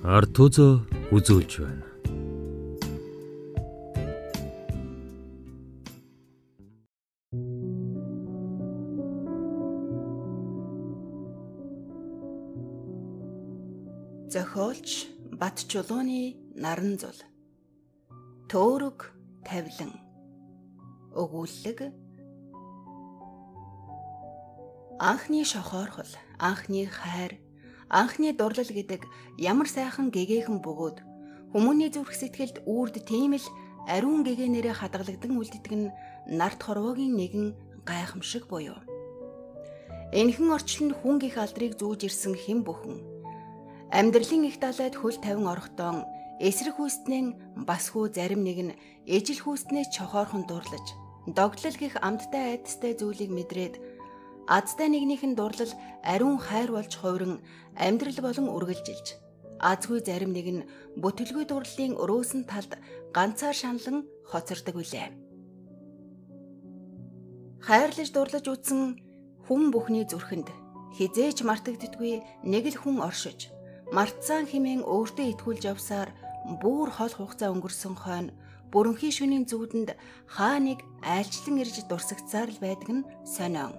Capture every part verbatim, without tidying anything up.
Ард түзөө үзүүлж байна. Зохиолч Батчулууны наран зул. Төөрөг тавилан. Өгүүлэг. Анхны шохоорхол, анхны хайр, анхны дурлал гэдэг ямар сайхан гэгээхэн бөгөөд хүмүүний зүрх сэтгэлд үрд тийм л ариун гэгээнээрээ хадгалагдсан үлддэг нь нарт хорвоогийн нэгэн гайхамшиг буюу. Энэхэн орчлон хүн гих алдрыг зүүж ирсэн хэн бүхэн. Амьдралын их далайд хөл тавин орохдоо эсрэг хүүснэн бас хүү зарим нэг нь ижил хүүснээ чохоорхон дурлаж, догтлол гих амттай айдастай зүйлийг мэдрээд азтай нэгнийхэн дурлал ариун хайр болж хувиран амьдрал болон үргэлжилж, азгүй зарим нэг нь бүтэлгүй дурлалын өрөөсөн талд ганцаар шаналн хоцордог үлээ. Хайрлаж дурлаж үтсэн хүн бүхний зүрхэнд хизээч мартагддаггүй нэг л хүн оршиж, мартсан хэмээн өөртөө итгүүлж явсаар бүр хол хугацаа өнгөрсөн хойно бүрэнхий шөнийн зүудэнд хаа нэг айлчлан ирж дурсагцаар л байдаг нь сонион.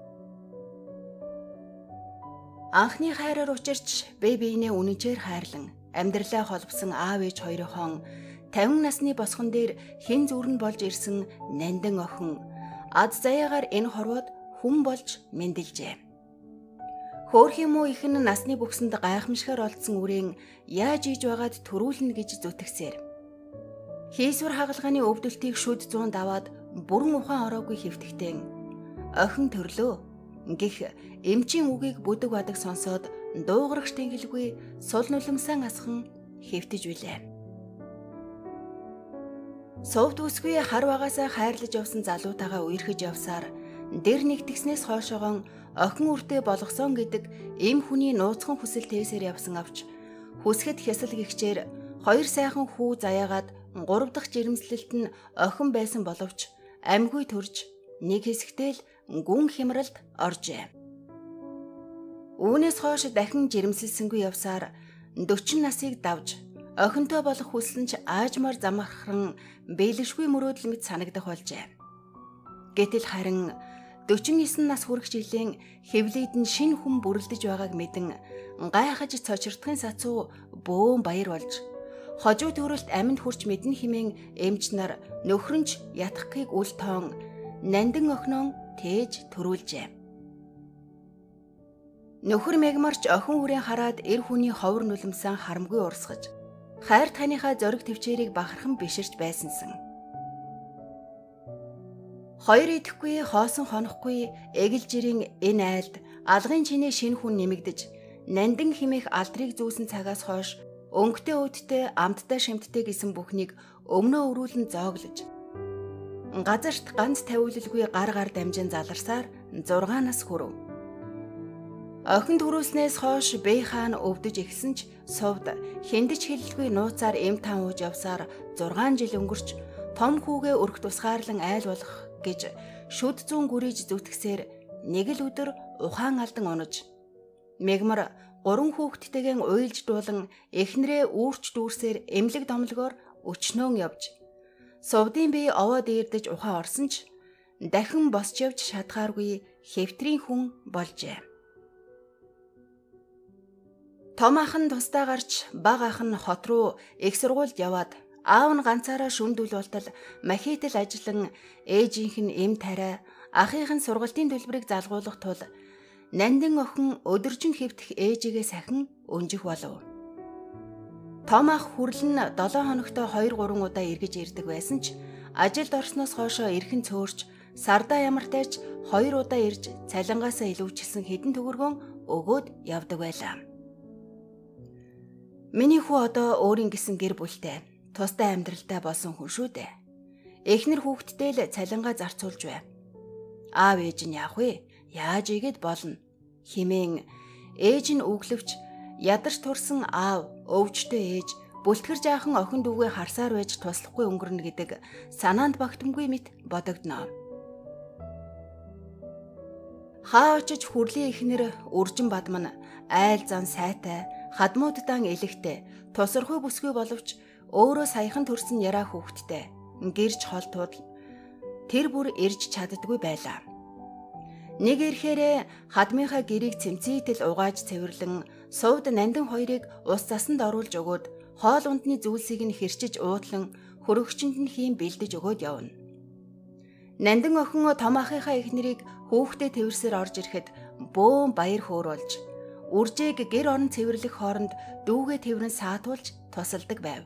Анхны хайраар учирч бие биенээ үнэнчээр хайрлан амьдралаа холбосон аав ээж хоёрын тавин насны босгон дээр хэн зүрэн болж ирсэн нандин охин аз заяагаар энэ хорвоод хүн болж мэндэлжээ. Хөөрхийн муу ихэн насны бүксэнд гайхамшигар олдсон үрэн яаж иж байгаад төрүүлнэ гэж зүтгэсээр. Хийсвэр хагалгааны өвдөлтийг шүд зуунд аваад бүрэн ухаан ороогүй хэвтэгтэн охин төрлөө гих эмчийн үгийг бүдэг бадаг сонсоод дуугарагч тэнгэлгүй сул нулимсан асхан хэвтэж билээ. Совд үсгүй хар багасаа хайрлаж явсан залуутайгаа үерхэж явсаар дэр нэгтгснээс хойшоогон охин үртэй болгосон гэдэг эм хүний нууцхан хүсэл тээсээр явсан авч хүсгэд хясал гихчээр хоёр сайхан хүү заяагаад гурав дахь жирэмслэлт нь охин байсан боловч амьгүй төрж нэг хэсэгтэй л гүн хямралд оржээ. Үүнээс хойш дахин жирэмсэлсэнгүй явсаар дөрвөн насыг давж охинтой болох хүсэлн ч аажмаар замархан бэлэшгүй мөрөөдөл мэт санагдах болжээ. Гэтэл харин дөрвөн девять нас хүрэх жилийн хэвлийд нь шинэ хүн бүрлдэж байгааг мэдэн гайхаж цочирдхын сацуу бөөн баяр болж хожуу төрөлт аминд хүрч мэдэн химэн эмч нар нөхрөнч ятхахыг үл тоон нандин охиноо тээж төрүүлжээ. Нөхөр мегмарч охин үрээ хараад эр хүний ховор нулимсан харамгүй урсгаж хайр таныхаа зориг төвчээрийг бахархан биширч байсансан. Хоёр идэхгүй хоосон хонохгүй эгэлжирийн энэ айлд алгын чинээ шинэ хүн нэмэгдэж нандин химэх алдрыг зүүсэн цагаас хойш өнгөтэй өдтэй амттай шимттэй гэсэн бүхнийг өмнөө өрүүлэн зооглож газарт ганц тавиулалгүй гар гар дамжин заларсаар зургаан нас хүрв. Охин төрүүлснээс хойш бэй хаан өвдөж ихсэн ч совд хэндэж хэлэлгүй нууцаар эм таан ууж явсаар зургаан жил өнгөрч том хүүгээ өрх тусгаарлан айл болох гэж шүд зүүн гүрийж зүтгэсээр нэг л өдөр ухаан алдан унаж мегмар гурван хүүхдтэйгэн уйлж дуулан эхнэрээ үүрч дүүрсээр эмлэг домлогоор өчнөөн явж совдын бие овоо дээрдэж ухаан орсон ч дахин босч явж шатгааргүй хэвтрийн хүн болжээ. Том ах нь тусдаа гарч баг ах нь хот руу их сургуульд яваад аав нь ганцаараа шүндүүл болтол махитл ажиллан ээжийнх нь эм тариа ахийнх нь сургалтын төлбөрийг залгуулах тул нандин охин өдөржин хэвтэх ээжигээ сахин өнжих болов. Том ах хүрлэн долоо хоногтой хоёр гурван удаа эргэж ирдэг байсан ч ажилд орсноос хойшоо эрхэн цөөрч сардаа ямартайч хоёр удаа ирж цалингаасаа илүүчилсэн хэдэн төгрөгөн өгөөд явдаг байлаа. Миний хүү одоо өөрийн гэсэн гэр бүлтэй тусдаа амьдралтай болсон хүн шүү дээ. Эхнэр хүүхдтэй л цалингаа зарцуулж бай. Аав ээж нь яах вэ? Яаж игээд болно? Химэн ээж нь өглөвч ядарч турсан аав, өвчтэй ээж, бүлтгэр жаахан охин дүүгээ харсаар байж туслахгүй өнгөрнө гэдэг санаанд багтамгүй мэт бодогдно. Хаа очиж хүрлийн эхнэр үржин бадман айл зан сайтай хадмууддаан элэгтэй, тусархуй бүсгүй боловч өөрөө саяхан төрсөн яраа хүүхэдтэй, гэрж холтууд тэр бүр ирж чаддгүй байлаа. Нэг ирэхээрээ хадмынхаа гэрийг цэмцээтэл угааж цэвэрлэн сувд нандин хоёрыг ус засанд оруулж өгөөд хоол ундны зүйлсийг нь хэрчиж уудлан хөрөгчөнд нь хийм бэлдэж өгөөд явна. Нандин охин том ахыхаа эхнэрийг хүүхдээ тэрсээр орж ирэхэд бөөн баяр хөөрүүлж, үржээг гэр орон цэвэрлэх хооронд дүүгээ тэрэн саатуулж тусалдаг байв.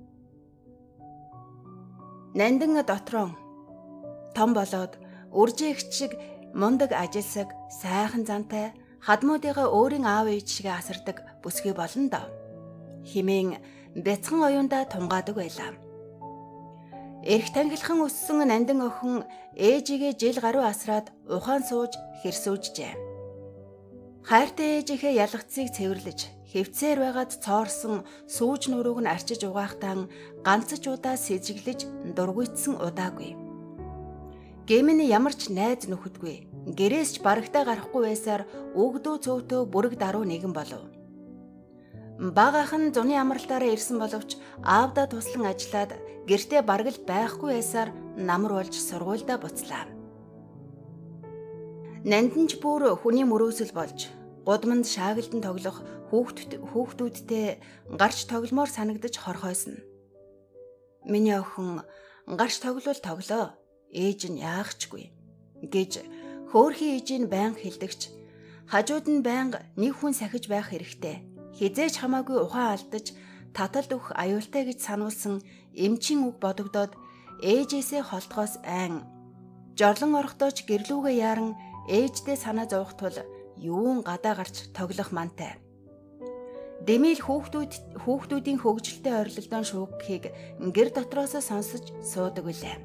Нандин дотроо том болоод үржээгч шиг мундаг ажилсаг, сайхан зантай, хадмуудыгаа өөрийн аав ээж шиг асардаг бүсгүй болно доо. Химэн бяцхан оюундаа тунгаадаг байлаа. Эрх тангилхан өссөн нандин охин ээжигээ жил гаруй асраад ухаан сууж хэрсүүжжээ. Хайртай ээжийнхээ ялгцыг цэвэрлэж, хэвцээр байгаад цоорсон сүүж нурууг нь арчиж угаахтаа ганцч удаа сэжиглэж дургуйтсан удаагүй. Гэмэн ямар ч найз нөхөдгүй, гэрээс ч барагтаа гарахгүй байсаар өгдөө цөөхтөө бүрэг даруй нэгэн болов. Багаах нь зуны амралтаараа ирсэн боловч аавдаа туслан ажиллаад гэртээ бараг л байхгүй байсаар намар болж сургуульдаа буцлаа. Нандинч бүр хүний мөрөөсөл болж, гудамд шаагалдан тоглох хүүхдүүд хүүхдүүдтэй гарч тогломоор санагдаж хорхойсон. Миний охин гарч тоглол тоглоо. Ээж нь яахчгүй гэж хөөрхий ээжийн байнга хэлдэгч, хажууд нь байнга нэг хүн сахиж байх хэрэгтэй, хизээч хамаагүй ухаан алдаж таталд өгөх аюултай гэж сануулсан эмчийн үг бодогдоод ээжээсээ холтгоос айн жорлон орохдооч гэрлүүгээ яаран ээждээ санаа зовох тул юун гадаа гарч тоглох мантай. Дэмэл хүүхдүүд хүүхдүүдийн хөгжилтэй орилдон шуугхийг гэр дотроос сонсож суудаг үлээ.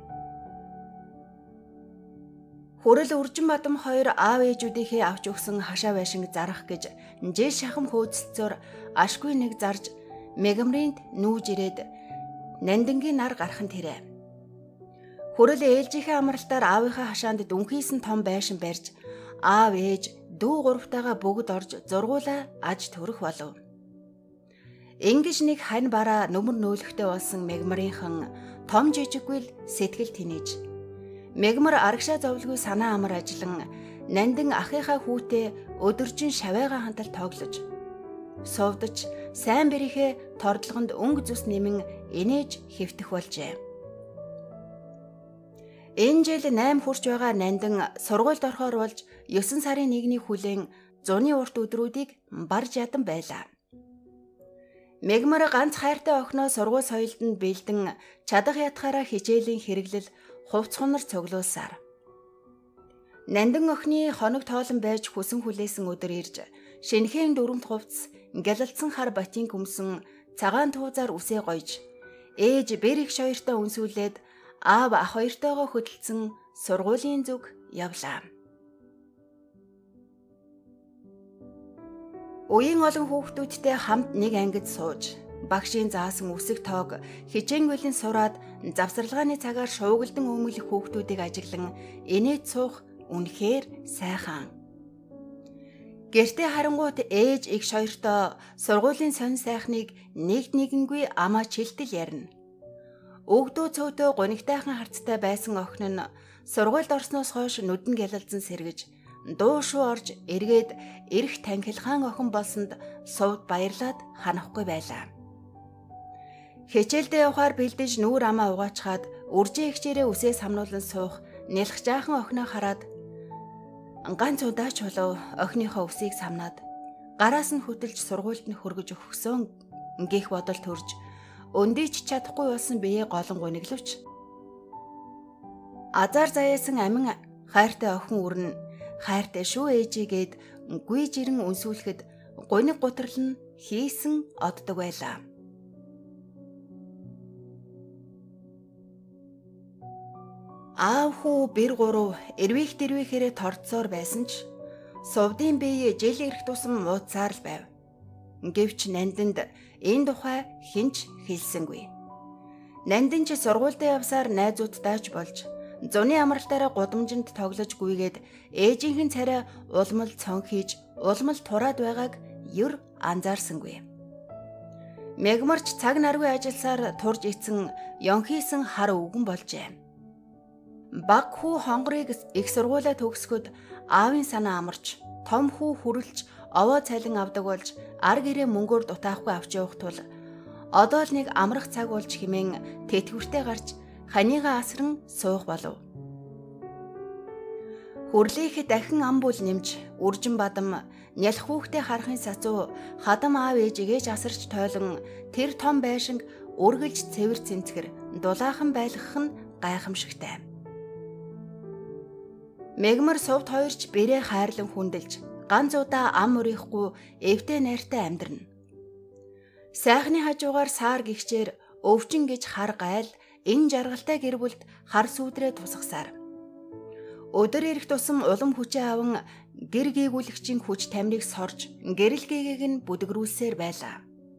Хүрэл үржин бадам хоёр аав ээжүүдийнхээ авч өгсөн хашаа байшинг зарах гэж жил шахам хөөцөлцөөр ашгүй нэг зарж мегамринд нүүж ирээд нандингийн нар гархан тэрэ. Хүрэл ээлжийнхээ амралтаар аавынхаа хашаанд дүнхийсэн том байшин барьж аав ээж дүү гуравтайгаа бүгд орж зургуулаа аж төрөх болов. Ингэж нэг хань бараа нүмер нөөлөхтэй болсон мегмарийнхан том жижиггүй л сэтгэл тэнэж. Мегмар арагшаа зовлгүй санаа амар ажиллан нандин ахыхаа хүүтэй өдөржин шавайгаа хантал тоглож сувдаж сайн бэрийнхээ тордлогонд өнгө зүс нэмэн инээж хэвтэх болжээ. Энэ жил найм хүрч байгаа нандин сургуульд орохоор болж ёсон сарын нэгний хүлээн зуны урт өдрүүдийг барж ядан байлаа. Мегмар ганц хайртай охиноо сургууль соёлд нь бэлдэн чадах ятгаараа хичээлийн хэрэглэл хувц хунар цуглуулсаар. Нандин охины хоног тоолон байж хүсэн хүлээсэн өдөр ирж, шинэхэн дөрөвт хувцс, гялалцсан хар ботинг өмсөн цагаан туузаар үсээ гойж, ээж бэр их хоёртой үнсүүлээд аав ах хоёртойгоо хөдөлсөн сургуулийн зүг явлаа. Үеийн олон хүүхдүүдтэй хамт нэг ангид сууж, багшийн заасан үсэг тоог хичээнгүлийн сураад завсарлагын цагаар шуугалдан өмөлөх хүүхдүүдийг ажиглан инээд суух үнэхээр сайхан. Гэртээ харангуут ээж их хоёртоо сургуулийн сонь сайхныг нэгд нэгэнгүй амаа чилтэл ярина. Өгдөө цөөдөө гунигтайхан харцтай байсан охин нь сургуульд орсноос хойш нүдэн гялалзан сэргэж, дуу шуу орж эргээд эрх тангилгаан охин болсонд сувд баярлаад ханахгүй байлаа. Хичээлдээ явахаар бэлдэж нүүр амаа угаачхаад үржээ ихчээрээ үсээ самнуулан суух нэлх жаахан охиноо хараад ганц удаач болов охиныхоо үсийг самнаад гараас нь хөтөлж сургуульд нь хөргөж өгсөн гэх бодол төрж өндийч чадахгүй болсон биеэ голон гуниглавч азар заяасан амин хайртай охин үрнэ хайртай шүү ээжигээд гүйж ирэн үнсүүлэхэд гуниг гутрал нь хийсэн оддог байлаа. Аав хүү бэр гурав эрвих дэрвихээрээ торцоор байсан ч сувдын бие жил ирэх тусам муудсаар л байв. Гэвч Нандинд энэ тухай хинч хэлсэнгүй. Нандин ч сургуультай явсаар найзуудтайч болж зуны амралтаараа гудамжинд тоглож гүйгээд ээжийнхэн царай улмал цонх хийж улмал тураад байгааг юр анзаарсангүй. Мегмарч цаг наргүй ажилласаар турж ицсэн ёнхийсэн хар өвгөн болжээ. Баг хүү хонгорыг их сургуулаа төгсгöd аавын санаа амарч, том хүү хүрэлж овоо цалин авдаг болж ар гэрээ мөнгөөр дутаахгүй авч явах тул одоо л нэг амрах цаг болж химэн тэтгэвртэй гарч ханигаа асран суух болов. Хүрлийнх дахин ам бүл нэмж үржин бадам нялх хүүхдээ харахын сацуу хадам аав ээжигээ асарч тойлон тэр том байшинг үргэлж цэвэр цэмцгэр дулаахан байлгах нь гайхамшигтай. Мегмар сувд хоёрч бэрээ хайрлан хүндэлж ганц удаа ам урийхгүй эвтэй найртай амьдрна. Сайхны хажуугаар саар гихчээр өвчин гэж хар гайл энэ жаргалтай гэр бүлд хар сүудрээ тусгасаар. Өдөр ирэх тусам улам хүчээ аван гэр гээгүүлэгчийн хүч тамирыг сорж гэрэл гээгийг нь бүдгрүүлсээр байлаа.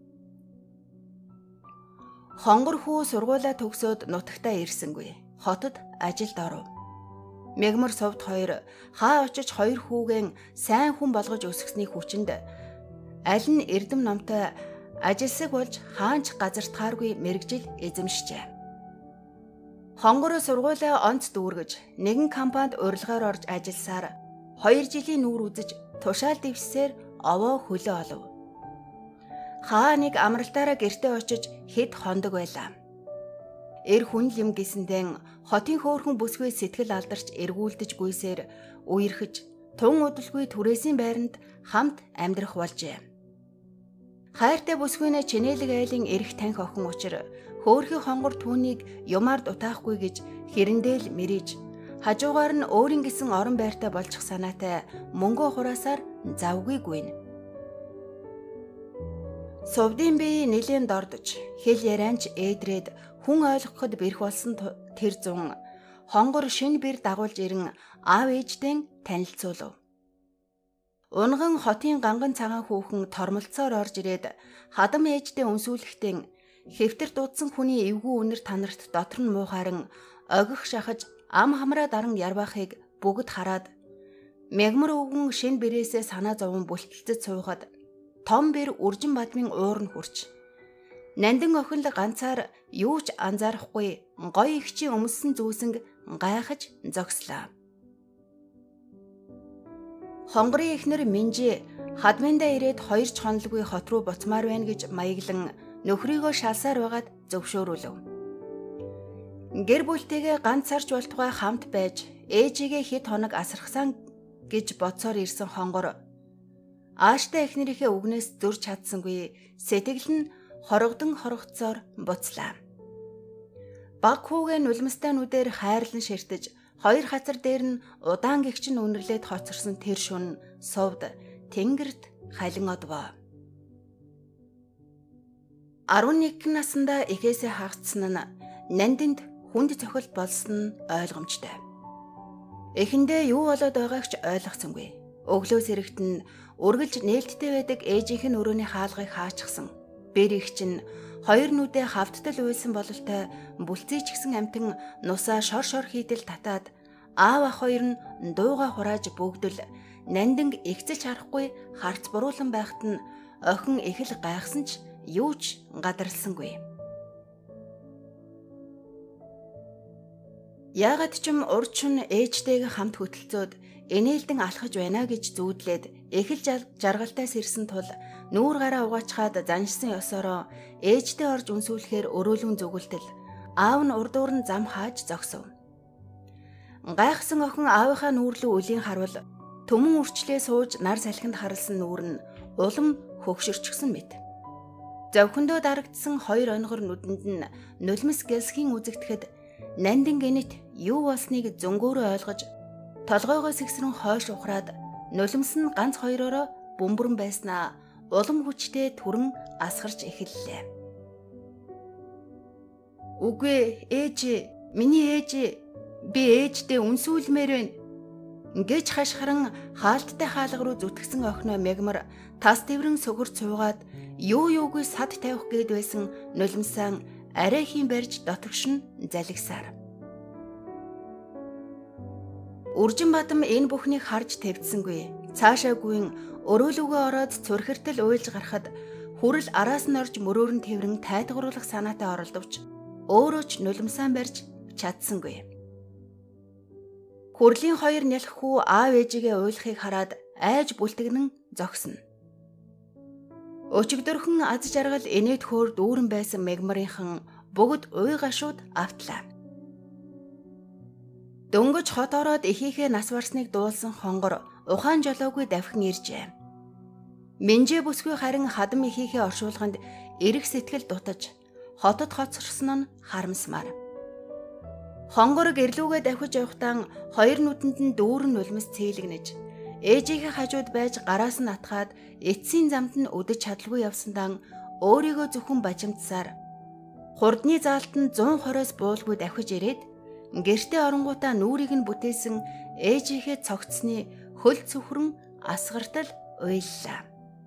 Хонгор хүү сургуулаа төгсөөд нутагтаа ирсэнгүй. Хотод ажилд оров. Мегмар сувд хоёр хаа очиж хоёр хүүгэн сайн хүн болгож өсгсөний хүчинд аль нь эрдэм номтой ажилсаг болж хаанч газартгааргүй мэрэгжил эзэмшжээ. Хонгор сургуулаа онц дүүргэж нэгэн компанид урилгаар орж ажилласаар хоёр жилийн нүүр үзэж тушаал дэвсээр овоо хөлөө олов. Хаа нэг амралтаараа гэртээ очиж хэд хондог байлаа. Эр хүн юм гисэндэн хотын хөөрхөн бүсгүй сэтгэл алдарч эргүүлдэж гүйсээр үерхэж тун удалгүй түрээсийн байранд хамт амьдрах болжээ. Хайртай бүсгүйнэ чинэлэг айлын эрх танх охин учир хөөрхий хонгор түүнийг юмар дутаахгүй гэж хэрэндэл мэриж хажуугаар нь өөрийн гисэн орон байртай болчих санаатай мөнгө хураасаар завгүй гүйн. Сувдын бие нэлээд дордож хэл ярианч ээдрээд хүн ойлгоход бэрх болсон тэр зун хонгор шинэ бэр дагуулж ирэн аав ээждэн танилцуулав. Унган хотын ганган цагаан хүүхэн тормолцоор орж ирээд хадам ээждээ өнсүүлэхдээ хэвтэр дуудсан хүний эвгүй үнэр танарт дотор нь муухайран огих шахаж ам хамраа даран ярбахыг бүгд хараад мегмар өвгөн шинэ бэрээсээ санаа зовон бүлтэлцэж суухад том бэр үржин бадмын уур нь хурч. Нандин охин л ганцаар юу ч анзаарахгүй гоё ихчийн өмссөн зүүсэнг гайхаж зогслоо. Хонгорын эхнэр Минжи хадминдаа ирээд хоёр ч хонолгүй хот руу буцмаар байна гэж маяглан нөхрийгөө шалсаар байгаад зөвшөөрүүлв. Гэр бүлтэйгээ ганц сарч болтугай хамт байж ээжигээ хэд хоног асархсан гэж бодсоор ирсэн хонгор ааштай эхнэрийнхээ үгнээс зөрж чадсангүй сэтгэл нь хорогдон хорогцоор буцлаа. Баг хүүгээ нулимстай нүдээр хайрлан ширтэж хоёр хацар дээр нь удаан гихчин үнэрлээд хоцорсон тэр шөнө сувд тэнгэрт халин одвоо. арван нэг наснда эхээсээ хагацсан нь Нандинд хүнд цохилт болсон нь ойлгомжтой. Эхэндээ юу болоод байгааг ч ойлгосонгүй. Өглөөс эрэхт нь үргэлж нээлттэй байдаг ээжийнх нь өрөөний хаалгыг хаачихсан. Бэр их чинь хоёр нүдээ хавтдал уйлсан бололтой бүлцээ ч гисэн амтэн нусаа шор шор хийдэл татаад аав ах хоёр нь дууга хурааж бөгдөл Нандинг игцэж харахгүй харц буруулан байхад нь охин их л гайхсан ч юу ч гадарлсангүй. Яагаад ч юм урд шөнө ээжтэйгээ хамт хөтөлцөөд энээлдэн алхаж байна гэж зүүдлээд их л жаргалтаас ирсэн тул нүүр гараа угаачхаад заншсан ёсороо ээжтэй орж үнсүүлэхээр өрөөлөн зүгэлтэл аав нь урдуур нь зам хааж зогсов. Гайхсан охин аавынхаа нүүрлүү үлийн харвал төмөн үрчлээ сууж нар салхинд харалсан нүүр нь улам хөгшөрчихсөн мэт. Зовхондоо дарагдсан хоёр онгор нүдэнд нь нулимс гэлсхийн үзэгдэхэд Нандин гэнэт юу болсныг зөнгөөрөө ойлгож толгойгоо сэгсрэн хойш ухраад нулимс нь ганц хоёроо бөмбөрөн байснаа улам хүчтэй түрэн асгарч эхэллээ. Үгүй ээж, миний ээж, би ээжтэй үнсүүлмээр байна гэж хашхаран хаалттай хаалга руу зүтгэсэн охиноо мегмар тас дэврэн сөгөрч суугаад юу юугүй сад тавих гээд байсан нулимсаа арай хийн барьж дотогшин залгисаар. Үржин бадам энэ бүхнийг харж тавьдсангүй. Цаашаа гүйн өрөөлөгөө ороод цүрхэртэл уйлж гарахад хүрэл араас нь орж мөрөөр нь тэрэн тайлгаруулах санаатай оролдовч өөрөө ч нулимсаан барьж чадсангүй. Хүрлийн хоёр нялх хүү аав ээжигээ уйлахыг хараад айж бүлтгэнэн зогсно. Өчигдөрхөн аз жаргал инээд хөөр дүүрэн байсан Мегмарынхан бүгд уй гашууд автлаа. Дөнгөж хот ороод эхийнхээ нас барсныг дуулсан хонгор ухаан жолоогүй давхин иржээ. Минжээ бүсгүй харин хадам эхийнхээ оршуулганд эрэх сэтгэл дутаж хотод хоцорсон нь харамсмаар. Хонгор гэрлүүгээ давхиж явахдаа хоёр нүдэнд нь дүүрэн нулимс цээлгэнэж ээжийнхээ хажууд байж гараас нь атгаад эцсийн замд нь өдөж чадалгүй явсандаа өөрийгөө зөвхөн бажимдсаар хурдны заалтанд зуун хороос буулгүй давхиж ирээд гэртээ оронгуудаа нүрийг нь бүтээсэн ээжийнхээ цогцсны хөл цөхрөн асгартал уйллаа.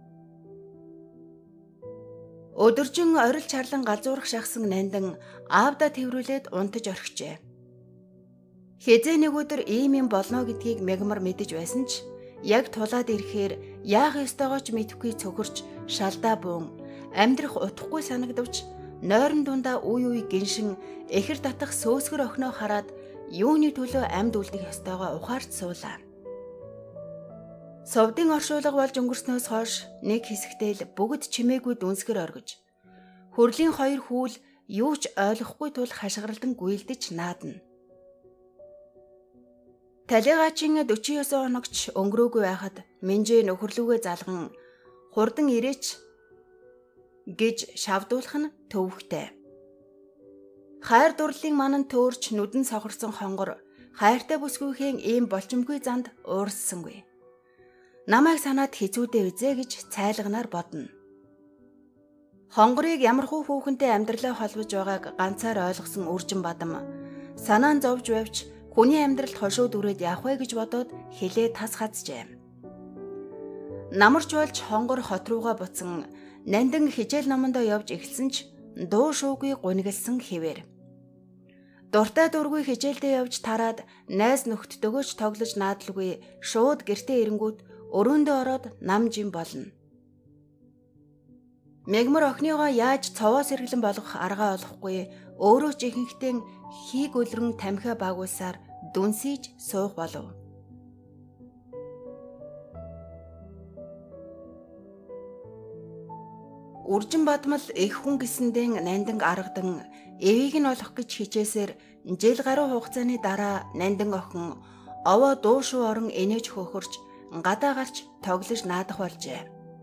Өдөржин орил чарлан галзуурах шахсан нандан аавда тэрвүүлээд унтаж орхижээ. Хизээ нэг өдөр ийм юм болно гэдгийг Мегмар мэдэж байсан ч яг тулаад ирэхээр яах ёстойгоо ч мэдэхгүй цөхөрч шалдаа буун амьдрах утгагүй санагдавч нойрон дундаа үе үе гиншин эхэр татах сөөсгөр охиноо хараад юуны төлөө амьд үлдэх ёстойгоо ухаарч суулаа. Совдын оршуулга болж өнгөрснөөс хойш нэг хэсэгтэй л бүгд чимээгүй дүнсгэр оргиж хөрлийн хоёр хүүл юу ч ойлгохгүй тул хашгиралдан гүйлдэж наадна. Талигачин дөрвөн хоногч өнгөрөөгүй байхад Минжээ нөхөрлүүгээ залган хурдан ирээч гэж шавдуулах нь төвөгтэй. Хайр дурлалын манан төөрч нүдэн сохорсон хонгор хайртай бүсгүйхэн ийм болчимгүй занд уурссангүй. Намайг санаад хизүүдээ үзээ гэж цайлагнаар бодно. Хонгорыг ямархуу хүүхэнтэй амьдралаа холбож байгааг ганцаар ойлгосон Үржин Бадам санаан зовж байвч хүний амьдралд хошууд үрээд явах вэ гэж бодоод хэлээ тас хазжээ. Намарч болж хонгор хот руугаа буцсан нандан хижээл номондоо явж эхэлсэн ч дуу шуугүй гунигалсан хэвээр. Дуртай дургүй хижээлдээ явж тараад найз нөхдөдөгөөч тоглож наадалгүй шууд гэртээ ирэнгүүт өрөөндөө ороод нам жим болно. Мегмар охиныгоо яаж цовоо сэргэлэн болгох аргаа олохгүй өөрөө ч ихэнхдээ хийг өлрөн тамхиа багуулсаар дүнсийж суух болов. Үржин Бадмал их хүн гэсэндээ нандан аргадан эвийг нь олох гэж хичээсээр жил гаруй хугацааны дараа нандан охин овоо дуушуу орон энэж хөхөрч гадаа гарч тоглож наадах болжээ.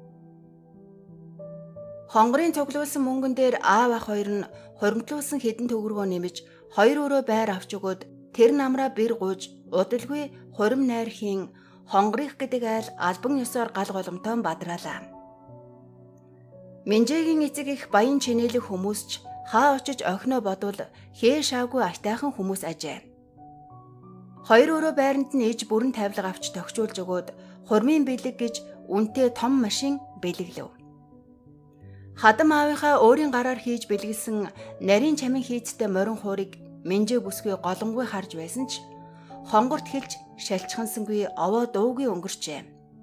Хонгорын цуглуулсан мөнгөн дээр аав ах хоёр нь хоримтлуулсан хэдэн төгрөгөө нэмэж хоёр өрөө байр авч өгөөд тэр намраа бэр гууж удалгүй хурим найрхийн хонгорих гэдэг айл албан ёсоор гал голомтойн бадраалаа. Минжээгийн эцэг их баян чинээлэх хүмүүс ч хаа очиж охиноо бодвол хээр шавгүй айтайхан хүмүүс ажээ. Хоёр өрөө байранд нь ээж бүрэн тавилга авч тогтчулж өгөөд хурмын бэлэг гэж үнэтэй том машин бэлэглэв. Хадам аавынхаа өөрийн гараар хийж бэлгэлсэн нарийн чамин хийцтэй морин хуурыг Минжээ бүсгүй голонгой харж байсан ч хонгорт хэлж шалчхансангүй овоо дуугүй өнгөрчээ.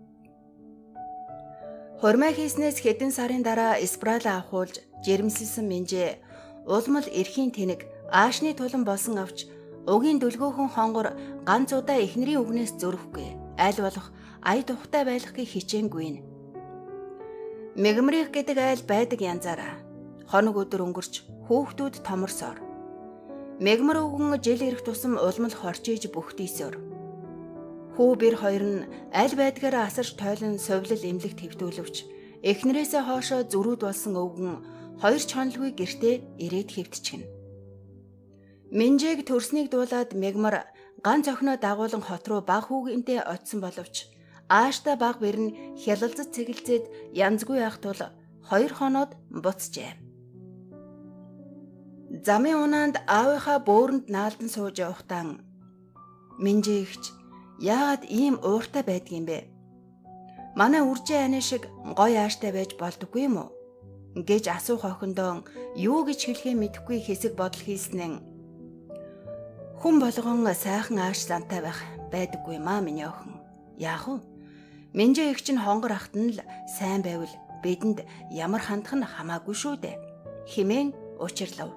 Хурмаа хийснээс хэдэн сарын дараа Эсправа авахулж жирэмсэлсэн Минжээ улмал эрхийн тэнэг аашны тулан болсон авч угийн дүлгөөхөн хонгор ганц удаа эхнэрийн үгнээс зөрөхгүй аль болох ая тухтай байлгахыг хичээнгүй. Мегмарих гэдэг айл байдаг янзаараа хоног өдөр өнгөрч хүүхдүүд томорсоор. Мегмар өвгөн жил ирэх тусам улмал хорчиж бүхтийсээр. Хүү бэр хоёр нь аль байдгаараа асарч тойлон совлол эмнэлэг твтүүлвч эхнэрээсээ хоошоо зүрүүд болсон өвгөн хоёр ч хонолгүй гэртээ ирээд хэвтчихнэ. Минжээг төрснийг дуулаад Мегмар ганц охиноо дагуулan хот руу баг хүүгэнтэй очисон боловч ааштай баг бэр нь хялалцаж цэгэлзээд янзгүй байх тул хоёр хоноод буцжээ. Замын унаанд аавынхаа бөөрөнд наалдан сууж явахдаа Минжээ ихч яагаад ийм ууртай байдгийм бэ? Манай үржээ ани шиг гоё ааштай байж болдоггүй юм уу? гэж асуух охиндоо юу гэж хэлэхээ мэдэхгүй хэсэг бодол хийснэн. Хүн болгон сайхан ааш зантай байх байдаггүй маа миний охин. Яах вэ? Минжээ их чинь хонгор ахт нь л сайн байвал бидэнд ямар хандах нь хамаагүй шүү дээ хэмээн учирлав.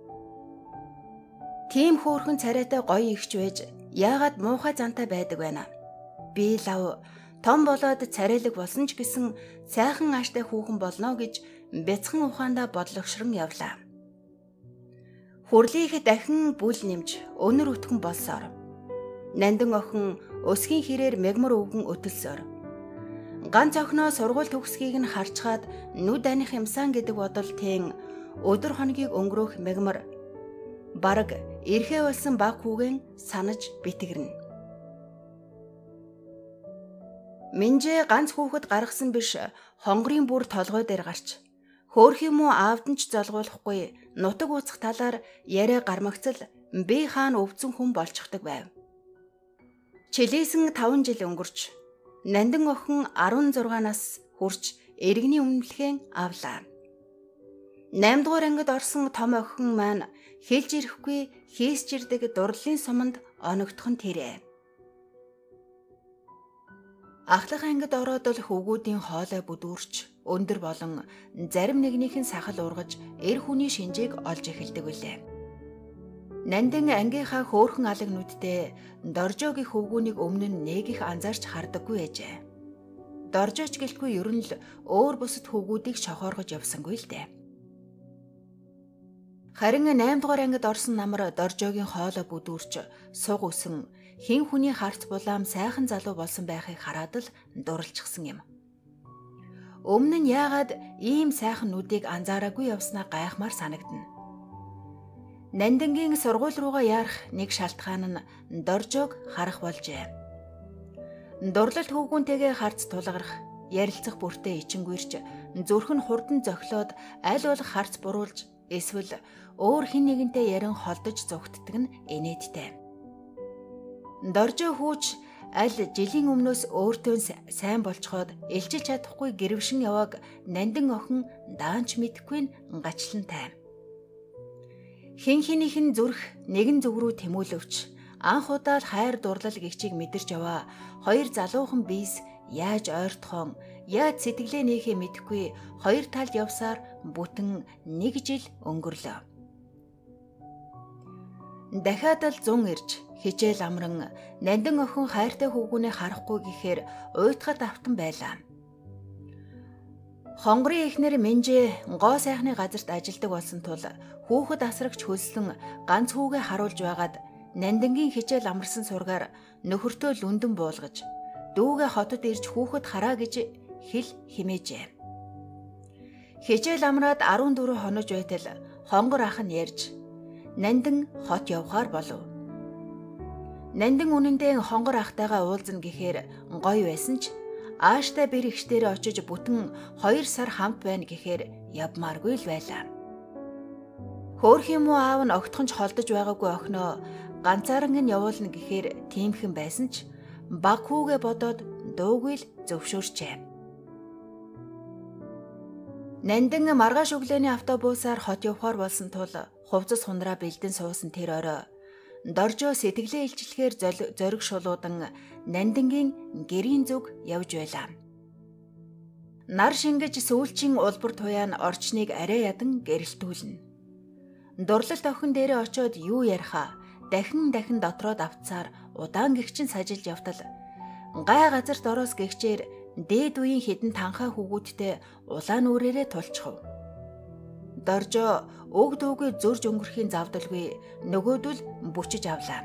Тийм хөөрхөн царайтай гоё ихч байж яагаад муухай зантай байдаг байна. Би лав том болоод царайлаг болсон ч гэсэн сайхан ааштай хүүхэн болно гэж бяцхан ухаандаа бодлогшрон явлаа. Хүрлийнх дахин бүл нэмж өнөр өтгөн болсоор нандин охин өсгийн хэрээр мегмар өвгөн өтөлсөөр ганц охиноо сургууль төгсгийг нь харчгаад нүд аних юмсан гэдэг бодол тэн өдөр хоногийг өнгөрөөх мегмар бараг эрхээ болсон баг хүүгэн санаж битгэрнэ. Минжээ ганц хүүхэд гаргасан биш хонгорын бүр толгой дээр гарч хөөх юм уу аавд нь ч золгуулахгүй нутаг ууцах талаар яриа гармагцал би хаана өвцөн хүн болчихдаг байв. Чилээсэн таван жил өнгөрч нандин охин арван зургаан нас хүрч эргэний өмнөлхөн авлаа. найм дугаар ангид орсон том охин маань хэлж ирэхгүй хийсч ирдэг дурлалын суманд оногдох нь тэрэ. Ахлах ангид ороод л хөвгүүдийн хоолой бүдүүрч өндөр болон зарим нэгнийхэн сахал ургаж эр хүний шинжийг олж эхэлдэг үлээ. Нандин ангийнхаа хөөрхөн алаг нүдтэй Доржогийн хөвгүүнийг өмнө нь нэг их анзаарч хардаггүй ээжээ. Доржоч гэлгүй ер нь л өөр бусад хөвгүүдийг шохооргож явсангүй л дээ. Харин найм дугаар ангид орсон намар Доржогийн хоолой бүдүүрч суг өсөн хин хүний харц булаам сайхан залуу болсон байхыг хараад л дурлцсан юм. Өмнө нь яагаад ийм сайхан нүдийг анзаараагүй явснаа гайхмаар санагдана. Нандингийн сургууль руугаа ярах нэг шалтгаан нь Доржог харах болжээ. Дурлалт хөвгүүнтэйгээ харц тулгарах, ярилцах бүртээ ичингүрч зүрх нь хурдан зохилоод аль болох харц буруулж эсвэл өөр хэн нэгэнтэй ярин холдож зүгтдэг нь инээдтэй. Доржо хүүч аль жилийн өмнөөс өөртөө сайн болцоход элчилж чадахгүй гэрвшин явааг нандин охин даанч мэдэхгүй нь гачлантай. Хин хинийхэн зүрх нэгэн зүг рүү тэмүүлвч анх удаа хайр дурлал гихчийг мэдэрч яваа хоёр залуухан биес яаж ойртхон яаж сэтгэлээ нээхээ мэдэхгүй хоёр талд явсаар бүтэн нэг жил өнгөрлөө. Дахиад л зун ирж хичээл амран нандин охин хайртай хөвгүүнээ харахгүй гэхээр уйтгад автан байлаа. Хонгорын эхнэр Минжээ гоо сайхны газарт ажилдаг болсон тул хүүхэд асрагч хөлслөн ганц хүүгээ харуулж байгаад нандингийн хичээл амарсан сургаар нөхөртөө лүндэн буулгаж дүүгээ хотод ирж хүүхэд хараа гэж хэл химээжээ. Хичээл амраад арван дөрөв хонож байтал хонгор ах нь ярьж нандин хот явхаар болов. Нандин үнэндээ хонгор ахтайгаа уулзна гэхээр гоё байсан ч ааштай бэр ихчдэрээ очиж бүтэн хоёр сар хамт байна гэхээр явмааргүй л байлаа. Хөөх юм уу аав нь огтхонч холдож байгаагүй охиноо ганцааран нь явуулна гэхээр тиймхэн байсан ч баг хүүгээ бодоод дуугүй л зөвшөөрчээ. Нандин маргааш өглөөний автобусаар хот явхаар болсон тул хувцас хундраа бэлдэн суусан тэр орой Доржо сэтгэлээ илчлэхээр зориг шулуудан нандингийн гэрийн зүг явж байлаа. Нар шингэж сүүлчийн улбар туяа нь орчныг арай ядан гэрэлтүүлнэ. Дурлалт охин дээрээ очиод юу яриха дахин дахин дотроод авцаар удаан гихчин сажилж явтал гай газарт ороос гихчээр дээд үеийн хідэн танхаа хүүгүүдтэй улаан нүрээрээ тулчхав. Доржо өг дүүгээ зөрж өнгөрхийн завдалгүй нөгөөдөл бүчиж авлаа.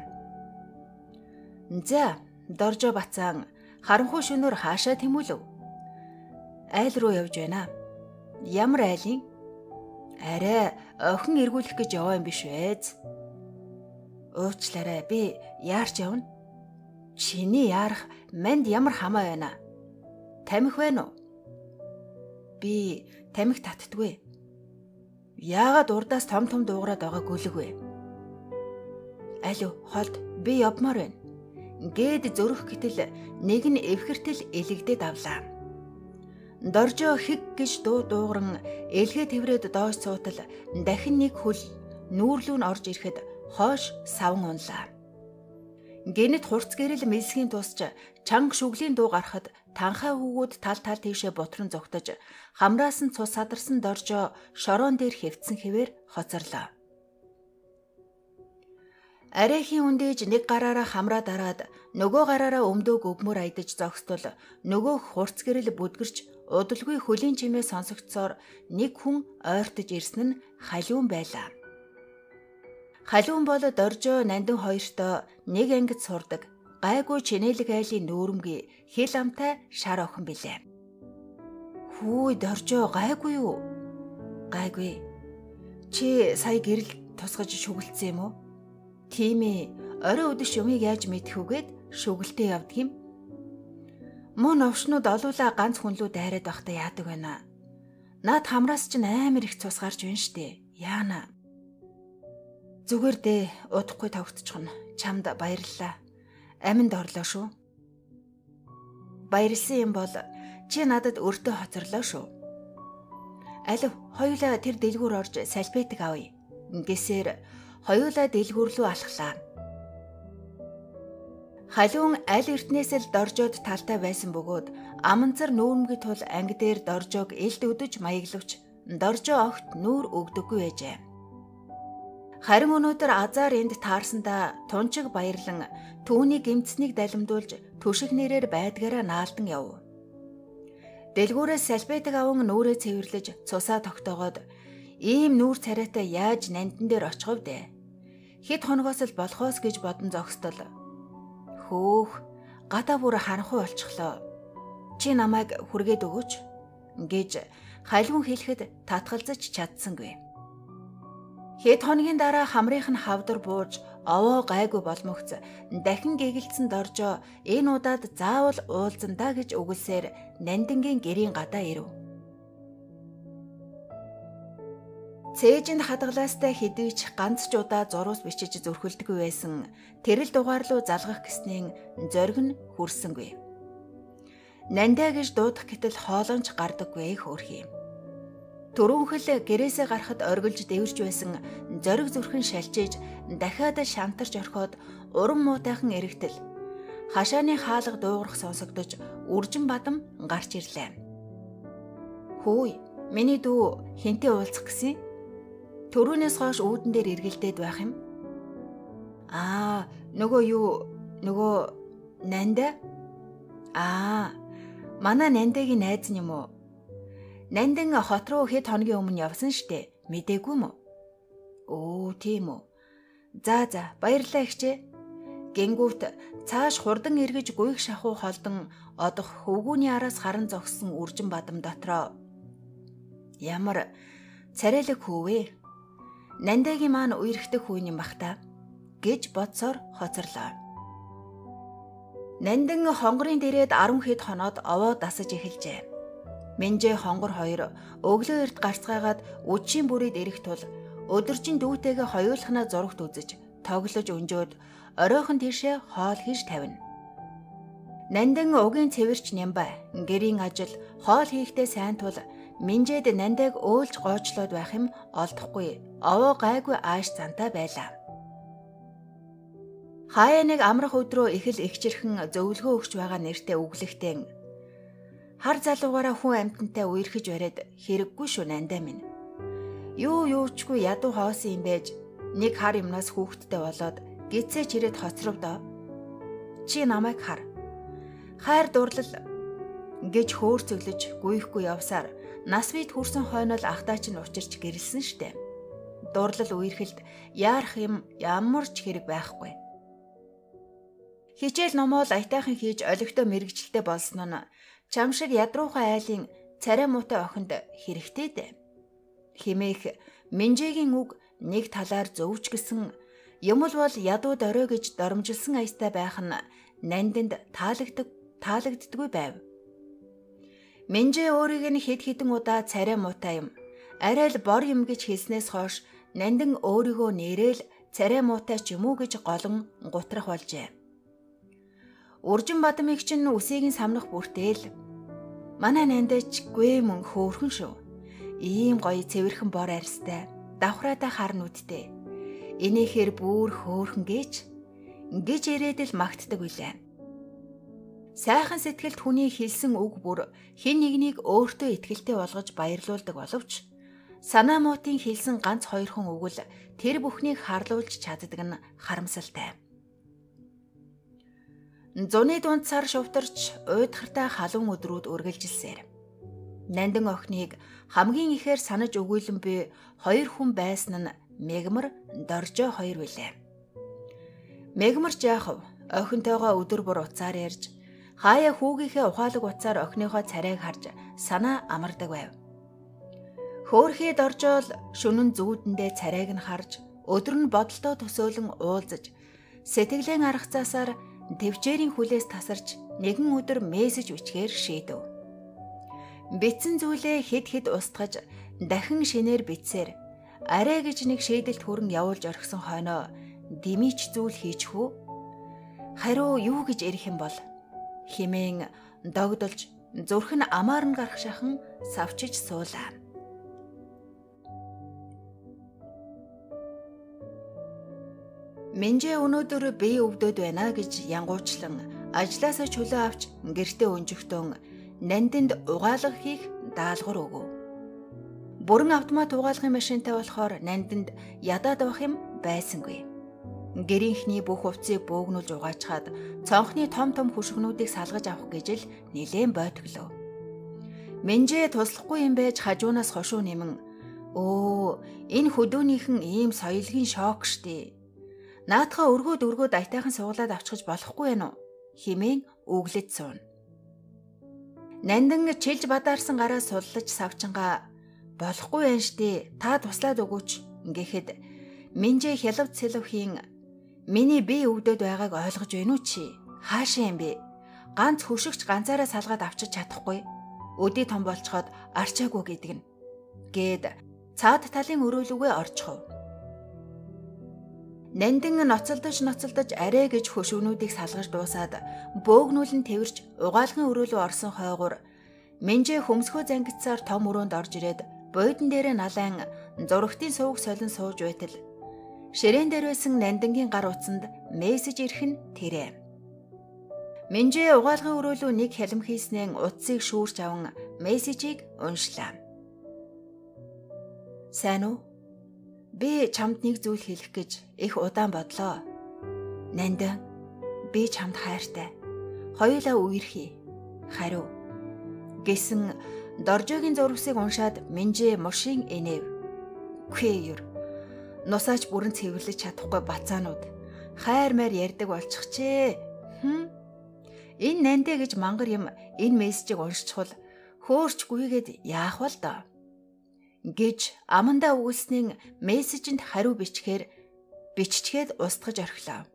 За, Доржо бацаан харанхуй шөнөөр хаашаа тэмүүлв? Айл руу явж байна. Ямар айлын? Арай охин эргүүлэх гэж яваа юм биш вэ? Уучлаарай, би яарч явна. Чиний яарах манд ямар хамаа байна? Тамхи байна уу? Би тамхи татдаггүй. Яагаад урдаас том том дуугараад байгаа гүлэг вэ? Алуу, холд би явмаар байна. Гээд зөрөх гэтэл нэг нь эвхэртэл элэгдээд авлаа. Доржо хиг гэж дуу дуугаран элгээ тэврээд доош цуутал дахин нэг хөл нүүрлүү нь орж ирэхэд хоош савн унлаа. Гэнэт хурц гэрэл мэлсгийн тусч чанга шүглийн дуу гарахад танхаа хүүгүүд тал тал тийшээ бутран зогтож хамраас нь цус садарсан доржоо шороон дээр хэвтсэн хэвээр хоцорлоо. Арайхийн үндэж нэг гараараа хамраа дараад нөгөө гараараа өмдөг өвмөр айдаж зогсдол нөгөө хурц гэрэл бүдгэрч удалгүй хөлийн чимээ сонсогдсоор нэг хүн ойртож ирсэн нь халиун байлаа. Халиун бол доржоо нандин хоёртоо нэг ангид сурдаг гайгүй чинэлэг айлын нүүрэмгийн хил амтай шар охин билээ. Хүү доржоо гайгүй юу? Гайгүй. Чи сая гэрэл тусгаж шүглцсэн юм уу? Тийм ээ. Орой өдөш юмыг яаж мэдэх үгээд шүгэлтэй явдаг юм. Мөн овшнууд олуулаа ганц хүнлүү дайраад байхдаа яадаг байна. Наад хамраас чинь амар их цус гарч байна штэ. Яана. Зүгээр дээ, удахгүй тавтчихно. Чамд баярлалаа. Аминд орлоо шүү. Баярлсан юм бол чи надад өртөө хоцорлоо шүү. Алив, хоёулаа тэр дэлгүүр орж салбитыг авъя. Ингэсээр хоёулаа дэлгүүр рүү алхлаа. Халиун аль эртнээс л доржоод талтай байсан бөгөөд аманцар нүүрмгийн тул анги дээр доржоог элд өдөж маяглавч доржоо огт нүүр өгдөггүй байжээ. Харин өнөөдөр азар энд таарсандаа тунчиг баярлан түүний гимцнийг далимдуулж түшиг нэрээр байдгаараа наалдан яв. Дэлгүүрээс салбитыг аван нүрээ цэвэрлэж цусаа тогтоогоод ийм нүүр царайтай яаж нандин дээр очихов дээ. Хэд хоногоос л болохоос гэж бодон зогсдол. Хөөх, гадаа бүр харанхуй болчихлоо. Чи намайг хүргээд өгөөч гэж халиун хэлэхэд татгалзаж чадсангүй. Хэд хоногийн дараа хамрынх нь хавдар бууж овоо гайгүй болмогц дахин гэгэлцэн доржоо энэ удаад заавал уулзандаа гэж өгүүлсээр нандингийн гэрийн гадаа ирэв. Цээжинд хадгалаастай хэдийч ганц ч удаа зурус бичиж зөрхөлдөггүй байсан тэрэл дугаар руу залгах гэснийн зориг нь хүрсэнгүй. Нандаа гэж дуудах гэтэл хоолонч гардаггүй хөөрхий. Төрөөнхөл гэрээсээ гарахад оргилж дэвэрж байсан зориг зүрхэн шалжиж дахиад шантарч орхиод уран муутайхан эрэгтэл хашааны хаалга дуугарах сонсогдож үржин бадам гарч ирлээ. Хөөе, миний дүү хинтээ уулзах гэсэн? Төрөөнөөс хойш үүдэн дээр эргэлдээд байх юм. Аа, нөгөө юу, нөгөө Нанда? Аа, манай Нандагийн найз нь юм уу? Нандин хот руу хэд хоногийн өмнө явсан штэ. Мэдээгүй юм уу? Оо, тийм үү. За за, баярлалаа ихчээ. Гингүүт цааш хурдан эргэж гуйх шахуу холдон одох хөвгүүний араас харан зогссон үржин бадам дотроо. Ямар царайлаг хөвөө. Нандагийн маань үерхдэг хүн юм бах та гэж бодсоор хоцорлоо. Нандин хонгорын дээрээд арван хэд хоноод овоо дасаж эхэлжээ. Минжээ хонгор хоёр өглөө эрт гарцгаагаад үдшийн бүрийд ирэх тул өдөржин дүүтэйгээ хоёулахнаа зурагт үзэж тоглож өнжөөд оройхон тийшээ хоол хийж тавина. Нандин угийн цэвэрч нямбай гэрийн ажил хоол хийхдээ сайн тул Минжээд Нандаг өөлж гоочлоод байх юм олдохгүй овоо гайгүй ааш зантай байлаа. Хаяа нэг амрах өдрөө их л ихчирхэн зөвлөгөө өгч байгаа нэртэй өглөхтэн хар залуугаараа хүн амьтантай үерхэж бариад хэрэггүй шүү Нандаа минь. Юу юучгүй ядуу хоосон юм байж нэг хар юмнаас хүүхдтэй болоод гисээч ирээд хоцров доо. Чи намайг хар. Хайр дурлал гэж хөөрцөглөж гүйхгүй явсаар нас бид хүрсэн хойнол ахтаа чинь учирч гэрэлсэн штэ. Дурлал үерхэлд яарах юм ямар ч хэрэг байхгүй. Хичээл номоо л аятайхан хийж олигтой мэрэгчлээ болсон нь чам шиг ядруухай айлын царай муутай охинд хэрэгтэй дээ. Химээх Минжээгийн үг нэг талаар зөвч гисэн юм л бол ядуу дорой гэж доромжилсан аястай байх нь Нандинд таалагддаг таалагддаггүй байв. Минжээ өөрийг нь хэд хэдэн удаа царай муутай юм, арай л бор юм гэж хэлснээс хойш Нандин өөрийгөө нэрэл царай муутай ч юм уу гэж голон гутрах болжээ. Үржин бадамыг чинь үсийг нь самнах бүртэл манай Нандач гээ мөн хөөрхөн шүү. Ийм гоё цэвэрхэн бор арьстай, давхраатай хар нүдтэй. Инээхээр бүр хөөрхөн гэж гэж ирээд л магтдаг билээ. Сайхан сэтгэлд хүний хэлсэн үг бүр хэн нэгнийг өөртөө итгэлтэй болгож баярлуулдаг боловч санаа муутын хэлсэн ганц хоёрхан үг л тэр бүхнийг харлуулж чаддаг нь харамсалтай. Зуны дунд сар шувтарч уйдхартай халуун өдрүүд үргэлжилсээр Нандин охиныг хамгийн ихээр санаж өгүүлэн буй хоёр хүн байсан нь Мегмар, Доржо хоёр билээ. Мегмар Жаахав охинтойгоо өдөр бүр уцаар ярьж хаяа хүүгийнхээ ухаалаг уцаар охиныхоо царайг харж санаа амардаг байв. Хөөхий Доржоол шөнөн зүүдэндээ царайг нь харж өдөр нь бодолтой төсөөлөн уулзаж сэтгэлэн аргацаасаар төвчээрийн хүлээс тасарч нэгэн өдөр мессеж бичгээр шийдэв. Битсэн зүйлээ хэд хэд устгаж дахин шинээр битсээр арай гэж нэг шийдэлт хүрэн явуулж орхисон хойноо димич зүйл хийчих үү? Хариу юу гэж ирэх юм бол химэн догдолж зүрх нь амаар нь гарах шахан савчиж суулаа. Минжээ өнөөдөр бие өвдөд байна гэж янгуучлан ажлаасаа чөлөө авч гэртээ өнжөхдөн Нандинд угаалга хийх даалгавар өгөв. Бүрэн автомат угаалгын машинтай болохоор Нандинд ядаад авах юм байсангүй. Гэрийнхний бүх хувцсыг бөөгнүүлж угаачхаад цонхны том том хөшгөнүүдийг салгаж авах гэж л нилээн бойтглоо. Минжээ туслахгүй юм байж хажуунаас хошуу нэмэн "Өө, энэ хөдөөнийхэн ийм соёлгийн шок штий. Наадхаа өргөөд өргөөд аятайхан суулаад авчихж болохгүй байна уу?" хэмээн үглэж сууна. Нандин чилж бадаарсан гараа суллаж савчангаа "Болохгүй байна штий. Та туслаад өгөөч" гэхэд Минжээ хялав цэлвхийн "Миний бие өвдөд байгааг ойлгож байна уу чи? Хаашаа юм бэ? Ганц хөшигч ганцаараа салгаад авчиж чадахгүй. Өдий том болцоход арчаагүй гэдэг нь" гээд цаад талын өрөөлөгөө орчихов. Нандин ноцолдож ноцолдож арай гэж хөшөөнүүдийг салгаж дуусаад бөөгнүүлэн тэрч угаалгын өрөөлөө орсон хойгоор Минжээ хөмсгөө зангидсаар том өрөөнд орж ирээд бойдон дээрээ налайн зурагтын сувг солин сууж байтал ширээн дээр байсан Нандингийн гар утсанд мессеж ирэх нь тэрэ. Минжээ угаалгын өрөөлөө нэг хялам хийснээр утсыг шүүрч аван мессежийг уншлаа. "Сайн уу? Би чамд нэг зүйл хэлэх гэж их удаан бодлоо. Нандин, би чамд хайртай. Хоёулаа үерхий. Хариу" гэсэн Доржогийн зурвсыг уншаад Минжээ мушийн энэв. "Хөөе. Нусаач бүрэн цэвэрлэж чадахгүй бацаанууд. Хайр майр ярьдаг болчихчээ. Хм. Энэ Нандэ гэж мангар юм энэ мессежийг уншчихвал хөөрчгүйгээд яах вэ доо?" гэж амандаа өгүүлснийн мессежинд хариу бичгээр биччихэд устгаж орхилоо.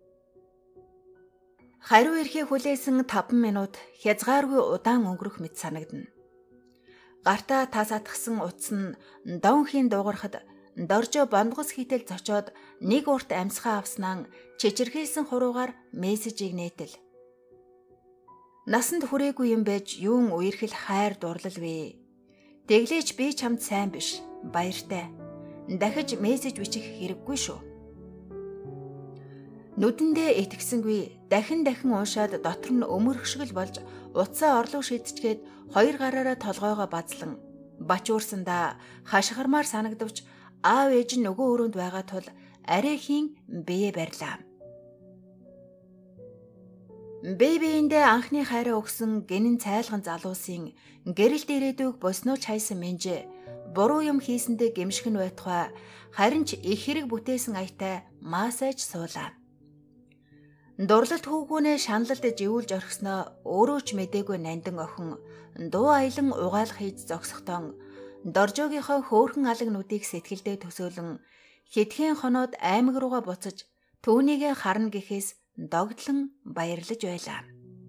Хариу ирэхээ хүлээсэн таван минут хязгааргүй удаан өнгөрөх мэт санагдана. Гартаа тас атгсан утас нь донхийн дуугарахад Доржо бондгос хийтэл зочоод нэг урт амьсгаа авснаа чичирхийлсэн хуруугаар мессежийг нээтэл. "Насанд хүрээгүй юм байж юун үерхэл хайр дурлал вэ? Тэглээч би чамд сайн биш. Баяртай. Дахиж мессеж бичих хэрэггүй шүү." Нүдэндээ итгэсэнгүй дахин дахин уушаад дотор нь өмөрхшгөл болж утсаа орлоо шидчгээд хоёр гараараа толгойгоо базлан бачуурсандаа хашгирмаар санагдавч аав ээж нь нөгөө өрөөнд байгаа тул арай хийн бие барьлаа. Бэбиэндээ анхны хайраа өгсөн гинэн цайлган залуусын гэрэлт ирээдүйг боснооч хайсан Минжээ буруу юм хийсэндээ гэмших нь байтугай харин ч их хэрэг бүтээсэн аятай массаж суулаа. Дурлалт хүүгүүнээ шаналлд живүүлж орхисноо өөрөө ч мэдээгүй Нандин охин дуу аялан угаалах хийж зогсохдоо Доржогийнхоо хөөрхөн алагнуудыг сэтгэлдээ төсөөлөн хитгэн хоноод аймаг руугаа буцаж түүнийгээ харна гэхээс догтлон баярлаж байлаа.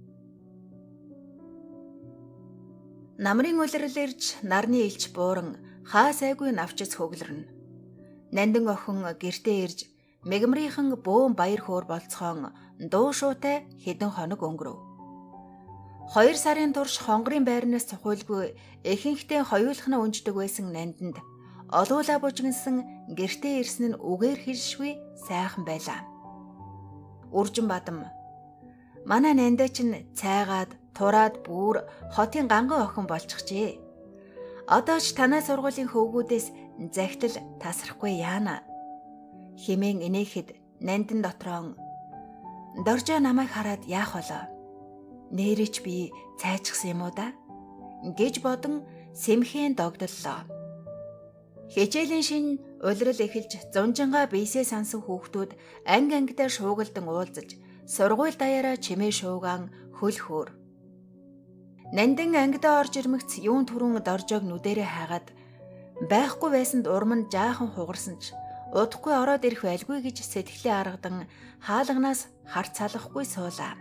Намрын улирал ирж нарны илч бууран хаа сайгүй навчис хөглөрнө. Нандин охин гэртээ ирж Мегмрийнхэн бөөн баяр хөөр болцохон дуу шуутай хэдэн хоног өнгөрөв. Хоёр сарын турш хонгорын байрнаас цохиулгүй ихэнхдээ хоёулахна өнждөг байсан Нандинд олуула бужигнсан гэртээ ирсэн нь үгээр хэлшгүй сайхан байлаа. Үржин Бадам. Манай нандаа чинь цайгаад, тураад бүр хотын ганган охин болчихжээ. Одоо ч танай сургуулийн хөвгүүдээс захидал тасрахгүй яана. Хэмээн инээхэд нандин дотроо Доржоо намайг хараад яах болоо? Нээрэж би цайчихсан юм уу да? Гэж бодон сэмхэн догдлоо. Хичээлийн шин улирал эхэлж зунжингаа бийсээ сансан хүүхдүүд анги ангидаа шуугалдан уулзаж сургууль даяараа чимээ шуугаан хөл хөөр. Нандин ангидаа орж ирмэгц юун түрүүн Доржоог нүдэрээ хаагаад байхгүй байсанд урам нь жаахан хугарсан ч удахгүй ороод ирэх байлгүй гэж сэтгэлээ аргадан хаалганаас харц салахгүй суулаа.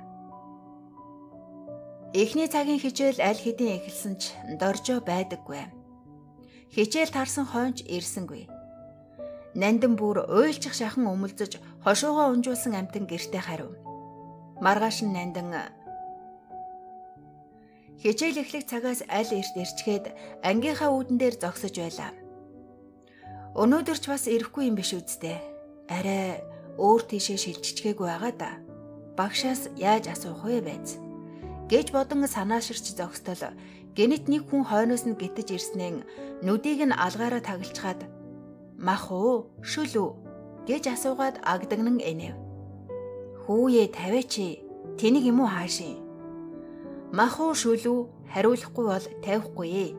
Эхний цагийн хичээл аль хэдийн эхэлсэн ч Доржоо байдаггүй. Хичээл тарсан хойнч ирсэнгүй. Нандин бүр уйлчих шахан өмөлзөж хошуугаа унжуулсан амтан гэртээ хариу. Маргааш нь нандин хичээл эхлэх цагаас аль эрт ирчгээд ангийнхаа үүдэн дээр зогсож байлаа. Өнөөдөр ч бас ирэхгүй юм биш үсттэй. Арай өөр тийшээ шилжчихгээгүй байгаа да. Багшаас яаж асуух вэ байц? Гэж бодон санааширч зогстол гэнэт нэг хүн хойноос нь гитэж ирснээр нүдийг нь алгаараа тагличхаад "Мах уу, шүл үү?" гэж асуугаад агдагнан энэв. "Хүүе тавиач. Тэнийг юм уу хаашийн?" "Мах уу, шүл үү?" хариулахгүй бол тавихгүй.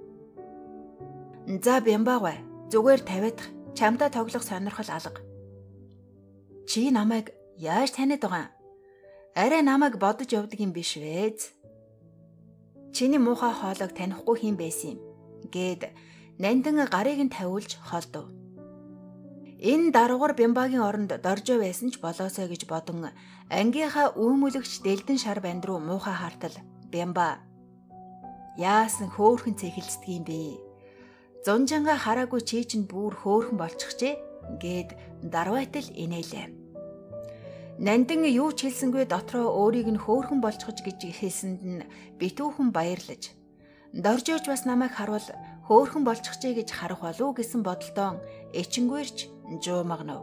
"За бямбаагүй. Зүгээр тавиадах. Чамдаа тоглох сонирхол алга." "Чи намайг яаж таниад байгаа? Арай намайг бодож явдаг юм биш вэз. Чиний муухай хоолойг танихгүй хэм байсан юм." Гэд нандин гарыг нь тавиулж холдов. Энэ даруугар Бямбагийн оронд Доржоо байсан ч болоосой гэж бодон ангийнхаа үүмүлэгч дэлдэн шар банд руу муухай хартал "Бямба, яасан хөөхөн цэхэлцдэг юм бэ? Зунжанга хараагүй чи чинь бүр хөөхөн болчихжээ." Гэд дарвайтал инээлээ. Нандин юу ч хэлсэнгүй дотроо өөрийг нь хөөхөн болчихж гэж хэлсэнд нь битүүхэн баярлаж "Доржооч бас намайг харуул хөөхөн болчихжээ гэж харах болов" гэсэн бодолтой эчингүрч жуумагнав.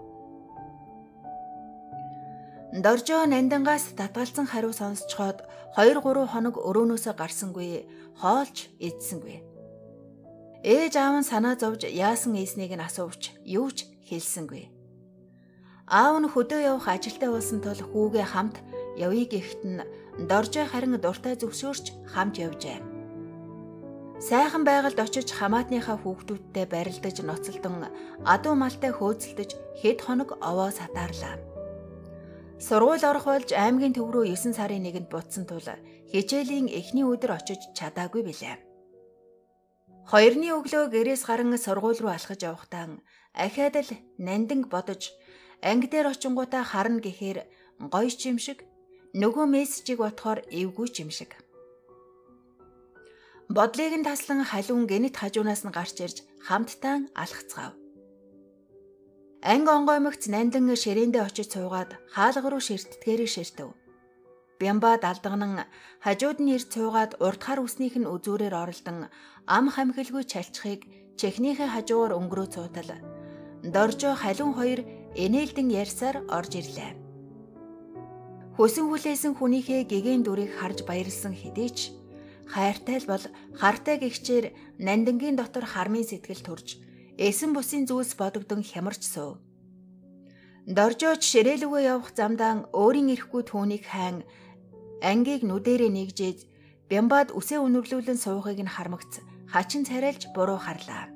Доржоо нандингаас татгалзсан хариу сонсцоход хоёр гурван хоног өрөөнөөсөө гарсангүй, хоолч идсэнгүй. Ээж аав нь санаа зовж яасан ийснийг нь асуувч юу ч хэлсэнгүй. Аав нь хөдөө явах ажилтаа болсон тул хүүгээ хамт явъя гэхэд нь Доржоо харин дуртай зөвшөөрч хамт явжээ. Сайхан байгальд очиж хамаатныхаа хүүхдүүдтэй барилдаж ноцолдон адуу малтай хөөцөлдөж хэд хоног овоо сатаарлаа. Сургууль орох болж аймгийн төв рүү есөн сарын нэгэнд буцсан тул хичээлийн эхний өдөр очиж чадаагүй билээ. Хоёрны өглөө гэрээс гарan сургууль руу алхаж явахдаа ахиад л нандинг бодож анги дээр очингуудаа харна гэхээр гоё ч юм шиг, нөгөө мессежийг бодохоор эвгүй ч юм шиг. Бодлыг нь таслан халуун гэнэт хажуунаас нь гарч ирж хамтдаа алхацгаав. Анги онгоймогц нандин ширээндээ очиж суугаад хаалга руу ширтдгээрээ ширтэв. Бямба далдагнан хажууд нь ирж суугаад урдхаар үснийх нь үзүүрээр оролдон ам хамхилгүй чалчхыг чихнийхээ хажуугаар өнгөрөө цуутал Доржоо халуун хоёр энээлдэн ярьсаар орж ирлээ. Хөсөн хүлээсэн хүнийхээ гэгээн дүрийг харж баярлсан хэдий ч хайртай л бол хартай гихчээр нандингийн дотор хармын сэтгэл төрж эсэн бусын зүйлс бодогдон хямарч суув. Доржооч ширээлүгөө явах замдаа өөрийн ирэхгүй түүнийг хайн ангийг нүдэрээ нэгжээд Бямбад үсээ үнэрлүүлэн суухыг нь хармагц хачин царайлж буруу харлаа.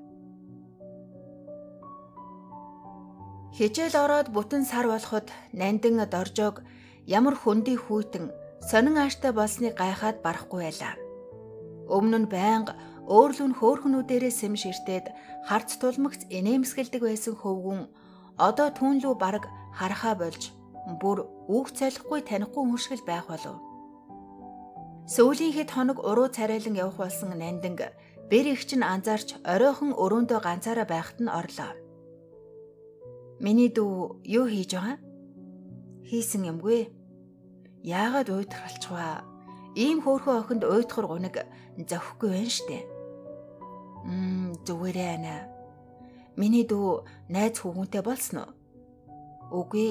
Хичээл ороод бүтэн сар болоход нандин Доржоог ямар хөндөй хүйтэн сонин ааштай болсныг гайхаад барахгүй байлаа. Өмнө нь байнга өөрлөн хөөхнүүдээрээ сэм ширтээд харц тулмагц инээмсгэлдэг байсан хөвгүн одоо түүнлүү бараг харахаа болж бүр үг цолихгүй танихгүй хүн шиг л байх болов. Сүүлийн хэд хоног уруу царайлан явах болсон нандинг бэр их чинь анзаарч оройхон өрөөндөө ганцаараа байхад нь орлоо. "Миний дүү юу хийж байгаа?" "Хийсэн юмгүй. Яагаад уйдхалчваа? Ийм хөөрхөн охинд уйдхар гуниг зохихгүй байна штэ." "Мм, зүгээрээ ана. Миний дүү найз хүүгүнтэй болсон уу?" "Үгүй.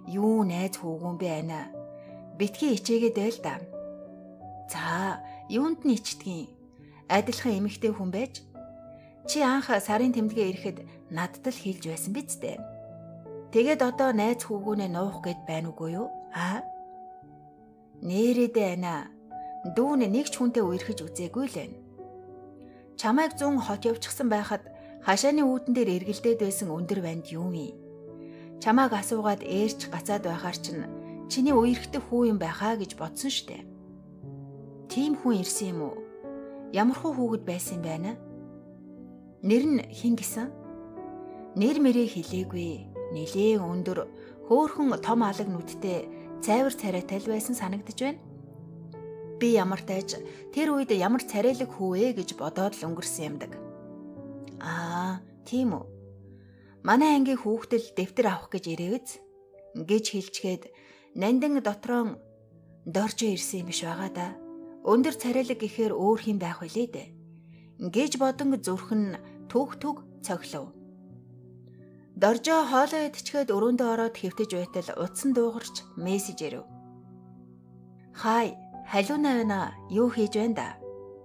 Юу найз хүүгүн бэ ана? Битгий ичээгээд байл да. За, юунд нь ичдгийг? Адилхан эмэгтэй хүн байж чи анх сарын тэмдгээ ирэхэд надад л хэлж байсан биз дээ. Тэгээд одоо найз хүүгүүнээ нуух гээд байна уугүй юу? Аа? Нээрэдэ ана. Дүүн нэг ч хүнтэй үерхэж үзээгүй л байна. Чамайг зүүн хот явчихсан байхад хашааны үүдэн дээр эргэлдээд байсан өндөр банд юу вэ? Чамайг асуугаад ээрч гацаад байхаар чинь чиний үерхдэг хүү юм байхаа гэж бодсон штэ. Тийм хүн ирсэн юм уу? Ямар хуу хүүгэд байсан юм байна? Нэр нь хэн гисэн? Нэр мэрээ хэлээгүй. Нилээн өндөр, хөөхөн том алаг нүдтэй, цайвар царайтай л байсан санагдаж байна. Би ямар тааж тэр үед ямар царайлаг хүү ээ гэж бодоод л өнгөрсөн юмдаг. Аа, тийм үү. Манай ангийн хүүхдэл дэвтэр авах гэж ирээвз гэж хэлчгээд нандин дотроо доржоо ирсэн юм биш байгаа да. Өндөр царайлаг гэхээр өөр хэм байх үлээ дээ. Гэж бодон зүрхэн түг түг цоглов. Доржоо хоолоо идчихэд өрөөндөө ороод хэвтэж байтал утсан дуугарч мессеж ирэв. Хай, халуунаа байна. Юу хийж байна да?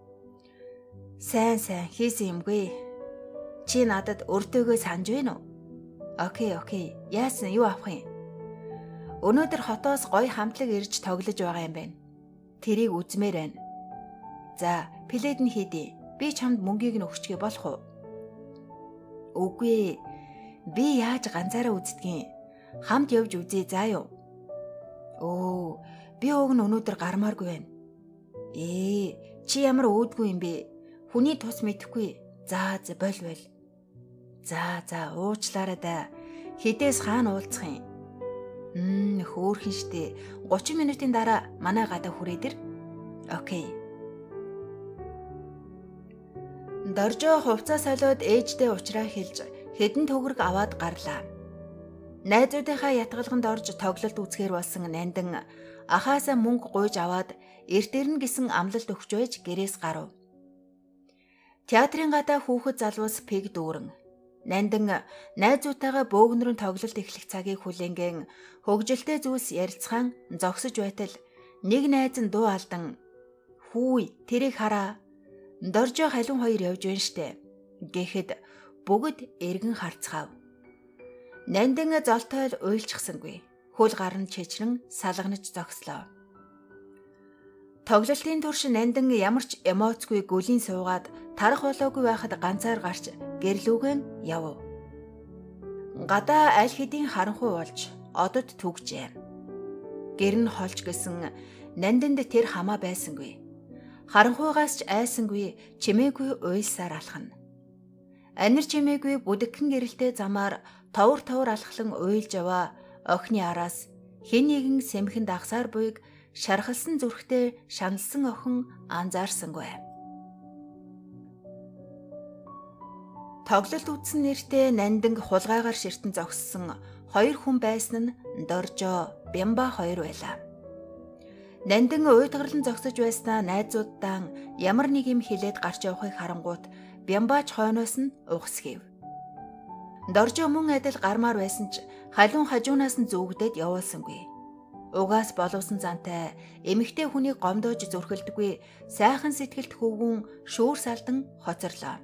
Сайн сайн хийсэн юмгүй. Чи надад өртөөгөө санаж байна уу? Окей, окей. Яасан юу авах юм? Өнөөдөр хотоос гоё хамтлаг ирж тоглож байгаа юм байна. Тэрийг үзмээр байна. За, плед нь хийдий. Би чамд мөнгийг нь өгчгээ болох уу? Үгүй. Би яаж ганцаараа үздгийг? Хамт явж үзье заа юу? Оо, би уг нь өнөөдөр гармааргүй байна. Ээ, чи ямар өөдгүй юм бэ? Хүний тус мэдэхгүй. За, за боль боль. За, за, уучлаарай да. Хідээс хаана уулзах юм? Мм, хөөрхөн штэ. гучин минутын дараа манай гадаа хүрээ дэр. Окей. Доржоо хувцас солиод ээждээ уучраа хэлж хэдэн төгрөг аваад гарлаа. Найзуудынхаа ятгалганд орж тоглолт үзэхэр болсон нандин ахаасаа мөнгө гуйж аваад эрт ирнэ гэсэн амлалт өгч байж гэрээс гарав. Театрын гадаа хүүхэд залуус пиг дүүрэн. Нандин найзуудтайгаа бөөгнөрөн тоглолт эхлэх цагийг хүлэнгэн хөгжилтэй зүйлс ярилцгаан зогсож байтал нэг найз нь дуу алдан "Хүй, тэрийг хараа. Доржоо халуун хоёр явж байна штэ" гэхэд бүгд эргэн харцгаав. Нандин золтойл уйлчихсангүй. Хөл гарн чичрэн салганаж зогслоо. Тоглолтын турш нандин ямар ч эмоцгүй гүлийн суугаад тарах болоогүй байхад ганцаар гарч гэрлүүгэн яв. Гадаа аль хэдийн харанхуй болж одод түгжээ. Гэр нь холж гисэн нандинд тэр хамаа байсангүй. Харанхуйгаас ч айсангүй чимээгүй уйлсаар алхана. Анир чимээгүй бүдэгхэн гэрэлтэй замаар товор товор алхлан уйлж яваа охины араас хэн нэгэн сэмхэн дагсаар буйг шархалсан зүрхтэй шаналсан охин анзаарсангүй. Тоглолт үзсэн нэртэй нандинг хулгайгаар ширтэн зогссон хоёр хүн байсан нь Доржоо, Бямба хоёр байлаа. Нандин уйдгарлан зогсож байснаа найзуудаа ямар нэг юм хэлээд гарч явахыг харангуут Бямбач хойноос нь угсгэв. Доржоо мөн адил гармаар байсан ч халуун хажуунаас нь зүгдээд явуулсангүй. Угаас боловсон зантай эмэгтэй хүнийг гомдоож зүрхэлдэггүй сайхан сэтгэлт хөвгүн шүүр салдан хоцорлоо.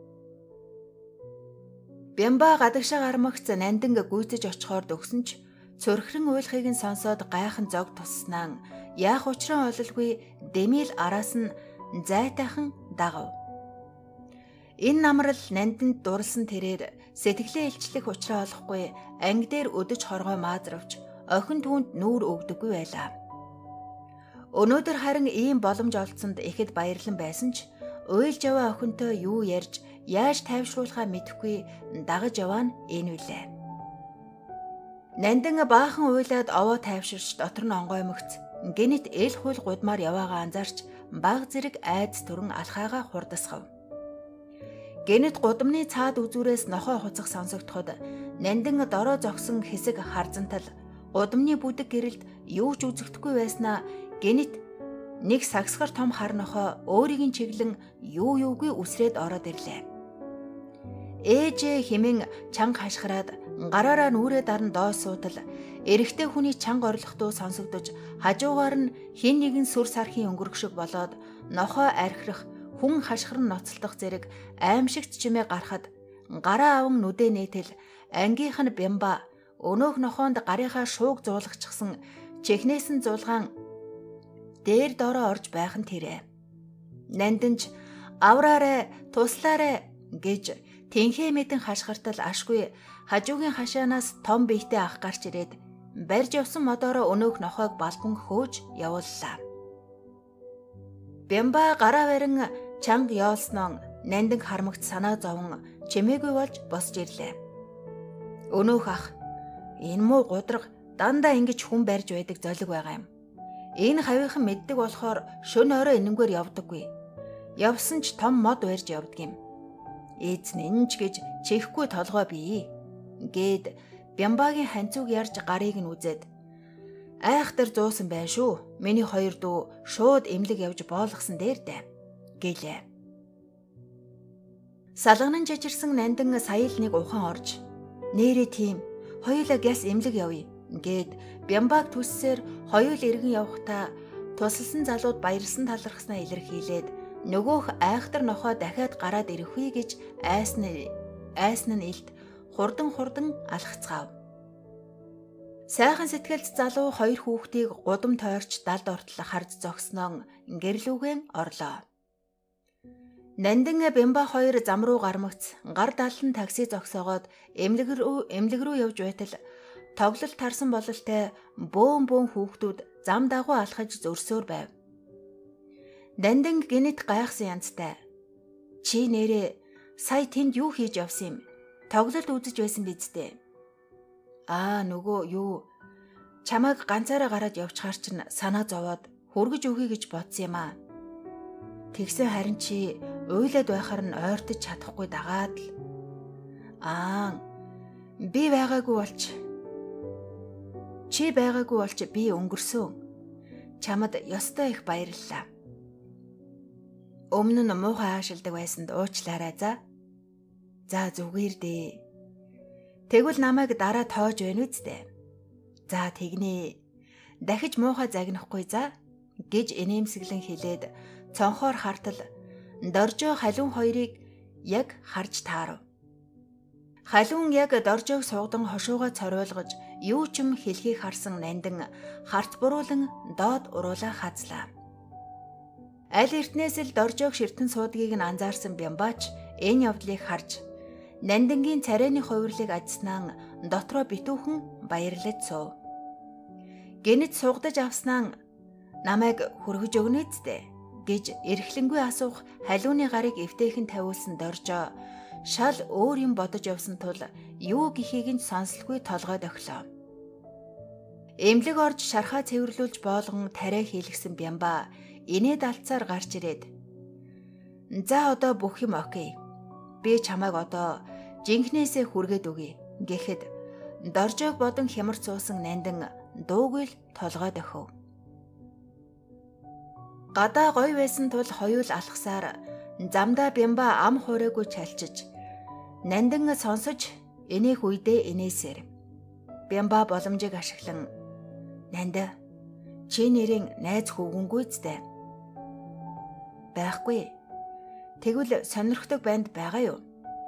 Бямба гадагшаа гармагц нандин гүйцэж очихоор дөгсөн ч цөрхрэн уйлахыг нь сонсоод гайхан зог тусснаа яах учраа ололгүй Дэмил араас нь зайтайхан дагав. Энэ намрал нандинд дурлсан тэрээр сэтгэлээ илчлэх учраа олохгүй анги дээр өдөж хоргоо маазравч охин түүнд нүүр өгдөггүй байлаа. Өнөөдөр харин ийм боломж олдсонд ихэд баярлан байсан ч уйлж яваа охинтой юу ярьж яаж тайвшруулахаа мэдэхгүй дагаж яваа нь энэ үлээ. Нандин баахан уйлаад овоо тайвширч дотор нь онгоймогц гинэт эл хул гудмаар яваагаа анзаарч баг зэрэг айц түрэн алхаагаа хурдасгав. Гэнэт гудамны цаад үзүүрээс нохой хуцах сонсогдоход нандин дороо зогсон хэсэг харзантал гудамны бүдэг гэрэлд юу ч үзэгдэхгүй байснаа гэнэт нэг сагсгар том хар нохой өөрийг нь чиглэн юу юугүй үсрээд ороод ирлээ. Ээжээ хэмээн чанга хашгираад гараараа нүрээ даран доос суудал эрэгтэй хүний чанга орлох дуу сонсогдож хажуугаар нь хин нэгэн сүр сархийн өнгөрөх шиг болоод нохой архирах хүн хашгирн ноцолдох зэрэг аимшигт чимээ гарахад гараа аван нүдэ нээтэл ангийнх нь Бямба өнөөх нохоонд гарынхаа шууг зуулгачихсан чихнээс нь зулгаан дээр доороо орж байх нь тэрэ. Нандинч авраарэ туслаарэ гэж тэнхээ мэдэн хашгиртал ашгүй хажуугийн хашаанаас том биетэй ах гарч ирээд барьж явсан модоороо өнөөх нохойг балбан хөөж явууллаа. Бямба гараа барин чанга яолсноо Нандин хармагт санаа зовон чимээгүй болж босж ирлээ. Өнөөх ах, энэ муу гудраг дандаа ингэж хүн барьж байдаг золиг байгаа юм. Энэ хавийнхан мэддэг болохоор шөнө орой энэнгээр явдаггүй. Явсан ч том мод барьж явдаг юм. Эзэн энэч гэж чихгүй толгой бий гээд Бямбагийн ханцуг ярьж гарыг нь үзээд айхтар зуусан байна шүү. Миний хоёр дүү шууд эмлэг явж боолгосон дээр дээ гэлээ. Салганан жижирсэн Нандин сая л нэг ухаан орж нэрээ тийм хоёулаа гяс эмлэг явъя гээд Бямбаг түссээр хоёул иргэн явхдаа тусалсан залууд баярлсан талархснаа илэрхийлээд нөгөөх айхтар нохоо дахиад гараад ирэхгүй гэж айсна айсна нь илт хурдан хурдан алхацгаав. Сайхан сэтгэлд залуу хоёр хүүхдийг гудам тойрч далд ортол харж зогсноо гэрлүүгэн орлоо. Нандин Бямба хоёр зам руу гармагц гар далан такси зогсоогоод эмнэлэг рүү эмнэлэг рүү явж байтал тоглолт тарсан бололтой бөөн бөөн хүүхдүүд зам дагуу алхаж зөрсөөр байв. Нандин гинэт гайхсан янзтай. Чи нэрээ сая тэнд юу хийж явсан юм? Тоглолт үзэж байсан биз дээ. Аа нөгөө юу? Чамайг ганцаараа гараад явчихаар чинь санаа зовоод хүргэж өгье гэж бодсон юм аа. Тэгсэн харин чи уйлаад байхаар нь ойртож чадахгүй дагаад л. Аа би байгаагүй болч. Чи байгаагүй болч би өнгөрсөн. Чамд ёстой их баярлалаа. Өмнө нь муухай аашилдаг байсанд уучлаарай за. За зүгээр дээ. Тэгвэл намайг дараа тоож байна үстэ. За тэгнэ. Дахиж муухай загнахгүй за гэж инээмсэглэн хэлээд цонхоор хартал Доржоо халуун хоёрыг яг харж таарав. Халуун яг Доржоог суугдан хошуугаа цориулгаж юу ч юм хэлхийг харсан Нандин харт буруулан доод уруулаа хазлаа. Аль эртнээс л Доржоог ширтэн суудгийг нь анзаарсан Бямбач энэ явдлыг харж Нандингийн царайны хувирлыг ажснаа дотроо битүүхэн баярлаж суув. Гэнэт сугдаж авснаа намайг хүргэж өгнө үстэ гэж эрхлэнгүй асуух халууны гарыг эвтэйхэн тавиулсан Доржоо шал өөр юм бодож явсан тул юу гэхийг нь сонсолгүй толгойд өглөө. Эмлэг орж шархаа цэвэрлүүлж боолгон тариа хийлгсэн Бямба инээд алцаар гарч ирээд за одоо бүх юм окей. Би чамайг одоо жинхнээсээ хүргээд өгье гэхэд Доржоог бодон хямарч суусан Нандин дуугүй л толгойд өхөв. Гадаа гой байсан тул хоёул алхсаар замдаа Бямба ам хуурайгүй чалчиж Нандин сонсож энээх үедээ инээсээр Бямба боломжийг ашиглан Нанда чи нэрийн найз хөвгөнгүй зү байхгүй. Тэгвэл сонирхдаг банд байгаа юу?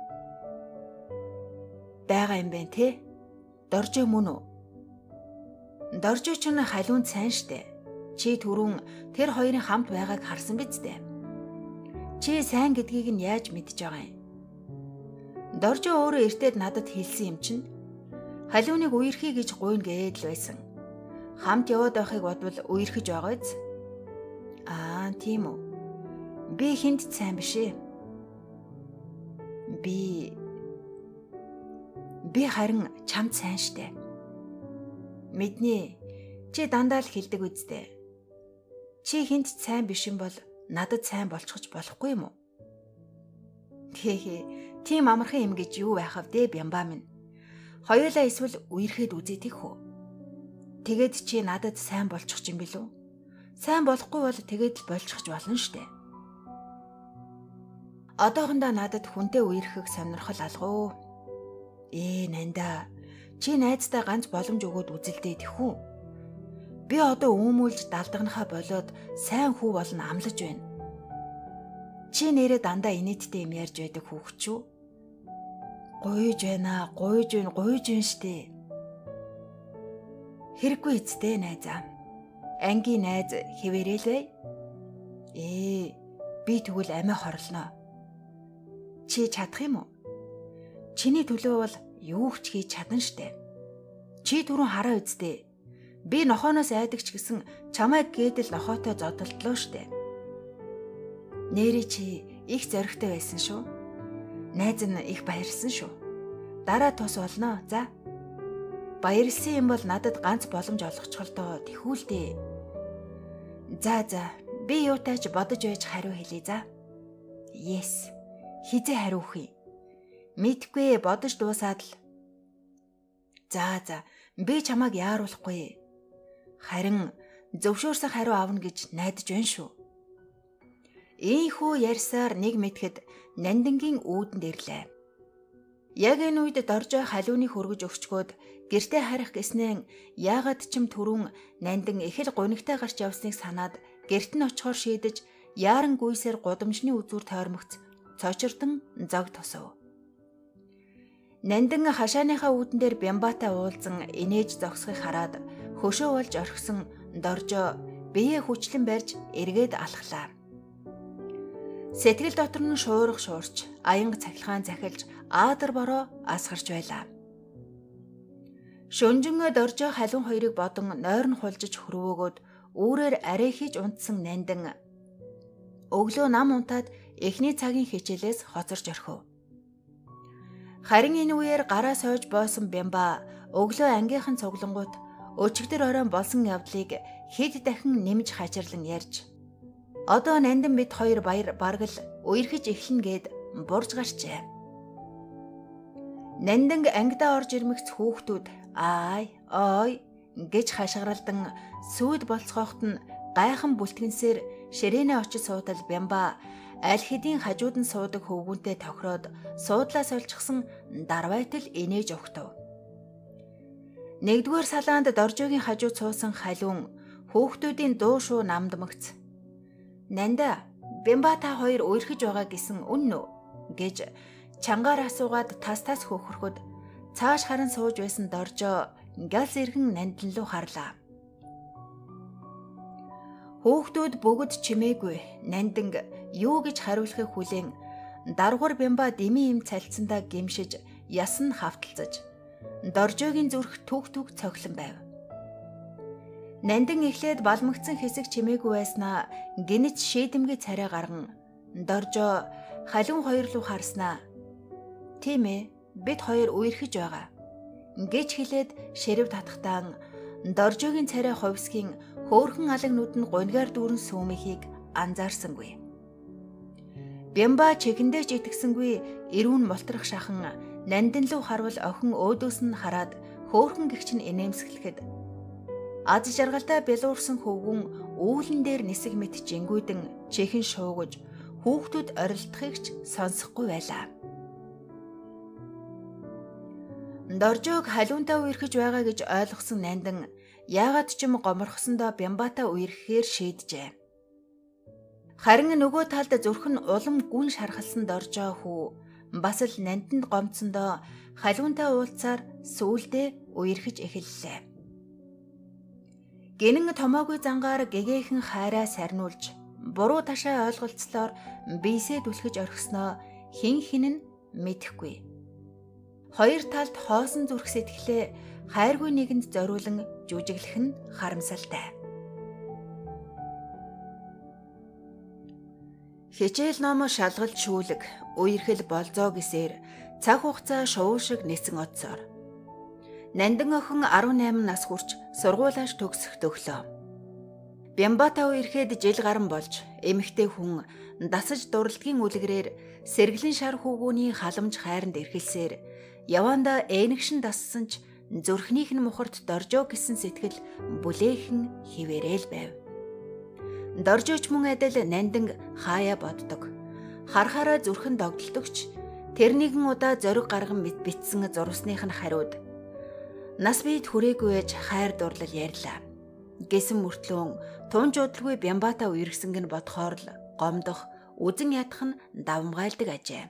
Байгаа юм байна те. Доржоо мөн үү? Доржоо ч нь халуун сайн штэ. Чи түрүүн тэр хоёрын хамт байгааг харсан биз дээ. Чи сайн гэдгийг нь яаж мэдж байгаа юм? Доржоо өөрөө эртээд надад хэлсэн юм чинь халууныг үерхий гэж гуйна гээд л байсан. Хамт яваад байхыг бодвол үерхэж байгаа биз? Аа тийм үү. Би хинт сайн биш ээ. Би би харин чамд сайн штэ. Мэднэ. Чи дандаа л хэлдэг үсттэй. Чи хинт сайн биш юм бол надад сайн болчихж болохгүй юм уу? Тэхээ, тийм амархан юм гэж юу байх вэ, Бямба минь? Хоёулаа эсвэл үерхэд үзээдэх хөө. Тэгээд чи надад сайн болчих юм билүү? Сайн болохгүй бол тэгээд л болчихж болно штэ. Одоохондоо надад хүнтэй үерхэх сонирхол алгав. Ээ Нанда, чи найздаа ганц боломж өгөөд үзэлдээ тэхүү. Би одоо үүмүүлж далдагнахаа болоод сайн хүү болно амлаж байна. Чи нэрээ дандаа инээдтэй юм ярьж байдаг хүүхэд шүү. Гуйж байна, гуйж байна, гуйж байна штэ. Хэрэггүй эцтэй найзаа. Ангийн найз хэвээрэл бай. Ээ, би тэгвэл амиа хорлоо. Чи чадах юм уу? Чиний төлөө бол юу ч хийж чадна штэ. Чи түрүүн хараа үздэй. Би нохооноос айдагч гэсэн чамайг гэдэл нохоотой зодтолтлоо штэ. Нэрий чи их зоригтой байсан шүү. Найз нь их баярлсан шүү. Дараа тус болно. За. Баярлсан юм бол надад ганц боломж олгочихлоо тэхүүлдэ. За за. Би юутайч бодож байж хариу хэлье за. Yes. Хизээ хариу өгье. Мэдгүй бодож дуусаад л. За за. Би чамайг яаруулахгүй. Харин зөвшөөрсөн хариу авна гэж найдаж байна шүү. Ийхүү ярьсаар нэг мэтгэд Нандингийн үүдэнд ирлээ. Яг энэ үед доржоо халууныг хөргөж өгчгөөд гэртээ харих гэснээр яагаад ч юм түрүүн Нандин их л гунигтай гарч явсныг санаад гэрт нь очихоор шийдэж яаран гүйсээр гудамжны үзүүр тойрмогц цочирдон зог тосов. Нандин хашааныхаа үүдэн дээр Бямбатай уулзан инээж зогсохыг хараад хөшөө болж орхисон доржоо биеэ хүчлэн барьж эргээд алхлаа. Сэтгэл дотор нь шуурга шуурч, аянга цахилгаан захилж, аадар бороо асгарч байлаа. Шөнжөнгөө доржоо халуун хоёрыг бодон нойр нь хулжиж хөрвөөгөөд үүрээр арай хийж унтсан Нандин өглөө нам унтаад эхний цагийн хичээлээс хоцорч орхив. Харин энэ үеэр гараа сойж боосон Бямба өглөө ангийнхан цуглангууд өчигдөр оройн болсон явдлыг хэд дахин нэмж хачирлан ярьж одоо Нандин бид хоёр баяр баргал үерхэж эхлэн гээд бурж гарчээ. Нандин ангидаа орж ирмэгц хүүхдүүд аай ой гэж хашгиралдан сүйд болцоохот нь гайхан бүлтгэнсээр ширээний очиж суудал Бямба аль хэдийн хажууд нь суудаг хөвгүнтэй тохироод суудлаас олчихсан дарвайтал инээж өгтөв. Нэгдүгээр салаанд доржоогийн хажууд суусан халуун хүүхдүүдийн дуу шуу намдмагц. Нанда, Бямба та хоёр үерхэж байгаа гэсэн үнэн үү гэж чангаар асуугаад тас тас хөхөрхөд цааш харан сууж байсан доржоо галс иргэн Нандин руу харлаа. Хүүхдүүд бүгд чимээгүй Нандин юу гэж хариулахыг хүлээн даргуур Бямба дэмий юм цалцсандаа гимшиж ясан хавталцаж доржоогийн зүрх түг түг цохилон байв. Нандин эхлээд балмагцсан хэсэг чимээгүй байснаа гинэч шийдэмгий царай гарган доржоо халуун хоёр руу харснаа. Тийм ээ, бид хоёр үерхэж байгаа гэж хэлээд ширв татахтаан доржоогийн царай ховсгийн хөөрхөн алагнууд нь гунигаар дүүрэн сүүмихийг анзаарсангүй. Бямба чигэндээ ч итгэсэнгүй эрүүн мултрах шахан Нандин руу харвал охин өөдөөс нь хараад хөөрхөн гэгч нь инээмсэглэхэд аз жаргалтай бэлуурсан хөвгүн үүлэн дээр нисэх мэт жингүйдэн чихэн шуугаж хүүхдүүд орилдохыг ч сонсохгүй байлаа. Доржоог халуунтай үерхэж байгаа гэж ойлгосон Нандин яагаад ч юм гоморхсондоо Бямбатай үерхэхээр шийджээ. Харин нөгөө талд зүрх нь улам гүн шархалсан доржоо хүү бас л Нандинд гомцсондоо халуунтай уулзаар сүүлдээ үерхэж эхэллээ. Гинэн томоогүй зангаар гэгээхэн хайраа сарниулж буруу ташаа ойлголцлоор бийсээ түлхэж орхисноо хин хин нь мэдэхгүй. Хоёр талд хоосон зүрх сэтгэлээ хайргүй нэгэнд зориулан жүжиглэх нь харамсалтай. Хичээл ном шалгалт шүүлэг үерхэл болзоо гэсээр цаг хугацаа шувуу шиг нисэн одсоор Нандин охин арван найман нас хүрч сургуулиаш төгсөх төглөө. Бямбатай үерхэд жил гарan болж эмэгтэй хүн дасаж дурладгийн үлгэрээр сэргэлэн шар хүүгүүний халамж хайранд эрхэлсээр яванда энэгшин дассан ч зүрхнийх нь мухарт доржоо гэсэн сэтгэл бүлээхэн хിവэрээл байв. Доржооч мөн адил Нандин хаяа боддог. Харахаараа зүрхэн догдолдогч тэр нэгэн удаа зориг гарган мэд битсэн зурвасных нь хариуд. Нас бид хүрээгүй ээж хайр дурлал ярьлаа. Гэсэн мөртлөө тунж удалгүй Бямбата үерхсэнг нь бодохоор л гомдох, үзэн ядах нь давмгайлдаг ажээ.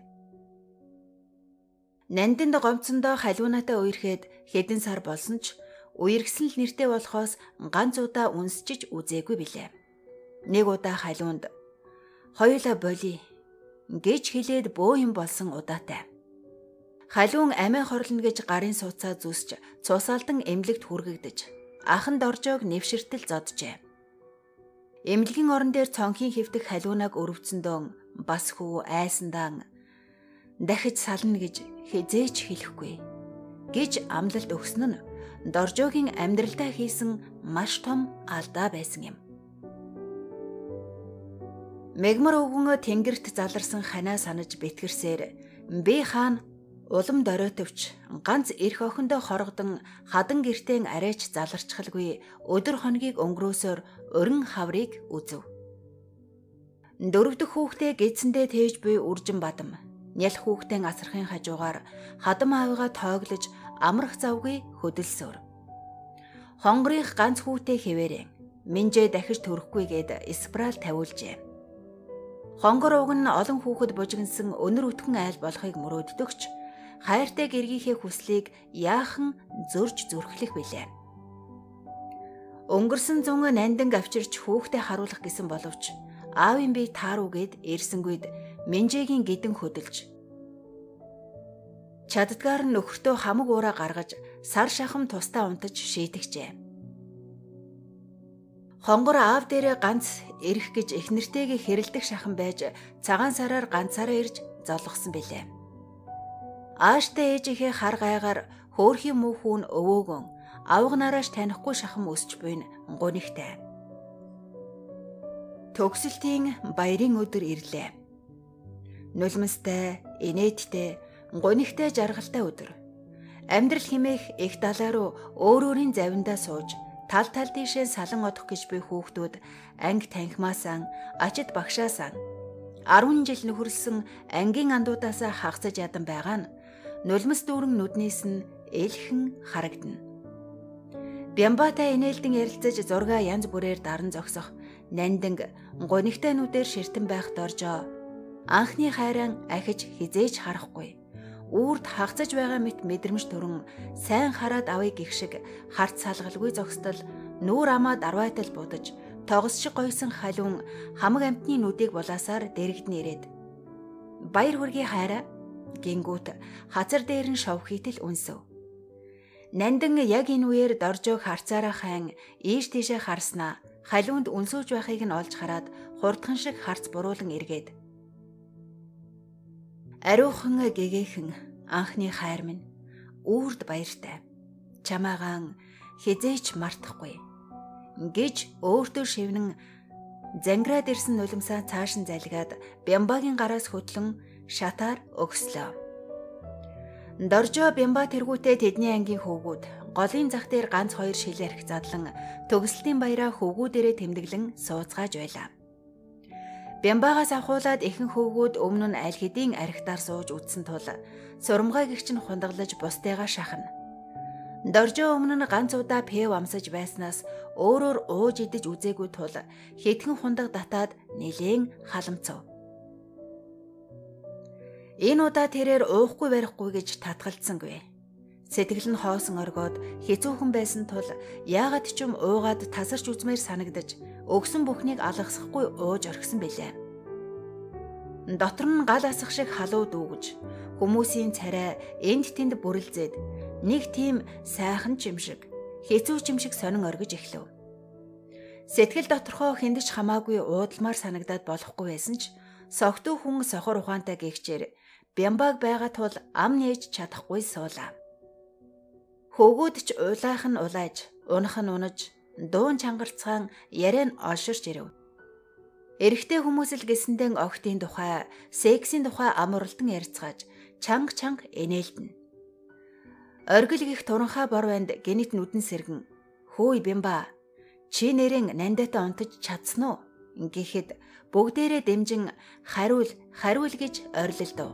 Нандинд гомцондоо халиунаатай үерхэд хэдэн сар болсон ч үерхсэн л нэртэй болохоос ганц удаа үнсчиж үзээгүй билээ. Нэг удаа халиунд хоёулаа боли гэж хэлээд бөө юм болсон удаатай. Халиун амиа хорлно гэж гарын сууцаа зүсч цусаалдан эмнэлэгт хүргэгдэж ахан доржоог нэвширтэл зоджээ. Эмнэлгийн орон дээр цонхийн хэвтэх халиунаг өрөвцөндөө бас хүү айсандаан дахиж сална гэж хизээч хэлэхгүй гэж амлалт өгсөн нь доржоогийн амьдралдаа хийсэн маш том алдаа байсан юм. Мегмар өвгөн тэнгэрт заларсан ханаа санаж бэтгэрсээр би хаан улам доройтовч ганц эрх охиндоо хоргодон хадан гертэн арайч заларчхалгүй өдөр хоногийг өнгөрөөсөөр өрн хаврыг үзв. Дөрөв дэх хүүхдээ гидсэндээ тээж буй үржин бадам нялх хүүхдийн асархын хажуугаар хадам аавыгаа тооглож амрах завгүй хөдөлсөөр. Хонгорынх ганц хүүтэй хэвээрээ минжээ дахиж төрөхгүйгээд спираль тавиулжээ. Хонгор уг нь олон хүүхэд бужигнсан өнөр өтгөн айл болохыг мөрөөддөгч хайртай гэргийнхээ хүслийг яахан зөрж зүрхлэх билээ. Өнгөрсөн зун нандин авчирч хүүхдээ харуулах гэсэн боловч аавын бие тааруугээд ирсэнгүйд минжээгийн гидэн хөдөлж чаддгаар нь нөхөртөө хамаг уураа гаргаж сар шахам тустаа унтаж шийтгчээ. Хонгор аав дээрээ ганц ирэх гэж их нэртэйгээ хэрэлдэх шахан байж цагаан сараар ганцаараа ирж золгосон билээ. Ааштай ээжийнхээ хар гайгаар хөөрхийн муу хүүн өвөөгөн авганарааш танихгүй шахам өсч буйн гунигтай. Төгсөлтийн баярын өдөр ирлээ. Нулимстай, инээдтэй, гунигтай жаргалтай өдөр. Амьдрал химээх их далаа руу өөр өөрийн завиндаа сууж тал тал дишээ салан одох гэж буй хүүхдүүд анги танхимаасан, ачид багшаасан, арван жил нөхөрлсөн ангийн андуудаасаа хагасж ядан байгаа нь нулимс дүүрэн нүднээс нь элхэн харагдана. Бямбата инээлдэн ярилцаж зургаа янз бүрээр даран зогсох нандинг гунигтай нүдээр ширтэн байх доржоо анхны хайран ахиж хизээж харахгүй. Үрд хагцаж байгаа мэт мэдрэмж төрөн сайн хараад авъя гэх шиг харт салгалгүй зогсдол нүүр амаа дарвайтал будаж тогос шиг гойсон халиун хамаг амтны нүдийг булаасаар дэрэгдэн ирээд баяр хүргийн хайраа гингүүт хазар дээр нь шов хийтэл үнсв. Нандин яг энэ үеэр доржоог харцаараа хайн ийш тийшээ харснаа халиунд үнсүүж байхыг нь олж хараад хурдхан шиг харц буруулан эргээд ариухан гэгээхэн анхны хайр минь үрд баяртай чамаагаан хизээч мартахгүй гэж өөртөө шивнэн зангираад ирсэн нулимсаа цааш нь залгиад Бямбагийн гараас хөтлөн шатаар өгслөө. Доржоо Бямба тэргүүтээ тэдний ангийн хөвгүүд голын зах дээр ганц хоёр шилэрх задлан төгсөлтийн баяраа хөвгүүдээрээ тэмдэглэн сууцгааж байлаа. Бямбагаас авахуулаад ихэнх хөвгүүд өмнө нь аль хэдийн архитаар сууж үтсэн тул сурамгай гэгч нь хундаглаж бусдыгаа шахна. Доржоо өмнө нь ганц удаа пэв амсаж байснаас өөрөөр ууж идэж үзээгүй тул хэдхэн хундаг татаад нэлээн халамцав. Энэ удаа тэрээр уухгүй барихгүй гэж татгалцсангүй. Сэтгэл нь хоосон оргоод хэцүүхэн байсан тул яагаад ч юм уугаад тасарч үзмээр санагдаж өгсөн бүхнийг алгасахгүй ууж орхисон билээ. Дотор нь гал асах шиг халуу дүүгэж хүмүүсийн царай энд тэнд бүрэлзээд нэг тийм сайхан ч юм шиг хэцүү ч юм шиг сонин оргиж эхлэв. Сэтгэл доторхоо хэндэж хамаагүй уудалмаар санагдаад болохгүй байсан ч согтуу хүн сохор ухаантай гэгчээр Бямбаг байгаа тул ам нээж чадахгүй суулаа. Хөвгүүд ч улайх нь улайж, унах нь унаж, дуун чангарцгаан яриа нь олширч ирэв. Эрэгтэй хүмүүс л гэсэндэн огтын тухай, сексийн тухай амуралдан ярилцгааж, чанга чанга энээлдэнэ. Оргил гих туранхай борванд гинэт нүдэн сэргэн, "Хөөе Бямба, чи нэрэн нандайтай унтаж чадсан уу?" Гэхэд бүгдээрээ дэмжин хариул, хариул гэж орилдов.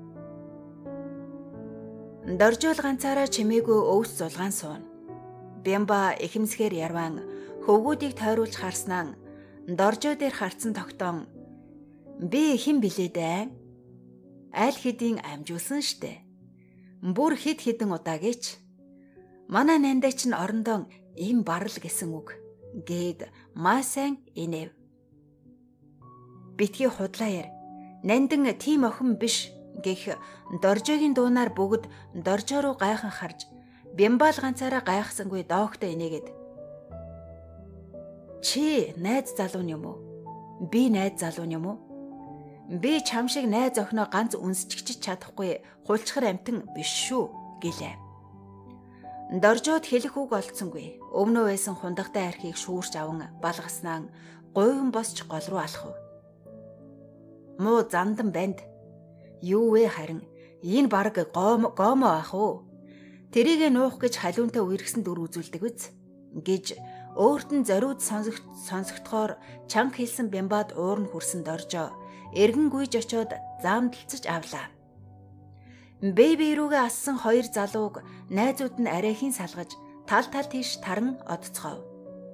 Доржоол ганцаараа чимээгүй өвс зулгаан суун. Бямба эхэмсгээр ярван хөвгүүдийг тойруулж харснаа доржоо дээр харцсан тогтоон би хэн билээ дээ? Аль хэдийн амжуулсан штэ. Бүр хид хідэн удаа гэж. Манай нандаа чинь орондоо им барал гэсэн үг гээд маасан инэв. Битгий худлаа яар. Нандин тийм охин биш гэх доржоогийн дуунаар бүгд доржоо руу гайхан харж бямбаал ганцаараа гайхсангүй доогтой инээгээд. Чи найз залуу юм уу? Би найз залуу юм уу? Би чам шиг найз охиноо ганц үнсчихэж чадахгүй хулчхар амтан биш шүү гэлээ. Доржоод хэлэх үг олцсонгүй. Өмнөө байсан хундагтай архийг шүүрч аван балгаснаа гуйван босч гол руу алхав. Муу зандан банд. Юу вэ харин энэ баг гомоо ах уу? Тэрийг нуух гэж халуунтай үерхсэн дүр үзүүлдэг үз гэж өөрт нь зориуд сонсогдохоор чанга хэлсэн бямбад уур нь хүрсэн доржоо эргэн гүйж очоод заамдалцаж авлаа. Бэби рүүгээ ассан хоёр залууг найзууд нь арайхийн салгаж тал тал тийш таран одцгов.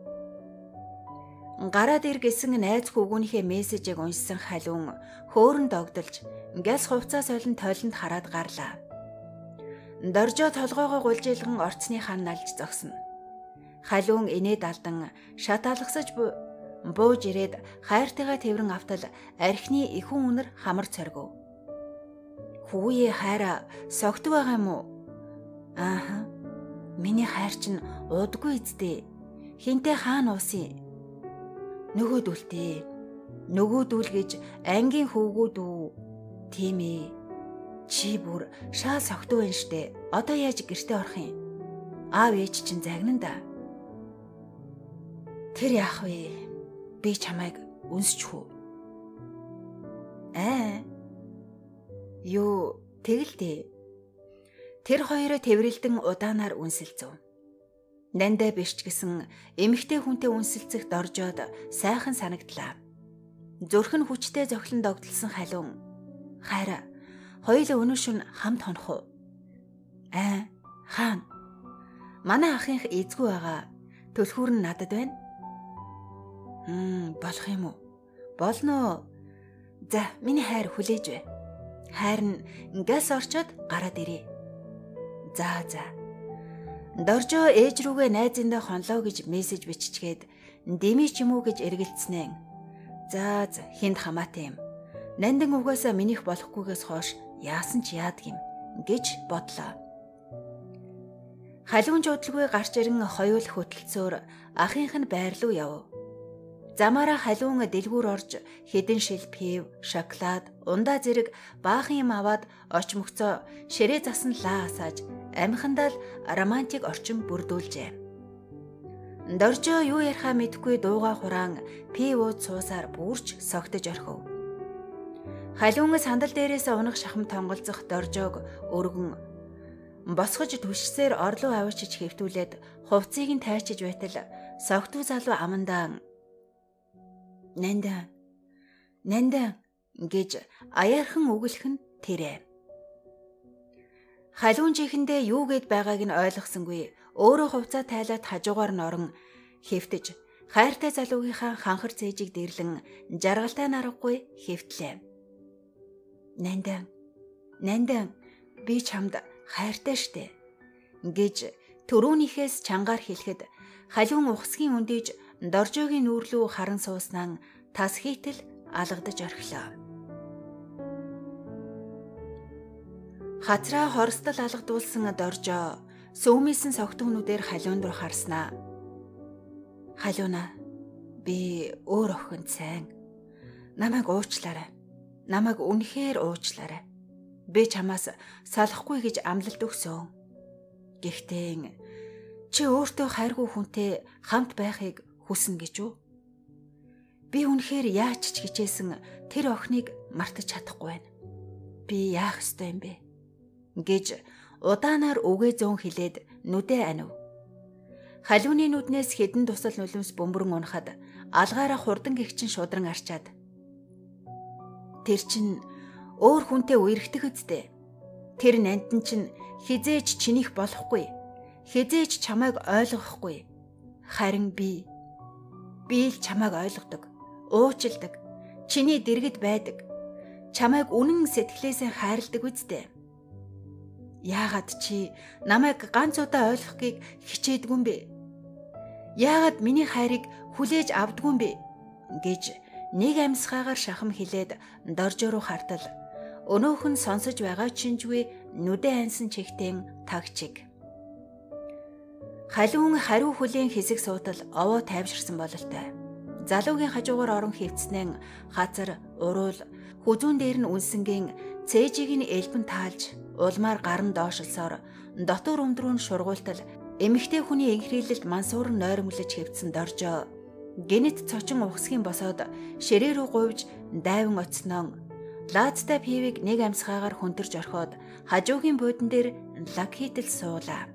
Гараад ир гэсэн найз хүүгүүнийхээ мессежийг уншсан халуун хөөрөн догдолж гяс хувцас солон тойлонд хараад гарлаа. Доржоо толгоогоо гулжилган орцныхаа налж зогсно. Халуун инээд алдан шатаалгасаж бууж ирээд хайртайгаа тэврэн автал архины ихүн үнэр хамар цоргив. Хүүе хайраа согтуу байгаа юм уу? Ааха. Миний хайр чинь удгүй эцтэй. Хинтээ хаана уусын? Нөгөөдүүлтэй. Нөгөөдүүл гэж ангийн хөвгүүд үү? Тийм ээ. Чи бүр шаа согтуу байна штэ. Одоо яаж гэртээ орох юм? Аав ээж чинь загнан да. Тэр яах вэ? Би чамайг үнсчихв. Аа. Юу тэгэлтэй. Тэр хоёроо тэврэлдэн удаанаар үнсэлцв. Нандаа биш ч гэсэн эмэгтэй хүнтэй үнсэлцэх доржоод сайхан санагдлаа. Зүрх нь хүчтэй зохилон догдолсон халуун. Хайр хоёулаа өнөө шөнө хамт хонох уу? Аа, хаана? Манай ахынх эзгүй байгаа. Төлхүүр нь надад байна. Хм, болох юм уу? Болно. За, миний хайр хүлээж бай. Хайр нь газ орчоод гараад ирээ. За, за. Доржоо ээж рүүгээ найзындаа хонлоо гэж мессеж биччихгээд дэмий ч юм уу гэж эргэлцснээ. За, за, хинд хамаатай юм. Нандин угаасаа минийх болохгүйгээс хойш яасан ч яадаг юм гэж бодлоо. Халуун жуудалгүй гарч ирэн хоёул хөтөлцөөр ахынх нь байр руу яв. Замаараа халуун дэлгүүр орж хэдэн шил пив, шоколад, ундаа зэрэг баахан юм аваад очмогцоо ширээ засан лаа асааж амхандаа л романтик орчин бүрдүүлжээ. Доржоо юу ярихаа мэдэхгүй дууга хураан пив ууд суусаар бүрч согтож орхив. Халуун сандал дээрээс унах шахам тонголзох доржоог өргөн босгож түшсээр орлуу авчиж хэвтүүлээд хувцсыг нь тайчиж байтал согтуу залуу амандаа Нандаа, Нандаа гэж аяархан үгэлэх нь тэрэ. Халуун чихэндээ юу гээд байгааг нь ойлгосонгүй өөрөө хувцаа тайлаад хажуугаар нь орон хэвтэж хайртай залуугийнхаа ханхар цээжийг дэрлэн жаргалтай нарахгүй хэвтлээ. Нандаа, Нандаа би чамд хайртай штэ гэж төрөөнийхээс чангаар хэлэхэд халуун ухсгийн үндийж доржоогийн нүүрлүү харан сууснаа тас хийтэл алгадаж орхилоо. Хацраа хорстол алгадуулсан доржоо сөөмийсэн согтүүнүүдээр халуун руу харснаа. Халуунаа би өөр охин сайн. Намайг уучлаарай. Намайг үнэхээр уучлаарай. Би чамаас салахгүй гэж амлалт өгсөн. Гэхдээ чи өөртөө хайргүй хүнтэй хамт байхыг хүснэ гэж үү? Би үнэхээр яаж ч хичээсэн тэр охиныг мартаж чадахгүй байна. Би яах ёстой юм бэ? гэж удаанаар үгээ зөөн хэлээд нүдээ анив. Халууны нүднээс хэдэн тусал нулимс бөмбөрөн унахад алгаараа хурдан гихчин шудран арчаад. Тэр чин өөр хүнтэй үерхдэг үсттэй. Тэр нандин чин хизээж чинийх болохгүй. Хизээж чамайг ойлгохгүй. Харин би би л чамайг ойлгодог. Уучилдаг. Чиний дэргэд байдаг. Чамайг үнэн сэтгэлээсээ хайрладаг үсттэй. Яагаад чи намайг ганц удаа ойлгохыг хичээдгүй юм бэ? Яагаад миний хайрыг хүлээж авдгүй юм бэ? гэж нэг амьсгаагаар шахам хилээд доржоо руу хартал. Өнөөхөн сонсож байгаа чинжгүй нүдэ ансан чихтэн тагчиг. Халиун хариу хүлийн хэсэг суудал овоо тайвширсан бололтой. Залуугийн хажуугаар орон хөвцнэн хазар, уруул, хүзүүн дээр нь үнсэнгийн цээжийг нь элбэн таалж, улмаар гарн доошилсоор дотор өмдрүүн шургуултал эмэгтэй хүний инхрийлэлд мансуур нойрмоглож хөвцсөн доржоо. Гэнэт цочин ухсгийн босоод ширээ рүү гуйвж дайван оцсноо. Лаацтай пивийг нэг амьсгаагаар хөнтөрж орхиод хажуугийн буудан дээр лаг хийтэл суулаа.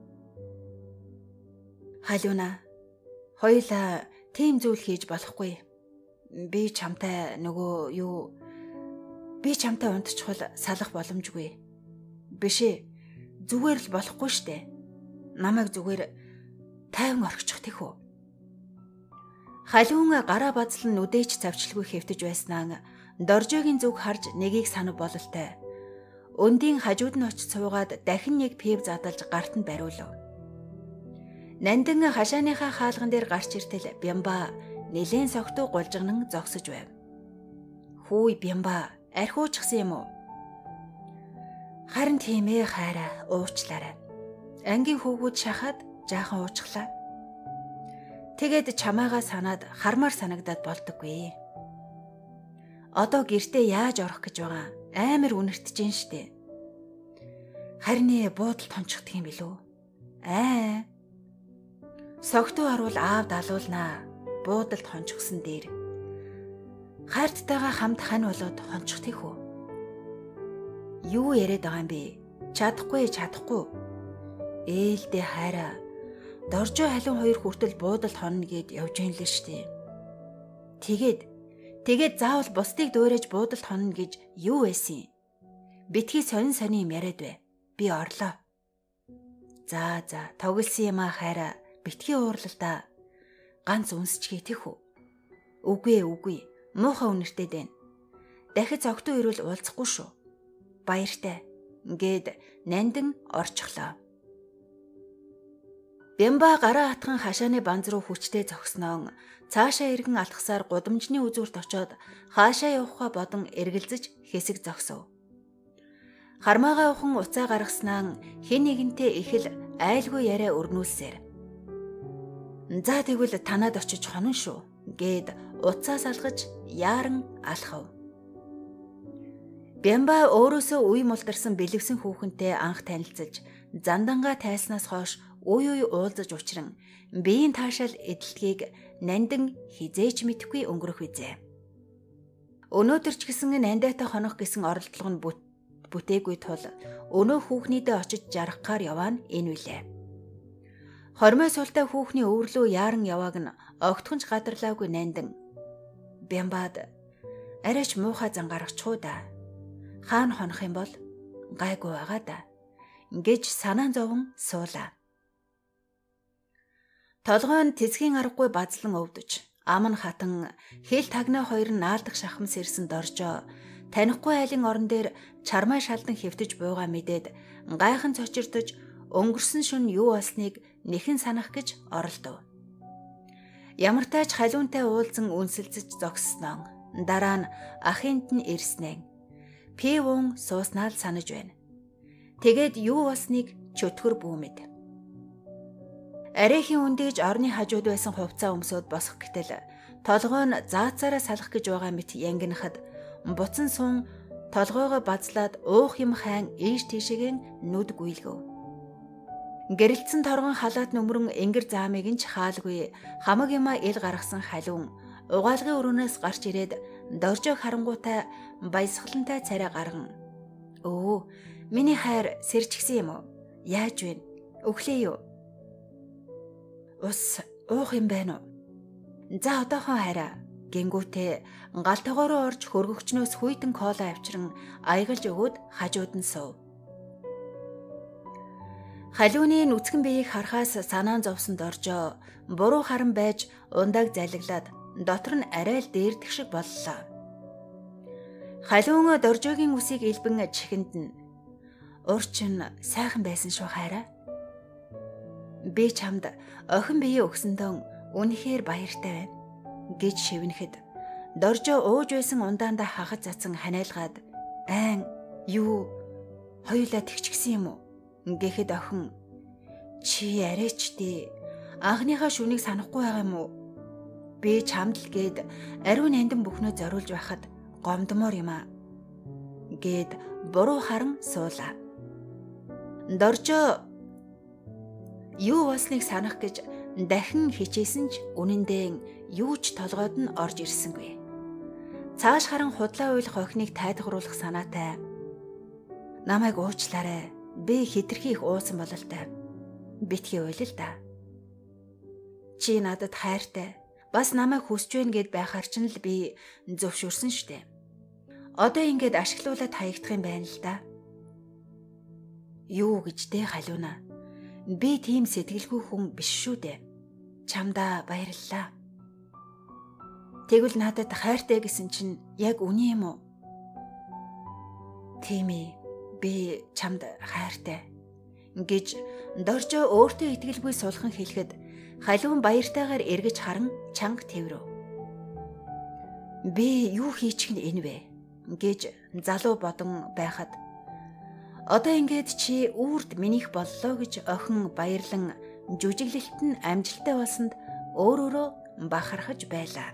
Халиуна, хоёулаа тийм зүйл хийж болохгүй. Би чамтай нөгөө юу би чамтай унтчихвал салах боломжгүй. Биш ээ. Зүгээр л болохгүй штэ. Намайг зүгээр тайван орхичих тийхүү. Халиун гараа базлан нүдээч завчлгүй хэвтэж байснаа доржоогийн зүг харж нэгийг санав бололтой. Өндийн хажууд нь очиж суугаад дахин нэг пив задалж гарт нь бариулав. Нандин хашааныхаа хаалган дээр гарч иртэл Бямба нэлээд согтуу гулжгнан зогсож байв. Хүй Бямба, архиучихсан юм уу? Харин тийм ээ хайраа, уучлаарай. Ангийн хүүгүүд шахаад жаахан уучглаа. Тэгээд чамаагаа санаад хармаар санагдаад болдоггүй. Одоо гэртээ яаж орох гэж байгаа? Амар үнэртэж гин штэ. Харин буудал тончгдох юм билүү? Аа. Согтуу харуул аав далуулнаа. Буудалд хончгсон дээр. Хайрттайгаа хамт хань болоод хончих тийхүү. Юу яриад байгаа юм бэ? Чадахгүй чадахгүй. Ээлдээ хайраа. Доржоо халиун хоёр хүртэл буудалд хонно гэд явж гин л штэ. Тэгээд тэгээд заавал бусдыг дөөрэж буудалд хонно гэж юу байсан юм? Битгий сонин сонин юм яриад бай. Би орлоо. За за, тоглосон юм а хайраа. Битгий уурлал да. Ганц үнсчгээ тийхүү. Үгүй үгүй. Муухай үнэртэй дээ. Дахиж огтуу ирвэл уулзахгүй шүү. Баяртай. Ингээд нандин орчихлоо. Бямба гараа хатхан хашааны банз руу хүчтэй зогсноо. Цаашаа иргэн алхасаар гудамжны үзүүрт очоод хаашаа явахаа бодон эргэлзэж хэсэг зогсов. Хармаагаа ухан уцаа гаргаснаа хэн нэгэнтэй их л айлгүй яриа өрнүүлсээр. За тэгвэл танаад очиж хонон шүү гэд уцаа салгаж яаран алхав. Бямба өөрөөсөө үе мулдарсан бэлэвсэн хүүхэнтэй анх танилцаж зандангаа тайснаас хойш үе үе уулзаж учран биеийн таашаал эдэлтгийг нандин хизээч мэдхгүй өнгөрөх үзээ. Өнөөдөр ч гэсэн нандайтай хонох гэсэн оролдлого нь бүтээгүй тул өнөө хүүхнийдээ очиж жаргахаар яваа нь энэ үлээ. Хормой султай хүүхний өвөрлөө яаран явааг нь огтхонч гадарлаагүй нандин. Бямбад арайч муухай зан гаргачихуу да. Хаана хонох юм бол гайгүй байгаа да. Ингэж санаан зовон суулаа. Толгой нь тэсгийн аргагүй базлан өвдөж, ам нь хатан хэл тагнаа хоёр нь наалдах шахамс ирсэн доржоо танихгүй айлын орон дээр чармаа шалдан хэвтэж буугаа мэдээд гайхан цочирдож өнгөрсөн шөнө юу болсныг нэхэн санах гэж оролдов. Ямар тач халиунтай уулзан үнсэлцэж зогссноо. Дараа нь ахынд нь ирснэ. Пивун сууснаа л санаж байна. Тэгээд юу болсныг чөтгөр бүүмэд. Арайхийн үндэж орны хажууд байсан хувцаа өмсөд босох гэтэл толгой нь заацаараа салах гэж байгаа мэт янгинахад буцан сун толгойгоо базлаад уух юм хайн ийш тийшээгийн нүд гүйлгэв. Гэрэлтсэн торгон халаат нөмрөн энгэр заамыг нь ч хаалгүй хамаг юма ил гаргасан халиун угаалгын өрөөнөөс гарч ирээд доржог харангуутай баясгалантай царай гарган. Өө, миний хайр сэрчгсэн юм уу? Яаж вэ? Өглөө юу? Ус уух юм байна уу? За одоохон хараа. Гингүүтээ галтайгоороо орж хөргөгчнөөс хүйтэн кола авчран аягалж өгөөд хажууд нь суув. Халиуны нүцгэн биеийг харахаас санаан зовсон Доржо буруу харан байж ундааг залглаад дотор нь арай л дээрдэх шиг боллоо. Халиун Доржогийн үсийг илбэн чихэнд нь "Урчин сайхан байсан шүү хайраа. Би чамд охин бие өгсөндөө үнэхээр баяртай байна" гэж шивнэхэд Доржо ууж байсан ундаандаа хахад цацсан ханиалгаад "Айн юу хоёулаа тэгчихсэн юм уу?" гэхэд охин "Чи арайч дээ. Анхныхаа шүнийг санахгүй байгаа юм уу? Би чамд л гээд ариун нандин бүхнөө зориулж байхад гомдмоор юм аа" гэд буруу харан суулаа. Доржо юу болсныг санах гэж дахин хичээсэн ч үнэндээ юу ч толгойд нь орж ирсэнгүй. Цааш харан худлаа уйлах охиныг тайлгаруулах санаатай "Намайг уучлаарай. Би хитрхи их уусан бололтой. Битгий уйл л да. Чи надад хайртай. Бас намайг хүсэж байна гэд байхаар ч л би зөвшөөрсөн штэ. Одоо ингээд ашиглуулаад хаягдах юм байна л да." "Юу гэж дээ халиуна. Би тийм сэтгэлгүй хүн биш шүү дээ. Чамдаа баярлалаа. Тэгвэл надад хайртай гэсэн чинь яг үний юм уу?" "Тийм ээ. Би чамд хайртай" гэж Доржо өөртөө итгэлгүй сулхан хэлэхэд халиун баяртайгаар эргэж харан чанга тэврэв. "Би юу хийчих нь энэ вэ?" гэж залуу бодон байхад "Одоо ингээд чи үрд минийх боллоо" гэж охин баярлан жүжиглэлт нь амжилттай болсонд өөрөөрөө бахархаж байлаа.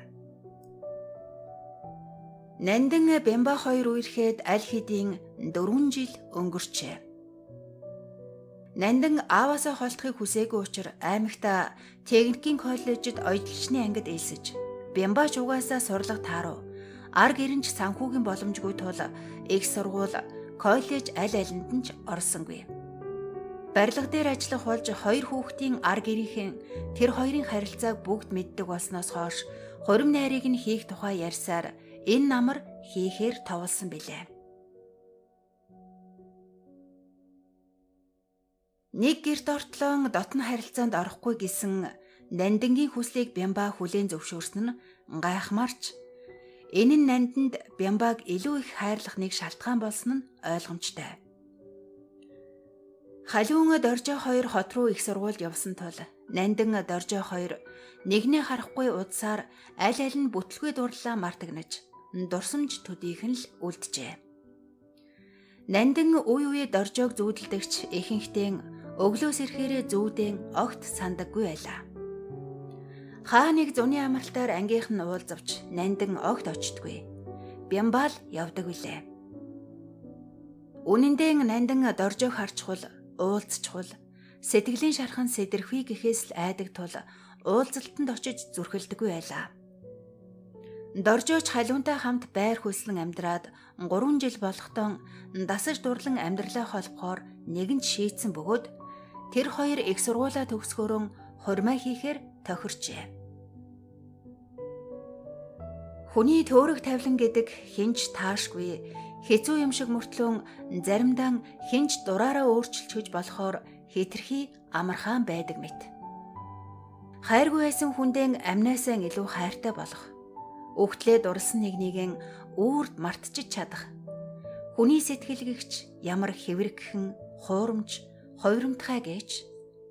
Нандин Бямба хоёр үерхэд аль хэдийн дөрвөн жил өнгөрчээ. Нандин ааваасаа холдохыг хүсээгүй учраас аймагта техникийн коллежид оюутны ангид элсэж, Бямбач угаасаа сурлага таарав. Ар гэрэнч санхүүгийн боломжгүй тул их сургууль, коллеж аль алинд нь ч орсонгүй. Барилга дээр ажиллах болж хоёр хүүхдийн ар гэрийнхэн тэр хоёрын харилцааг бүгд мэддэг болсноос хойш хурим найрыг нь хийх тухай ярьсаар энэ намар хийхээр товолсон билээ. Нэг гэрт ортлон дотн харилцаанд орохгүй гэсэн Нандингийн хүслийг Бямба хүлээн зөвшөөрсөн нь гайхмарч энэ нь Нандинд Бямбаг илүү их хайрлах нэг шалтгаан болсон нь ойлгомжтой. Халиун Доржо хоёр хот руу их сургуульд явсан тул Нандин Доржо хоёр нэгнээ харахгүй удсаар аль аль нь бүтлгүй дурлаа мартагнаж дурсамж төдийхөн л үлджээ. Нандин үе үе Доржог зүүдэлдэгч ихэнхдээ өглөөс ирэхээрээ зүүдэн огт сандаггүй байлаа. Хаа нэг зуны амралтаар ангийнх нь уулзавч Нандин огт очдгүй. Бямбал явдаг билээ. Үнэндээ Нандин Доржог харчхул, уулзчхул, сэтгэлийн шархан сэтэрхүй гэхээс л айдаг тул уулзалтанд очиж зүрхэлдэггүй байлаа. Доржоч халиунтай хамт байр хөлслөн амьдраад гурван жил болохдоо дасаж дурлан амьдралаа холбохоор нэгэнт шийдсэн бөгөөд тэр хоёр их сургуулаа төгсгөөрөн хурмаа хийхээр тохирчээ. Хүний төөрөг тавилан гэдэг хинч таашгүй хэцүү юм шиг мөртлөө заримдаа хинч дураараа өөрчилж болохоор хитрхи амархан байдаг мэт. Хайргүй байсан хүндээ амнаасаа илүү хайртай болох. Өгтлээ дурлсан нэг нэгэн үрд мартчих чадах. Хүний сэтгэлгэгч ямар хэврэгхэн, хуурамч, хойромтгай гэж.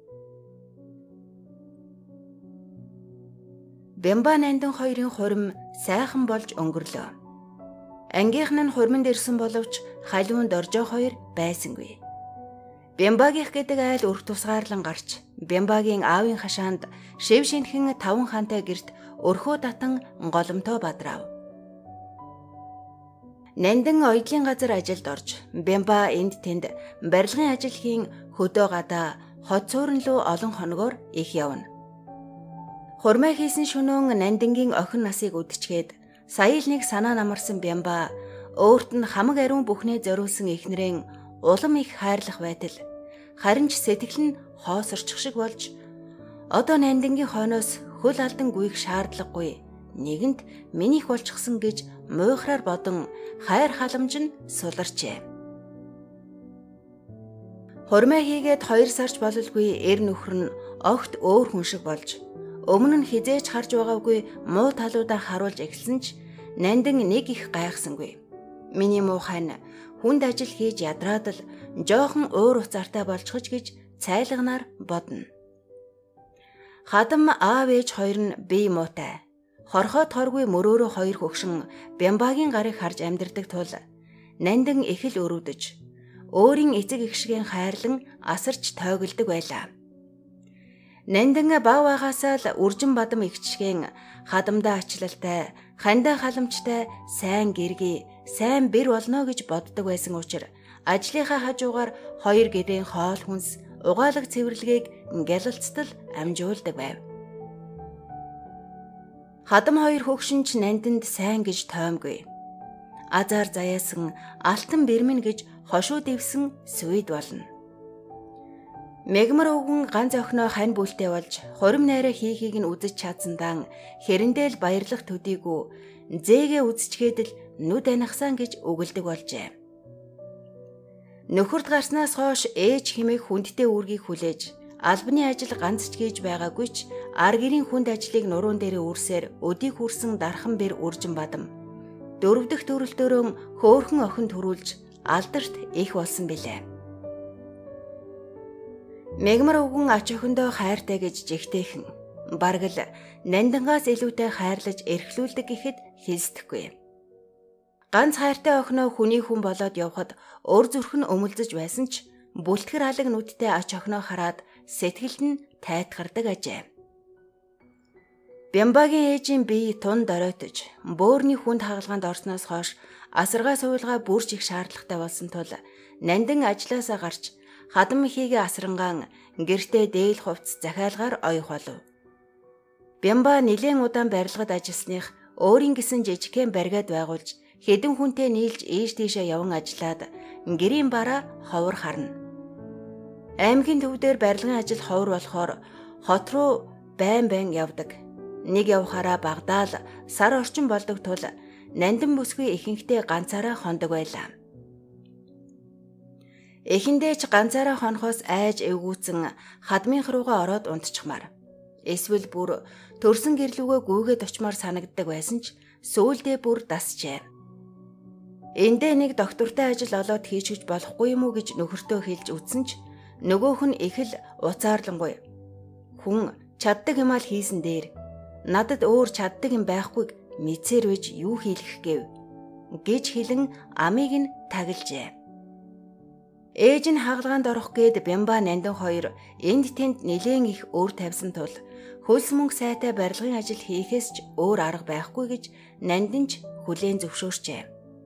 Бямба Нандин хоёрын хурим сайхан болж өнгөрлөө. Ангийнх нь хурманд ирсэн боловч халиун Доржо хоёр байсангүй. Бямбагийнх гэдэг айл өрх тусгаарлан гарч Бямбагийн аавын хашаанд шив шинхэн таван хаантай гэрт өрхөө татан голомтоо бадрав. Нандин оёдлын газар ажилд орж Бямба энд тэнд барилгын ажил хийн хөдөө гадаа хот цөөрөн лөө олон хоногоор их явна. Хурмаа хийсэн шөнөөн Нандингийн охин насыг үдчгээд сая л нэг санаа намарсан Бямба өөрт нь хамаг ариун бүхнээ зориулсан эхнэрэн улам их хайрлах байтал харин ч сэтгэл нь хоосорчих шиг болж одоо Нандингийн хойноос хөл алдан гүйх шаардлагагүй. Нэгэнд минийх болчихсон гэж муухраар бодон хайр халамж нь суларчээ. Хурмаа хийгээд хоёр сарч бололгүй эр нөхөр нь огт өөр хүн шиг болж өмнө нь хизээж харж байгаагүй муу талуудаа харуулж эхэлсэн ч Нандин нэг их гайхсангүй. Миний муухай нь хүнд ажил хийж ядраад л жоохон өөр уцаартай болчихж гэж цайлагнаар бодно. Хадам аав ээж хоёр нь бие муутай. Хорхоо торгүй мөрөөрөө хоёр хөгшин Бямбагийн гарыг харж амьдардаг тул Нандин их л өрөвдөж өөрийн эцэг эгшгийн хайрлан асарч тойголдог байлаа. Нандин бав багасаа л үржин бадам игчгэн хадамдаа ачлалтай, хандаа халамжтай, сайн гэргий, сайн бэр болно гэж боддог байсан учраас ажлынхаа хажуугаар хоёр гэрийн хоол хүнс, угаалаг цэвэрлэгийг гялалцтал амжуулдаг байв. Хадам хоёр хөгшинч Нандинд сайн гэж тоомгүй. Азар заяасан алтан бэрмэн гэж хошуу дэвсэн сүйд болно. Мегмар өвгөн ганц охиноо хань бүлтэй болж хорим найраа хийхийг нь үзэж чадсандаа хэрэндээ л баярлах төдийгүй зээгээ үзчгээд л нүд анихсан гэж өгөлдөг болжээ. Нөхөрт гарснаас хойш ээж хэмээх хүндтэй үүргийг хүлээж албаны ажил ганц ч хийж байгаагүй ч ар гэрийн хүнд ажлыг нуруунд дээрээ үрсээр өдийг хүрсэн дархан бэр үржин бадам. Дөрөв дэх төрөлтөөрөө хөөхөн охин төрүүлж алдарт их болсон билээ. Мегмар өвгөн ач охиндоо хайртай гэж жигтэйхэн бараг л Нандингаас илүүтэй хайрлаж эрхлүүлдэг гэхэд хэлсдэхгүй. Ганц хайртай охиноо хүний хүн болоод явхад өр зүрх нь өмөлдөж байсан ч бүлтгэр алаг нүдтэй ач охиноо хараад сэтгэлд нь тайтгардаг ажээ. Бямбагийн ээжийн бие тун доройтож бөөрийн хүнд хагалгаанд орсноос хойш асаргаа суулгаа бүрж их шаардлагатай болсон тул Нандин ажлаасаа гарч хадам хийгээ асрангаан гэртээ дээл хувцс захиалгаар оёх болов. Бямба нэлээд удаан барилгад ажилласных өөрийн гисэн жижигхэн баригад байгуулж хэдэн хүнтэй нийлж ийш тийшээ яван ажиллаад гэрийн бараа ховор харна. Аймгийн төвдөр барилгын ажил ховор болохоор хот руу байн байн явдаг. Нэг явхаараа багдаал сар орчин болдог тул Нандин бүсгүй ихэнхдээ ганцаараа хондог байлаа. Эхэндээ ч ганцаараа хонохоос айж эвгүүцэн хадмынх руугаа ороод унтчихмаар. Эсвэл бүр төрсөн гэрлүүгөө гүйгээд очмоор санагддаг байсан ч сүүлдээ бүр дасжээ. Эндээ нэг доктортой ажил олоод хийчихэж болохгүй юм уу гэж нөхөртөө хэлж үзсэн ч нөгөөх нь их л уцаарлангүй. Хүн чаддаг юм аа хийсэн дээр надад өөр чаддаг юм байхгүйг мэдсээр байж юу хийлгэх гэв гэж хэлэн амийг нь таглажээ. Ээж нь хагалгаанд орох гээд Бямба Нандин хоёр энд тэнд нэлээд их өөр тавьсан тул хөлс мөнгө сайтай барилгын ажил хийхээс ч өөр арга байхгүй гэж Нандин ч хүлээн зөвшөөрчээ.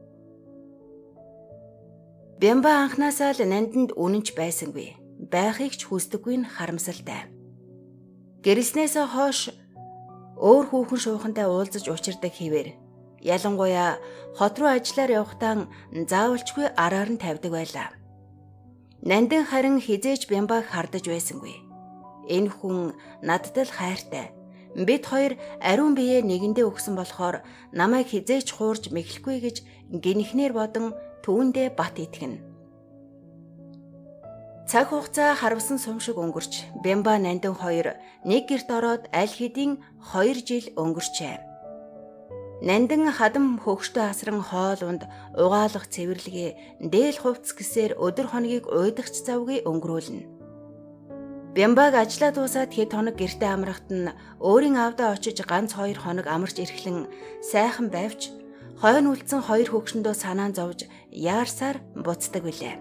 Бямба анхнаасаа л Нандинд үнэнч байсангүй. Байхыг ч хүсдэггүй нь харамсалтай. Гэрэлснээсээ хойш өөр хүүхэн шуухантай уулзаж учирдаг хэвээр ялангуяа хот руу ажиллаар явахдаа заавалчгүй араар нь тавьдаг байлаа. Нандин харин хизээж Бямбаг хардаж байсангүй. Энэ хүн надад л хайртай. Бид хоёр ариун биеэ нэгэндээ өгсөн болохоор намайг хизээж хуурж мэхлэхгүй гэж гинхнэр бодон түүндээ бат итгэнэ. Цаг хугацаа харвсан сум шиг өнгөрч Бямба Нандин хоёр нэг гэрт ороод аль хэдийн хоёр жил өнгөрчээ. Нандин хадам хөгшдөө асран хоол унд угаалах цэвэрлэгээ дээл хувцс гэсээр өдөр хоногийг уйдахч завгүй өнгөрүүлнэ. Бямбаг ажиллаа дуусаад хэд хоног гэртээ амрахт нь өөрийн аавдаа очиж ганц хоёр хоног амарч ирэхлэн сайхан байвч хойно үлдсэн хоёр хөгшөндөө санаан зовж яарсаар буцдаг билээ.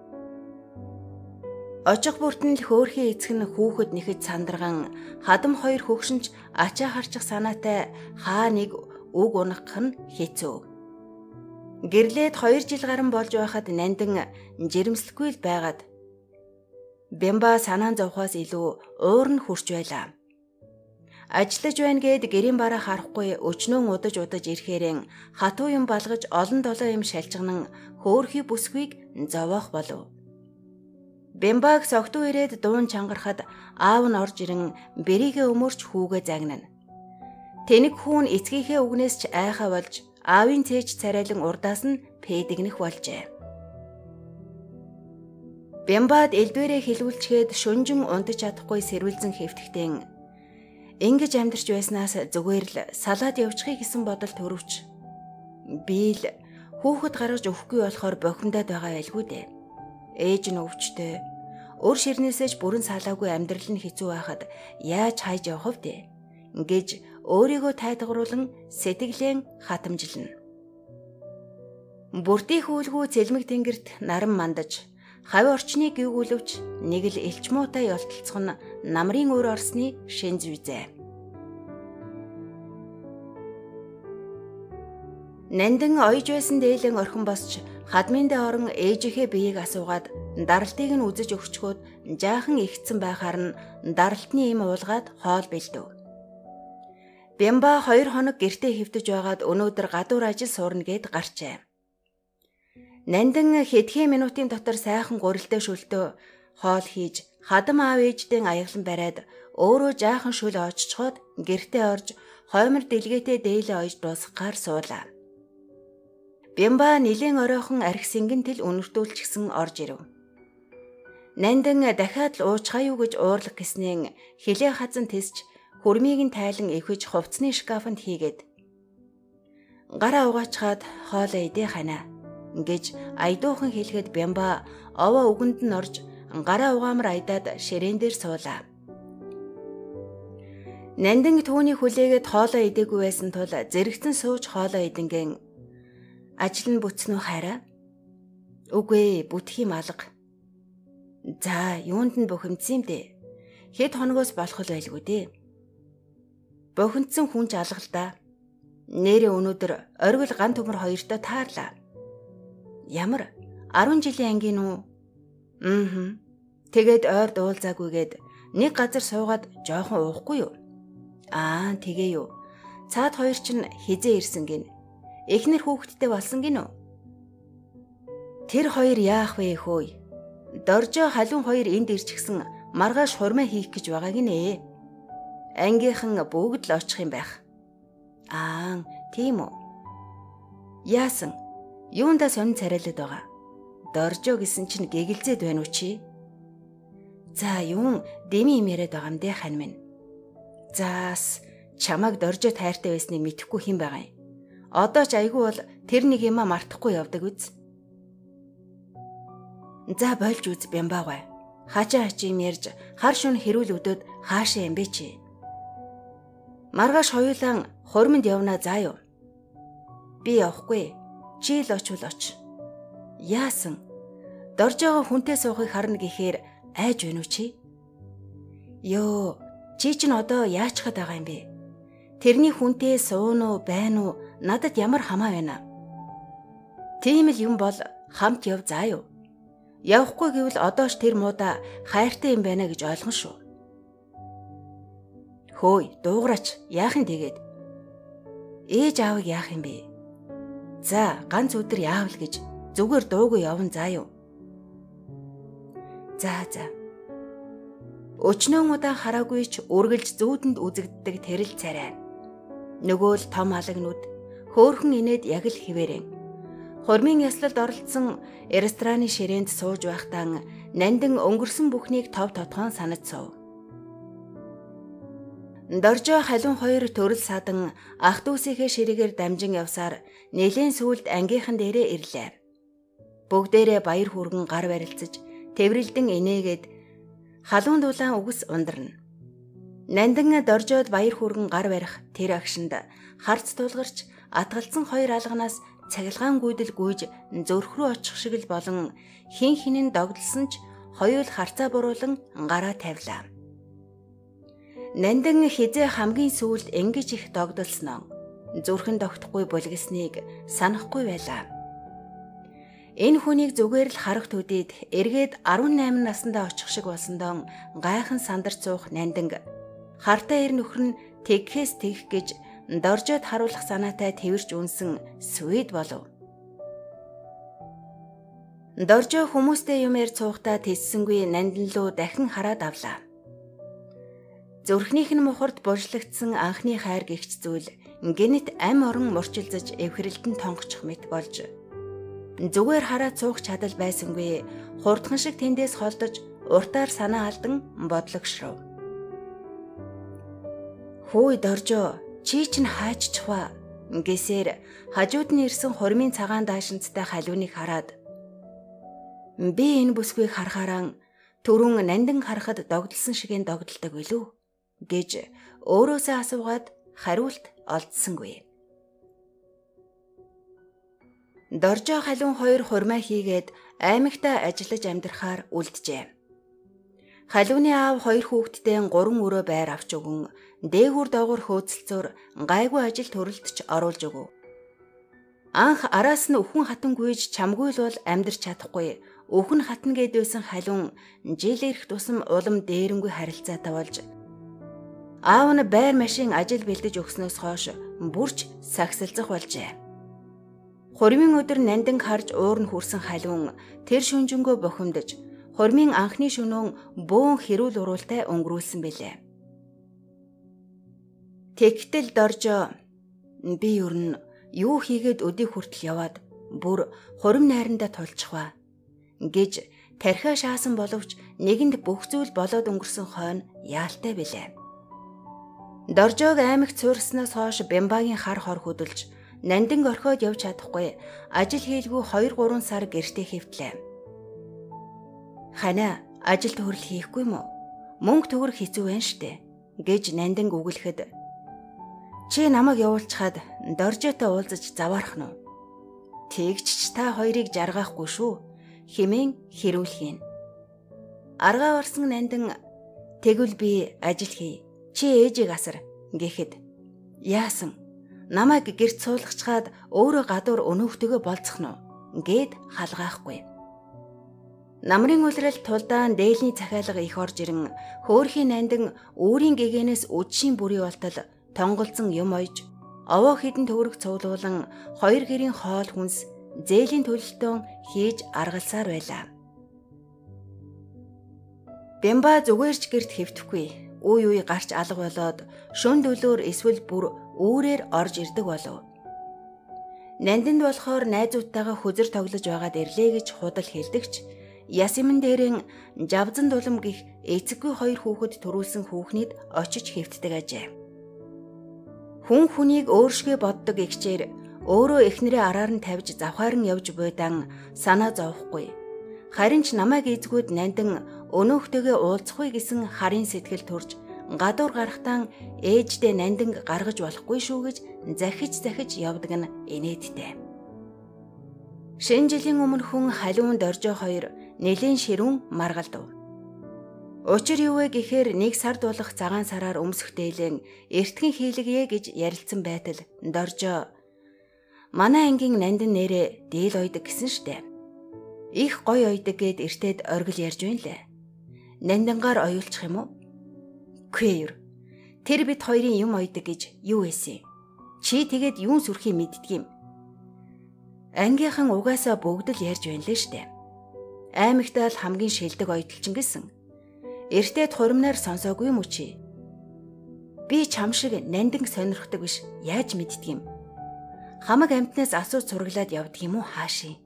Очих бүртэн л хөөрхий эцэг нь хүүхэд нэхэд сандарган хадам хоёр хөгшинч ачаа харчих санаатай хаа нэг үг унах нь хэцүү. Гэрлээд хоёр жил гарan болж байхад Нандин жирэмслэхгүй л байгаад Бямба санаан зовхоос илүү уур нь хурч байлаа. Ажиллаж байна гээд гэрийн бараа харахгүй өчнөө удаж удаж ирэхээрэн хатуу юм балгаж олон долоо юм шалжгнан хөөрхий бүсгүйг зовоох болов. Бямбаг согтуу ирээд дуун чангарахад аав нь орж ирэн бэрийгээ өмөрч хүүгээ загнана. Тэнэг хүүн эцгийнхээ үгнээс ч айхаа болж аавын цээж царайлан урдаас нь пэдэгнэх болжээ. Бямбад элдвэрээ хилүүлчгээд шүнжин унтаж чадахгүй сэрвэлзэн хэвтгэтэн ингэж амьдарч байснаас зүгээр л салаад явчихъя гэсэн бодол төрөвч. Би л хүүхэд гаргаж өгөхгүй болохоор бохимдаад байгаа байлгүй дээ. Ээж нь өвчтэй. Өр ширнээсэж бүрэн салаагүй амьдрал нь хэцүү байхад яаж хайж явах вэ? Гэж өөрийгөө тайтгаруулан сэтгэлэн хатамжилна. Бүртийн хүүлгүй цэлмэг тэнгэрт наран мандаж хави орчныг гүйгүүлвч нэг л элч муутай ёлтолцох нь намрын өөр орсны шинж визээ. Нандин ойж байсан дээлэн орхон босч хадминдээ орон ээжийнхээ биеийг асуугаад даралтыг нь үзэж өгчгөөд жаахан ихцэн байхаар нь даралтны им уулгаад хоол бэлдэв. Бямба хоёр хоног гэртээ хэвтэж байгаад өнөөдөр гадуур ажил суурна гэд гарчээ. Нандин хэдхэн минутын дотор сайхан гурилтай шүлтөө хоол хийж хадам аав ээждэн аяглан бариад өөрөө жаахан шүл очцоход гэртээ орж хоймор дэлгээтэй дээлээ ойж дуусгахаар суулаа. Бямба нилийн оройхон арх сэнгэнтэл үнэртүүлчихсэн орж ирэв. Нандин дахиад л уучхаа юу гэж уурлах гэснээр хилээ хазан тисч хөрмийг нь тайлан эвхэж хувцсны шкафанд хийгээд гараа угаачхаад хоолоо идэ хана гэж айдуухан хэлэхэд Бямба овоо үгэнд нь орж гараа угаамар айдаад ширээн дээр суулаа. Нандин түүний хүлээгээд хоолоо идээгүй байсан тул зэрэгцэн сууж хоолоо идэнгэн ажил нь бүтсэн үү хайраа? Үгүй ээ, бүтэх юм алга. За, юунд нь бухимдсан юм дээ? Хэд хоногоос болох л байлгүй дээ. Бухимдсан хүн ч алга л да. Нэрээ өнөөдөр оргил ган төмөр хоёртой таарлаа. Ямар? арван жилийн ангийн үү? Аа. Тэгээд ойр дуулзаагүйгээд нэг газар суугаад жоохон уухгүй юу? Аа, тэгээ юу. Цаад хоёр чинь хизээ ирсэн гин. Эхнэр хүүхэдтэй болсон гин үү? Тэр хоёр яах вэ хөөе? Доржоо халуун хоёр энд ирчихсэн маргааш хурмаа хийх гэж байгаа гинэ. Ангийнхан бүгд л очих юм байх. Аа, тийм үү. Яасан? Юундаа сонин царайлаад байгаа? Доржоо гэсэн чинь гэгэлзээд байна уу чи? За, юун дэми юм яриад байгаа юм дээ хань минь. Заас, чамайг доржоо тайртай байсныг мэдэхгүй хэн байгаа юм? Одоо ч айгүй бол тэр нэг юма мартахгүй явдаг үз. За болж үз Бямбагаа. Хачаа хачи юм ярьж хар шүн хэрүүл өдөөд хаашаа юм бэ чи? Маргааш хоёулаа хурманд явна заа юу? Би явахгүй. Чи л очвол оч. Яасан? Доржоогоо хүнтэй суухыг харна гэхээр айж байна уу чи? Йоо, чи чинь одоо яачхад байгаа юм бэ? Тэрний хүнтэй суун уу, байна уу? Надад ямар хамаа байна? Тийм л юм бол хамт яв заа юу? Явахгүй гэвэл одоош тэр муудаа хайртай юм байна гэж ойлгон шүү. Хөөе, дуугараач, яах юм тэгээд? Ээж аавыг яах юм бэ? За, ганц өдөр яавал гэж зүгээр дуугүй явна заа юу? За за. Өчнөө удаа хараагүй ч үргэлж зүүдэнд үзэгддэг тэрэл царай. Нөгөө л том алагнууд хөөхөн инээд яг л хിവэрэн. Хормын яслалд оролцсон рестораны ширээнд сууж байхдаа Нандин өнгөрсөн бүхнийг тов тодхон санаж суув. Доржоо халуун хоёр төрөл садан ах дүүсийнхээ ширээгээр дамжин явсаар нэлээд сүулт ангийнхан дээрээ ирлээ. Бүгдээрээ баяр хүргэн гар барилцаж тэврэлдэн инээгээд халуун дулаан үгс ундарна. Нандин доржоод баяр хүргэн гар барих тэр агшинд харц тулгарч атгалцсан хоёр алганаас цахилгаан гүйдэл гүйж зөрх рүү очих шиг л болон хин хинэн догдолсон ч хоёул харцаа буруулан гараа тавилаа. Нандин хизээ хамгийн сүүлд ингэж их догдолсноо зүрхэн тогтохгүй булгисныг санахгүй байлаа. Энэ хүнийг зүгээр л харах төдийд эргээд арван найман наснда очих шиг болсондоо гайхан сандарч суух Нандин хартаа ир нөхөр нь тэгхээс тэгх гэж доржоод харуулах санаатай тэрч үнсэн Свед болов. Доржоо хүмүүстэй юм ярь цуухтаа тэссэнгүй Нандин руу дахин хараад авлаа. Зүрхнийх нь мухард булжлагдсан анхны хайр гихч зүйл гинэт ам орон мурчилзаж эвхрэлтэн тонгочих мэт болж зүгээр хараад цуух чадал байсангүй хурдхан шиг тэндээс холдож уртаар санаа алдан бодлогшров. Хөөе Доржоо, чи чинь хаач чваа гэсээр хажууд нь ирсэн хормын цагаан даашинцтай халиуныг хараад би энэ бүсгүйг харахаараа түрүүн Нандин харахад догдолсон шигээн догдолдог билүү гэж өөрөөсөө асуугаад хариулт олдсонгүй. Доржоо халиун хоёр хурмаа хийгээд аймагтаа ажиллаж амьдрахаар үлджээ. Халиуны аав хоёр хүүхэдтэй гурван өрөө байр авч өгөн дээгүр доогуур хөөцөлцөөр гайгүй ажил төрөлтч оруулж өгөв. Анх араас нь өхөн хатан гүйж чамгүй л бол амьдрч чадахгүй өхөн хатан гээд байсан халиун жил ирэх тусам улам дээрэнгүй харилцаатай болж аав нь байр машин ажил бэлдэж өгснөөс хойш бүрч сагсалзах болжээ. Хурмын өдөр Нандин харж уур нь хүрсэн халиун тэр шүнжэнгөө бохимдож хурмын анхны шөнөөн бөөн хэрүүл уруултай өнгөрүүлсэн билээ. Тэгтэл Доржоо би ер нь юу хийгээд өдий хүртэл яваад бүр хурим найрандаа тулчихва гэж тархиа шаасан боловч нэгэнд бүх зүйл болоод өнгөрсөн хойно яалтай билээ. Доржоог аймагт суурснаас хойш Бямбагийн хар хор хөдөлж Нандин орхиод явж чадахгүй ажил хийлгүй хоёр гурван сар гэртээ хэвтлээ. Ханаа ажилд хөрөл хийхгүй мө? Мөнгө төгрөг хэцүү байна штэ гэж Нандин үгэлэхэд чи намайг явуулчихад Доржоотой уулзаж заваарах нь. Тэгч ч та хоёрыг жаргаахгүй шүү хэмээн хэрүүлхийн. Аргаа орсон Нандин тэгвэл би ажил хий. Чи ээжийг асар гэхэд яасан намайг гэрт суулгачаад өөрөө гадуур өнөөхтөгөө болцох нь гэд халгаахгүй. Намрын үлрэл тулдаан дээлний захиалга их орж ирэн хөөрхийн Нандин өөрийн гэгээнээс үдшийн бүрий болтол тонголзон юм ойж овоо хідэн төгрөг цуглуулан хоёр гэрийн хоол хүнс зээлийн төлөлтөөн хийж аргалсаар байлаа. Бямба зүгээрч гэрт хэвтэхгүй үе үе гарч алга болоод шөн дөлөөр эсвэл бүр үүрээр орж ирдэг болов. Нандинд болохоор найзуудтайгаа хөзөр тоглож байгаад ирлээ гэж худал хэлдэгч Ясимэн дээрэн Жавзан дулам гих эцэггүй хоёр хүүхэд төрүүлсэн хүүхнийд очиж хэвтдэг ажээ. Хүн хүнийг өөршгөө боддог эгчээр өөрөө эхнэрээ араар нь тавьж завхаар нь явж буйдан санаа зовхгүй. Харин ч намайг эзгүүд Нандин өнөөхтэйгээ уулзахгүй гэсэн харын сэтгэл төрж гадуур гарахтаа ээждээ Нандин гаргаж болохгүй шүү гэж захиж захиж явдаг нь инээдтэй. Шинэ жилийн өмнө хүн халиун Доржоо хоёр нэлийн ширүүн маргалдав. Учир юу вэ гэхээр нэг сард болох цагаан сараар өмсөхтэйлэн эртхэн хийлгэе гэж ярилцсан байтал Доржоо манай ангийн Нандин нэрээ дийл ойдаг гэсэн штэ. Их гой ойдаг гэд эртээд оргил ярьж байна лээ. Нандингаар оюулчих юм уу? Квэр. Тэр бид хоёрын юм ойдаг гэж юу эсэ? Чи тэгээд юун сүрхий мэддэг юм? Ангийнхан угаасаа бүгд л ярьж байна лээ штэ. Аймагтаа л хамгийн шилдэг ойдолчин гэсэн. Эртээд хуримнаар сонсоогүй юм уу чи? Би чам шиг Нандин сонирхдаг биш яаж мэддэг юм? Хамаг амтнаас асууж сургалаад явдаг юм уу хаашийн?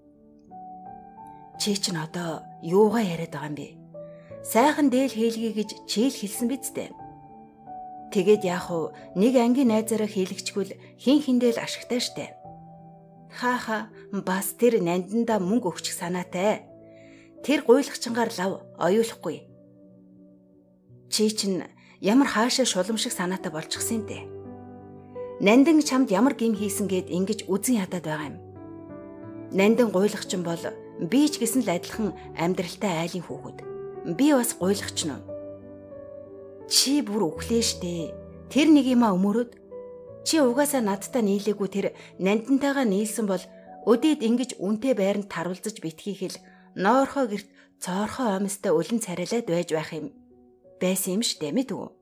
Чи ч н одоо юугаа яриад байгаа юм бэ? Сайхан дээл хийлгий гэж чийл хэлсэн биз дээ. Тэгээд яах вэ? Нэг ангийн найзаараа хийлгчгүүл хин хиндэл ашигтай штэ. Хааха бас тэр Нандиндаа мөнгө өгчих санаатай. Тэр гуйлагчингаар лав оюулахгүй. Чи чинь ямар хаашаа шуламшиг санаатай болчихсон юм бэ? Нандин чамд ямар гим хийсэн гэд ингэж үзэн ядаад байгаа юм. Нандин гуйлагчин бол би ч гэсэн л адилхан амьдралтай айлын хүүхэд. Би бас гуйлагч нь. Чи бүр өглөө штэ. Тэр нэг юмаа өмөрөөд чи угаасаа надтай нийлээгүй тэр Нандинтайгаа нийлсэн бол өдөөд ингэж үнтэй байранд таруулзаж битгий хэл ноорхоо гэрт цоорхоо омстой өлөн царайлаад байж байх юм байсан юм штэ мэд үү?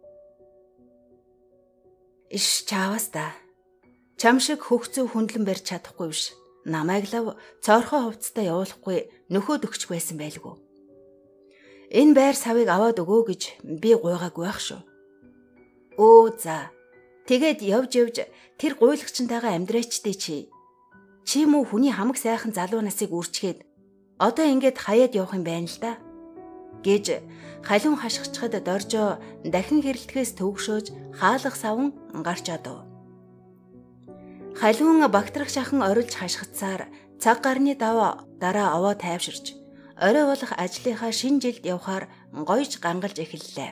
Иш чаавас та. Чам шиг хөгцөө хөндлөн барьж чадахгүй биш. Намайг лав цоорхоо хувцастай явуулахгүй нөхөөд өгч байсан байлгүй. Энэ байр савыг аваад өгөө гэж би гуйгаагүй байх шүү. Өө за. Тэгээд явж явж тэр гуйлагчтайгаа амьдраачдээ чи. Чи мүү хүний хамаг сайхан залуу насыг үрчгээд одоо ингээд хаяад явах юм байна л да. Гэж халиун хашгичхад доржоо дахин хэрэлдэхээс төвөгшөөж хаалга савн гарч одов. Халиун багтрах шахан орилж хашгицсаар цаг гарны даваа дараа овоо тайвширч орой болох ажлынхаа шинэ жилд явхаар гойж гангалж эхэллээ.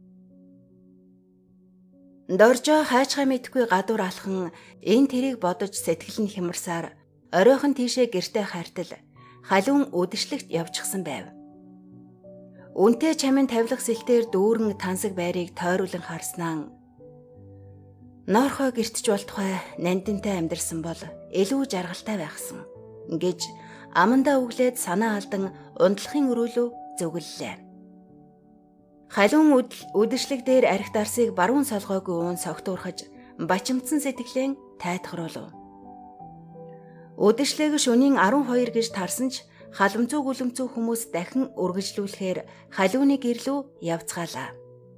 Доржоо хайчгаа мэдгүй гадуур алхан энэ тэрийг бодож сэтгэл нь хямарсаар оройхон тийшээ гэртээ хартал халиун үдэшлэгт явчихсан байв. Үнтэй чамын тавилга сэлтээр дүүрэн тансаг байрыг тойруулан харснаа Ноорхоо гэртж болтугай нандинтай амьдарсан бол илүү жаргалтай байхсан гэж амандаа өглөөд санаа алдан унтлахын өрөөлөө зөвгөллээ. Халиун үдэшлэг дээр архи дарсыг баруун солгоогүй уун согтуурхаж бачимдсан сэтгэлэн тайтгаруулв. Үдэшлэг шөнийн арван хоёр гэж тарсан ч халамцуу гүлэмцүү хүмүүс дахин үргэлжлүүлэхээр халиуны гэрлүү явцгаалаа.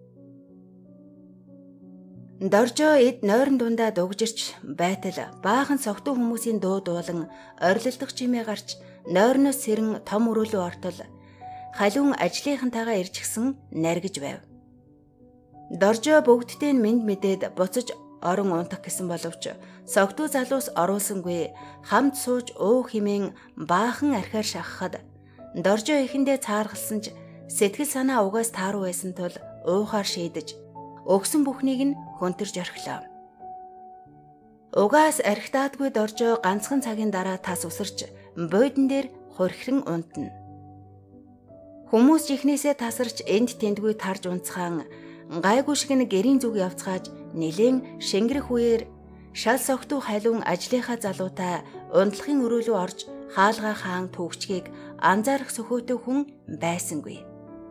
Доржоо эд нойрон дундаа дугжирч байтал баахан согтуу хүмүүсийн дуу дуулан орилдох чимээ гарч нойрноос сэрэн том өрөөлөө ортол халиун ажлынхантайгаа ирчихсэн наргиж байв. Доржоо бүгдтэй нь мэд мэдээд буцаж орон унтах гэсэн боловч согтуу залуус оруулсангүй хамт сууж уу химэн баахан архиар шахахад доржоо ихэндээ цааргалсан ч сэтгэл санаа угаас тааруу байсан тул уухаар шийдэж өгсөн бүхнийг нь хөнтөрж орхилоо. Угаас архитаадгүй доржоо ганцхан цагийн дараа тас усарч бойдон дээр хурхиран унтна. Хүмүүс ихнээсээ тасарч энд тэндгүй тарж унцхан гайгүй шиг нь гэрийн зүг явцгааж нэлээд шингэрэх үеэр шал согтуу халиун ажлынхаа залуутай унтлахын өрөөлөө орж хаалгаа хаан төгчгийг анзаарах сөхөөтэй хүн байсангүй.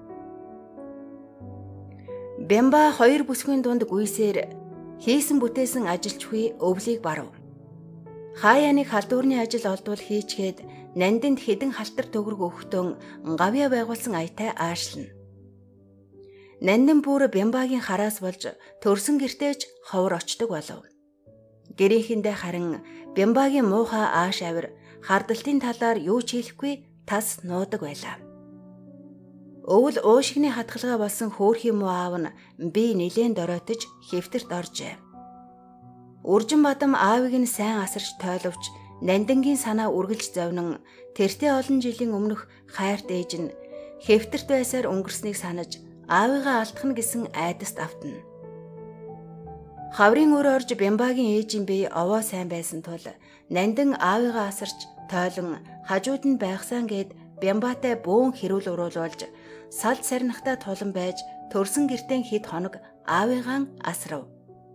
Бямба хоёр бүсгийн дунд гүйсээр хийсэн бүтээсэн ажилчгүй өвлийг барав. Хаяаны халдварны ажил олдвол хийчгээд нандинд хідэн халтар төгрөг өгтөн гавья байгуулсан аятай аашлна. Нандин бүр Бямбагийн хараас болж төрсөн гэртээч ховор очдог болов. Гэрийнхэндээ харин Бямбагийн муухай ааш авир хардалтын талаар юу ч хэлэхгүй тас нуудаг байлаа. Өвөл уушигны хатгалгаа болсон хөөрхийн муу аав нь би нилээн доройтож хэвтэрт оржээ. Үржин бадам аавыг нь сайн асарч тойловч нандингийн санаа үргэлж зовнон тэртээ олон жилийн өмнөх хайрт ээж нь хэвтэрт байсаар өнгөрснийг санаж аавыгаа алдах нь гэсэн айдаст автна. Хаврын өр орж Бямбагийн ээжийн бие овоо сайн байсан тул нандин аавыгаа асарч тойлон хажууд нь байхсан гээд Бямбатай бөөн хэрүүл уруулуулж салд сарнахтай тулан байж төрсөн гэртэн хэд хоног аавыгаан асрав.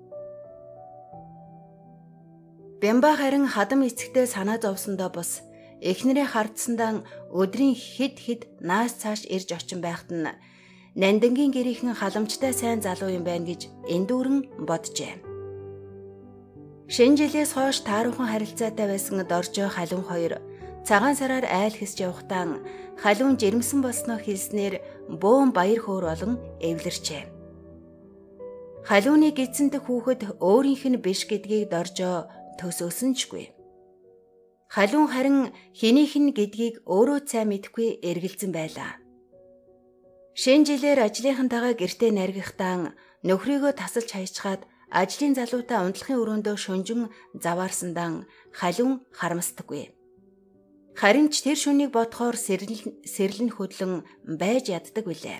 Бямба харин хадам эцэгтэй санаа зовсондоо бус эхнэрээ хардсандаа өдрийн хэд хэд наас цааш ирж очин байхад нь нандингийн гэрийнхэн халамжтай сайн залуу юм байна гэж эндүүрэн боджээ. Шинэ жилээс хойш тааруухан харилцаатай байсан доржоо халиун хоёр цагаан сараар айл хэсж явахдаа халиун жирэмсэн болсноо хэлснээр бөөн баяр хөөр болон эвлэрчээ. Халиуны гидсэнтэх хүүхэд өөрийнх нь биш гэдгийг доржоо төсөөсөнчгүй. Халиун харин хэнийх нь гэдгийг өөрөө сайн мэдэхгүй эргэлзэн байлаа. Шинэ жилээр ажлынхантайгаа гэртээ наргихдаа нөхрийгөө тасалж хайчгаад ажлын залуутай унтлахын өрөөндөө шөнжин заваарсандаа халиун харамсдаггүй. Харин ч тэр шөнийг бодохоор сэрлэн хөдлөн байж яддаг билээ.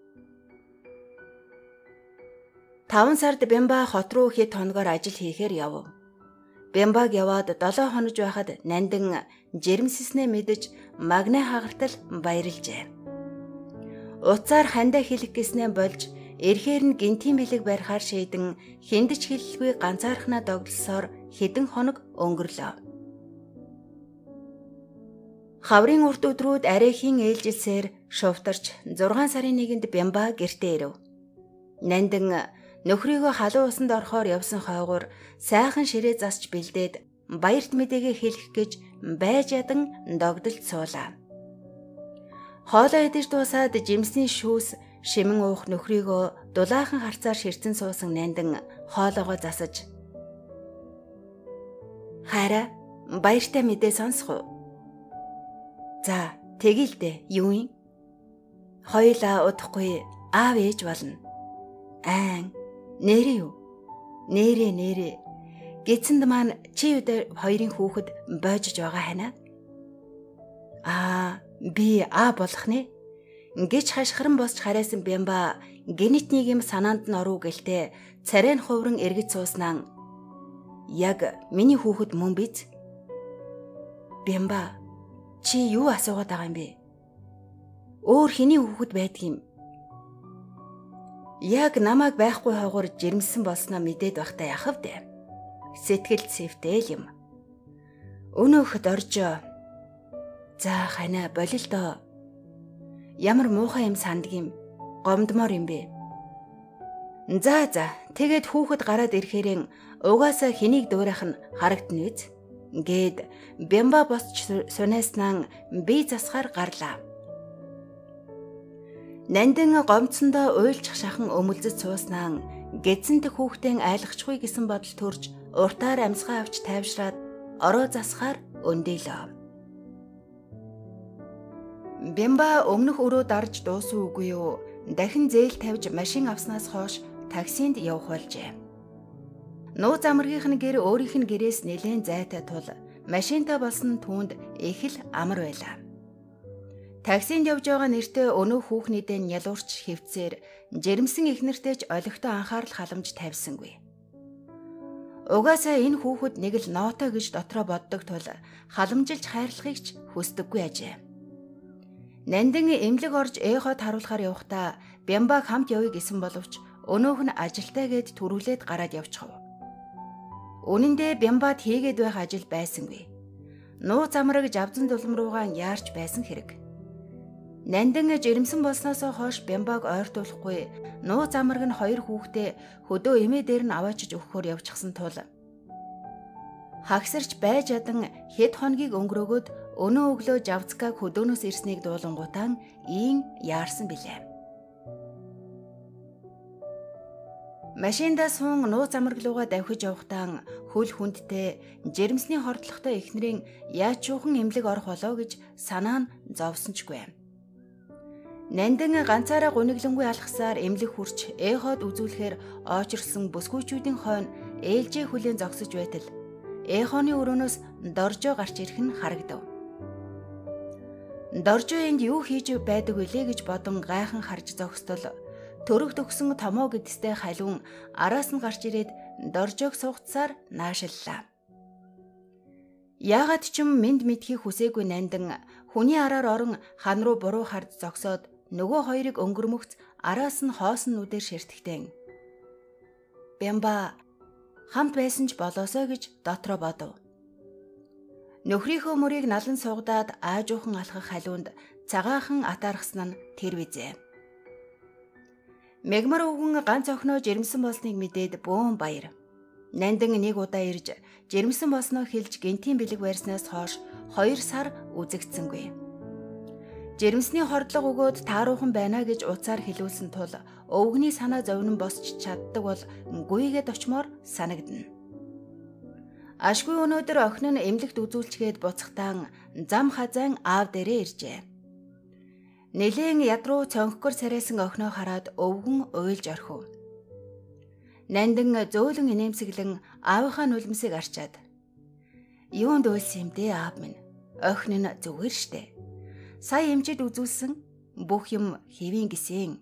Таван сард Бямба хот руу хэд хоногоор ажил хийхээр яв. Бямбаг яваад долоо хонож байхад нандин жирэмсэснээ мэдэж магнай хагартал баярлжээ. Уцаар хандаа хэлэх гэснээ болж эрхээр нь гинтийн бэлэг барихаар шийдэн хиндэж хэлэлгүй ганцаархнаа догдолсоор хэдэн хоног өнгөрлөө. Хаврын урт өдрүүд арайхийн ээлжилсээр шувтарч зургаан сарын нэгэнд Бямба гэртээ ирэв. Нандин нөхрийгөө халуун усанд орохоор явсан хойгоор сайхан ширээ засч бэлдээд баярт мэдээгээ хэлэх гэж байж ядан догдолд суулаа. Хоолоо идэж дуусаад жимсний шүүс шимэн уух нөхрийгөө дулаахан харцаар ширтэн суусан Нандин хоолоогоо засаж "Хараа, баяртай мэдээ сонсох уу?" "За, тэгээл дээ. Юу юм?" "Хоёулаа удахгүй аав ээж болно." "Айн, нэрээ юу?" "Нэрээ нэрээ. Гидсэнд маань чи өдөр хоёрын хүүхэд боожж байгаа ханаа?" "Аа, би аа болох нэ." Гэж хашхаран босч харайсан Бямба гинитнийг юм санаанд нь оруу гэлтэй царай нь хувран эргэж сууснаа "Яг миний хүүхэд мөн биз?" "Бямба, чи юу асуугаад байгаа юм бэ? Өөр хэний хүүхэд байдгийм?" "Яг намайг байхгүй хойгоор жирэмсэн болсноо мэдээд байхдаа яхав дээ. Сэтгэл зэвтэй юм. Өнөөх доржоо. За ханаа болил доо. Ямар муухай юм сандгийм. Гомдмоор юм бэ?" "За за, тэгээд хүүхэд гараад ирэхээрэн угаасаа хэнийг дөөрөх нь харагдана биз?" Гээд Бямба босч сунааснаа би засахаар гарлаа. Нандин гомцсондоо уйлчих шахан өмөлзөж сууснаа гэзэнт хүүхдэн айлгахгүй гэсэн бодол төрж уртаар амьсгаа авч тайвшраад ороо засахаар өндөөлөө. Бямба өмнөх өрөө дарж дууссан үгүй юу? Дахин зээл тавьж машин авснаас хойш таксинд явах болжээ. Нууц амргийнх нь гэр өөрийнх нь гэрээс нэлээд зайтай тул машинтай болсон түүнд их л амар байлаа. Таксинд явж байгаа нэртэй өнөө хүүхнийдээ нялуурч хөвцээр жирэмсэн ихнэртэй ч олигтой анхаарал халамж тавьсангүй. Угаасаа энэ хүүхэд нэг л ноото гэж дотроо боддог тул халамжилж хайрлахыг ч хүсдэггүй ажээ. Нандин эмнэлэг орж ээхот харуулахаар явахдаа Бямбаг хамт явъя гэсэн боловч өнөөх нь ажилтаа гэд төрүүлээд гараад явчихав. Үнэн дээр Бямбад хийгээд байх ажил байсангүй. Нууц амраг жавзан дулам руугаа яарч байсан хэрэг. Нандин жирэмсэн болсноосоо хойш Бямбаг ойртуулахгүй нууц амраг нь хоёр хүүхдээ хөдөө эмээ дээр нь аваачиж өгөхөөр явчихсан тул хагсарч байж адан хэд хоногийг өнгөрөөгөөд өнөө өглөө Жавцкаг хөдөөнөөс ирснийг дуулангуутан ийн яарсан билээ. Машинда суун нууц амраг руугаа давхиж явахдаа хөл хүндтэй жирэмсний хордлоготой эхнэрийн яаж чуухан эмнэлэг орох болоо гэж санаа нь зовсончгүй. Нандин ганцаараа гуниглангүй алхасаар эмнэлэг хурч ээход үзүүлэхээр очирсан бүсгүйчүүдийн хойно ээлжээ хүлээн зогсож байтал ээхооны өрөөнөөс доржоо гарч ирэх нь харагдав. Доржоо энд юу хийж байдаг вүлээ гэж бодон гайхан харж зогсдол төрөг төгсөн томоо гэдстэй халуун араас нь гарч ирээд доржоог суугцсаар наашиллаа. Яагаад ч юм мэд мэдхийг хүсээгүй Нандин хүний араар орон хан руу буруу хард зогсоод нөгөө хоёрыг өнгөрмөгц араас нь хоосон нүдээр ширтгэтэн. Бямба хамт байсан ч болоосоо гэж дотроо бодов. Нөхрийнхөө мөрийг налан суугадаад аажуухан алхах халуунд цагаахан атаархсан нь тэр визээ. Мегмар өвгөн ганц охиноо жирэмсэн болсныг мэдээд бөөн баяр. Нандин нэг удаа ирж жирэмсэн болсноо хэлж гинтийн бэлэг барьснаас хойш хоёр сар үзэгдсэнгүй. Жирэмсний хордлого өгөөд тааруухан байна гэж уцаар хэлүүлсэн тул өвгөний санаа зовнон босч чаддаг бол гүйгээд очмоор санагдана. Ашгүй өнөөдөр охин нь эмнэлэгт үзүүлчгээд буцахтаа зам хазайн аав дээрээ иржээ. Нэлээн ядруу цонхгор царайсан охиноо хараад өвгөн уйлж орхив. Нандин зөөлөн инээмсэглэн аавынхаа нулимсыг арчаад "Юунд уйлсан юм дээ аав минь? Охин нь зүгээр штэ. Сая эмчэд үзүүлсэн бүх юм хэвийн гисэн."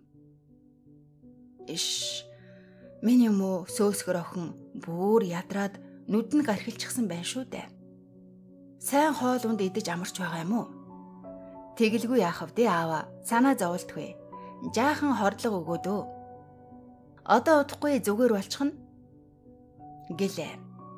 "Иш, миний юм уу сөөсгөр охин бүр ядраад нүд нь гархилчихсан байх шүү дээ. Сайн хоол унд идэж амарч байгаа юм уу? Тэгэлгүй яахав дээ аава, санаа зовлтгүй. Жаахан хордлого өгөөд өө. Одоо удахгүй зүгээр болчихно." гэлээ.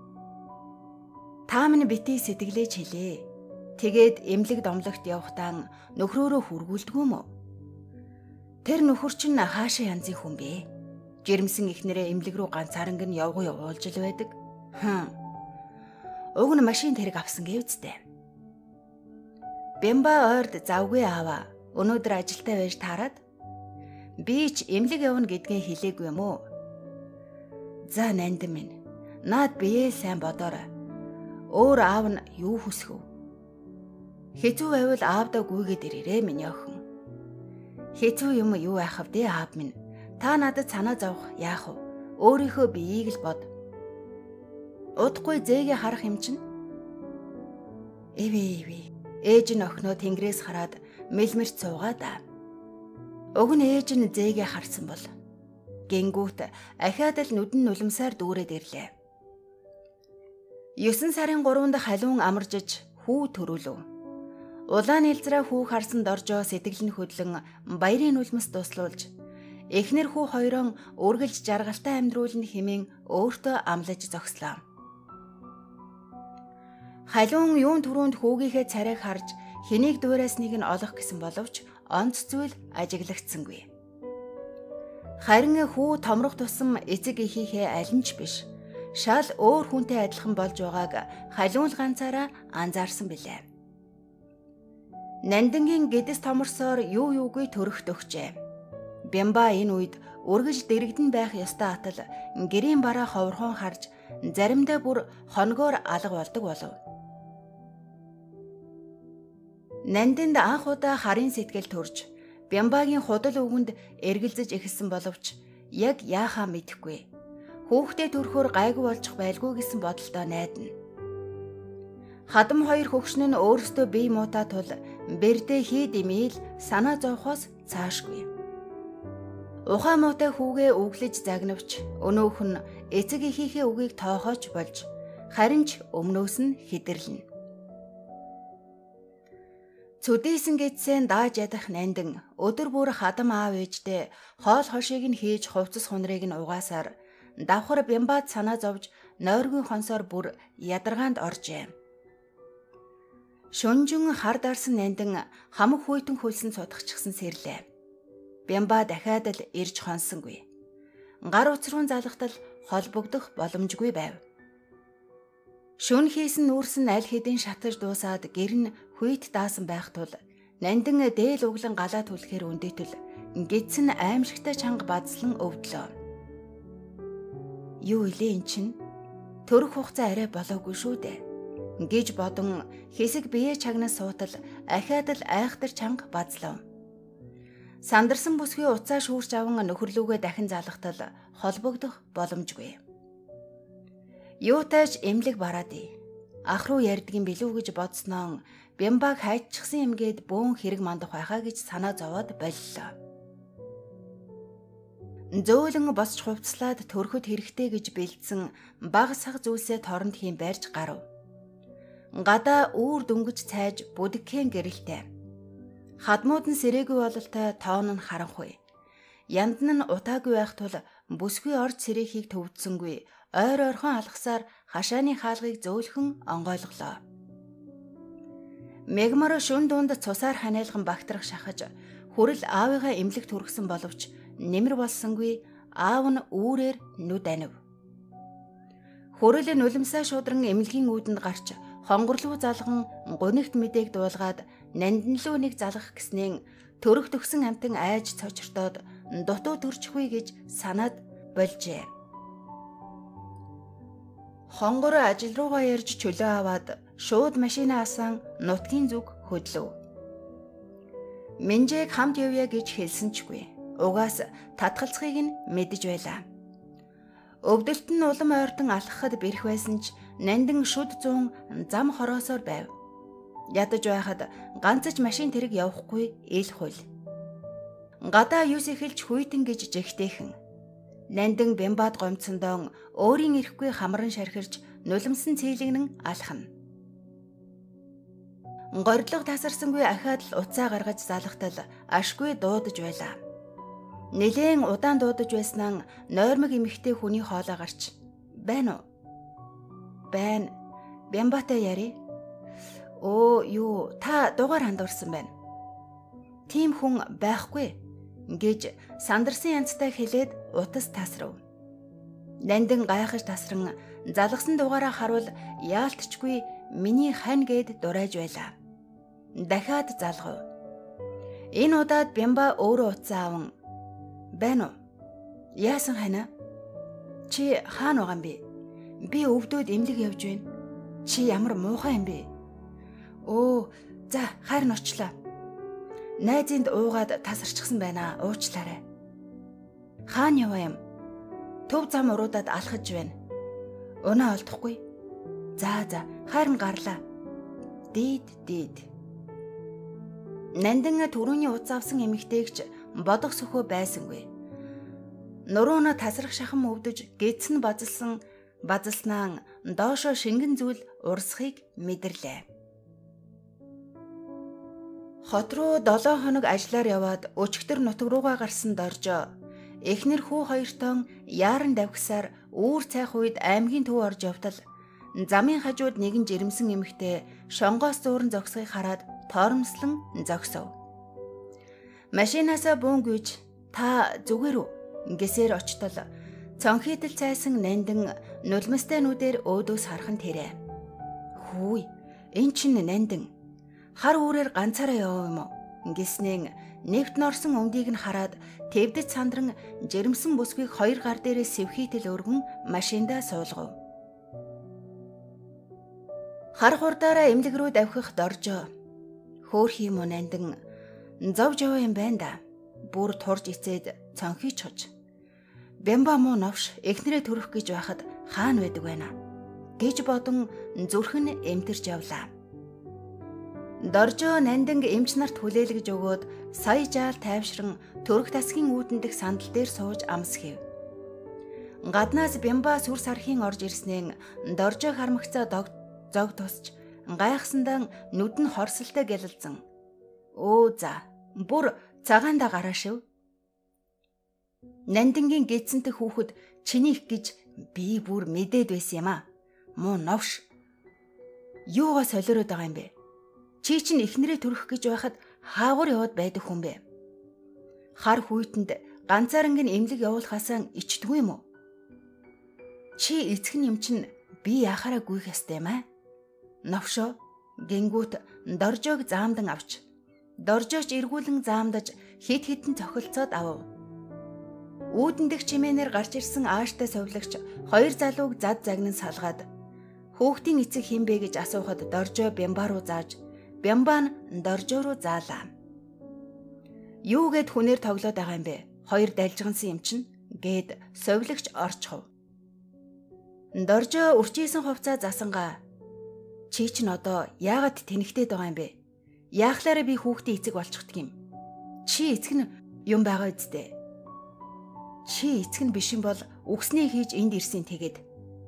"Та минь бити сэтгэлээж хэлээ. Тэгээд эмнэлэг домлогт явахдаа нөхрөөрөө хүргүүлдэг юм уу? Тэр нөхөр чинь хаашаа янзын хүн бэ? Жирэмсэн ихнэрээ эмнэлэг рүү ганцаарнг нь явгуу явуулж л байдаг. Хм. Уг нь машин тэрэг авсан гэвчтэй." Бямба ойрд завгүй аава. Өнөөдөр ажилдаа байж таарад би ч эмнэлэг явна гэдгээ хэлээгүй юм уу? За нандин минь. Наад бие сайн бодоорой. Өөр аав нь юу хүсэх вэ? Хэцүү байвал аавдаа гүйгээд ирээрээ минь охин. Хэцүү юм юу яах вэ аав минь? Та надад санаа зовох яах вэ? Өөрийнхөө биеийг л бод. Удахгүй зээгээ харах юм чинь. Эвээ эвээ. Ээж нь охиноо тэнгэрээс хараад мэлмэрч суугаад аа. Уг нь ээж нь зээгээ харсан бол гингүүт ахаад л нүдэн нулимсаар дүүрээд ирлээ. Есөн сарын гуравнд халуун амаржиж хүү төрүүлв. Улаан нэлзраа хүү харсан доржоо сэтгэл нь хөдлөн баярын нулимс дуслуулж эхнэр хүү хоёроо үргэлж жаргалтай амьдруулна хэмээн өөртөө амлаж зогслоо. Халуун юун түрүүнд хүүгийнхээ царайг харж хэнийг дуурайсныг нь олох гэсэн боловч онц зүйл ажиглагдсангүй. Харин хүү томрох тусам эцэг эхийнхээ аль нь ч биш, шал өөр хүнтэй адилхан болж байгааг халуун л ганцаараа анзаарсан билээ. Нандингийн гэдэс томорсоор юу юугүй төрөхт өгчээ. Бямба энэ үед үргэж дэрэгдэн байх ёстой атал гэрийн бараа ховрхон харж заримдаа бүр хоногоор алга болдог болов. Нандинд анх удаа харын сэтгэл төрж Бямбагийн худал өвгөнд эргэлзэж эхэлсэн боловч яг яахаа мэдэхгүй. Хүүхдээ төрөхөөр гайгүй болчих байлгүй гэсэн бодолтой найдана. Хадам хоёр хөгшин нь өөрсдөө бие муутаа тул бэрдэ хий димээл санаа зовхоос цаашгүй. Ухаан муутай хүүгээ өглөж загнавч өнөөх нь эцэг эхийнхээ үгийг тоохооч болж харин ч өмнөөс нь хидэрлэнэ. Цүдийсэн гэдсээ дааж ядах нандин өдөр бүр хадам аав ээжтэй хоол хошийг нь хийж хувцас хунрыг нь угаасаар давхар Бямбад санаа зовж нойргийн хонсоор бүр ядаргаанд оржээ. Шүнжин хар дарсан нандин хамаг хүйтэн хөлсөн сутгачсан сэрлээ. Бямба дахиад л ирж хонсонгүй. Гар уцруун залгатал холбогдох боломжгүй байв. Шүн хийсэн нүүрсэн аль хэдийн шатаж дуусаад гэр нь хүйт даасан байх тул нандин дээл углан галаа түлхэхээр өндөтөл гидсэн аимшигтай чанга бадслан өвдлөө. Юу илээ эн чин? Төрөх хугацаа арай болоогүй шүү дээ гэж бодон хэсэг бие чагнаас суутал ахаад л айхтар чанга бадслав. Сандарсан бүсгүй уцаа шүүрч аван нөхөрлүүгээ дахин залгатал холбогдох боломжгүй. Юутайж эмнэлэг бараад ий. Ах руу ярьдгийн билүү гэж бодсноо Бямбаг хайччихсан юмгээд бөөн хэрэг мандах байхаа гэж санаа зовоод боллоо. Зөөлөн босч хувцлаад төрөхөд хэрэгтэй гэж бэлдсэн баг саг зүйлсээ торонд хийм барьж гарав. Гадаа үүр дөнгөж цайж бүдгхэн гэрэлтэй. Хадмууд нь сэрээгүй бололтой тоон нь харанхуй. Яндан нь утаагүй байх тул бүсгүй орж сэрэхийг төвдсөнгүй ойр ойрхон алгасаар хашааны хаалгыг зөөлхөн онгойлголоо. Мегмар шүн дунд цусаар ханиалган багтрах шахаж хүрэл аавыгаа эмнэлэг түргсэн боловч нэмэр болсонгүй аав нь үүрээр нүд анив. Хүрэл нулимсаа шудран эмнэлгийн үүдэнд гарч хонгорлуу залган гунигт мэдээг дуулгаад нандинлуу нэг залгах гэснээр төрөх төгсөн амтан айж цочртоод дутуу төрчихгүй гэж санаад болжээ. Хонгор ажил руугаа ярьж чөлөө аваад шууд машинаа асан нутгийн зүг хөдлөв. Минжээг хамт явъя гэж хэлсэнчгүй. Угаас татгалцахыг нь мэдэж байлаа. Өвдөлт нь улам ойртон алхахад бэрх байсан ч нандин шүд зүүн зам хороосоор байв. Ядаж байхад ганцч машин тэрэг явахгүй ил хул. Гадаа юус эхэлж хүйтэн гэж жигтэйхэн. Нандин Бямбад гомцондоо өөрийн ирэхгүй хамран шархирч нулимсан цэйлэгнэн алхана. Горилго тасарсангүй ахаад л уцаа гаргаж залгатал ашгүй дуудаж байлаа. Нилээн удаан дуудаж байснаа нойрмог эмэгтэй хүний хоолоо гарч байна уу? Байна. Бямбатай яри. Оо юу та дугаар хандуурсан байна. Тийм хүн байхгүй гэж сандарсан янзтай хэлээд утас тасрав. Нандин гайхаж тасран залгсан дугаараа харуул яалтчгүй миний хань гэд дурайж байлаа. Дахиад залгав. Энэ удаад Бямба өөрөө утсаа аван "Байна уу? Яасан хана? Чи хаана байгаа юм бэ? Би өвдөд эмнэлэг явж байна. Чи ямар муухай юм бэ? Өө, за хайр нь очлоо. Найзынд уугаад тасарчихсан байна. Уучлаарай. Хаана яваа юм? Төв зам уруудаад алхаж байна. Унаа олдохгүй. За за, хайр нь гарлаа. Дийд дийд." Нандин түрүүний утас авсан эмэгтэйгч бодох сөхөө байсангүй. Нурууна тасрах шахан өвдөж гидсэн базалсан базалснаа доошо шингэн зүйл урсхийг мэдэрлээ. Хот руу долоо хоног ажиллаар яваад өчигдөр нутаг руугаа гарсан Доржо эхнэр хүү хоёртон яаран давхсаар үүр цайх үед аймгийн төв орж явтал замын хажууд нэгэн жирэмсэн эмэгтэй шонгоос зуурн зогсхийг хараад торомслон зогсов. Машинаасаа буун гүйж "Та зүгээр үү?" гэсээр очтол цонхийдэл цайсан Нандин нулимстай нүдээр өөдөөс хархан тэрэ. "Хөөе, эн чинь Нандин. Хар үүрээр ганцаараа яваа юм уу?" гэснээр нэгт норсон өмдийг нь хараад тэвдэц сандран жирэмсэн бүсгийг хоёр гар дээрээ сэвхийтэл өргөн машиндаа суулгав. Хар хурдаараа эмнэлэг рүү давхих Доржо "Хөөх юм уу Нандин? Зовж яваа юм байна да." Бүр турж ицээд цонхий чуж. "Бямба муу новш эхнэрээ төрөх гэж байхад хаана байдаг байна?" гэж бодон зүрхэн эмтэрч явлаа. Доржо Нандин эмч нарт хүлээлгэж өгөөд сая жаал тайвшран төрөх тасгийн үүдэн дэх сандал дээр сууж амс хийв. Гаднаас Бямба сүр сархийн орж ирснээр Доржо хармагцаа дог зог тусч гайхсандаа нүд нь хорсолтой гялалзан "Өө за, бүр цагаандаа гараа шив. Нандингийн гидсэнтэй хүүхэд чинийх гэж би бүр мэдээд байсан юм а. Муу новш. Юугаа солиороод байгаа юм бэ? Чи чинь эхнэрээ төрөх гэж байхад хаагур яваад байдаг хүн бэ? Хар хүйтэнд ганцаарангийн эмнэлэг явуулахаасаа ичдгүй юм уу? Чи эцэг нь юм чинь би яхаараа гүйх ёстой юм аа. Новшо гингүүт Доржог заамдан авч Доржооч эргүүлэн заамдаж хит хитэн цохилцоод авав. Үүдэн дэх чимээнээр гарч ирсэн ааштай совлагч хоёр залууг зад загнан салгаад "Хүүхдийн эцэг хэн бэ?" гэж асуухад Доржо Бямба руу зааж Бямба нь Доржо руу заалаа. "Юу гэд хүнээр тоглоод байгаа юм бэ? Хоёр дайлжгансан юм чинь" гэд совлагч орчхов. Доржо үрчийсэн хувцас засангаа "Чи чинь одоо яагаад тэнэгтээд байгаа юм бэ? Яахлаараа би хүүхдийн эцэг болчихдаг юм. Чи эцэг нь юм байгаа үсттэй. Чи эцэг нь биш юм бол үгснээ хийж энд ирсэн тэгээд.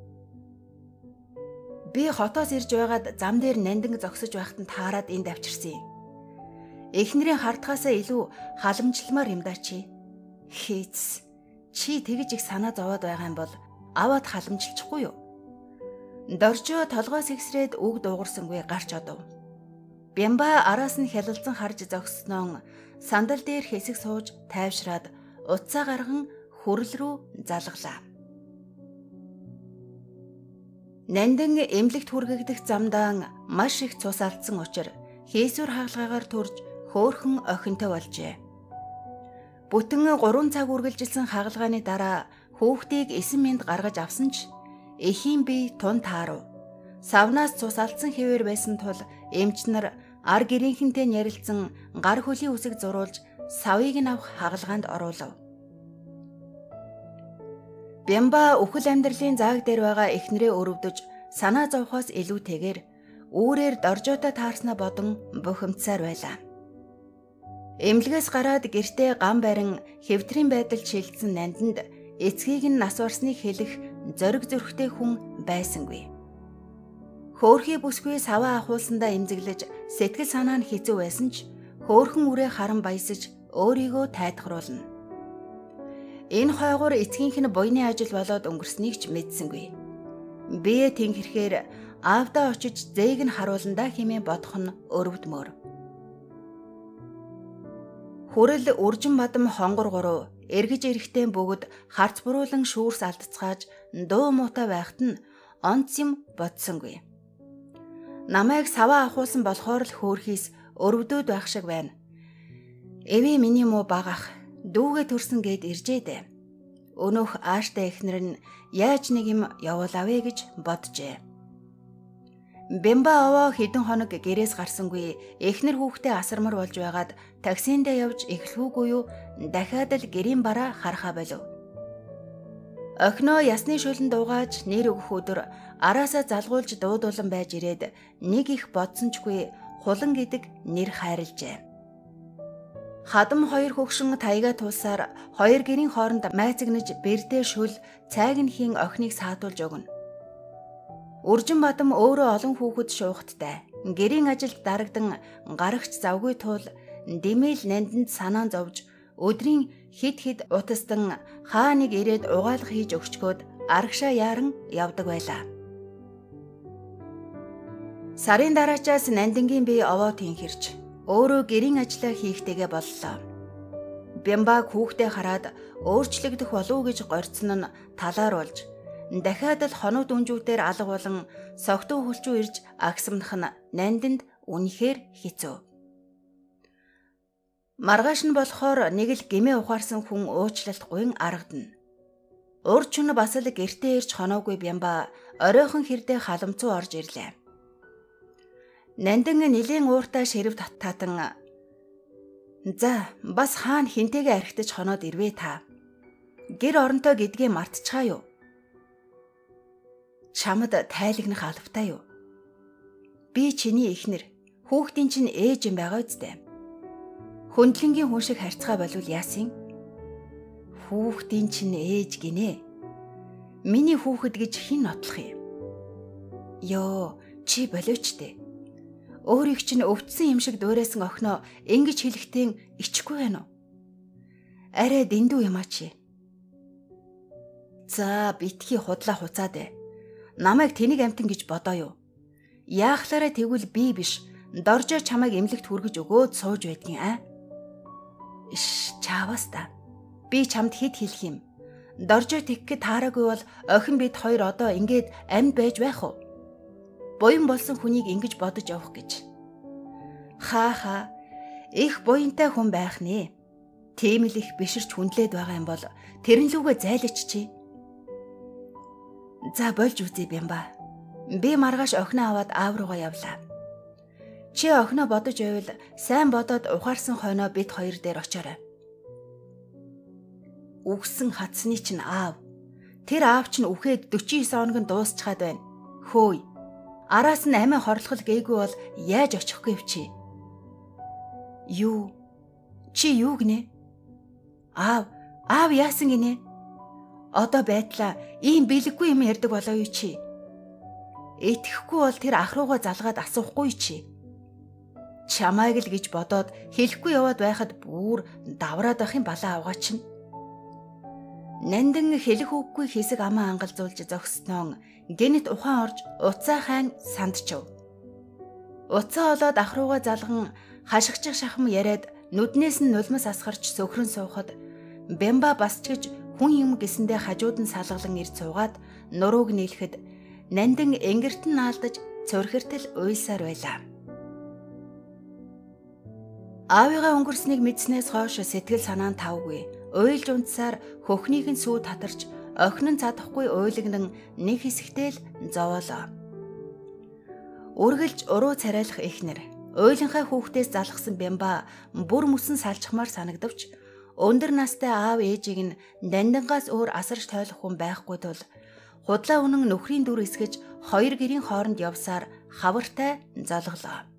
Би хотоос ирж байгаад зам дээр Нандин зогсож байхад нь таарад энд авчирсан юм. Эхнэрийн хартгаасаа илүү халамжламаар юм да чи. Хийц. Чи тэгж их санаа зовоод байгаа юм бол аваад халамжилчихгүй юу?" Доржо толгоос ихсрээд үг дуугарсангүй гарч одов. Бямба араас нь хялалзан харж зогссноо сандал дээр хэсэг сууж тайвшраад утсаа гарган хөрөл рүү залглаа. Нандин эмнэлэгт хүргэгдэх замдаа маш их цус алдсан учраас хийсвэр хаалгаагаар төрж хөөхөн охинтой болжээ. Бүтэн гурван цаг үргэлжилсэн хагалгааны дараа хүүхдийг эсэн мэнд гаргаж авсан ч эхийн бие тун таарав. Савнаас цус алдсан хэвээр байсан тул эмч нар ар гэрийнхэнтэй ярилцсан гар хөлийн үсэг зуруулж савыг нь авах хагалгаанд оруулав. Бямба өхөл амьдралын зааг дээр байгаа эхнэрээ өрөвдөж санаа зовхоос илүүтэйгээр үүрээр Доржотой таарснаа бодон бухимдсаар байлаа. Эмнэлгээс гараад гэртээ гам барин хэвтрийн байдалд шилжсэн Нандинд эцгийг нь нас барсныг хэлэх зориг зөрхтэй хүн байсангүй. Хөөрхий бүсгүй саваа ахуулсандаа эмзэглэж сэтгэл санаа нь хэцүү байсан ч хөөрхөн үрээ харан баясаж өөрийгөө тайтгаруулна. Энэ хойгоор эцгийнх нь буйны ажил болоод өнгөрснийг ч мэдсэнгүй. Бие тэнхэрхээр аавдаа очиж зээг нь харууландаа хэмээн бодох нь өрөвдмөр. Хүрэл үржин бадам хонгор гурав эргэж эрэхтэн бөгөд харц буруулан шүүрс алдцгааж дуу муутай байхад нь онц юм бодсонгүй. Намайг саваа ахуулсан болохоор л хөөрхийс өрөвдөөд байх шиг байна. Эвээ миний муу багах дүүгээ төрсөн гэд иржээ дээ. Өнөөх ааштай эхнэр нь яаж нэг юм явуулавэ гэж боджээ. Бямба овоо хэдэн хоног гэрээс гарсангүй эхнэр хүүхдээ асармар болж байгаад таксиндээ явж эхлэхүүгүй юу дахиад л гэрийн бараа харахаа болов. Охиноо ясны шүлэн дуугааж нэр өгөх өдөр араасаа залгуулж дуудуулан байж ирээд нэг их бодсончгүй хулан гэдэг нэр хайрлжээ. Хадам хоёр хөгшин таяга туусаар хоёр гэрийн хооронд майцагнаж бэрдээ шүл цайгнхийн охиныг саатуулж өгнө. Үржин Бадам өөрөө олон хүүхэд шуухттай. Гэрийн ажилд дарагдан гарагч завгүй тул дэмэл нандинд санаан зовж өдрийн хид хид утасдан хаа нэг ирээд угаалга хийж өгчгөөд арагшаа яаран явдаг байлаа. Сарын дараачаас нандингийн бие овоо тэнхэрч өөрөө гэрийн ажлаа хийхтэйгээ боллоо. Бямбаг хүүхдээ хараад өөрчлөгдөх болов гэж горьцсон нь талааруулж дахиад л хонууд үнжүүдээр алга болон согтуу хулчуу ирж агсамнах нь нандинд үнэхээр хэцүү. Маргааш нь болохоор нэг л гэмээ ухаарсан хүн уучлалт гуйн аргадна. Урч нь бас л гэртээ ирж хоноогүй Бямба оройхон хэрдээ халамцуу орж ирлээ. Нандин нилийн ууртаа ширв татаатан "За, бас хаана хинтэйгээ архитаж хоноод ирвэ та. Гэр оронтой гэдгээ мартчихаа юу? Чамд тайлагнах албатай юу? Би чиний эхнэр, хүүхдийн чинь ээж юм байгаа үстэй. Хөндлөнгийн хүн шиг харьцгаа болвол яасын? Хүүхдийн чинь ээж гинэ. Миний хүүхэд гэж хэн нотлох юм? Йоо, чи болиочтэй. Өөрийг чинь өвдсөн юм шиг дуурайсан охиноо ингэж хэлэхтэн ичихгүй байна уу? Арай дэндүү юм а чи. За, битгий худлаа хуцаад ээ. Намайг тэнийг амтан гэж бодоо юу? Яахлаараа тэгвэл би биш, доржоо чамайг эмнэлэгт хүргэж өгөөд сууж байдгийн аа? Иш, чаавас та. Би чамд хэд хэлэх юм? Доржоо тэгхэд таараагүй бол охин бид хоёр одоо ингээд амьд байж байх уу? Буян болсон хүнийг ингэж бодож явах гэж. Хаа хаа, их буянтай хүн байх нэ. Тийм л их биширч хүндлээд байгаа юм бол тэрэн лүүгээ зайлаач чи. За болж үзье Бямба. Би маргааш охиноо аваад аав руугаа явлаа. Чи охиноо бодож байвал сайн бодоод ухаарсан хойноо бид хоёр дээр очоорой. Үгсэн хатсны чинь аав. Тэр аав чинь үхээд дөрвөн девять хоног дуусчаад байна. Хөөе. Араас нь амиа хорлохол гээгүй бол яаж очихгүй чи? Юу? Чи юу гинэ? Аав, аав яасан гинэ? Одоо байтлаа ийм бэлэггүй юм ярьдаг болоо юу чи? Итгэхгүй бол тэр ах руугаа залгаад асуухгүй чи. Чамайг л гэж бодоод хэлэхгүй яваад байхад бүр давраад байх юм балаа авгаа чинь. Нандин хэлэх үггүй хэсэг амаа ангалзуулж зогсноон гэнэт ухаан орж уцаа хайн сандчив. Уцаа олоод ах руугаа залган хашигчих шахам яриад нүднээс нь нулимс асгарч сөхрөн суухад Бямба бас ч гэж хүн юм гэсэндээ хажууд нь салгалан ирж суугаад нурууг нийлэхэд Нандин энгэрт нь наалдаж цөрхөртөл уйлсаар байлаа. Аавыгаа өнгөрснийг мэдснээс хойш сэтгэл санаа нь тавгүй. Уйлж унтсаар хөхнийх нь сүү татарч охин нь цадахгүй уйлагнан нэг хэсэгтэй л зовоолоо. Үргэлж уруу царайлах эхнэр уйлынхаа хүүхдээс залгсан Бямба бүр мөсөн салчхмаар санагдавч өндөр настай аав ээжийг нь Нандингаас өөр асарч тойлох хүн байхгүй тул худлаа үнэн нөхрийн дүр эсгэж хоёр гэрийн хооронд явсаар хавартай золглоо.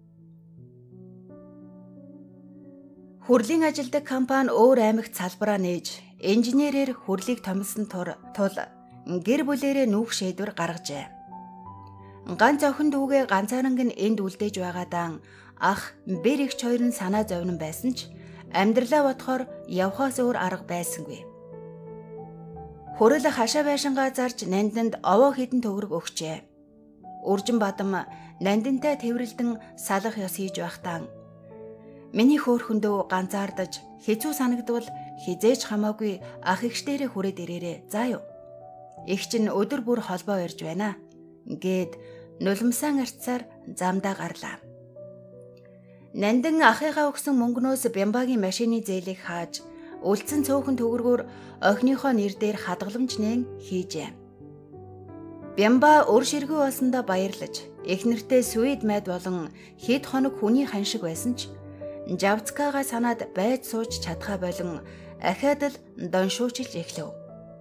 Хүрлийн ажилдаг компани өөр аймагт салбараа нээж инженерээр хүрлийг томилсон тул гэр бүлээрээ нүүх шийдвэр гаргажээ. Ганц охин дүүгээ ганцааранг нь энд үлдээж байгаадаа ах бэр ихч хоёр нь санаа зовнон байсан ч амьдралаа бодохоор явхаас өөр арга байсангүй. Хүрэл хашаа байшингаа зарж Нандинд овоо хідэн төгрөг өгчээ. Үржин Бадам Нандинтай тэврэлдэн салах ёс хийж байхдаа миний хөөхөндөө ганцаардаж хэцүү санагдвал хизээж хамаагүй ах эгчдэрээ хүрээд ирээрээ. За юу. Эгч нь өдөр бүр холбоо ирж байна. Гээд нулимсан арцаар замдаа гарлаа. Нандин ахыгаа өгсөн мөнгнөөс Бямбагийн машины зээлийг хааж, үлдсэн цөөхөн төгрөгөөр охиныхоо нэр дээр хадгаламж нээн хийжээ. Бямба өр ширгүү болсондоо баярлаж, эхнэртэй Свед майд болон хэд хоног хүний хан шиг байсан ч Жавцкаага санаад байж сууж чадхаа болон ахаад л доншуучилж эхлэв.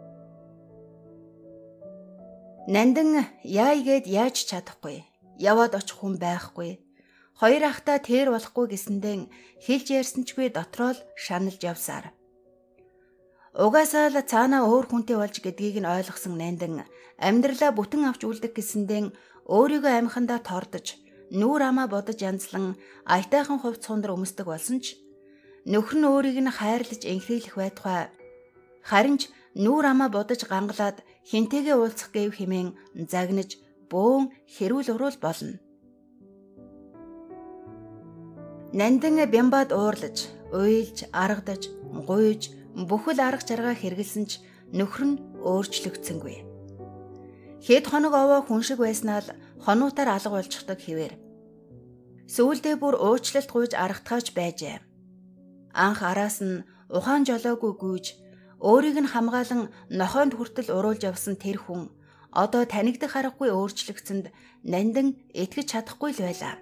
Нандин яа игээд яаж чадахгүй, яваад очих хүн байхгүй. Хоёр ахта тэр болохгүй гэсэндээ хэлж ярьсанчгүй дотроо л шаналж явсаар. Угаасаа л цаанаа өөр хүнтэй болж гэдгийг нь ойлгосон Нандин амьдралаа бүтэн авч үлдэх гэсэндээ өөрийгөө амхандаа тордож, нүүр амаа бодож янзлан аятайхан хувц хундар өмсдөг болсон ч нөхөр нь өөрийг нь хайрлаж энхрийлэх байтугай харин ч нүүр амаа бодож гангалаад хинтэйгээ уулзах гэв хэмээн загнаж бөөн хэрүүл уруул болно. Нандин Бямбад уурлаж, уйлж, аргадаж, гуйж бүхэл арга жаргаа хэрэгэлсэн ч нөхөр нь өөрчлөгдсөнгүй. Хэд хоног овоо хүн шиг байснаа л хонуутаар алга болчихдог хэвээр. Сүүлдээ бүр уучлалт гуйж аргатгаач байжээ. Анх араас нь ухаан жолоогүй гүйж, өөрийг нь хамгаалан нохойнд хүртэл уруулж явсан тэр хүн одоо танигдах аргагүй өөрчлөгдсөнд Нандин итгэж чадахгүй л байлаа.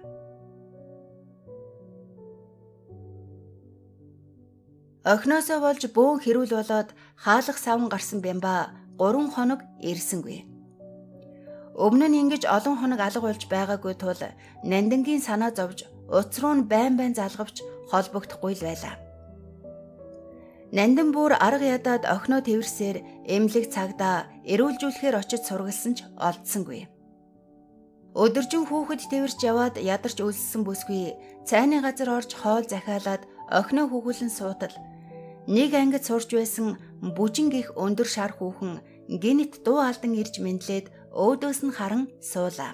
Охиноосоо болж бөөн хэрүүл болоод хаалх савн гарсан Бямба гурван хоног ирсэнгүй. Өмнө нь ингэж олон хоног алга болж байгаагүй тул Нандингийн санаа зовж утас руу нь байн байн залгавч холбогдохгүй л байлаа. Нандин бүр арга ядаад охиноо тэрсээр эмнэлэг цагдаа эрүүлжүүлэхээр очиж сургалсан ч олдсонгүй. Өдөржин хүүхэд тэрч яваад ядарч үлссэн бүсгүй цайны газар орж хоол захиалаад охиноо хүүхэлэн суутал нэг ангид сурж байсан бүжин гих өндөр шар хүүхэн гинт дуу алдан ирж мэдлээд өөдөөс нь харан суулаа.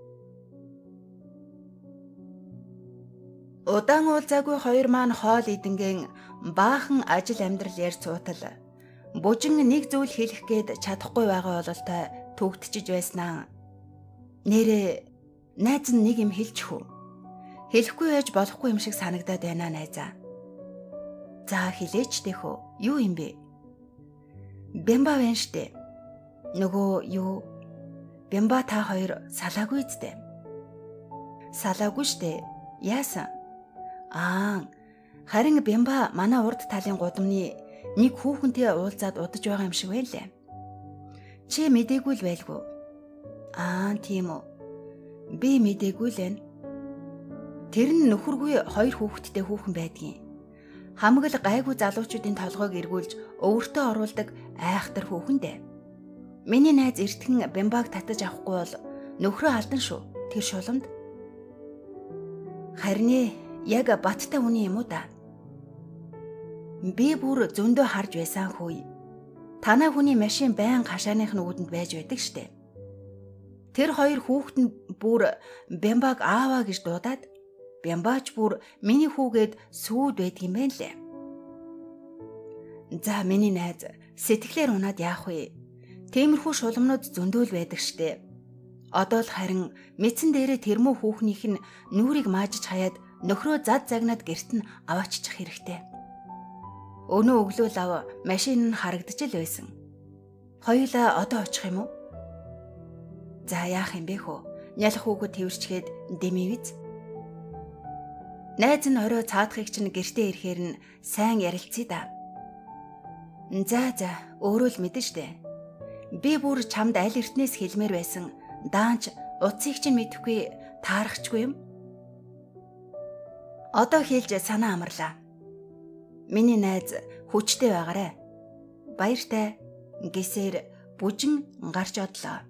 Удаан уулзаагүй хоёр маань хоол идэнгэн баахан ажил амьдрал ярьж суутал бүжин нэг зүйл хэлэх гээд чадахгүй байгаа бололтой төгтчиж байснаа. Нэрээ найз нь нэг юм хэлчих үү? Хэлэхгүй байж болохгүй юм шиг санагдаад байна найзаа. За хэлээч тэхөө. Юу юм бэ? Бямба байна штэ. Нөгөө юу? Бямба та хоёр салаагүй зү? Салаагүй штэ. Яасан? Аа, харин Бямба манай урд талын гудамны нэг хүүхэнтэй уулзаад удаж байгаа юм шиг байлаа. Чи мдээгүй л байлгүй. Аа, тийм үү. Би мдээгүй л байна. Тэр нь нөхөргүй хоёр хүүхэдтэй хүүхэн байдгийн. Хамаг л гайгүй залуучуудын толгойг эргүүлж өвөртөө оруулдаг айхтар хүүхэндээ. Миний найз эртхэн Бямбаг татаж авахгүй бол нөхрөө алдан шүү. Тэр шуламд. Харин яг баттай үний юм уу да? Би бүр зөндөө харж байсан хөөе. Танай хүний машин байн хашааных нүгэдэнд байж байдаг штэ. Тэр хоёр хүүхэд нь бүр Бямбаг ааваа гэж дуудаад Бямбаач бүр миний хүүгээд сүүд байдаг юм байна лээ. За миний найз сэтгэлээр унаад яах вэ? Тиймэрхүү шулмнууд зөндөл байдаг штэ. Одоо л харин мэдсэн дээрээ тэрмүү хүүхнийх нь нүрийг маажиж хаяад нөхрөө зад загнаад гэрт нь аваачих хэрэгтэй. Өнөө өглөөл ав машин нь харагдаж л байсан. Хоёулаа одоо очих юм уу? За яах юм бэ хөө? Нялх хүүхэд тэрчгээд дэмийвэз. Найз нь орой цаадахыг чинь гэртээ ирэхээр нь сайн ярилцъя да. За за, өөрөө л мэдэн штэ. Би бүр чамд аль эртнээс хэлмээр байсан. Даанч утсыг чинь мэдэхгүй таарахчгүй юм. Одоо хэлж санаа амарлаа. Миний найз хүчтэй байгаарэ. Баяртай гэсээр бүжин гарч одлоо.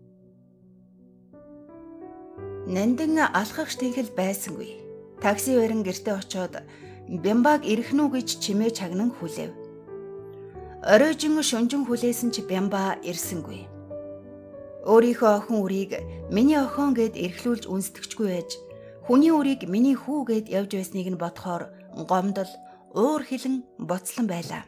Нандин алхах штийхэл байсангүй. Такси барин гэртээ очоод Бямбаг ирэхнүү гэж чимээ чагнан хүлээв. Оройжин шунжин хүлээсэн чи Бямба ирсэнгүй. Өөрийнхөө охин үрийг миний охин гэд эрхлүүлж үнсдэгчгүй байж, хүний үрийг миний хүү гэд явж байсныг нь бодохоор гомдол уур хилэн боцлон байлаа.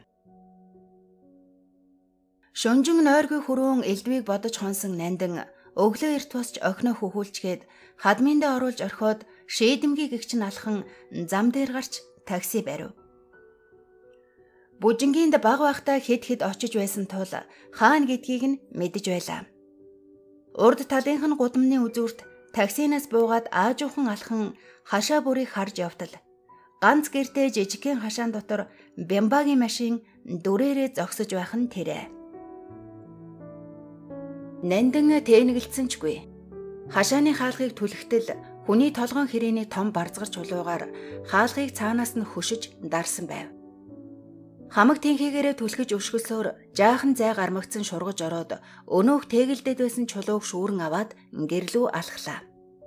Шунжин нойргүй хөрөөн элдвийг бодож хонсон Нандин өглөө эрт тусч охиноо хөхүүлчгээд хадминдээ оруулж орхиод шийдэмгийн гэгч нь алхан зам дээр гарч такси барив. Бүжингийнд баг байхдаа хэд хэд очиж байсан тул хаана гэдгийг нь мэдэж байлаа. Урд талынх нь гудамжны үзүүрт таксинаас буугаад аажуухан алхан хашаа бүрийг харж явтал ганц гэртээ жижигхэн хашаан дотор Бямбагийн машин дүрээрээ зогсож байх нь тэрэ. Нандин тэнэгэлцэнчгүй. Хашааны хаалгыг түлхтэл хүний толгойн хэрээний том барзгар чулуугаар хаалгыг цаанаас нь хөшиж дарсан байв. Хамаг тэнхийгээрээ түлхэж өшгөлсөөр жаахан зай гармагцсан шургаж ороод өнөөх тэгэлдэд байсан чулууг шүүрэн аваад гэрлүү алхлаа.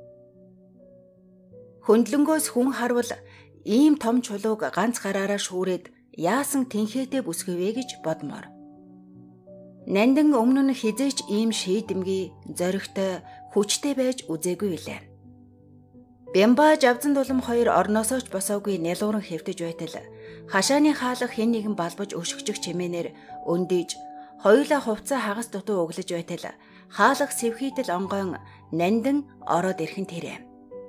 Хөндлөнгөөс хүн харвал ийм том чулууг ганц гараараа шүүрээд яасан тэнхээтэй бүсгэвэ гэж бодмоор. Нандин өмнө нь хизээч ийм шийдэмгий, зоригтой, хүчтэй байж үзээгүй билээ. Бямба Жавзан дулам хоёр орноосоо ч босоогүй нялууран хэвтэж байтал хашааны хаалга хэн нэгэн балбаж өшгөжих чимээнээр өндийж хоёулаа хувцас хагас дутуу өглөж байтал хаалга сэвхийтэл онгойн Нандин ороод ирхэн тэрэ.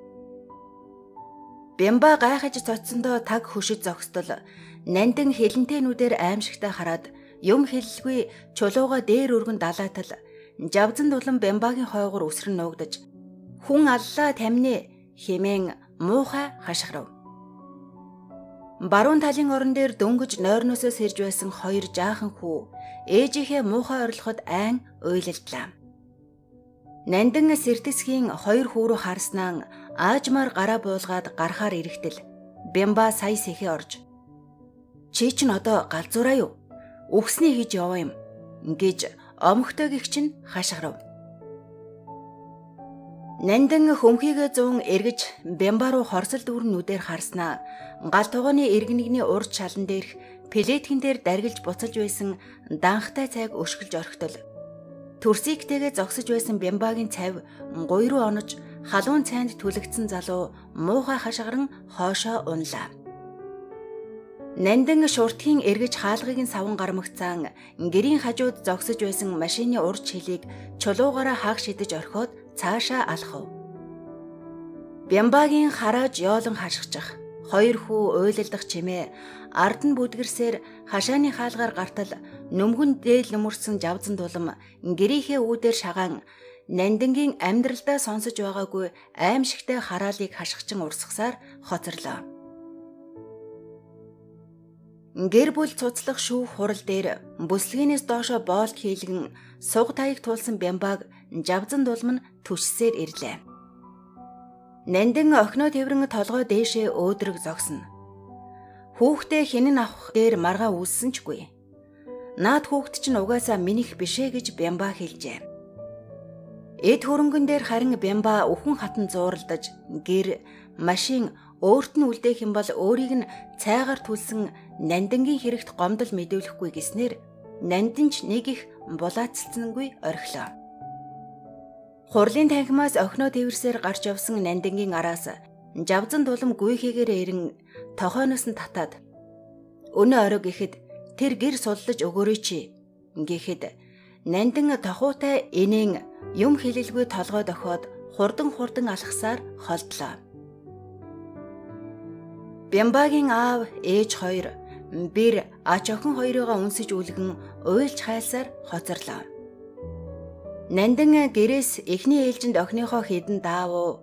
Бямба гайхаж цоцсондоо таг хөшөж зогсдол Нандин хилэнтэй нүдээр аимшигтай хараад юм хэлэлгүй чулууга дээр өргөн далаатал Жавзан дулам Бямбагийн хойгоор үсрэн нуугдаж хүн аллаа тамины хэмээн муухай хашгирав. Баруун талын орон дээр дөнгөж нойрносоо сэрж байсан хоёр жаахан хүү ээжийнхээ муухай орлоход айн уйлалдлаа. Нандин сэртэсгийн хоёр хүү рүү харснаа аажмаар гараа буулгаад гарахаар ирэхтэл Бямба сая сэхээ орж "Чи ч н одоо галзуураа юу? Үхснээ хийж яваа юм" гэж омогтой гихч нь хашгирав. Нандин хөмхийгээ зуун эргэж Бямба руу хорсол дүүрэн нүдээр харснаа гал тугааны эргэнэгний урд шалан дээрх плетгэн дээр даргилж буцалж байсан данхтай цайг өшгөлж орхитол төрсийгтэйгээ зогсож байсан Бямбагийн цав гуй руу онож халуун цайнд түлэгдсэн залуу муухай хашгиран хоошоо унлаа. Нандин шуртгийн эргэж хаалгыг нь саван гармагцаан гэрийн хажууд зогсож байсан машины урд шилийг чулуугаараа хаах шидэж орхиод цаашаа алхав. Бямбагийн харааж ёолон хашгичих хоёр хүү уйлалдах чимээ ард нь бүдгэрсээр хашааны хаалгаар гартал нүмгэн дээл нүмерсэн Жавзан дулам гэрийнхээ үүдээр шагаан Нандингийн амьдралдаа сонсож байгаагүй аимшигтай хараалыг хашгичин урсгасаар хоцорлоо. Гэр бүл цуцлах шүүх хурал дээр бүслэгээс доошо боолт хийлгэн суг таяг туулсан Бямбаг Жавзан дулам нь түшсээр ирлээ. Нандин охиноо тэрэн толгой дээшээ өөдрөг зогсно. Хүүхдээ хинэн авах дээр маргаа үүссэн чгүй. Наад хүүхд чинь угаасаа минийх бишээ гэж Бямба хэлжээ. Эд хөрөнгөн дээр харин Бямба өхөн хатан зууралдаж гэр, машин өөрт нь үлдээх юм бол өөрийг нь цайгаар түлсэн Нандингийн хэрэгт гомдол мэдүүлэхгүй гэснээр Нандин ч нэг их булаацалцсангүй орхилоо. Хурлын танхимаас охиноо тэрсээр гарч явсан Нандингийн араас Жавзан дулам гүйхийгээр ирэн тохойноос нь татаад "Өнөө орой гэхэд тэр гэр суллаж өгөөрэй чи" гэхэд Нандин тохуутай энийн юм хэлэлгүй толгой дохиод хурдан хурдан алхасаар холдлоо. Бямбагийн аав, ээж хоёр бэр ач охин хоёроо үнсэж үлгэн уйлж хайлсаар хоцорлоо. Нандин гэрээс эхний ээлжинд охиныхоо хідэн даавуу.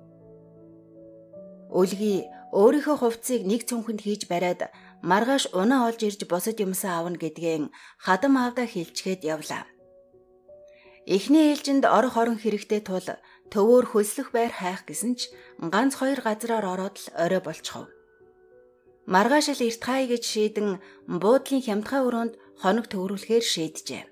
Үлгий өөрийнхөө хувцсыг нэг цүнхэнд хийж бариад маргааш унаа олж ирж босод юмсаа авна гэдгээ хадам аавдаа хэлчгээд явлаа. Эхний ээлжинд орох орон хэрэгтэй тул төвөөр хөлслөх байр хайх гэсэн ч ганц хоёр газраар ороод л орой болчихов. Маргааш л эрт хай гэж шийдэн буудлын хямдхай өрөөнд хоног төврүүлэхээр шийджээ.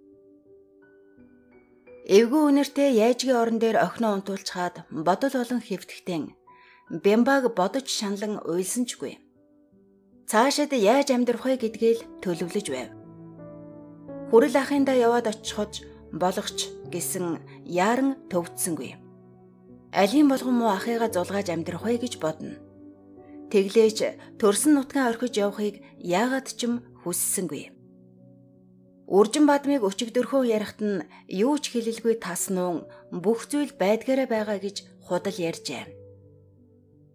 Эвгүй үнэртэй яажгийн орон дээр охиноо унтуулчаад бодол болон хэвтгэтэн Бямбаг бодож шаналн уйлсанчгүй. Цаашид яаж амьдрах вэ гэдгээл төлөвлөж байв. Хүрэл ахындаа яваад очиход болгоч гэсэн яаран төвдсөнгүй. Алийн болгон муу ахыгаа зулгааж амьдрах вэ гэж бодно. Тэглээж төрсөн нутгаа орхиж явахыг яагаад ч юм хүссэнгүй. Үржин бадмыг өчигдөрхөө ярихт нь юу ч хэлэлгүй таснуун бүх зүйл байдгаараа байгаа гэж худал ярьжээ.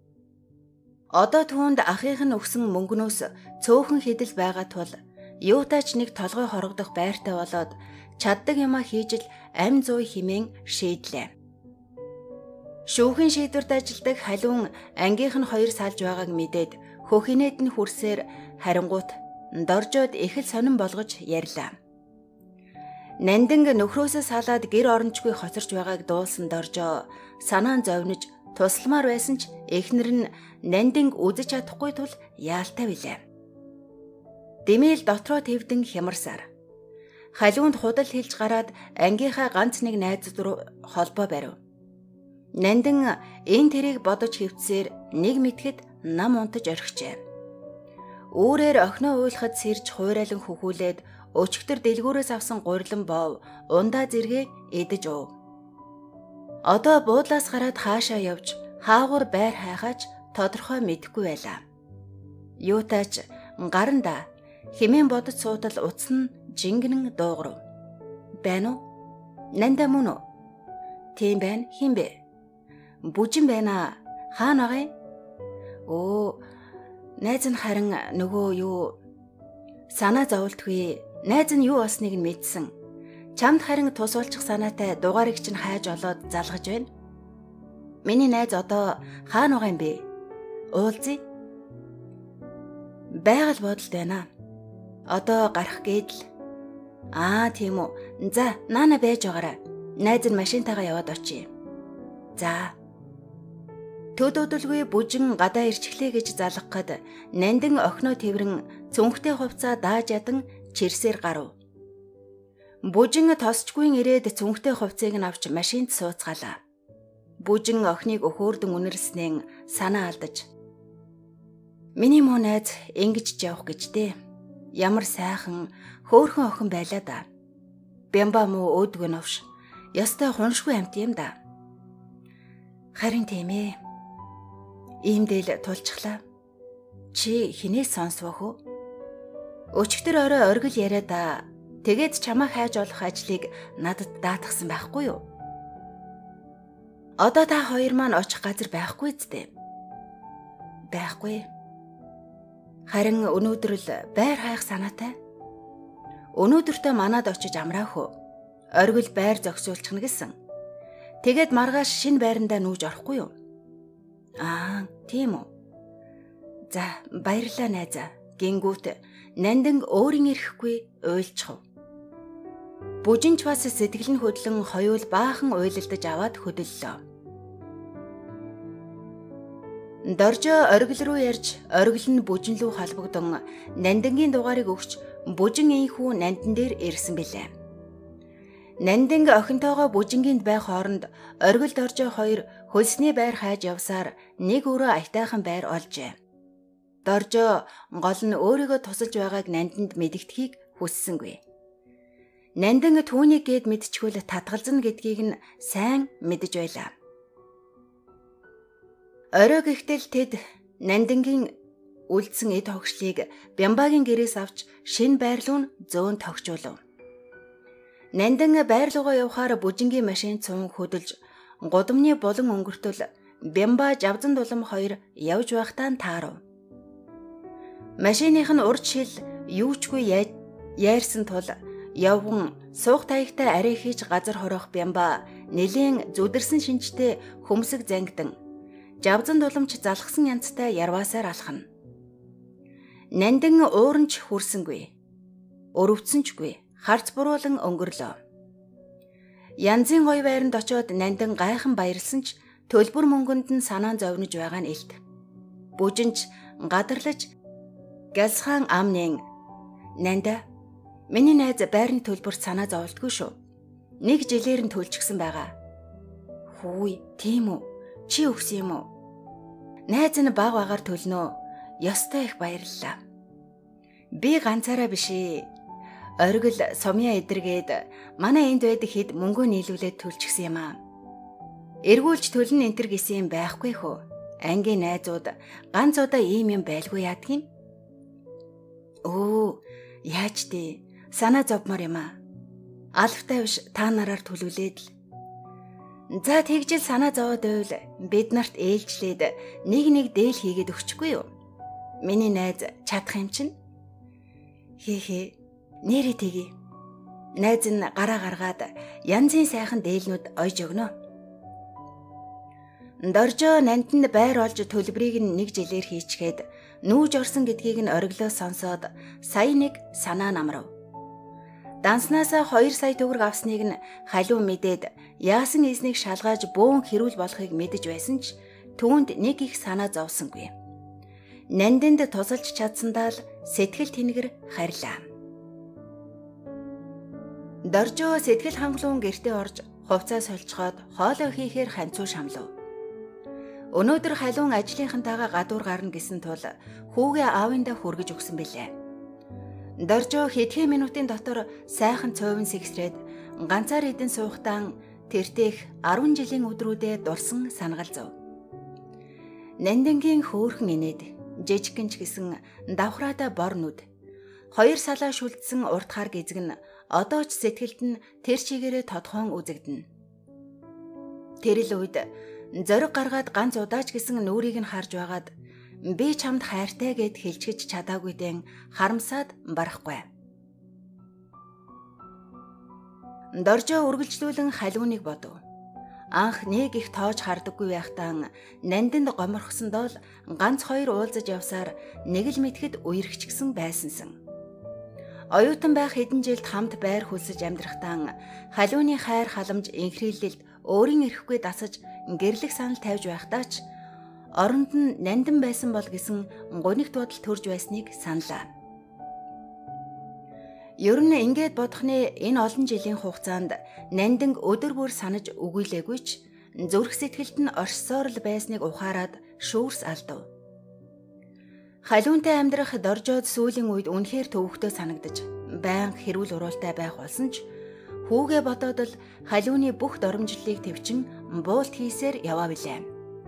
Одоо түүнд ахыг нь өгсөн мөнгнөөс цөөхөн хідэл байгаа тул юутаач нэг толгой хорогдох байртай болоод чаддаг юмаа хийж л амь зуй химэн шийдлээ. Шүүхийн шийдвэрт ажилдаг халиун ангийнх нь хоёр салж байгааг мэдээд хөхинээд нь хүрсээр харингуут доржоод их л сонирн болгож ярьлаа. Нандин нөхрөөсөө салаад гэр орончгүй хоцорч байгааг дуулсан доржоо санаан зовниж тусламар байсан ч эхнэр нь Нандин үзэж чадахгүй тул яалтай билээ. Дэмэл дотроо твдэн хямарсаар халиунд худал хэлж гараад ангийнхаа ганц нэг найз руу холбоо барив. Нандин энэ тэрийг бодож хөвцсээр нэг мэтгэд нам унтаж орхижээ. Үүрээр охиноо уйлахад сэрж хуурайлан хөхүүлээд өчгтөр дэлгүүрээс авсан гурилан боов ундаа зэрэг эдэж уув. Одоо буудлаас гараад хаашаа явж хаагур байр хайхаач тодорхой мэдэхгүй байлаа. Юутаач гаранда хэмээн бодож суудал утсан жингэнэн дуугарв. Байна уу? Нанда мөн үү? Тийм байна. Хин бэ? Бүжин байна. Хаана байгаа юм? Оо, найз нь харин нөгөө юу санаа зовлтгүй. Найз нь юу болсныг нь мэдсэн. Чамд харин тус болчих санаатай дугаарыг чинь хайж олоод залгаж байна. Миний найз одоо хаана байгаа юм бэ? Уулзъя. Байгаль бодолд байна. Одоо гарах гээд л. Аа тийм үү. За, наана байж байгаарай. Найз нь машинтайгаа яваад очие. За. Төд өдөлгүй бүжин гадаа ирчихлээ гэж залгахад Нандин охиноо тэрэн цүнхтэй хувцаа дааж ядан чирсээр гарав. Бүжин тосчгүй ирээд цүнхтэй хувцыг нь авч машинд сууцгаалаа. Бүжин охиныг өхөөрдөн үнэрснэн санаа алдаж. Миний муу найз ингэж явах гэж дээ. Ямар сайхан хөөрхөн охин байлаа да. Бямба муу өөдгөө новш. Ястай хуншгүй амт юм да. Харин тийм ээ. Иймдэл тулчглаа. Чи хинээс сонсвох уу? Өчигдөр орой оргил яриа да. Тэгээд чамаа хайж олох ажлыг надад даатгсан байхгүй юу? Одоо та хоёр маань очих газар байхгүй зү? Байхгүй. Харин өнөөдөр л байр хайх санаатай. Өнөөдөртөө манад очиж амраах уу? Оргил байр зогсоолчихно гэсэн. Тэгээд маргааш шинэ байрандаа нүүж орохгүй юу? Аа, тийм үү. За, баярлалаа найзаа. Гингүүт Нандин өөрийн ирэхгүй уйлчихв. Бүжинч бас сэтгэл нь хөдлөн хоёул баахан уйлалдаж аваад хөдөллөө. Доржоо оргил руу ярьж, оргил нь бүжин лүү холбогдсон Нандингийн дугаарыг өгч бүжин ийхүү Нандин дээр ирсэн билээ. Нандин охинтойгоо бүжингинд байх хооронд оргил доржоо хоёр хөлсний байр хайж явсаар нэг өрөө аятайхан байр олжээ. Доржоо гол нь өөрийгөө тусалж байгааг Нандинд мэдэгдэхийг хүссэнгүй. Нандин түүнийг гээд мэдчихвэл татгалзна гэдгийг нь сайн мэдэж байлаа. Орой гихтэл тэд Нандингийн үлдсэн эд хогшлыг Бямбагийн гэрээс авч шинэ байрлуун зөөн тогтжуулав. Нандин байрлуугаа явахаар бүжингийн машин цун хөдөлж гудамны булан өнгөртөл Бямба Жавзан дулам хоёр явж байхдаа таарав. Машиных нь урд шил юучгүй яарсан тул явган суух таягтай арай хийж газар хороох Бямба нэлийн зүдэрсэн шинжтэй хөмсөг зангидан Жавзан дуламж залхсан янзтай ярваасаар алхана. Нандин уурнч хүрсэнгүй. Өрөвдсөнчгүй. Харц буруулан өнгөрлөө. Янзын гоё байранд очоод Нандин гайхан баярлсан ч төлбөр мөнгөнд нь санаан зовниж байгаа нь илт. Бүжинч гадарлаж галсхан амнэн Нанда миний найз байрны төлбөрт санаа зовлтгүй шүү. Нэг жилээр нь төлчихсөн байгаа. Хүй, тийм үү? Чи өгсөн юм уу? Найз нь баг багаар төлнөө. Ёстой их баярлалаа. Би ганцаараа биш ээ. Оргил сумья эдэргээд манай энд байдаг хэд мөнгөө нийлүүлээд төлчихсөн юм аа. Эргүүлж төлн энтер гэсэн юм байхгүй хөө. Ангийн найзууд ганц удаа ийм юм байлгүй яадгийн. Оо, яаж дээ? Санаа зовмор юм аа. Алфтай биш та нараар төлүүлээд л. За тэгжил санаа зовоод байвал бид нарт ээлжлээд нэг нэг дээл хийгээд өгчихгүй юу? Миний найз чадах юм чинь. Хээ хээ нэрээ тэгье. Найз нь гараа гаргаад янзын сайхан дээлнүүд ойж өгнө. Доржоо нандинд байр олж төлбөрийг нь нэг жилээр хийчгээд нүүж орсон гэдгийг нь ориглоо сонсоод сая нэг санаа намрав. Данснасаа хоёр сая төгрөг авсныг нь халуун мэдээд яасан эзнийг шалгааж бөөн хэрүүл болохыг мэдэж байсан ч түүнд нэг их санаа зовсонгүй. Нандинд тусалж чадсандаа л сэтгэл тэнгэр харьлаа. Доржоо сэтгэл хангалуун гэртээ орж хувцас солилцоход хоолой хийхээр ханцуу шамлав. Өнөөдөр халуун ажлынхантайгаа гадуур гарна гэсэн тул хүүгээ аавындаа хүргэж өгсөн билээ. Доржоо хэдхэн минутын дотор сайхан цовин сэгсрээд ганцаар идэн суухтаа тэртех арван жилийн өдрүүдэд дурсан санагалзав. Нандингийн хөөрхөн инээд жижиггэнч гэсэн давхраатай бор нүд, хоёр салаа шүлдсэн урт хар гизгэн одоо ч сэтгэлд нь тэр чигээрээ тодхон үзэгдэнэ. Тэр л үед зориг гаргаад ганц удаач гэсэн нүрийг нь харж байгаад би чамд хайртай гэд хэлчихэж чадаагүйдэн харамсаад барахгүй. Доржоо үргэлжлүүлэн халууныг бодов. Анх нэг их тоож хардаггүй байхдаа нандинд гоморхсондоо л ганц хоёр уулзаж явсаар нэг л мэтгэд үерхчихсэн байсансан. Оюутан байх хэдэн жилд хамт байр хөлсөж амьдрахтаа халууны хайр халамж инхрийлэлд өөрийн эрэхгүй дасаж гэрлэх санал тавьж байхдаа ч оронд нь нандин байсан бол гэсэн гунигт бодол төрж байсныг саналаа. Ер нь ингээд бодохны энэ олон жилийн хугацаанд нандин өдөр бүр санаж өгүүлээгүй ч зүрх сэтгэлд нь оршсоор л байсныг ухаарад шүүрс алдав. Халуунтай амьдрах Доржоод сүүлийн үед үнэхээр төвөгтэй санагдаж байнга хэрүүл уруултай байх болсон ч хүүгээ бодоод л халууны бүх доромжллыг төвчин буулт хийсээр яваа билээ.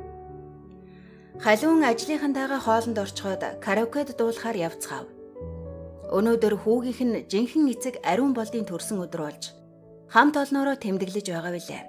Халуун ажлынхантайгаа хоолнд орчход караокед дуулахаар явцгаав. Өнөөдөр хүүгийнх нь жинхэнэ эцэг ариун болдын төрсөн өдөр болж хамт олноороо тэмдэглэж байгаа билээ.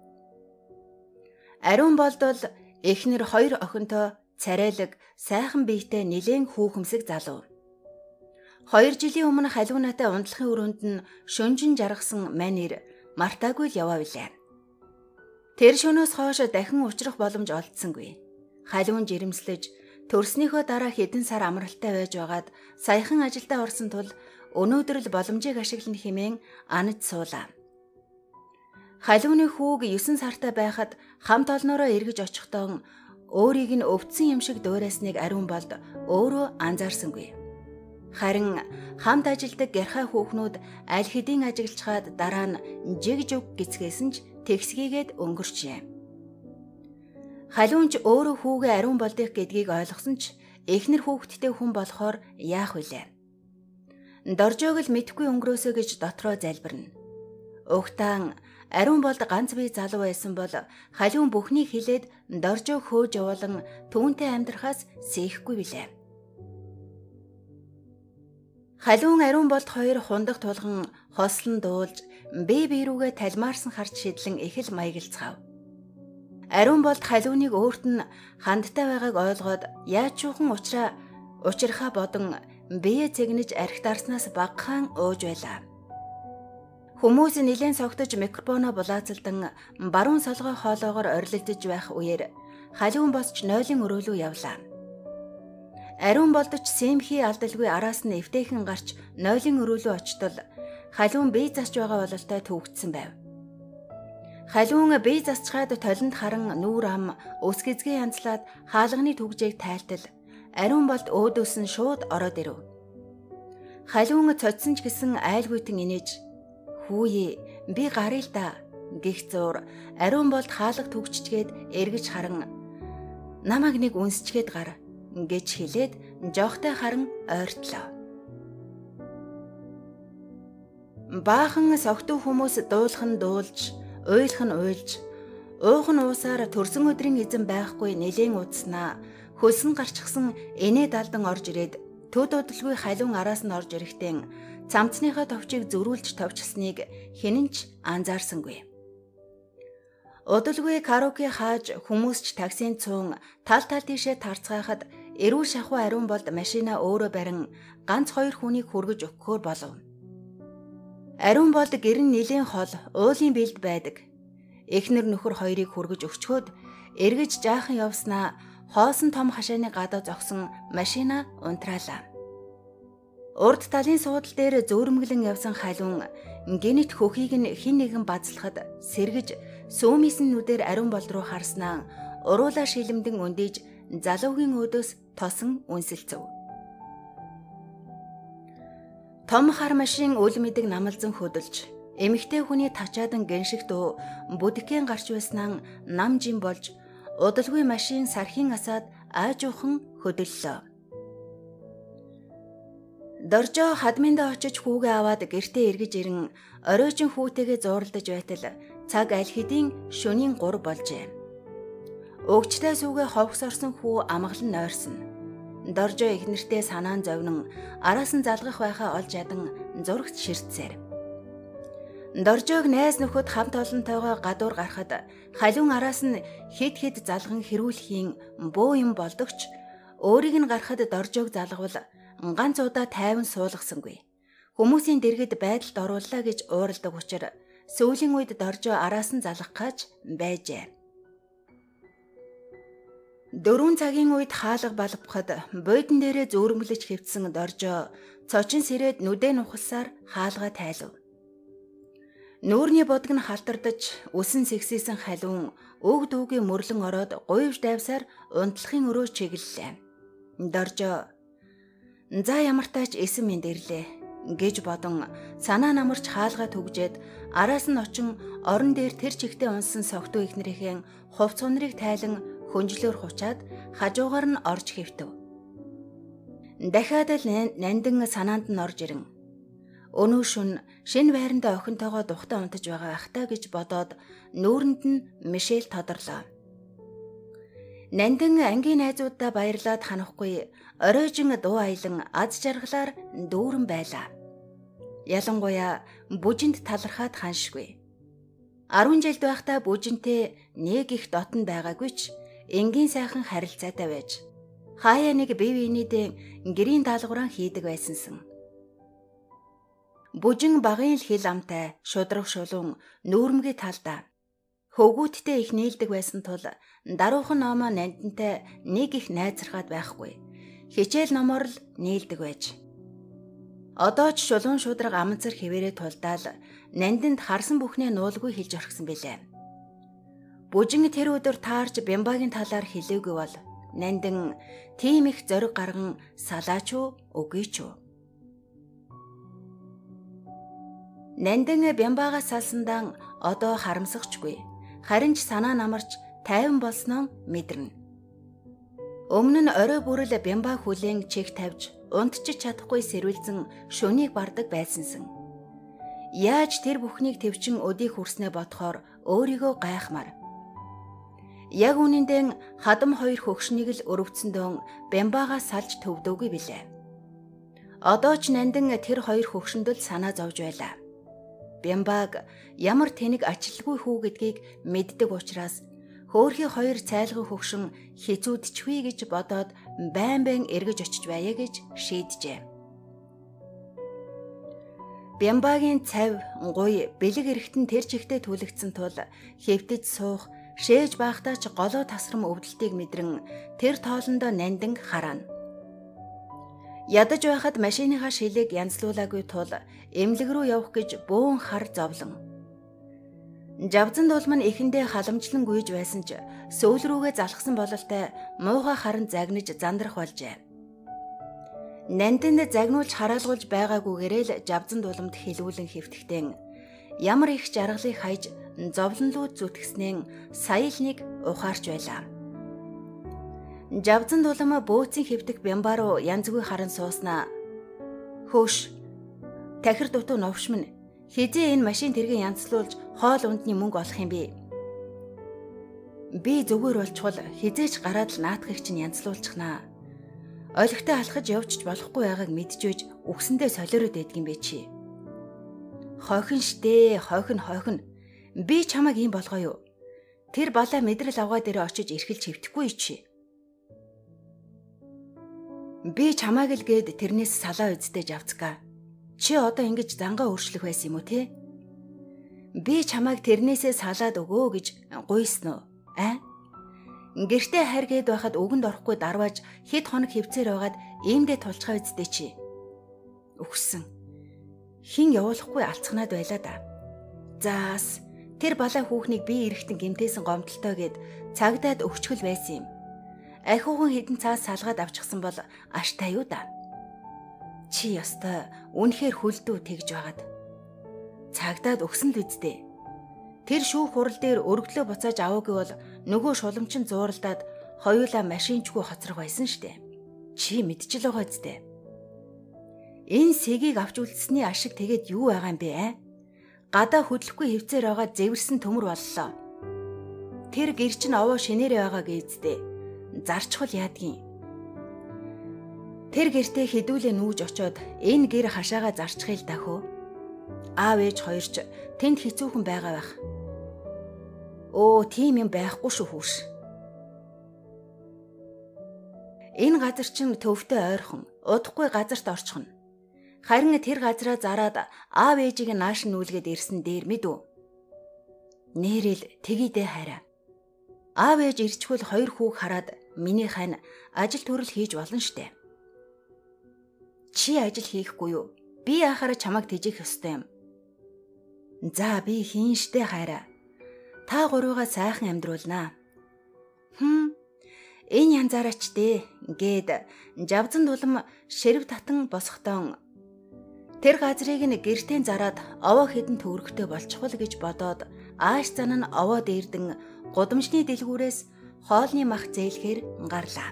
Ариун болд бол эхнэр хоёр охинтой царайлаг сайхан биетэй нэлээн хүүхэмсэг залуу. Хоёр жилийн өмнө халуунаатай ундлахын өрөөнд нь шөнжин жаргасан манер мартаагүй л яваа билээ. Тэр шөнөөс хойш дахин учрах боломж олдсонгүй. Халуун жирэмслэж төрснийхөө дараа хэдэн сар амралтай байж байгаад саяхан ажилдаа орсон тул өнөөдөр л боломжийг ашиглана хэмээн анаж суулаа. Халууны хүүг есөн сартай байхад хамт олноороо эргэж очихдоо өөрийг нь өвдсөн юм шиг дуурайсныг ариун болд өөрөө анзаарсангүй. Харин хамт ажилдаг гярхай хүүхнүүд аль хэдийн ажиглчхаад дараа нь жиг жуг гисгээсэн ч тэгсгийгээд өнгөрчээ. Халуунч өөрөө хүүгээ ариун болдох гэдгийг ойлгосон ч эхнэр хүүхэдтэй хүн болохоор яах вүлээ. Доржоог л мэдхгүй өнгөрөөсөө гэж дотроо залбирна. Угтаан ариун болд ганц бие залуу байсан бол халуун бүхнийг хилээд Доржоог хөөж явуулан түүнтэй амьдрахаас сээхгүй билээ. Халуун ариун болд хоёр хундах тулган хослон дуулж бие биерүүгээ талмаарсан харж шидлэн их л маягалцгаав. Ариун болд халууныг өөрт нь хандтай байгааг ойлгоод яаж чуухан учраа учирхаа бодон бие цэгнэж архи дарснаас багахан ууж байлаа. Хүмүүс нэлээд согтож микрофоноо булаацалдан баруун солгой хоолоогоор орилдож байх үеэр халуун босч нойлын өрөөлөө явлаа. Ариун болдоч сэмхий алдалгүй араас нь эвтэйхэн гарч нойлын өрөөлөө очтол халуун бие засч байгаа бололтой төвөгдсөн байв. Халуун бие засчхаад толинд харан нүүр ам өсгөзгөө янзлаад хаалганы түгжээг тайлтал ариун болд өөдөөс нь шууд ороод ирэв. Халуун цоцсон ч гэсэн айлгуйтан инээж "Хүүе, би гарыг л да" гэх зур ариун болд хаалга түгччгээд эргэж харан "Намайг нэг үнсчгээд гар" гэж хэлээд жоохтой харан ойртлоо. Баахан согтуу хүмүүс дуулах нь дуулж, уйлах нь уйлж, уух нь уусаар төрсөн өдрийн эзэн байхгүй нэлээд удснаа хөлсөн гарчгсан энэ далдан орж ирээд төд удалгүй халуун араас нь орж ирэхдээ цамцныхаа товчийг зөрүүлж товчсныг хинэн ч анзаарсангүй. Удалгүй караоке хааж хүмүүс ч таксинд цуун тал тал тийшээ тарцгаахад эрүүл шахуу ариун болд машина өөрөө барин ганц хоёр хүнийг хүргэж өгөхөөр болов. Ариун болд гэр нь нэлийн хол уулын бэлд байдаг. Эхнэр нөхөр хоёрыг хүргэж өгчхөөд эргэж жаахан явснаа хоосон том хашааны гадаа зогсон машина унтраалаа. Урд талын суудал дээр зөөрмөглөн явсан халуун гинэт хөхийг нь хин нэгэн базлахад сэргэж сүүмисэн нүдээр ариун болд руу харснаа уруулаа шилэмдэн өндийж залуугийн өөдөөс тосон үнсэлцэв. Том хар машин үл мэдэг намалзан хөдөлж, эмэгтэй хүний тачаадан гэнших дуу бүдгэн гарч байснаа нам жим болж, удалгүй машин сархийн асаад аажуухан хөдөллөө. Доржо хадминдаа очиж хүүгээ аваад гэртээ эргэж ирэн оройжин хүүтэйгээ зууралдаж байтал цаг аль хэдийн шөнийн гур болжээ. Өгчтэй сүгэ ховгс орсон хүү амгалан нойрсон. Доржо их нэртэй санаан зовнон араас нь залгах байхаа олж ядан зурагт ширтсээр. Доржог найз нөхөд хамт олонтойгоо гадуур гарахад халуун араас нь хид хид залган хэрүүлхийн бөө юм болдогч өөрийг нь гарахад доржог залгавал ганц удаа тайван суулгасангүй. Хүмүүсийн дэргэд байдалд орууллаа гэж уурладаг учраас сүүлийн үед доржо араас нь залгах гэж байжээ. Дөрвөн цагийн үед хаалга балбахад бойдон дээрээ зөөрмөлж хэвтсэн доржо цочин сэрээд нүдэн ухалсаар хаалга тайлав. Нүүрний бодг нь халтардаж үсэн сэгсээсэн халуун өг дүүгийн мөрлөн ороод гуйвж дайвсаар унтлахын өрөө чиглэлээ. Доржо за ямар тач эсэн минь дэрлээ гэж бодон санаа намарч хаалга түгжээд араас нь очин орон дээр тэр чигтээ унсан согтуу ихнэрийн хувц унрыг тайлан хөнжлөөр хучаад хажуугаар нь орж хэвтэв. Дахиад л нандин санаанд нь орж ирэн өнөө шүн шинэ байранда охинтойгоо духтаа унтаж байгаа ахтаа гэж бодоод нүүрэнд нь Мишель тодорлоо. Нандин ангийн найзуудаа баярлаад ханахгүй оройжин дуу аялан аз жаргалаар дүүрэн байлаа. Ялангуяа бүжинд талархаад ханшгүй. Арван жилд байхдаа бүжинтэй нэг их дотн байгаагүй ч энгийн сайхан харилцаатай байж хаяа нэг бие биенийдээ гэрийн даалгавраа хийдэг байсансан. Бүжин багын л хил амтай шудраг шулуун нүүрмгийн талдаа хөвгүүттэй их нийлдэг байсан тул даруухан номоо нандинтай нэг их найзархаад байхгүй. Хичээл номоор л нийлдэг байж. Одоо ч шулуун шудраг амцар хэвээрээ тулдаал нандинд харсан бүхнээ нуулгүй хэлж орхисон билээ. Бүжин тэр өдөр таарч Бямбагийн талаар хэлээгүй бол нандин тийм их зориг гарган салаач уу үгүй ч үү. Нандин Бямбагаас салсандаа одоо харамсахчгүй. Харин ч санаа намарч тайван болсноо мэдэрнэ. Өмнө нь орой бүрэл Бямбаг хүлээн чих тавьж унтчих чадахгүй сэрвэлзэн шөнийг бардаг байсансан. Яаж тэр бүхнийг төвчин өдийг хүрснээ бодохоор өөрийгөө гайхмаар. Яг үнэндээ хадам хоёр хөгшнийг л өрөвцөндөө Бямбагаас салж төвдөөгүй билээ. Одоо ч нандин тэр хоёр хөгшөнд л санаа зовж байлаа. Бямбаг ямар тэнэг ачлалгүй хүү гэдгийг мэддэг учраас хөөрхий хоёр цайлгын хөгшин хизүүдчихвээ гэж бодоод байн байн эргэж очиж байя гэж шийджээ. Бямбагийн цав, гуй, бэлэг эрэхтэн тэр чигтээ түлэгдсэн тул хэвтэж суух, шээж байхдаа ч голоо тасрам өвдөлтийг мэдрэн тэр тоолондоо нандин хараана. Ядаж байхад машиныхаа шилийг янзлуулаагүй тул эмнэлэг рүү явах гэж бөөн хар зовлон. Жавзан дулман эхэндээ халамжлан гүйж байсан ч сүүл рүүгээ залхсан бололтой муухай харан загнаж зандрах болжээ. Нандинд загнуулж хараалгуулж байгаагүйгээрээ л жавзан дулманд хилүүлэн хэвтгэхтэн ямар их жаргалыг хайж зовлонлууд зүтгэснээ сая л нэг ухаарч байлаа. Жавзан дулам бөөцийн хэвтэх Бямба руу янзгүй харан сууснаа. Хөөш. Тахир дутуу новшмэн. Хизээ энэ машин тэргээ янзлуулж хоол ундны мөнгө олох юм бэ? Би зүгээр болчвол хизээч гараад л наатахыг чинь янзлуулчихнаа. Ойлгохтой алхаж явчих болохгүй байгааг мэдчихэж үгсэндээ солиороод байдгийн бэ чи. Хойхон штэ, хойхон хойхон. Би чамайг ийм болгоо юу? Тэр балаа мэдрэл авгаа дээр очиж эрхэлж хэвтэхгүй чи. Би чамааг л гээд тэрнээс салаа үздэй Жавцка. Чи одоо ингэж зангаа өөрчлөх байсан юм уу те? Би чамааг тэрнээсээ салаад өгөө гэж гуйсан уу? Аа? Гэртээ хайргээд байхад өгөнд орохгүй дарвааж хэд хоног хөвцөр байгаад иймдээ тулчгаа үздэй чи. Өгсөн. Хин явуулахгүй алцхнаад байлаа да. Заас тэр балаа хүүхнийг би эрэхтэн гэмтээсэн гомдолтой гэд цагдаад өгчгөл байсан юм. Ахиухан хідэн цаас салгаад авчихсан бол аштай юу да. Чи ёстой үнэхээр хүлдүү тэгж байгаад. Цагдаад өгсөн л үздэй. Тэр шүүх хурал дээр өргөдлөө буцааж аваагүй бол нөгөө шуламчин зууралдаад хоёулаа машинчгүй хоцрох байсан штэ. Чи мэдчил байгаа үздэй. Энэ сэгийг авч үлдсэний ашиг тэгээд юу байгаа юм бэ аа? Гадаа хөдлөхгүй хөвцөр байгаа зэвэрсэн төмөр боллоо. Тэр гэр чинь овоо шинээрээ байгаа гэздээ. Зарчхал яадгийн. Тэр гэртээ хідүүлээ нүүж очоод энэ гэр хашаага зарчхил дахөө. Аав ээж хоёрч тэнд хэцүүхэн байгаа байх. Оо, тийм юм байхгүй шүү хүүш. Энэ газар чинь төвтэй ойрхон, удахгүй газарт орчихно. Харин тэр газраа зараад аав ээжийг нааш нь нүүлгээд ирсэн дээр мэдв. Нэрэл тгийдээ хараа. Аав ээж ирчхүүл хоёр хүүг хараад миний хань ажил төрөл хийж болно штэ. Чи ажил хийхгүй юу? Би яхаараа чамайг тэжих ёстой юм. За би хийн штэ хайраа. Та гурвыгаа сайхан амьдруулнаа. Хм. Энэ янзаараач дээ гээд Жавзан дулам ширв татан босготон. Тэр газрыг нь гэртээ зараад овоо хідэн төвөргөтэй болчихвол гэж бодоод ааш зан нь овоо дээрдэн гудамжны дэлгүүрээс хоолны мах зээлхээр гарлаа.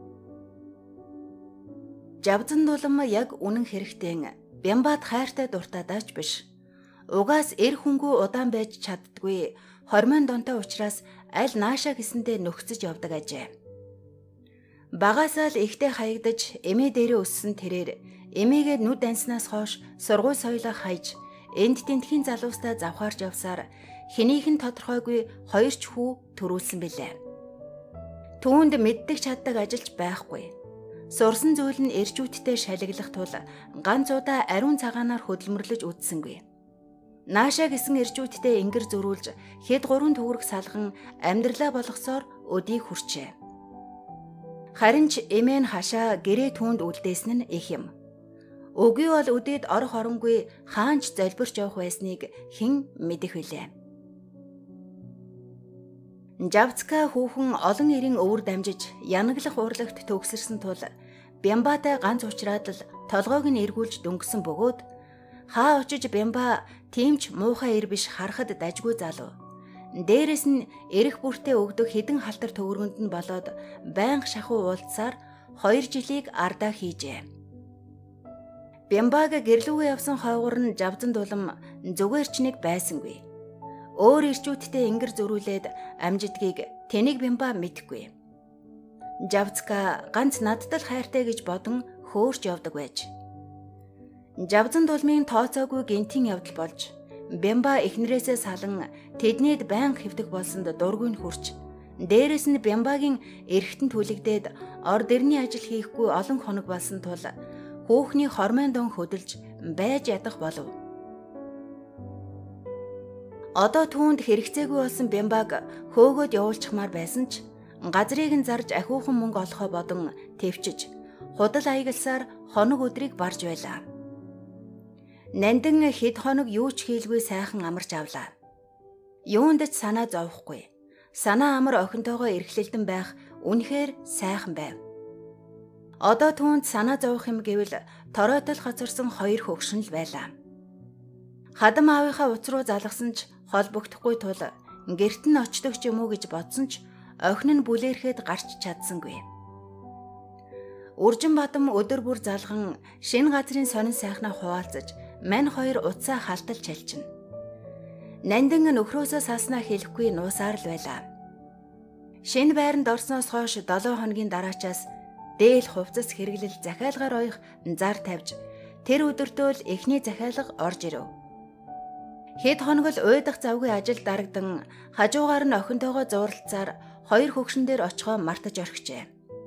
Жавзан дулам яг үнэн хэрэгтэн Бямбад хайртай дуртадаач биш. Угаас эр хөнгөө удаан байж чаддгүй хормон донтой учраас аль нааша гэсэндээ нөхцөж явдаг ажээ. Багасаа л ихтэй хаягдаж эмээ дээрээ өссөн тэрээр эмээгээ нүд анснаас хойш сургууль соёлоо хайж энд тентхийн залуустаа завхаарч явсаар хэнийх нь тодорхойгүй хоёр ч хүү төрүүлсэн билээ. Түүнд мэддэг чаддаг ажилч байхгүй. Сурсан зүйл нь эрчүүдтэй шалиглах тул ганц удаа ариун цагаанаар хөдөлмөрлөж үдсэнгүй. Нааша гэсэн эрчүүдтэй ингэр зөрүүлж хэд гурван төгрөг салган амьдралаа болгосоор өдийг хүрчээ. Харин ч эмээ нь хашаа гэрээ түүнд үлдээсэн нь их юм. Өгүй бол өдөөд орох оронгүй хаанч золбирч явах байсныг хэн мэдэх вүлээ. Жавцка хүүхэн олон эрийн өвөр дамжиж янаглах урлагт төгсөрсөн тул Бямбатай ганц уучраад л толгойг нь эргүүлж дөнгөсөн бөгөөд хаа очиж Бямба тиймч муухай ир биш харахад дажгүй залуу. Дээрээс нь эрэх бүртээ өгдөг хідэн халтар төгрөгөнд нь болоод байнга шахуу уулзсаар хоёр жилийг ардаа хийжээ. Бямбаг гэрлүүгээ явсан хойгуур нь Жавзан дулам зүгээр ч нэг байсангүй. Өөр ирчүүдтэй ингэр зөрүүлээд амжидгийг тэнийг Бямба мэдхгүй. Жавцка ганц надтай л хайртай гэж бодон хөөрч явдаг байж. Жавзан дулмын тооцоогүй гинтийн явдал болж Бямба эхнэрээсээ салан тэднийд байнга хэвдэх болсонд дургүй нь хүрч дээрээс нь Бямбагийн эргэтэн түлэгдээд орд ирний ажил хийхгүй олон хоног болсон тул хүүхний хормон дон хөдөлж байж ядах болов. Одоо түүнд хэрэгцээгүй болсон Бямбаг хөөгөөд явуулчихмаар байсан ч газрыг нь зарж ахиухан мөнгө олохоо бодон төвчж худал аягалсаар хоног өдрийг барж байлаа. Нандин хэд хоног юу ч хийлгүй сайхан амарч авлаа. Юунд ч санаа зовхгүй. Санаа амар охинтойгоо эрхлэлдэн байх үнэхээр сайхан байв. Одоо түүнд санаа зовох юм гэвэл торойтол хоцорсон хоёр хөгшин л байлаа. Хадам аавынхаа уц руу залгасан ч холбогдохгүй тул гэрт нь очдог ч юм уу гэж бодсон ч охин нь бүлээрхэд гарч чадсангүй. Үржин бадам өдөр бүр залган шинэ газрын сонин сайхнаа хуваалцаж мань хоёр уцаа халтал чалчина. Нандин нөхрөөсөө салснаа хэлэхгүй нуусаар л байлаа. Шинэ байранд орсноос хойш долоо хоногийн дараачаас дээл хувцас хэрэглэл захиалгаар оих зар тавьж тэр өдөртөө л эхний захиалга орж ирэв. Хэд хоног л уйдах завгүй ажил дарагдан хажуугаар нь охинтойгоо зууралцаар хоёр хөгшин дээр очихоо мартаж орхижээ.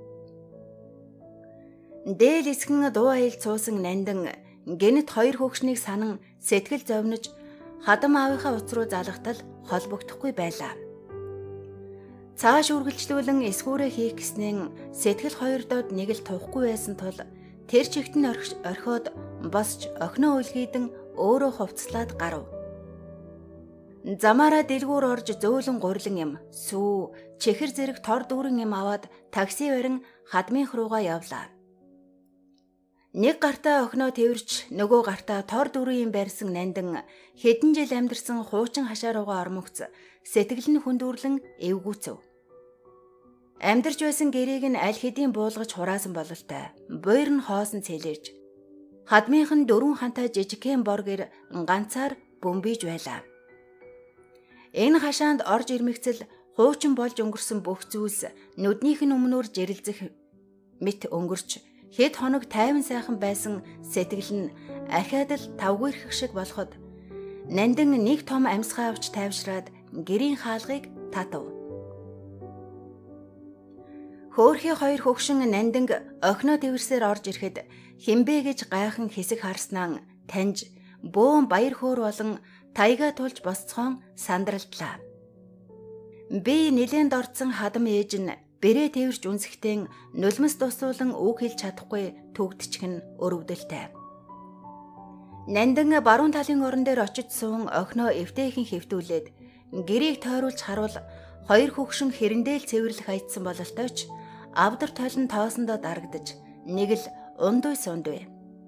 Дээл эсгэн дуу аял цуусан Нандин гэнэт хоёр хөгшнийг санан сэтгэл зовниж хадам аавынхаа утас руу залгатал холбогдохгүй байлаа. Цааш үргэлжлүүлэн эсгүүрээ хийх гэснэн сэтгэл хоёр доод нэг л тухгүй байсан тул тэр чигт нь орхиод босч охиноо үлгийдэн өөрөө хувцлаад гарав. Замаараа дэлгүүр орж зөөлөн гурлан юм, сүү, чихэр зэрэг тор дүүрэн юм аваад такси барин хадмынх руугаа явлаа. Нэг гартаа охиноо тэрвэрч нөгөө гартаа тор дүүрэн юм барьсан Нандин хэдэн жил амьдарсан хуучин хашаа руугаа ормогц сэтгэл нь хүндүрлэн эвгүүцэв. Амьдарч байсан гэрийг нь аль хэдийн буулгаж хураасан бололтой. Буйр нь хоосон цэлэрж. Хадмынх нь дөрвөн хантай жижигхэн боргэр ганцаар бөмбөж байлаа. Энэ хашаанд орж ирмэгцэл хуучин болж өнгөрсөн бүх зүйлс нүднийх нь өмнөөр жирэлзэх мэт өнгөрч хэд хоног тайван сайхан байсан сэтгэл нь ахаад л тавгүйрхэх шиг болоход Нандин нэг том амьсгаа авч тайвшраад гэрийн хаалгыг татав. Хөөхий хоёр хөгшин Нандинг охиноо тэрвэрсээр орж ирэхэд хинбэ гэж гайхан хэсэг харснаа таньж бөөн баяр хөөр болон тайга тулж босцоон сандралдлаа. Би нэлээд орцсон хадам ээж нь бэрээ тэрвэрч үнсэхтэн нулимс тусуулан үг хэлж чадахгүй төгдчихн өрөвдөлтэй. Нандин баруун талын орон дээр очиж суун охиноо эвтэйхэн хэвтүүлээд гэрийг тойруулж харуул хоёр хөгшин хэрэндэл цэвэрлэх аятсан бололтойч авдар толон тоосондоо дарагдаж нэг л ундуй сундуй.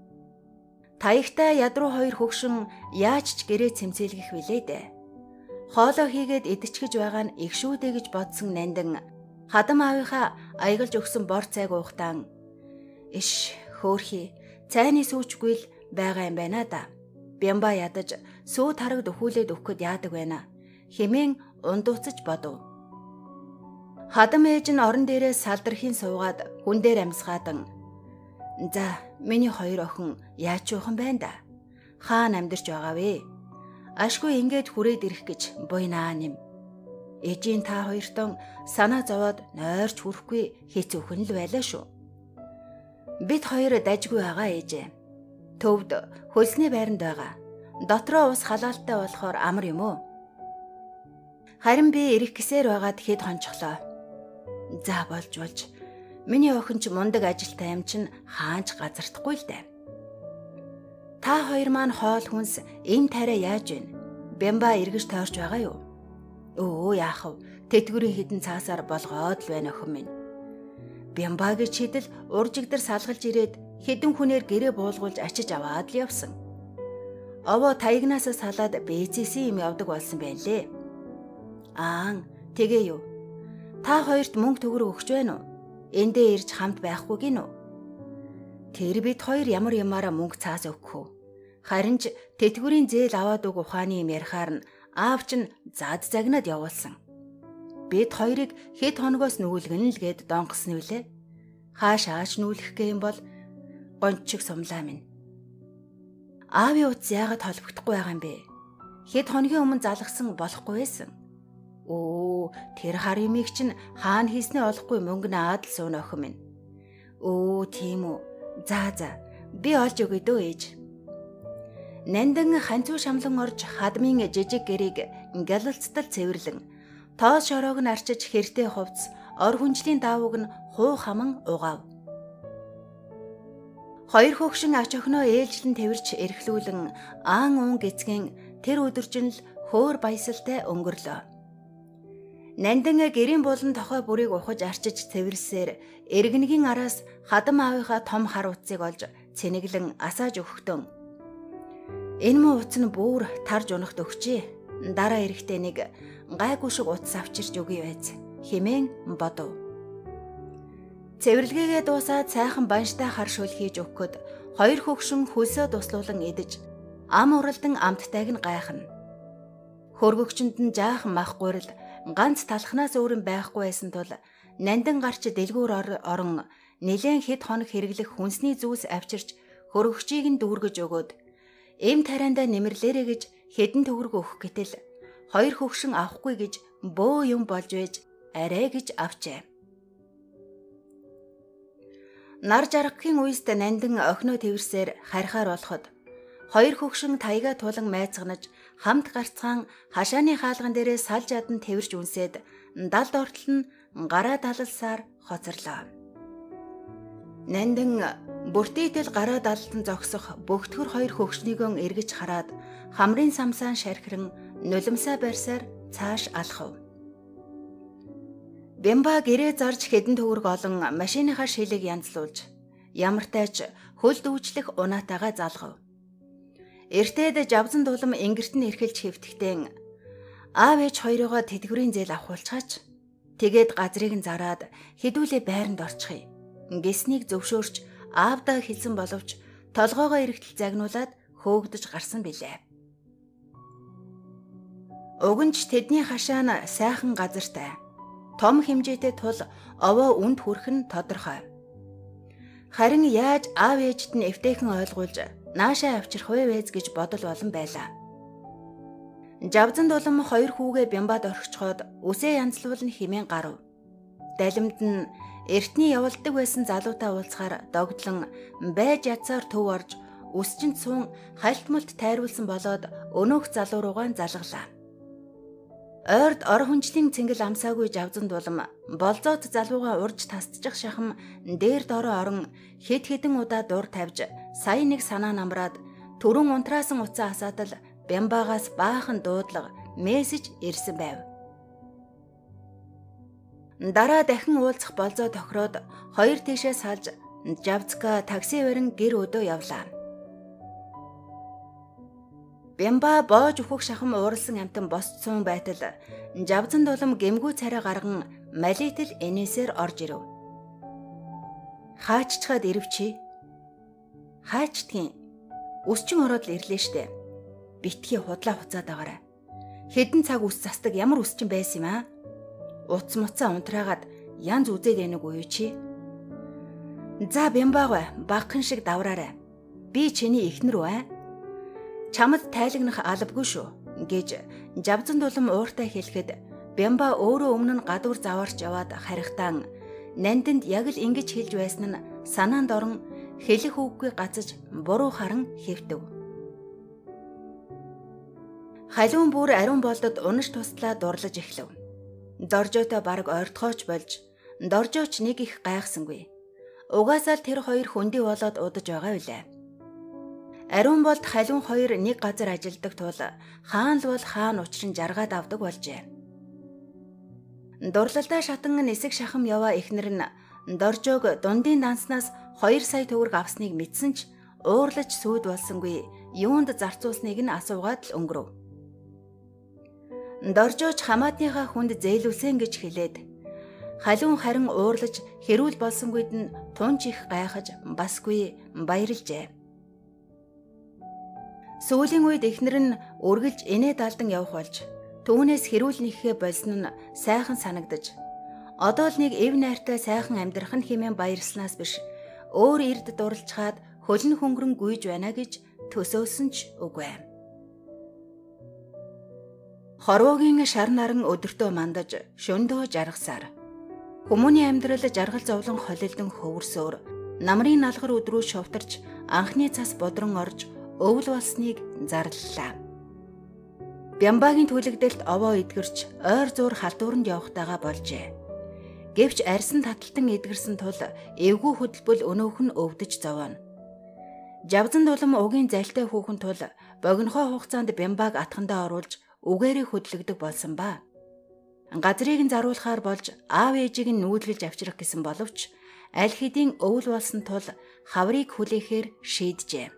Таягтай ядруу хоёр хөгшин яаж ч гэрээ цэмцээлгэх вүлээ дээ. Хоолоо хийгээд идчихэж байгаа нь их шүү дээ гэж бодсон Нандин хадам аавынхаа аягалж өгсөн бор цайг уухтан иш хөөхий цайны сүүчгүй л байгаа юм байна да. Бямба ядаж сүү тарагд өхүүлээд өгөхөд яадаг байна хэмээн ундууцаж бодов. Хадам ээж нь орон дээрээ салдрхийн суугаад хүн дээр амсгаадан за миний хоёр охин яаж юухан байна да. Хаана амьдарч байгаа вэ? Ашгүй ингээд хүрээд ирэх гэж буйнаа нэм. Ээжийн та хоёртон санаа зовоод нойрч хүрэхгүй хэцүүхэн л байлаа шүү. Бид хоёр дажгүй байгаа ээжээ. Төвд хөлсний байранд байгаа. Дотроо ус халаалтай болохоор амар юм уу? Харин би ирэх гэсээр байгаад хэд хончглоо. За болж болж. Миний охин ч мундаг ажилтай юм чин хаанч газардахгүй л дээ. Та хоёр маань хоол хүнс энэ тариа яаж вэ? Бямба эргэж тойрч байгаа юу? Өө яах вэ? Тэтгэврийн хідэн цаасаар болгоод л байна охин минь. Бямбагийн чидэл уржигдэр салгалж ирээд хэдэн хүнээр гэрээ буулгуулж ачиж аваад л явсан. Овоо таягнаас салаад бэцэсийн юм явдаг болсон байна лээ. Аа, тэгээ юу? Та хоёрт мөнгө төгрөг өгч байна уу? Эндээ ирж хамт байхгүй гин үү? Тэр бид хоёр ямар ямаараа мөнгө цаас өгөх үү? Харин ч тэтгэврийн зээл аваад өг ухааны юм ярихаар нь аав чинь зад загнаад явуулсан. Бид хоёрыг хэд хоногоос нүүлгэн л гээд донгосон нүлээ. Хааш ааш нүүлэх гээ юм бол гончиг сумлаа минь. Аавын утас яагаад холбогдохгүй байгаа юм бэ? Хэд хоногийн өмнө залгсан болохгүй байсан. Өө, тэр хар юмыг чинь хаана хийснээ олохгүй мөнгө наад л суун охин минь. Өө, тийм үү. За за, би олж өгье дөө ээж. Нандин ханцуу шамлан орж хадмын жижиг гэрийг галалцтал цэвэрлэн тоос шороог нь арчиж хэртэй хувцс ор хүнжлийн даавууг нь хуу хаман угаав. Хоёр хөгшин ач охиноо ээлжлэн тэрвэрч эрхлүүлэн аан уун гэцгэн тэр өдөржин л хөөр баясалтай өнгөрлөө. Нандин гэрийн болон тохой бүрийг ухаж арчиж цэвэрлсээр эргэнгийн араас хадам аавынхаа том хар утсыг олж цэнэглэн асааж өгөхдөн. Энэ муу утас нь бүр тарж унахт өгчээ. Дараа эрэхтэй нэг гайгүй шиг утас авчирч өгье байц хэмээн бодов. Цэвэрлэгээгээ дуусаад сайхан банштай хар шүл хийж өгөхөд хоёр хөгшин хөлсөө дуслуулан идэж ам уралдан амттайг нь гайхна. Хөргөгчөнд нь жаахан мах гурил ганц талхнаас өөр юм байхгүй байсан тул Нандин гарч дэлгүүр орон нэлээд хэд хоног хэрэглэх хүнсний зүйлс авчирч хөргөгчийг нь дүүргэж өгөөд эм тариандаа нэмэрлээрэ гэж хэдэн төгрөг өгөх гэтэл хоёр хөгшин авахгүй гэж бөө юм болж байж арай гэж авчээ. Нар жаргахын үест нандин охиноо тэрсээр харихаар болоход хоёр хөгшин таяга тулан майцганаж хамт гарцгаан хашааны хаалган дээрээ салж ядан тэрж үнсээд далд ортол нь гараа далалсаар хоцорлоо. Нандин бүртээтэл гараа далалтан зогсох бөгтгөр хоёр хөгшнийгөө эргэж хараад хамрын самсаан шархиран нулимсаа барьсаар цааш алхав. Бямба гэрээ зарж хэдэн төгрөг олон машиныхаа шилэг янзлуулж ямартайч хөл дүүжлэх унаатайгаа залгав. Эртээд жавзан дулам ингэрт нь эрхэлж хэвтгэхдээ аав ээж хоёроо тэтгэврийн зээл авахулчаач тэгээд газрыг нь зараад хідүүлээ байранд орчихъя гэснийг зөвшөөрч аавдаа хэлсэн боловч толгоогоо эргэтэл загнуулаад хөөгдөж гарсан билээ. Уг нь ч тэдний хашаа нь сайхан газартай. Том хэмжээтэй тул овоо үнд хүрэх нь тодорхой. Харин яаж аав ээжд нь эвтэйхэн ойлгуулж наашаа авчрах вэ вэз гэж бодол болон байлаа. Жавзан дулам хоёр хүүгээ бямбад орхичхоод үсээ янзлуулн химэн гарав. Далимд нь эртний явалдаг байсан залуутай уулзахаар догдлон байж ядсаар төв орж үсчинд суун хальтмалт тайруулсан болоод өнөөх залуу руугаа залглаа. Ойрд ор хүнжлийн цэнгэл амсаагүй жавзан дулам болзоот залууга урж тасдчих шахам дээр дороо орон хэд хэдэн удаа дур тавьж сая нэг санаа намраад түрүүн унтраасан уцаа асаатал бямбаагаас баахан дуудлага мессеж ирсэн байв. Дараа дахин уулзах болзоо тохироод хоёр тийшээ салж Жавцка такси барин гэр өдөө явлаа. Бямба боож өөхөх шахам ууралсан амтан босцсон байтал жавзан дулам гэмгүү царай гарган малитл энэсээр орж ирэв. Хааччаад ирвчи. Хаачдгийн өсчин ороод л ирлээ штэ. Битгий худлаа хуцаад байгаарай. Хэдэн цаг үс застаг ямар өсчин байсан юм аа? Уц муцаа унтраагаад янз үзээд байнаг уу чи? За бямбаа багхан шиг давраарай. Би чиний эхнэр үү аа? Чамд тайлагнах албагүй шүү гэж жавзан дулам ууртай хэлэхэд бямба өөрөө өмнө нь гадуур заваарч яваад харихтаан нандинд яг л ингэж хэлж байсан нь санаанд орон хэлэх үггүй гацаж буруу харан хэвтэв. Халуун бүр ариун болдод унаж туслаа дурлаж эхлэв. Доржоотой бараг ойртгооч болж доржооч нэг их гайхсангүй. Угаасаа л тэр хоёр хүндий болоод удаж байгаа билээ. Ариун болд халуун хоёр нэг газар ажилдаг тул хаан л бол хаан учрын жаргаад авдаг болжээ. Дурлалдаа шатан нисэг шахам яваа эхнэр нь доржоог дундын данснаас хоёр сая төгрөг авсныг мэдсэн ч уурлаж сүйд болсонгүй юунд зарцуулсныг нь асуугаад л өнгөрөв. Доржооч хамаатныхаа хүнд зээлүүлсэн гэж хэлээд халуун харин уурлаж хэрүүл болсонгүйд нь тунч их гайхаж басгүй баярлжээ. Сүүлийн үед эхнэр нь үргэлж инээ далдан явх болж түүнээс хэрүүл нэхээ болсон нь сайхан санагдаж одоо л нэг эв найртай сайхан амьдрах нь хэмээн баярлснаас биш өөр эрд дурлцгаад хөлн хөнгөрөн гүйж байна гэж төсөөсөн ч үгүй. Хорвоогийн шар наран өдөртөө мандаж шөндөө жаргасаар хүмүүний амьдрал жаргал зовлон холилдон хөвөрсөөр намрын налгар өдрөө шовтарч анхны цас бодрон орж өвл болсныг зарлалаа. Бямбагийн түлэгдэлт овоо эдгэрч ойр зуур халтууранд явахтайгаа болжээ. Гэвч арьсан таталтан эдгэрсэн тул эвгүй хөдөлбөл өнөөх нь өвдөж зовооно. Жавзан дулам угийн залтай хүүхэн тул богинохоо хугацаанд бямбааг атхандаа оруулж үгээрээ хөдлөгдөг болсон ба. Газрыг нь заруулахаар болж аав ээжийг нь нүүдлэж авчрах гэсэн боловч аль хэдийн өвл болсон тул хаврыг хүлээхээр шийджээ.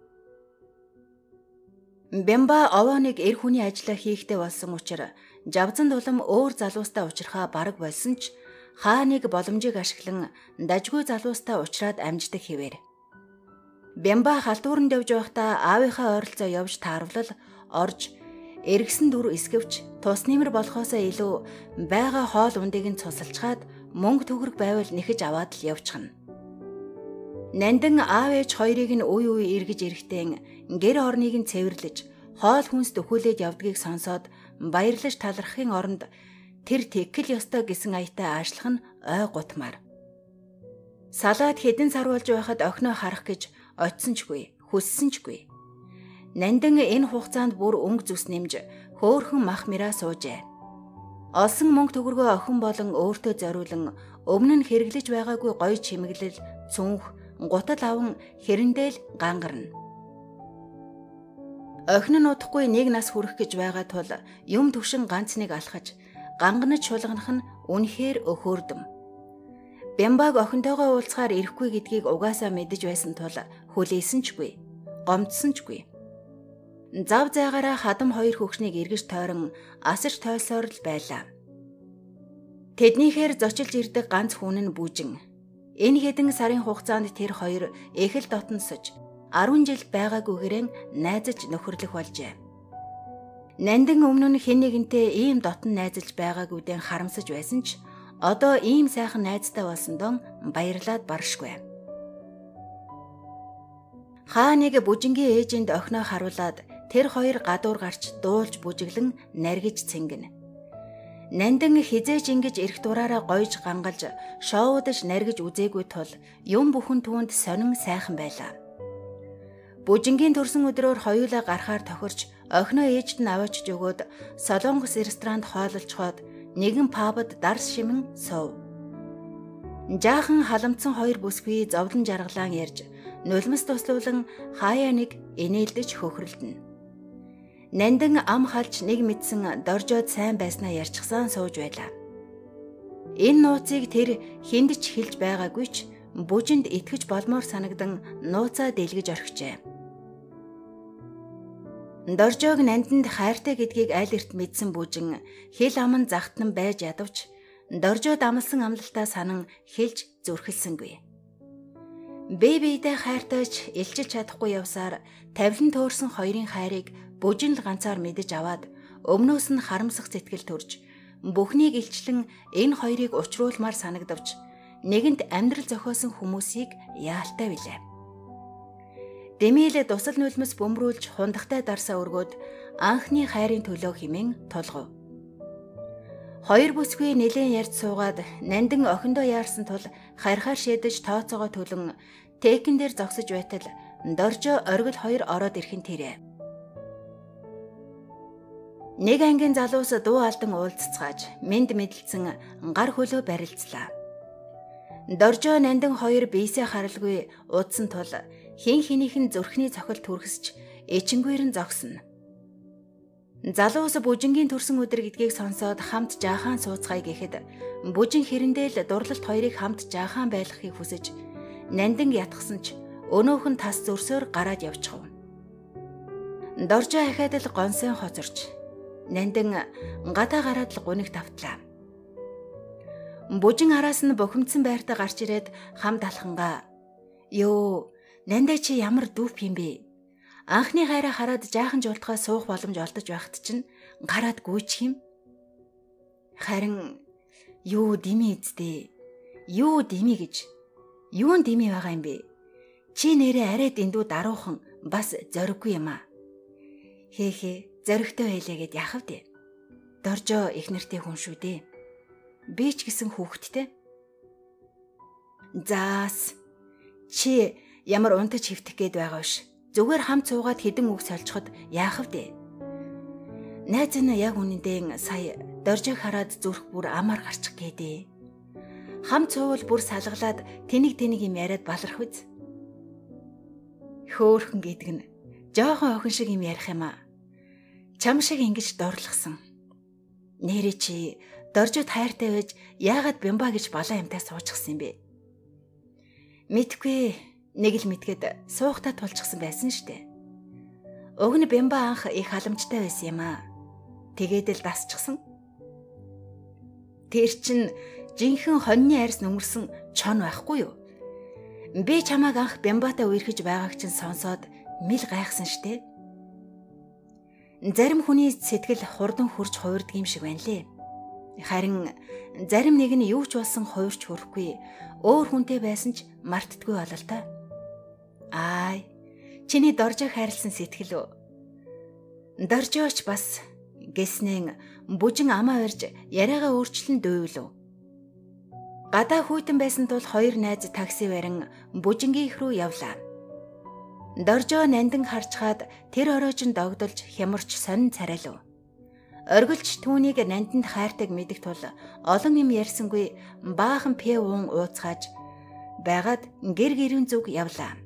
Бямба овооныг эр хүний ажиллаа хийхтэй болсон учраас жавзан дулам өөр залуустай уулзрахаа бараг болсон ч хааныг боломжийг ашиглан дажгүй залуустай уулзраад амждаг хэвээр. Бямба халтууранд явж байхдаа аавынхаа ойролцоо явж таарвал орж эргэсэн дүр эсгэвч тус нэмэр болохоосоо илүү байгаа хоол ундыг нь цусалчгаад мөнгө төгрөг байвал нэхэж аваад л явчихна. Нандин аав ээж хоёрыг нь үе үе эргэж ирэхдээ гэр орныг нь цэвэрлэж хоол хүнс дөхүүлээд явдгийг сонсоод баярлаж талархахын оронд тэр тэтгэл ёстой гэсэн аятай аашлах нь ой гутмаар. Салаад хэдэн саруулж байхад охиноо харах гэж очисончгүй, хүссэнчгүй. Нандин энэ хугацаанд бүр өнгө зүс нэмж хөөхөн мах мираа суужээ. Олсон мөнгө төгрөгөө охин болон өөртөө зориулан өмнө нь хэрэглэж байгаагүй гоё чимэглэл, цүнх, гутал аван хэрэндэл гангарна. Охин нь удахгүй нэг нас хүрэх гэж байгаа тул юм төвшин ганц нэг алхаж, ганганаж шулганах нь үнэхээр өхөөрдөм. Бямбаг охинтойгоо уулзахаар ирэхгүй гэдгийг угаасаа мэдэж байсан тул хүлээсэнчгүй, гомдсончгүй. Зав зайгаараа хадам хоёр хөгшнийг эргэж тойрон асарч тойсоор л байлаа. Тэднийхээр зочилж ирдэг ганц хүн нь Бүжин. Энэ хэдэн сарын хугацаанд тэр хоёр их л дотносож арван жил байгаагүйгээрэн найзаж нөхөрлөх болжээ. Нандин өмнө нь хэн нэгэнтэй ийм дотн найзалж байгаагүйдэн харамсаж байсан ч одоо ийм сайхан найзтай болсондоо баярлаад баршгүй. Хаа нэг Бүжингийн ээжинд охиноо харуулад тэр хоёр гадуур гарч дуулж бүжиглэн наргиж цэнгэнэ. Нандин хизээж ингэж эрх дураараа гойж гангалж шоудаж наргиж үзээгүй тул юм бүхэн түүнд сонин сайхан байлаа. Бүжингийн төрсөн өдрөөр хоёулаа гарахаар тохирч охиноо ээжд нь аваачж өгөөд Солонгос ресторанд хоололцоход нэгэн пабд дарс шимэн суув. Жаахан халамцсан хоёр бүсгүй зовлон жаргалаан ярьж нулимс туслуулан хаяа нэг инээлдэж хөхрөлдөнө. Нандин ам халж нэг мэдсэн доржоод сайн байснаа ярьчихсан сууж байлаа. Энэ нууцыг тэр хүнд ч хэлж байгаагүй ч Бүжинд итгэж болмоор санагдан нууцаа дэлгэж орхижээ. Доржоог Нандинд хайртай гэдгийг аль эрт мэдсэн Бүжин хэл аман загтан байж ядавч Доржоод амлсан амлалтаа санан хэлж зүрхэлсэнгүй. Бие биедээ хайртайч илчилж чадахгүй явсаар тавилан төөрсөн хоёрын хайрыг Бүжин л ганцаар мэдэж аваад өмнөөс нь харамсах сэтгэл төрж бүхнийг илчлэн энэ хоёрыг учруулмаар санагдавч нэгэнт амьдрал зохиосон хүмүүсийг яалтай билээ. Дэмийл дусал нулимс бөмрүүлж хундахтай дарсаа өргөөд анхны хайрын төлөө химэн толгов. Хоёр бүсгүй нэлээд ярьж суугаад Нандин охиндоо яарсан тул харихаар шидэж тооцоогоо төлөн тэкэн дээр зогсож байтал Доржо оргил хоёр ороод ирхэн тэрэ. Нэг ангийн залуус дуу алдан уулзцгааж мэд мэдлцэн гар хөлөө барилцлаа. Доржо Нандин хоёр биесээ харалгүй удсан тул хин хинийхэн зүрхний цохил түрхсэж эчингүйр нь зогсно. Залуус Бүжингийн төрсөн өдөр гэдгийг сонсоод хамт жаахан сууцгаая гэхэд Бүжин хэрэндэл дурлалт хоёрыг хамт жаахан байлгахыг хүсэж Нандин ятгсан ч өнөөх нь тас зөрсөөр гараад явчихв. Доржо ахаад л гонсын хоцорч Нандин гадаа гараад л гуниг тавтлаа. Бүжин араас нь бухимдсан байртаа гарч ирээд хамт алхангаа "Йоо, Нандаа чи ямар дүүп юм бэ? Анхны хайраа хараад жаахан жуултгаа суух боломж олдож байхад чинь гараад гүйчих юм. Харин юу дими эцтэй? Юу дими гэж? Юун дими байгаа юм бэ? Чи нэрээ арай дэндүү даруухан бас зориггүй юм аа. Хээ хээ, зоригтой байлаа гэд яхав дээ. Доржо их нэртэй хүн шүү дээ. Би ч гэсэн хүүхэдтэй. Заас чи ямар унтаж хөвтөх гээд байгаа биш. Зүгээр хамт суугаад хідэн үг солилцоход яахав дээ. Найз нь яг үнэндээ сая Доржог хараад зүрх бүр амар гарчих гээдээ. Хамт суувал бүр салгалаад тэнийг тэнийг юм яриад баларх үз. Хөөхөн гэдэг нь жоохон охин шиг юм ярих юм аа. Чам шиг ингэж дорлогсон. Нэрээ чи Доржод хайртай байж яагаад Бямба гэж балаа юмтай суучихсан юм бэ? Мэдгүй, нэг л мэдгээд суухтаа тулчихсан байсан штэ. Уг нь Бямба анх их халамжтай байсан юм аа. Тэгээд л дасчихсан. Тэр чин жинхэнэ хоньны арьс нүмерсэн чон байхгүй юу? Би чамааг анх Бямбатай үерхэж байгааг чинь сонсоод мэл гайхсан штэ. Зарим хүний сэтгэл хурдан хурж хувирдаг юм шиг байна лээ. Харин зарим нэг нь юу ч болсон хувирч хүрэхгүй өөр хүнтэй байсан ч мартдаггүй бололтой. Аай, чиний Доржог хайрлсан сэтгэл үү? Доржооч бас гэснэн бүжин амаа барьж яриагаа өөрчлөн дууйлав. Гадаа хүйтэн байсан тул хоёр найз такси барин бүжингийн их рүү явлаа. Доржоо нандин харчгаад тэр оройжин догдолж хямарч сонин царайлав. Оргилж түүнийг нандинд хайртаг мэдэх тул олон юм ярьсангүй баахан пэ уун ууцгааж байгаад гэр гэрэн зүг явлаа.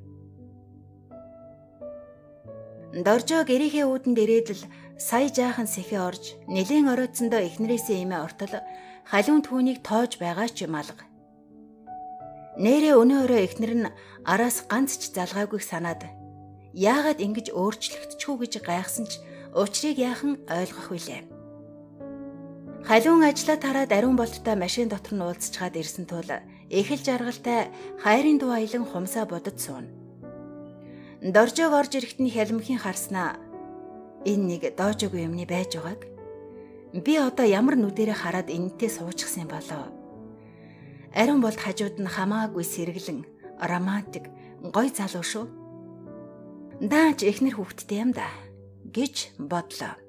Доржоо гэрийнхээ үүдэнд ирээдл сая жаахан сэхэ орж нэлийн оройтсондоо эхнэрээсээ имээ ортол халуун түүнийг тоож байгаа ч юм алга. Нээрээ өнөө өрөө эхнэр нь араас ганц ч залгаагүй санаад яагаад ингэж өөрчлөгдчихүү гэж гайхсан ч учрыг яахан ойлгох вүлээ. Халуун ажлаа тараад ариун болттой машин дотор нь уулзчаад ирсэн тул их л жаргалтай хайрын дуу аялан хумсаа бодод сууна. Доржоог орж ирэхэд нь хялмхийн харснаа энэ нэг доожоогүй юмны байж байгааг би одоо ямар нүдэрэ хараад энэтэй суучихсан болоо. Ариун болт хажууд нь хамаагүй сэргэлэн романтик гой залуу шүү. Даач эхнэр хүүхдтэй юм да гэж бодлоо.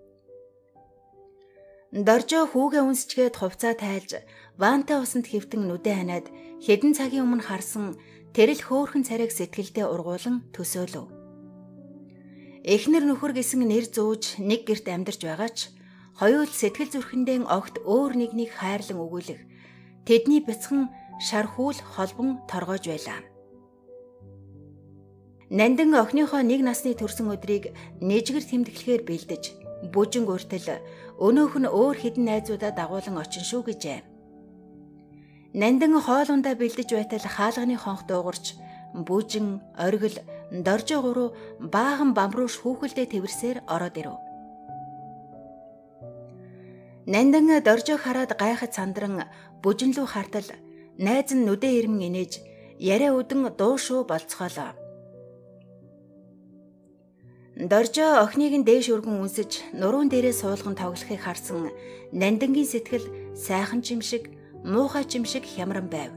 Доржоо хүүгээ үнсчгээд хувцаа тайлж вантай усанд хэвтэн нүдэ ханаад хэдэн цагийн өмнө харсан тэрэл хөөхөн царайг сэтгэлдээ ургуулan төсөөлөв. Эхнэр нөхөр гэсэн нэр зүүж нэг гэрт амьдарч байгаа ч хоёул сэтгэл зүрхэндээ огт өөр нэгнийг хайрлан өгүүлэх тэдний бяцхан шархуул холбон торгож байлаа. Нандин охиныхоо нэг насны төрсөн өдрийг нэжгэр тэмдэглэхээр бэлдэж бүжин гуртал өнөөх нь өөр хідэн найзуудаа дагуулan очин шүү гэжээ. Нандин хоолундаа бэлдэж байтал хаалганы хонх дуугарч бүжин оргил доржоо гурав баахан бамрууш хүүхэлдээ тэрсээр ороод ирэв. Нандин доржоог хараад гайхаж сандран бүжин лүү хартал найз нь нүдэ ирмэн инээж яриа өдөн дуу шүү болцгоолоо. Доржоо охиныг нь дээш өргөн үнсэж нуруунд дээрээ суулган тоглохыг харсан Нандингийн сэтгэл сайхан ч юм шиг муухай ч юм шиг хямран байв.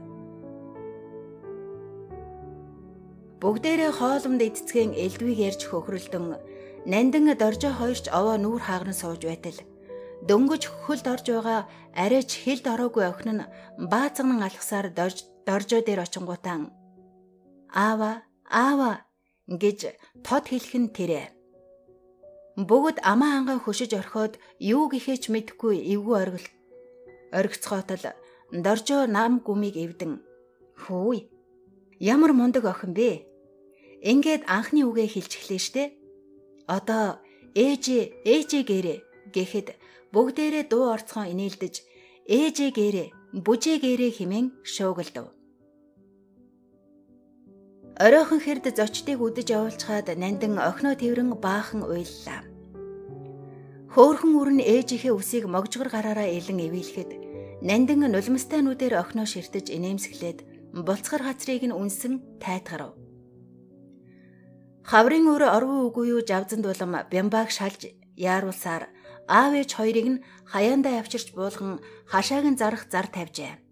Бүгдээрээ хооломд эцэцгэн элдвийг ярьж хөхрөлдөн Нандин доржоо хоёрч овоо нүүр хаагран сууж байтал дөнгөж хөлд орж байгаа арайч хилд ороогүй охин нь баазган алхасаар доржоо дээр очингуудаа аава аава гэж тод хэлэх нь тэрэ. Бүгд амаа ангаа хөшөж орхиод юу гэхээч мэдэхгүй эвгүй оргил оргицгоотол доржоо нам гүмийг эвдэн хөөе ямар мундаг охин бэ? Ингээд анхны үгээ хэлж эхлэв штэ. Одоо ээжээ ээжээ гэрэ гэхэд бүгдээрээ дуу орцгоо инээлдэж ээжээ гэрэ бүжээ гэрэ хэмээн шуугилдав. Оройхон хэрд зочдыг үдэж явуулчаад Нандин охиноо тэрэн баахан уйллаа. Хөөхөн үрэн ээжийнхээ үсийг могжгор гараараа илэн эвийлэхэд Нандин нулимстай нүдээр охиноо ширтэж инээмсэглээд булцгар хацрыг нь үнсэн тайтгарав. Хаврын өр орвуу үгүй юу жавзанд улам бямбааг шалж яаруулсаар аав ээж хоёрыг нь хаяандаа авчирч буулган хашааг нь зарах зар тавьжээ.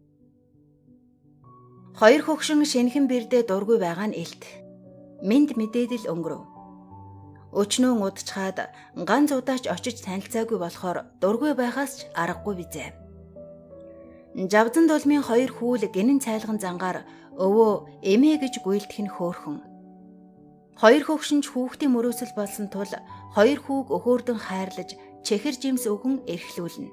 Хоёр хөгшин шинхэн бэрдээ дургүй байгаа нь илт. Минд мэдээдэл өнгөрөв. Өчнөө удачхаад ганц удаач очиж танилцаагүй болохоор дургүй байгаас ч аргагүй бизээ. Жавзан дулмын хоёр хүүл гинэн цайлган зангаар өвөө эмээ гэж гуйлдэх нь хөөхөн. Хоёр хөгшин ч хүүхдийн мөрөөсөл болсон тул хоёр хүүг өхөөрдөн хайрлаж чихэр жимс өгөн эрхлүүлнэ.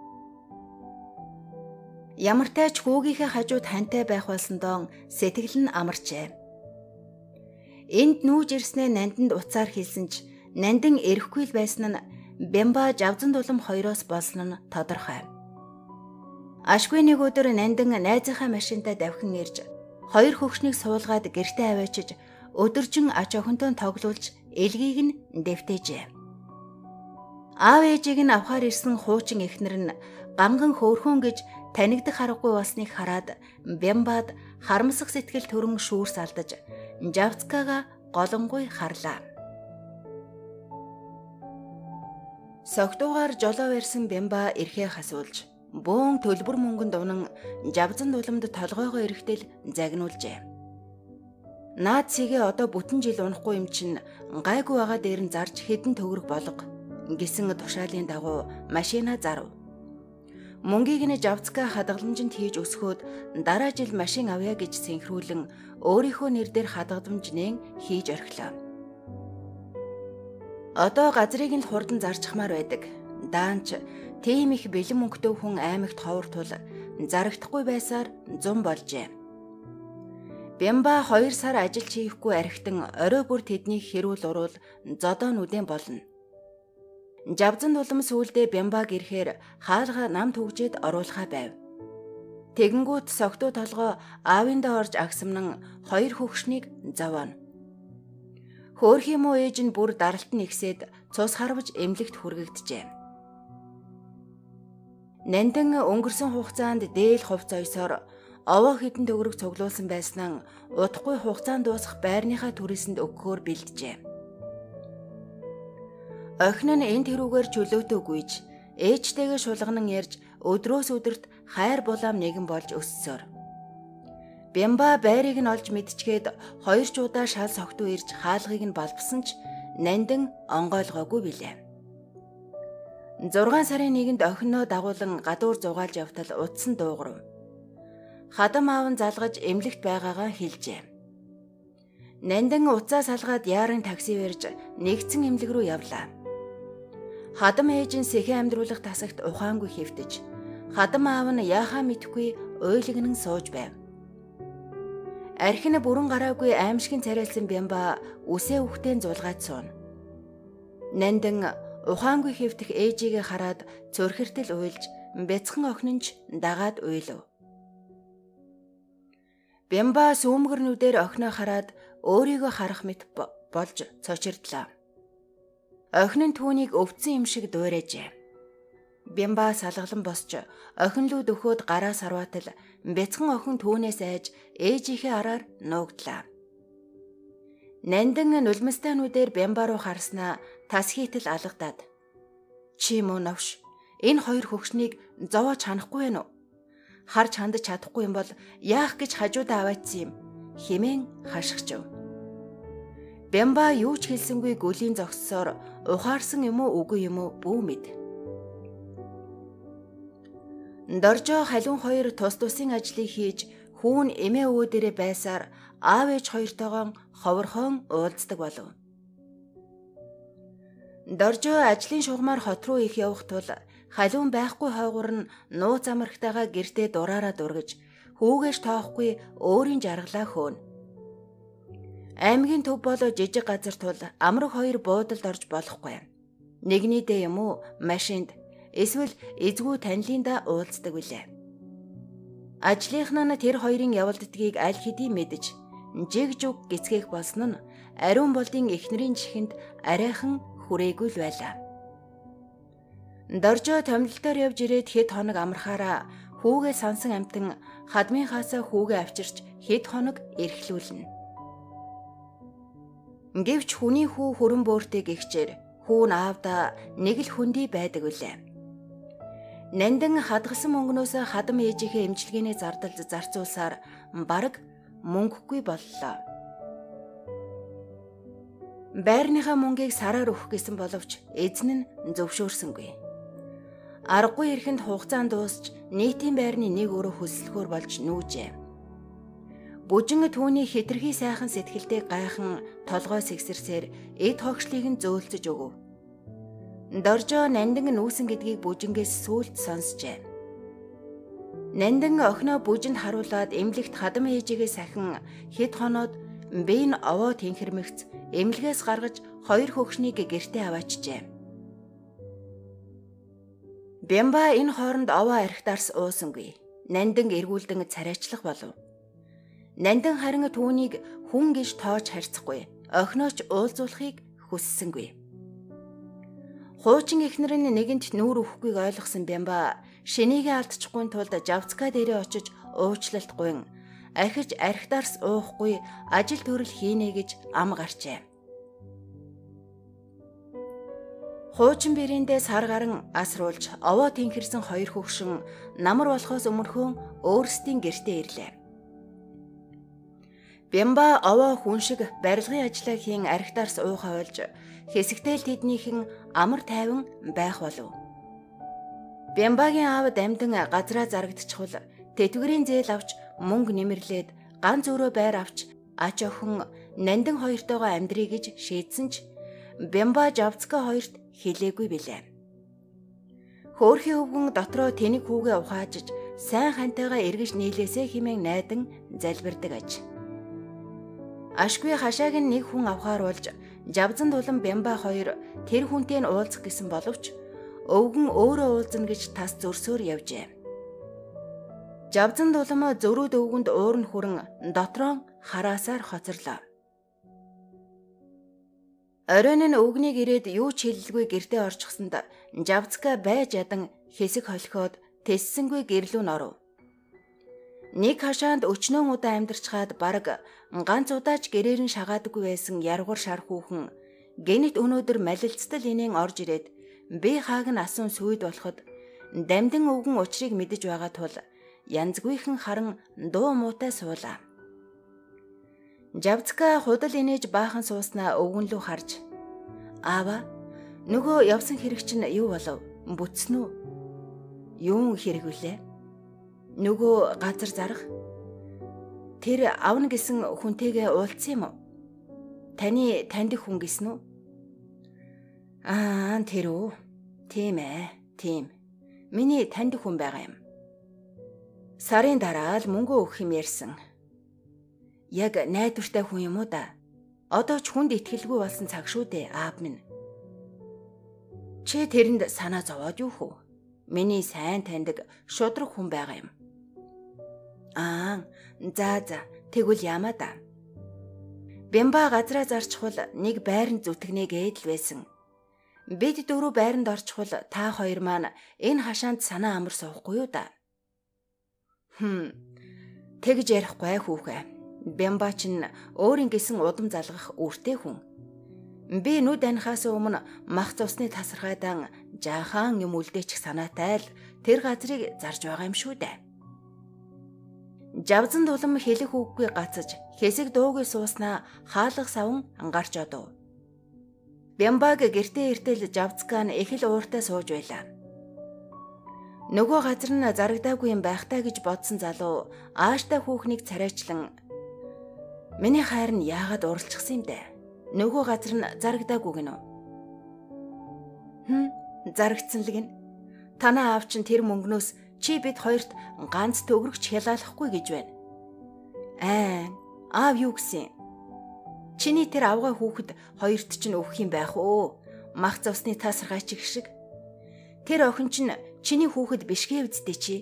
Ямартай ч хүүгийнхээ хажууд хантай байх болсондоо сэтгэл нь амарчээ. Энд нүүж ирснээ Нандинд уцаар хэлсэн ч Нандин эрэхгүй л байсан нь Бямба жавзан дулам хоёроос болсон нь тодорхой. Ашгүй нэг өдөр Нандин найзынхаа машинтаа давхин ирж хоёр хөгшнийг суулгаад гэртээ аваачиж өдөржин ач охинтой тоглуулж элгийг нь дэвтээжээ. Аав ээжийг нь авахар ирсэн хуучин эхнэр нь гамган хөөрхөн гэж танигдах аргагүй болсныг хараад Бямбад харамсах сэтгэл төрөн шүүрс алдаж Жавцкага голонгуй харлаа. Согтуугаар жолоо барьсан Бямба эрхээ хасуулж бөөн төлбөр мөнгөнд унан Жавзан уламд толгойгоо эрэхтэл загнуулжээ. Наад сигээ одоо бүтэн жил унахгүй юм чинь гайгүй байгаа дээр нь зарж хэдэн төгрөг болго гэсэн тушаалын дагуу машина зарв. Мөнгийг нь Жавцка хадгаламжинд хийж өсгөөд дараа жил машин авъя гэж сэнхрүүлэн өөрийнхөө нэр дээр хадгаламж нээн хийж орхилоо. Одоо газрыг нь л хурдан зарчихмаар байдаг. Даанч тийм их бэлэн мөнгөтэй хүн аймагт ховортул зарагдахгүй байсаар зун болжээ. Бямба хоёр сар ажил хийхгүй архитан орой бүр тэднийг хэрүүл уруул зодоо нүдэн болно. Жавзан улам сүүлдээ Бямбаг ирэхээр хаалга нам түгжээд оруулахаа байв. Тэгэнгүүт согтуу толгой аавындаа орж агсамнан хоёр хөгшнийг зовооно. Хөөрхийн муу ээж нь бүр даралт нь ихсээд цус харвж эмнэлэгт хүргэгджээ. Нандин өнгөрсөн хугацаанд дээл хувц ойсоор овоо хідэн төгрөг цуглуулсан байснаа удахгүй хугацаанд дуусах байрныхаа түрээсэнд өгөхөөр бэлджээ. Охин нь энэ тэрүүгээр чөлөөтөө гүйж, ээжтэйгээ шулганан ярьж өдрөөс өдөрт хайр булаам нэгэн болж өссөөр. Бямба байрыг нь олж мэдчихэд хоёр ч удаа шал согтуу ирж хаалгыг нь балбсан ч Нандин онгойлгоогүй билээ. зургаан сарын нэгэнд охиноо дагуулan гадуур зугаалж явтал утсан дуугарв. Хадам аав нь залгаж эмнэлэгт байгаагаа хэлжээ. Нандин уцаа салгаад яаран такси барьж нэгдсэн эмнэлэг рүү явлаа. Хадам ээж нь сэхэн амьдруулах тасагт ухаангүй хэвтэж, хадам аав нь яахаа мэдэхгүй уйлгнан сууж байв. Архин бүрэн гараагүй аимшигын царайлсан Бямба үсээ үхтэн зулгаад сууна. Нандин ухаангүй хэвтэх ээжигээ хараад цөрхөртөл уйлж, бяцхан охин нь дагаад уйлв. Бямба сүүмгэрнүүдээр охиноо хараад өөрийгөө харах мэт болж цочирдлаа. Охин нь түүнийг өвдсөн юм шиг дуурайжээ. Бямба салгалан босч охин лүү дөхөөд гараа сарваатал бяцхан охин түүнээс айж ээжийнхээ араар нуугдлаа. Нандин нулимстаануудаар Бямба руу харснаа тас хийтэл алгадаад "Чи мөн новш, энэ хоёр хөгшнийг зовоож ханахгүй байна уу? Харж хандаж чадахгүй юм бол яах гэж хажуудаа аваачсан юм" хэмээн хашгичв. Бямба юу ч хэлсэнгүй гүлийн зогссоор ухаарсан юм уу үгүй юм уу бүү мэд. Доржо халуун хоёр тус тусын ажлыг хийж хүүн эмээ өвөө дээрээ байсаар аав ээж хоёртойгоо ховорхон уулздаг болов. Доржо ажлын шугамар хот руу их явах тул халуун байхгүй хойгуур нь нууц амрагтайгаа гэртээ дураараа дургаж хүүгээс тоохгүй өөрийн жаргалаа хөөнө. Аймгийн төв болоо жижиг газар тул амраг хоёр буудалд орж болохгүй. Нэгнийдээ юм уу машинд эсвэл эзгүй танилиндаа уулздаг билээ. Ажлынхан нь тэр хоёрын явалддгийг аль хэдийн мэдэж жиг жуг гисгэх болсон нь ариун болдын эхнэрийн чихэнд арайхан хүрээгүй л байлаа. Доржо томилолтоор явж ирээд хэд хоног амархаараа хүүгээ сансан амтан хадмынхаасаа хүүгээ авчирч хэд хоног эрхлүүлнэ. Гэвч хүний хүү хөрөн бөөртэй гихчээр хүү нь аавда нэг л хүндий байдаг үлээ. Нандин хадгалсан мөнгнөөс хадам ээжийнхээ эмчилгээний зардалд зарцуулсаар бараг мөнгөгүй боллоо. Байрныхаа мөнгийг сараар өгөх гэсэн боловч эзэн нь зөвшөөрсөнгүй. Аргагүй ирэхэнд хугацаанд дуусч нийтийн байрны нэг өрөө хөсөлгөөр болж нүүжээ. Бүжин түүний хитрхи сайхан сэтгэлтэй гайхан толгой сэгсэрсээр эд хогшлыг нь зөөлцөж өгөв. Доржо Нандин нүүсэн гэдгийг бүжингээс сүулт сонсжээ. Нандин охиноо бүжинд харуулад эмнэлэгт хадам ээжигээ сахин хэд хоноод бэйн овоо тэнхэрмэгц эмнэлгээс гаргаж хоёр хөгшнийг гэртээ аваачжээ. Бямба энэ хооронд овоо архитаарс уусангүй. Нандин эргүүлдэн царайчлах болов. Нандин харин түүнийг хүн гэж тоож харьцахгүй, охинооч уулзуулахыг хүссэнгүй. Хуучин эхнэр нь нэгэнт нүүр өгөхгүйг ойлгосон Бямба шинийгээ алдчихгүй тулд Жавцка дээрээ очиж уучлалт гуйн ахиж архитаарс уухгүй ажил төрөл хийнэ гэж ам гарчээ. Хуучин бирэндээ сар гарan асруулж овоо тэнхэрсэн хоёр хөгшин намар болохоос өмнөхөн өөрсдийн гэртээ ирлээ. Бямба овоо хүн шиг барилгын ажлаа хийн архитаарс уухай болж хэсэгтэл тэднийхэн амар тайван байх болов. Бямбагийн аав дамдан газраа зарагдчихвал тэтгэврийн зээл авч мөнгө нэмэрлээд ганц өөрөө байр авч ач охин Нандин хоёртойгоо амьдрий гэж шийдсэн ч Бямба Жавцка хоёрт хэлээгүй билээ. Хөөрхийн өвгөн дотроо тэнийг хүүгээ ухаажж сайн хантайгаа эргэж нийлээсэ хэмээн найдан залбирдаг аж. Ашгүй хашааг нь нэг хүн авахаар болж Жавзан дулан Бямба хоёр тэр хүнтэй нь уулзах гэсэн боловч өвгөн өөрөө уулзна гэж тас зөрсөөр явжээ. Жавзан дулам зөрүүд өвгөнд уур нь хүрэн дотроо хараасаар хоцорлоо. Оройн нь өвгнийг ирээд юу ч хэлэлгүй гэртээ орчихсонд Жавцка байж ядан хэсэг холхиод тессэнгүй гэрлүү норов. Нэг хашаанд өчнөн удаа амьдарчхаад бараг ганц удаач гэрээр нь шагаадаггүй байсан яргуур шар хүүхэн гэнэт өнөөдөр малилцтал инээн орж ирээд би хааг нь асуун сүйд болоход дамдин өвгөн учрыг мэдэж байгаа тул янзгүйхэн харан дуу муутай суулаа. Жавцка худал инээж баахан сууснаа өвгөн лүү харж аава нөгөө явсан хэрэг чинь юу болов? Бүтсэн үү? Юун хэрэг вүлээ? Нөгөө газар зарах тэр авна гэсэн хүнтэйгээ уулзсан юм уу? Таны таньдаг хүн гэсэн үү? Аа тэр үү? Тийм ээ, тийм. Миний таньдаг хүн байгаа юм. Сарын дараа л мөнгө өгөх юм ярьсан. Яг найдвартай хүн юм уу да? Одоо ч хүнд итгэлгүй болсон цаг шүү дээ, аав минь. Чи тэрэнд санаа зовоод юу хөө? Миний сайн таньдаг шудраг хүн байгаа юм. Аа, за за, тэгвэл яамаа да. Бямба газраа зарчхвал нэг байранд зүтгэнэ гээд л байсан. Бид дөрөв байранд орчхвал та хоёр маань энэ хашаанд санаа амар суухгүй юу да? Хм. Тэгж ярихгүй хүүхэ. Бямба чинь өөрийн гэсэн удам залгах үртэй хүн. Би нүд анихаас өмнө мах цусны тасархайдан жаахан юм үлдээчих санаатай л тэр газрыг зарж байгаа юм шүү дээ. Жавзан дулам хэлэх үггүй гацаж хэсэг дуугүй сууснаа хаалга савн ангарч одов. Бямбаг гэртээ иртэл Жавцка нь их л ууртай сууж байлаа. Нөгөө газар нь зарагдаагүй юм байхтаа гэж бодсон залуу ааштай хүүхнийг царайчлан миний хайр нь яагаад уралчихсан юм бэ? Нөгөө газар нь зарагдаагүй гинэ. Хм, зарагдсан л гин. Танаа аав чинь тэр мөнгнөөс чи бид хоёрт ганц төгрөгч хялаалахгүй гэж байна. Аа, аав юу гэсэн? Чиний тэр авгай хүүхэд хоёрт чинь өгөх юм байх уу? Мах цусны тасархай чиг шиг. Тэр охин чинь чиний хүүхэд бишгээ үздэй чи.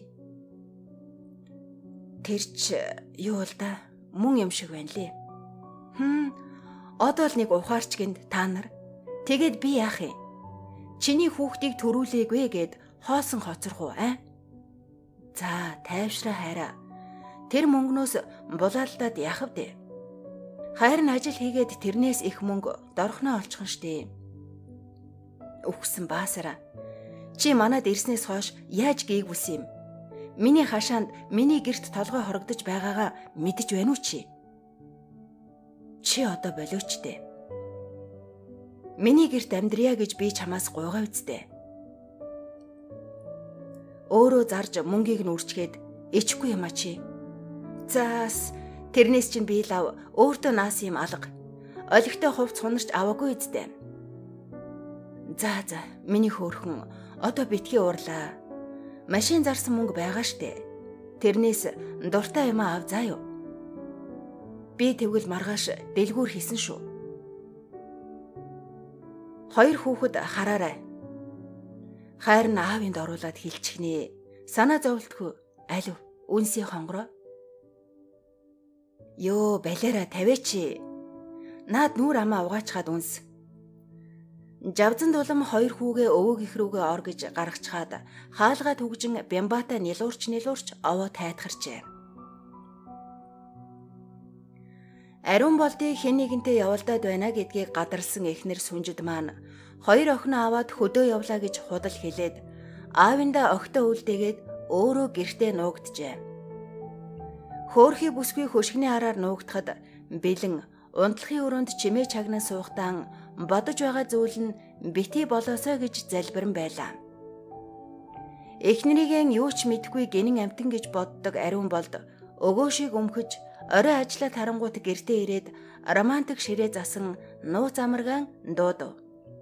Тэр ч юу л да, мөн юм шиг байна лээ. Хм, одоо л нэг ухаарч гинд та нар. Тэгээд би яах юм? Чиний хүүхдийг төрүүлээгүй гэд хоосон хоцрох уу, аа? За, тайвшраа хайраа. Тэр мөнгнөөс булаалдаад яах вэ? Хайр нь ажил хийгээд тэрнээс их мөнгө дорхноо олчихно штэ. Үхсэн баасараа. Чи манад ирснээс хойш яаж гээгвүс юм? Миний хашаанд миний гэрт толгой хорогдож байгаагаа мэдэж байна уу чи? Чи одоо болиочтэй. Миний гэрт амьдрья гэж би чамаас гуйгаа үздэй. Өөрөө зарж мөнгийг нь үрчгээд ичгүй юм а чи. Заас тэрнээс чинь би лав өөртөө наас юм алга. Олигтой хувц хунарч аваагүй үздэй. За за, миний хөөрхөн одоо битгий уурлаа. Машин зарсан мөнгө байгаа штэ. Тэрнээс дуртай юм аав заа юу. Би тэгвэл маргааш дэлгүүр хийсэн шүү. Хоёр хүүхэд хараарай. Хайр нь аавынд оруулаад хилчихнэ. Санаа зовлтгүй. Алив, үнсий хонгороо. Йоо, балера тавиачи. Наад нүүр амаа угаачхаад үнс. Жавзан дулам хоёр хүүгээ өвөг их рүүгээ ор гэж гаргачхаад хаалгаа түгжин Бямбатай нилуурч нилуурч овоо тайтгарчээ. Ариун болдыг хэн нэгэнтэй явуулдаад байна гэдгийг гадарлсан эхнэр сүнжид маань хоёр охиноо аваад хөдөө явлаа гэж худал хэлээд аавындаа огтоо үлдээгээд өөрөө гэртээ нуугджээ. Хөөрхий бүсгүй хөшгөний хараар нуугдахад бэлэн унтлахын өрөөнд чимээ чагнан суухдаа бодож байгаа зүйл нь бити болоосоо гэж залбирэн байлаа. Эхнэрийгэн юу ч мэдгүй гинэн амтан гэж боддог ариун болд өгөө шиг өмхөж орой ажиллаа тарангуут гэртээ ирээд романтик ширээ засан нууц амаргаан дуудав.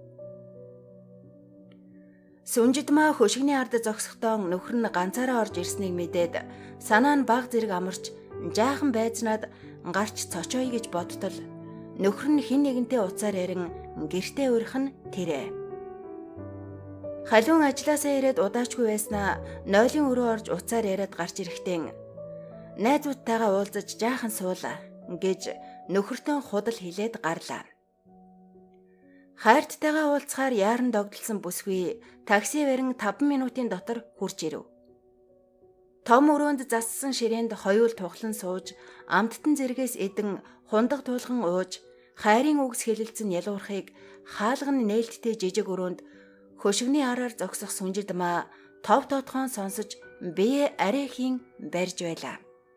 Сүнжидмаа хөшигний ард зогсохдоо нөхөр нь ганцаараа орж ирснийг мэдээд санаа нь баг зэрэг амарч жаахан байцнаад гарч цочооё гэж бодтол нөхөр нь хин нэгэнтэй уцаар ярин гэртээ урих нь тэрэ. Халуун ажилласаа ирээд удаачгүй байснаа нойлын өрөө орж уцаар яриад гарч ирэхдээ найзуудтайгаа уулзаж жаахан суулаа гэж нөхөртөө худал хилээд гарлаа. Хайрттайгаа уулзахаар яаран догдолсон бүсгүй такси барин таван минутын дотор хурж ирэв. Том өрөөнд зассан ширээнд хоёул тухлан сууж, амттан зэргээс эдэн хундаг туулган ууж, хайрын үгс хэлэлцэн ялуурхыг хаалган нээлттэй жижиг өрөөнд хөшигний араар зогсох сүнжидмаа тов тодхон сонсож бие арайхийн барьж байлаа.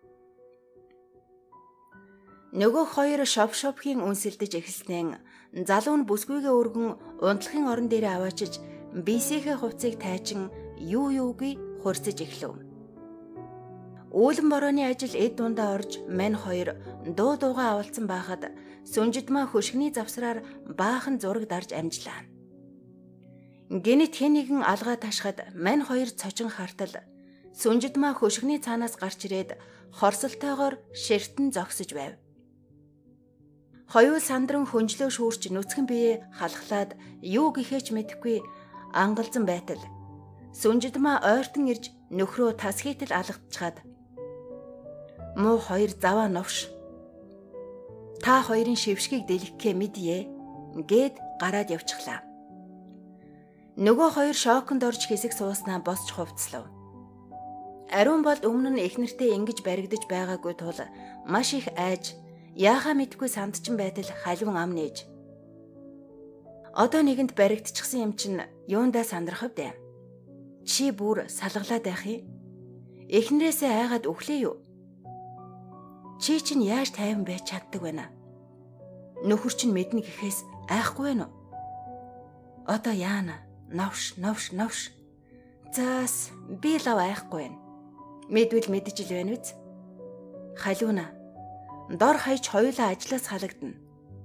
Нөгөө хоёр шов шовхийн үнсэлдэж эхэлснээр залуу нь бүсгүйгээ өргөн унтлахын орон дээр аваачиж бисийнхээ хувцсыг тайчин юу юугүй хурцж эхлэв. Үүлэн борооны ажил эд дундаа орж мань хоёр дуу дуугаа авалцсан байхад сүнжидмаа хөшгний завсраар баахан зураг дарж амжлаа. Гэнэт хэн нэгэн алгаа ташхад мань хоёр цочин хартал сүнжидмаа хөшгний цаанаас гарч ирээд хорсолтойгоор ширтэн зогсож байв. Хоёул сандран хөнжлөө шүүрч нүцгэн бие халахлаад юу гэхээч мэдэхгүй ангалзан байтал сүнжидмаа ойртон ирж нөхрөө тас хийтэл алгадчихад муу хоёр заваа новш та хоёрын шившгийг дэлгэхээ мэдье гэд гараад явчихлаа. Нөгөө хоёр шоконд орж хэсэг сууснаа босч хувцлав. Ариун болд өмнө нь эхнэртэй ингэж баригдаж байгаагүй тул маш их айж яахаа мэдгүй сандчин байтал халуун ам нээж. Одоо нэгэнд баригдчихсан юм чинь юундаа сандрах вэ? Чи бүр салгалаад байх юм. Эхнэрээсээ айгаад өглөө юу? Чи чинь яаж тайван байж чаддаг вэ? Нөхөр чинь мэднэ гэхээс айхгүй вэ? Одоо яана? Новш, новш, новш. Заас би лав айхгүй байна. Мэдвэл мэдэж ил байна үз. Халууна. Дор хаяж хоёулаа ажлаас халагдана.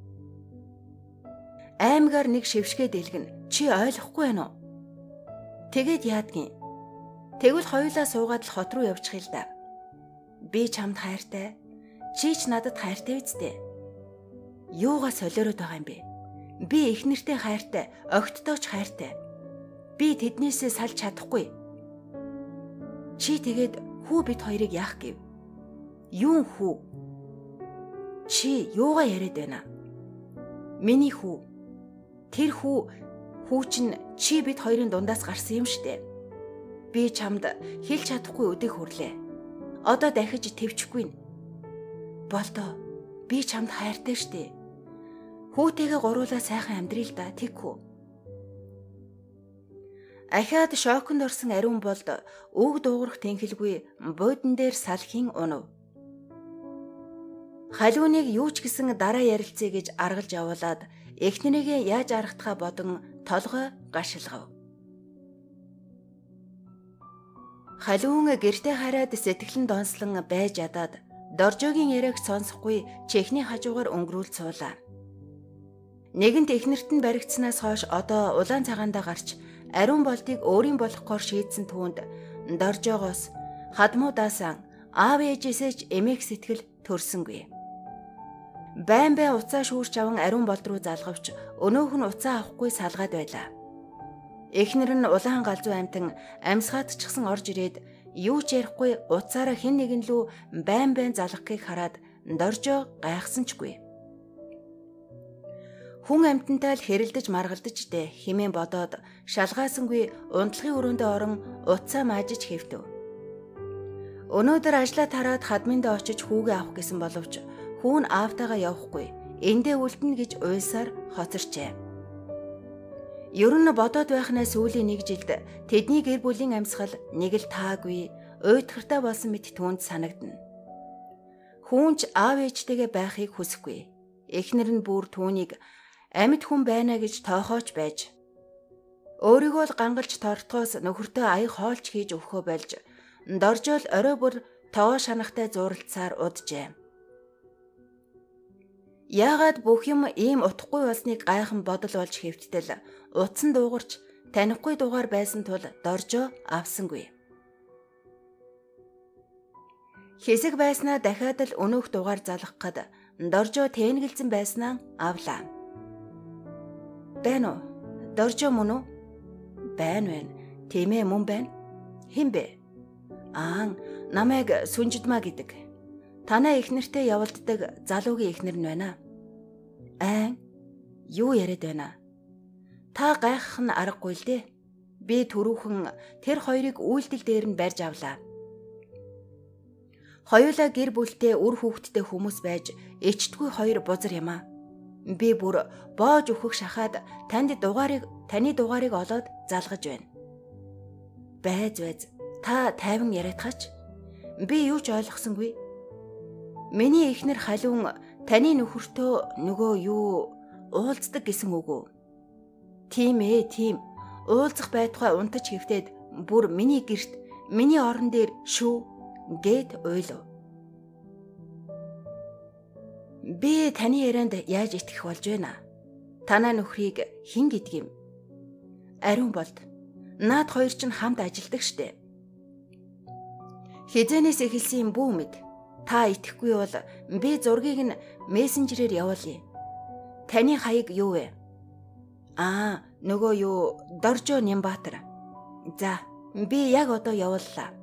Аймгаар нэг шившгээ дэлгэн. Чи ойлгохгүй байна уу? Тэгээд яадгийн. Тэгвэл хоёулаа суугаад л хот руу явчих л да. Би чамд хайртай. Чи ч надад хайртай үсттэй. Юугаа солиороод байгаа юм бэ? Би их нэртэй хайртай, огтдоо ч хайртай. Би тэднээсээ салж чадахгүй. Чи тэгээд хүү бид хоёрыг яах гэв? Юун хүү? Чи юугаа яриад байна? Миний хүү. Тэр хүү хүү чинь чи бид хоёрын дундаас гарсан юм штэ. Би чамд хэлж чадахгүй өдөө хүрлээ. Одоо дахиж твчихгүй. Болдоо. Би чамд хайртай штэ. Хүүтэйгээ гуруулаа сайхан амьдрий л да тэгхүү. Ахаад шоконд орсон ариун болд үг дуугарах тэнхэлгүй буудан дээр салхин унав. Халууныг юу ч гэсэн дараа ярилцъя гэж аргалж явуулаад эхнэрийгээ яаж аргахтаа бодон толгой гашилгав. Халуун гэртээ хараад сэтгэлэн донслон байж ядаад доржоогийн яриаг сонсохгүй чихний хажуугаар өнгөрүүл цуулаа. Нэгэнт эхнэрт нь баригдсанаас хойш одоо улаан цагаандаа гарч ариун болдыг өөрийн болохгүйгээр шийдсэн түүнд доржоогоос хадмуудаасан аав ээжээсээ ч эмээх сэтгэл төрсөнгүй. Байн бай уцаа шүүрч аван ариун болд руу залгавч өнөөх нь уцаа авахгүй салгаад байлаа. Эхнэр нь улаан галзуу амтан амьсгаатчихсан орж ирээд юу ч ярихгүй уцаараа хэн нэгэн лүү байн байн залгахыг хараад доржоо гайхсанчгүй. Хүн амтантай л хэрэлдэж маргалдаж дээ хэмээн бодоод шалгаасангүй унтлахын өрөөндөө орон уцаа маажиж хэвтэв. Өнөөдөр ажлаа тараад хадминд очиж хүүгээ авах гэсэн боловч хүүн аавтайгаа явахгүй эндээ үлдэнэ гэж уйлсаар хоцорчээ. Ер нь бодоод байхнаа сүүлийн нэг жилд тэдний гэр бүлийн амьсгал нэг л таагүй уйдгартай болсон мэт түүнд санагдана. Хүүнч аав ээжтэйгээ байхыг хүсэхгүй. Эхнэр нь бүр түүнийг амьд хүн байна гэж тоохооч байж. Өөрийгөө л гангалж тортгоос нөхөртөө аяг хоолч хийж өгөхөө болж доржоол орой бүр тоогоо шанахтай зууралцсаар уджээ. Яагаад бүх юм ийм утгагүй болсныг гайхан бодол болж хэвттэл утсан дуугарч танихгүй дугаар байсан тул доржоо авсангүй. Хэсэг байснаа дахиад л өнөөх дугаар залгах гээд доржоо тэнгэлзэн байснаа авлаа. Байна уу? Доржоо мөн үү? Байна байна. Тийм ээ, мөн байна. Хэн бэ? Аа, намайг Сүнжидмаа гэдэг. Танай эхнэртэй явуулддаг залуугийн эхнэр нь байна. Аа, юу яриад байна? Та гайхах нь аргагүй л дээ. Би түрүүхэн тэр хоёрыг үйлдэл дээр нь барьж авлаа. Хоёулаа гэр бүлтэй үр хүүхэдтэй хүмүүс байж ичтгүй хоёр бузар юм аа. Би бүр боож өөхөх шахаад танд дугаарыг таны дугаарыг олоод залгаж байна. Байз байз. Та тайван яриадгач. Би юу ч ойлгосонгүй. Миний эхнэр халуун таны нөхөртөө нөгөө юу уулздаг гэсэн үг үү? Тийм ээ, тийм. Уулзах байтугай унтаж хэвтээд бүр миний гэрт, миний орон дээр шүү гэд ойлов. Би таны ярианд яаж итгэх болж байна? Танаа нөхрийг хэн гэдэг юм? Ариун болд. Наад хоёр ч хамт ажилдаг штэ. Хизэнээс эхэлсэн юм бүү мэд. Та итгэхгүй бол би зургийг нь мессенжерээр явуулъя. Таны хаяг юу вэ? Аа, нөгөө юу Доржоо Нямбатар. За, би яг одоо явууллаа.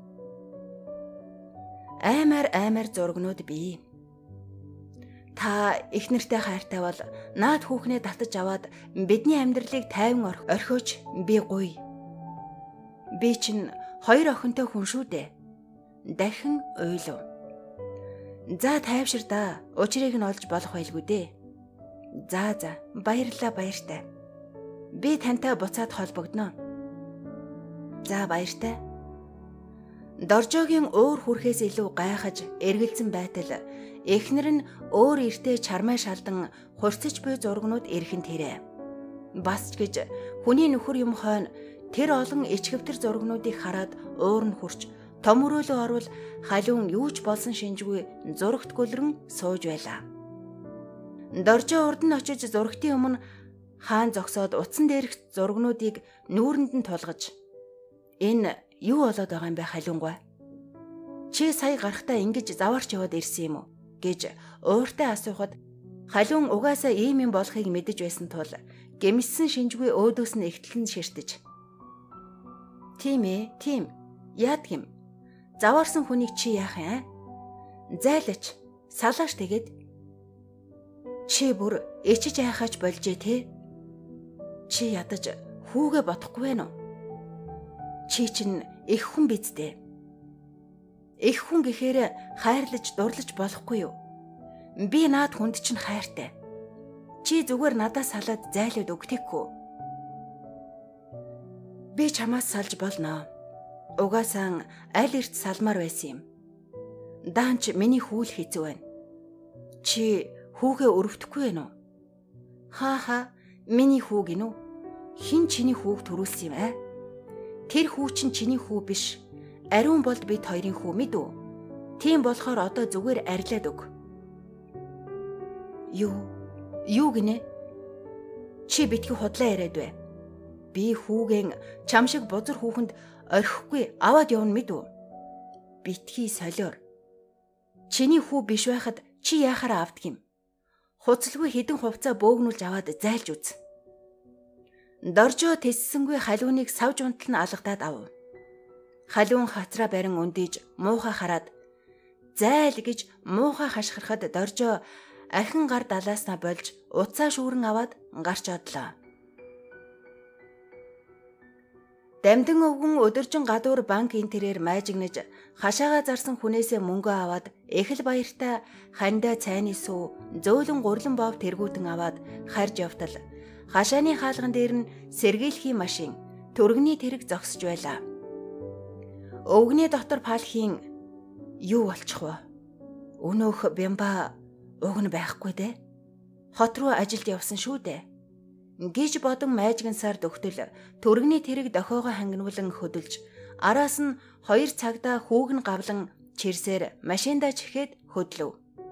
Аймаар аймаар зургнууд бий. Та эхнэртэй хайртай бол наад хүүхнээ татаж аваад бидний амьдралыг тайван орхиоч би гоё. Би чинь хоёр охинтой хүн шүү дээ. Дахин ойлов. За тайвшир да. Учрыг нь олж болох байлгүй дээ. За за, баярлалаа баяртай. Би тантай буцаад холбогдно. За баяртай. Доржоогийн өөр хүрхээс илүү гайхаж эргэлзэн байтал эхнэр нь өөр эртээ чармай шалдан хурцж буй зургнууд эрхэн тэрэ. Бас ч гэж хүний нөхөр юм хойно тэр олон ичгэвтер зургнуудыг хараад уур нь хурч том өрөөлөө орвол халуун юу ч болсон шинжгүй зурагт гөлрөн сууж байлаа. Доржоо урд нь очиж зурагтын өмнө хаан зогсоод утсан дээрх зургнуудыг нүүрэнд нь тулгаж энэ юу болоод байгаа юм бэ халуунгаа? Чи сая гарахтаа ингэж заварч яваад ирсэн юм уу гэж ууртай асуухад халуун угаасаа ийм юм болохыг мэдэж байсан тул гэмссэн шинжгүй өөдөөс нь ихтлэн ширтэж. Тийм ээ, тийм. Яадаг юм? Заваарсан хүнийг чи яах юм? Зайлаач, салааш тэгээд. Чи бүр ичиж айхаач болжээ те. Чи ядаж хүүгээ бодохгүй вэ? Чи чинь их хүн биз дээ. Их хүн гэхээр хайрлаж дурлаж болохгүй юу? Би наад хүнд чинь хайртай. Чи зүгээр надаас салаад зайлууд өгтэхгүй. Би чамаас салж болно. Угаасаа аль эрт салмаар байсан юм. Даанч миний хүүл хэцүү байна. Чи хүүгээ өрөвдөхгүй вэ? Хаа хаа, миний хүү гинүү. Хин чиний хүүг төрүүлсэн юм аа? Тэр хүү чинь чиний хүү биш. Ариун болд бид хоёрын хүү мэдв. Тийм болохоор одоо зүгээр арилаад өг. Юу? Юу гинэ? Чи битгий худлаа яриад бай. Би хүүгэн чам шиг бузар хүүхэнд орхихгүй аваад явна мэдв. Битгий солиор. Чиний хүү биш байхад чи яахаараа авдаг юм? Хуцалгүй хідэн хувцаа бөөгнүүлж аваад зайлж үз. Доржоо тэссэнгүй халууныг савж унтал нь алгадаад ав. Халуун хацраа барин өндийж муухай хараад зайл гэж муухай хашгирахад Доржоо архин гар далааснаа болж уцаа шүүрэн аваад гарч одлоо. Дамдин өвгөн өдөржин гадуур банк интерээр майжигнаж хашаага зарсан хүнээсээ мөнгө аваад эхэл баяртай хандаа цайны сүү зөөлөн гурлан бов тэргүүтэн аваад харж явтал хашааны хаалган дээр нь сэргийлэхийн машин төргөний тэрэг зогсож байлаа. Өвгний дотор палхийн юу болчих вэ? Өнөөх Бямба уг нь байхгүй дээ. Хот руу ажилд явсан шүү дээ. Гэж бодон майжгансаар дөхтөл төргний тэрэг дохиогоо хангинуулан хөдөлж араас нь хоёр цагдаа хүүг нь гавлан чирсээр машиндаа чихээд хөдлөв.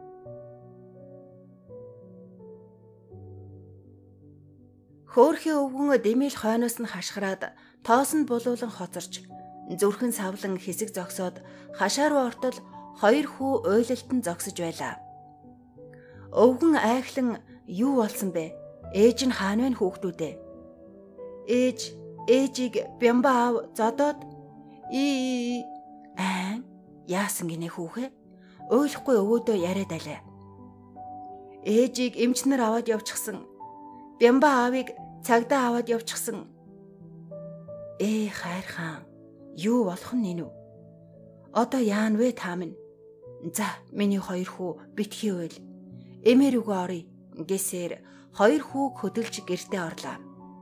Хөөрхийн өвгөн дэмэл хойноос нь хашгираад тоосонд булуулан хоцорч зүрхэн савлан хэсэг зогсоод хашаа руу ортол хоёр хүү уйлалтан зогсож байлаа. Өвгөн айхлан юу болсон бэ? Ээж нь хаана вэ хүүхдүүдээ? Ээж, ээжийг Бямба аав зодоод и аа яасан гинэ хүүхэ? Ойлгохгүй өвөөдөө яриад алаа. Ээжийг эмч нар аваад явчихсан. Бямба аавыг цагдаа аваад явчихсан. Ээ хайрхан, юу болох нь нинү? Одоо яан вэ та минь? За, миний хоёр хүү битгий уйл. Эмээр үгүй оръё гэсээр хоёр хүүг хөдөлж гэртээ орлоо.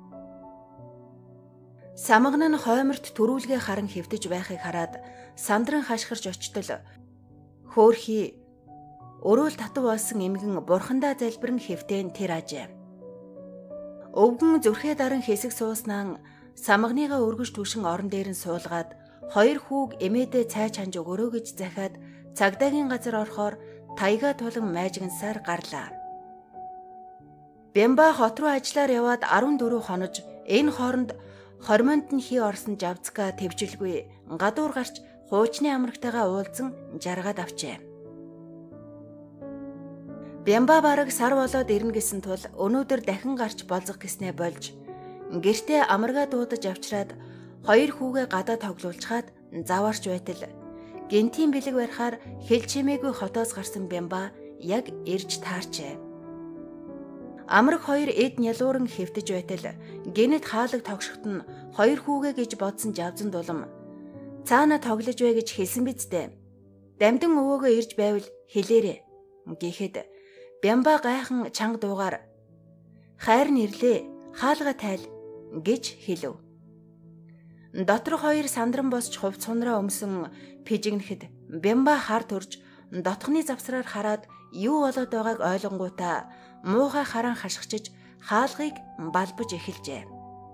Самган нь хойморт төрүүлгээ харан хэвтэж байхыг хараад сандран хашгирч очтол хөөрхий өрөөл татав болсон эмгэн бурхандаа залбирэн хэвтэн тэр ажээ. Өвгөн зүрхээ даран хэсэг сууснаа самганыгаа өргөж түшин орон дээр нь суулгаад хоёр хүүг эмээдээ цайж ханж өгөрөө гэж захиад цагдаагийн газар орохоор таяга тулан майжгансаар гарлаа. Бямба хот руу ажиллаар яваад арван дөрөв хонож энэ хооронд хормонд нь хий орсон жавцка твжилгүй гадуур гарч хуучны амрагтайгаа уулзсан жаргаад авчээ. Бямба бараг сар болоод ирнэ гэсэн тул өнөөдөр дахин гарч болзох гэснээ болж гэртээ амаргаа дуудаж авчираад хоёр хүүгээ гадаа тоглуулчаад заваарч байтал гентийн бэлэг барихаар хэл чимээгүй хотоос гарсан Бямба яг ирж таарчээ. Амраг хоёр эд нялууран хэвтэж байтал генет хаалаг тогшохт нь хоёр хүүгээ гэж бодсон жавзан дулам цаана тоглож бай гэж хэлсэн биз дээ. Дамдин өвөөгөө ирж байвал хэлээрээ гэхэд Бямба гайхан чанга дуугаар хайр нэрлээ хаалга тайл гэж хэлв. Дотор хоёр сандран босч хувц сунраа өмсөн пижигнэхэд Бямба хар төрж дотхны завсраар хараад юу болоод байгааг ойлгонгуудаа муухай харан хашгичж хаалгыг балбаж эхэлжээ.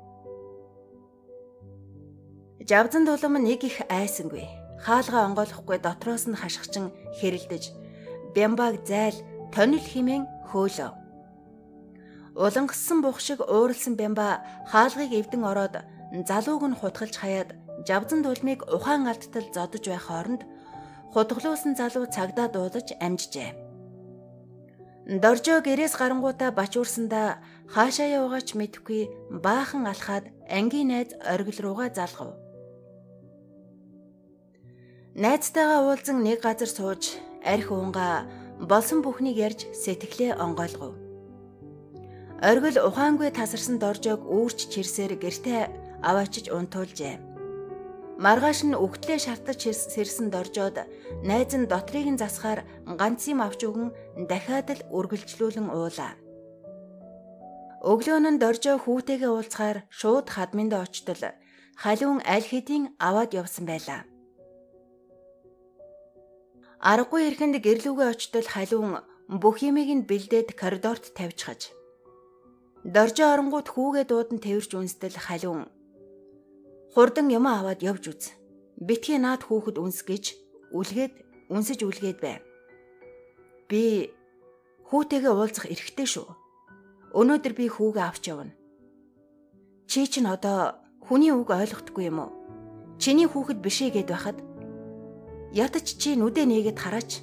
Жавзан дулам нэг их айсангүй. Хаалгаа онгойлохгүй дотроос нь хашгичин хэрэлдэж Бямбаг зайл тонил химэн хөөлөө. Улангассан бух шиг ууралсан Бямба хаалгыг эвдэн ороод залууг нь хутгалж хаяад жавзан дулмыг ухаан алдтал зодож байх хооронд хутгалуусан залуу цагдаа дуудаж амжжээ. Доржоо гэрээс гарангуудаа бачуурсандаа хаашаа яваач мэдэхгүй баахан алхаад ангийн найз оргил руугаа залгав. Найзтайгаа уулзан нэг газар сууж арх уунгаа болсон бүхнийг ярьж сэтгэлээ онгойлгов. Оргил ухаангүй тасарсан доржоог үүрч чирсээр гэртээ аваачиж унтуулжээ. Маргааш нь өгтлээ шартаж сэрсэн доржоод найз нь дотрыг нь засахаар ганц юм авч өгөн дахиад л үргэлжлүүлэн уулаа. Өглөөн нь доржоо хүүтэйгээ уулзахаар шууд хадминд очтол халиун аль хэдийн аваад явсан байлаа. Аргагүй эрхэнд гэрлүүгээ очтол халиун бүх юмыг нь бэлдээд коридорт тавьчихаж. Доржоо оронгууд хүүгээ дуудан тэрж үнстэл халиун хурдан юм аваад явж үз. Битгий наад хүүхэд үнс гэж үлгээд үнсэж үлгээд байв. Би хүүтэйгээ уулзах эрхтэй шүү. Өнөөдөр би хүүгээ авч явна. Чи чинь одоо хүний үг ойлгохгүй юм уу? Чиний хүүхэд бишээ гэд байхад ятаж чи нүдэ нээгээд хараач.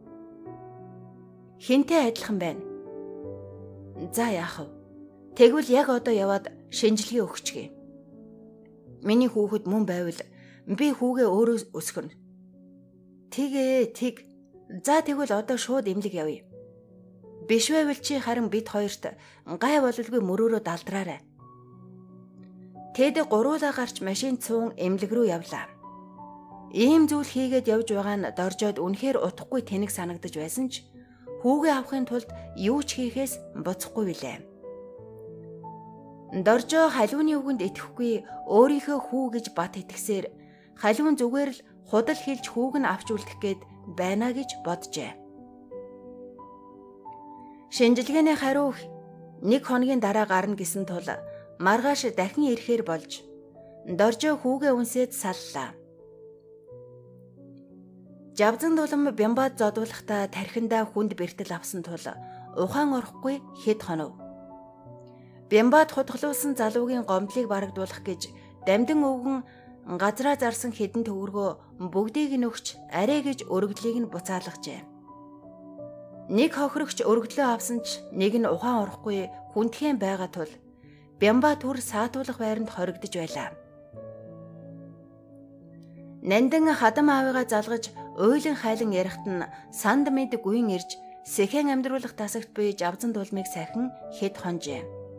Хинтээ адилхан байна. За яах вэ? Тэгвэл яг одоо яваад шинжилгээ өгчгээ. Миний хүүхэд мөн байвал би хүүгээ өөрөө өсгөнө. Тэгээ тэг. За тэгвэл одоо шууд эмнэлэг явъя. Биш байвал чи харин бид хоёрт гай бололгүй мөрөөрөө далдраарай. Тэд гуруулаа гарч машин цуун эмнэлэг рүү явлаа. Ийм зүйл хийгээд явж байгаа нь доржоод үнэхээр утгагүй тэнэг санагдаж байсан ч хүүгээ авахын тулд юу ч хийхээс буцахгүй билээ. Доржоо халиуны үгэнд итгэхгүй өөрийнхөө хүү гэж бат итгэсээр халиун зүгээр л худал хэлж хүүг нь авч үлдэх гээд байна гэж боджээ. Шинжилгээний хариу нэг хоногийн дараа гарна гэсэн тул маргааш дахин ирэхээр болж Доржо хүүгээ үнсээд саллаа. Жавзан дулам Бямбад зодуулахдаа тархиндаа хүнд бэртэл авсан тул ухаан орохгүй хэд хонов. Бямбад хутгалуулсан залуугийн гомдлыг барагдуулах гэж дамдин өвгөн газраа зарсан хэдэн төгрөгөө бүгдийг нь өгч арай гэж өргөдлийг нь буцаалгажээ. Нэг хохирогч өргөдлөө авсан ч нэг нь ухаан орохгүй хүндхэн байгаа тул Бямбад түр саатуулах байранд хоригдож байлаа. Нандин хадам аавыгаа залгаж уйлын хайлан ярихт нь санд мэд гүйн ирж сэхэн амьдруулах тасагт буй Жавзан дулмыг сахин хэд хонжээ.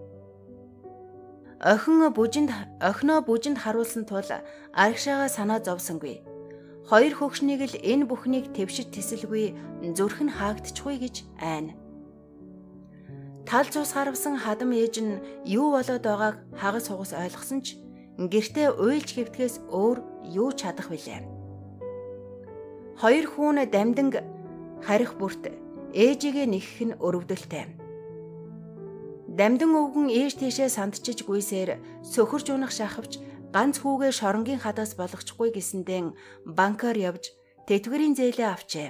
Охин бүжинд охиноо бүжинд харуулсан тул арагшаага санаа зовсонгүй. Хоёр хөгшнийг л энэ бүхнийг твшиж тесэлгүй зүрх нь хаагдчихгүй гэж айна. Тал цус харвсан хадам ээж нь юу болоод байгааг хагас хугас ойлгосон ч гэртээ уйлж хэвтгэхээс өөр юу чадах вүлээ. Хоёр хүүн дамдинг харих бүрт ээжигээ нэхэх нь өрөвдөлтэй. Дамдин өвгөн ээж тийшээ сандчиж гүйсээр сөхөрж унах шахавч ганц хүүгээ шоронгийн хадаас болгочихгүй гэсэндээ банкаар явж тэтгэврийн зээлээ авчээ.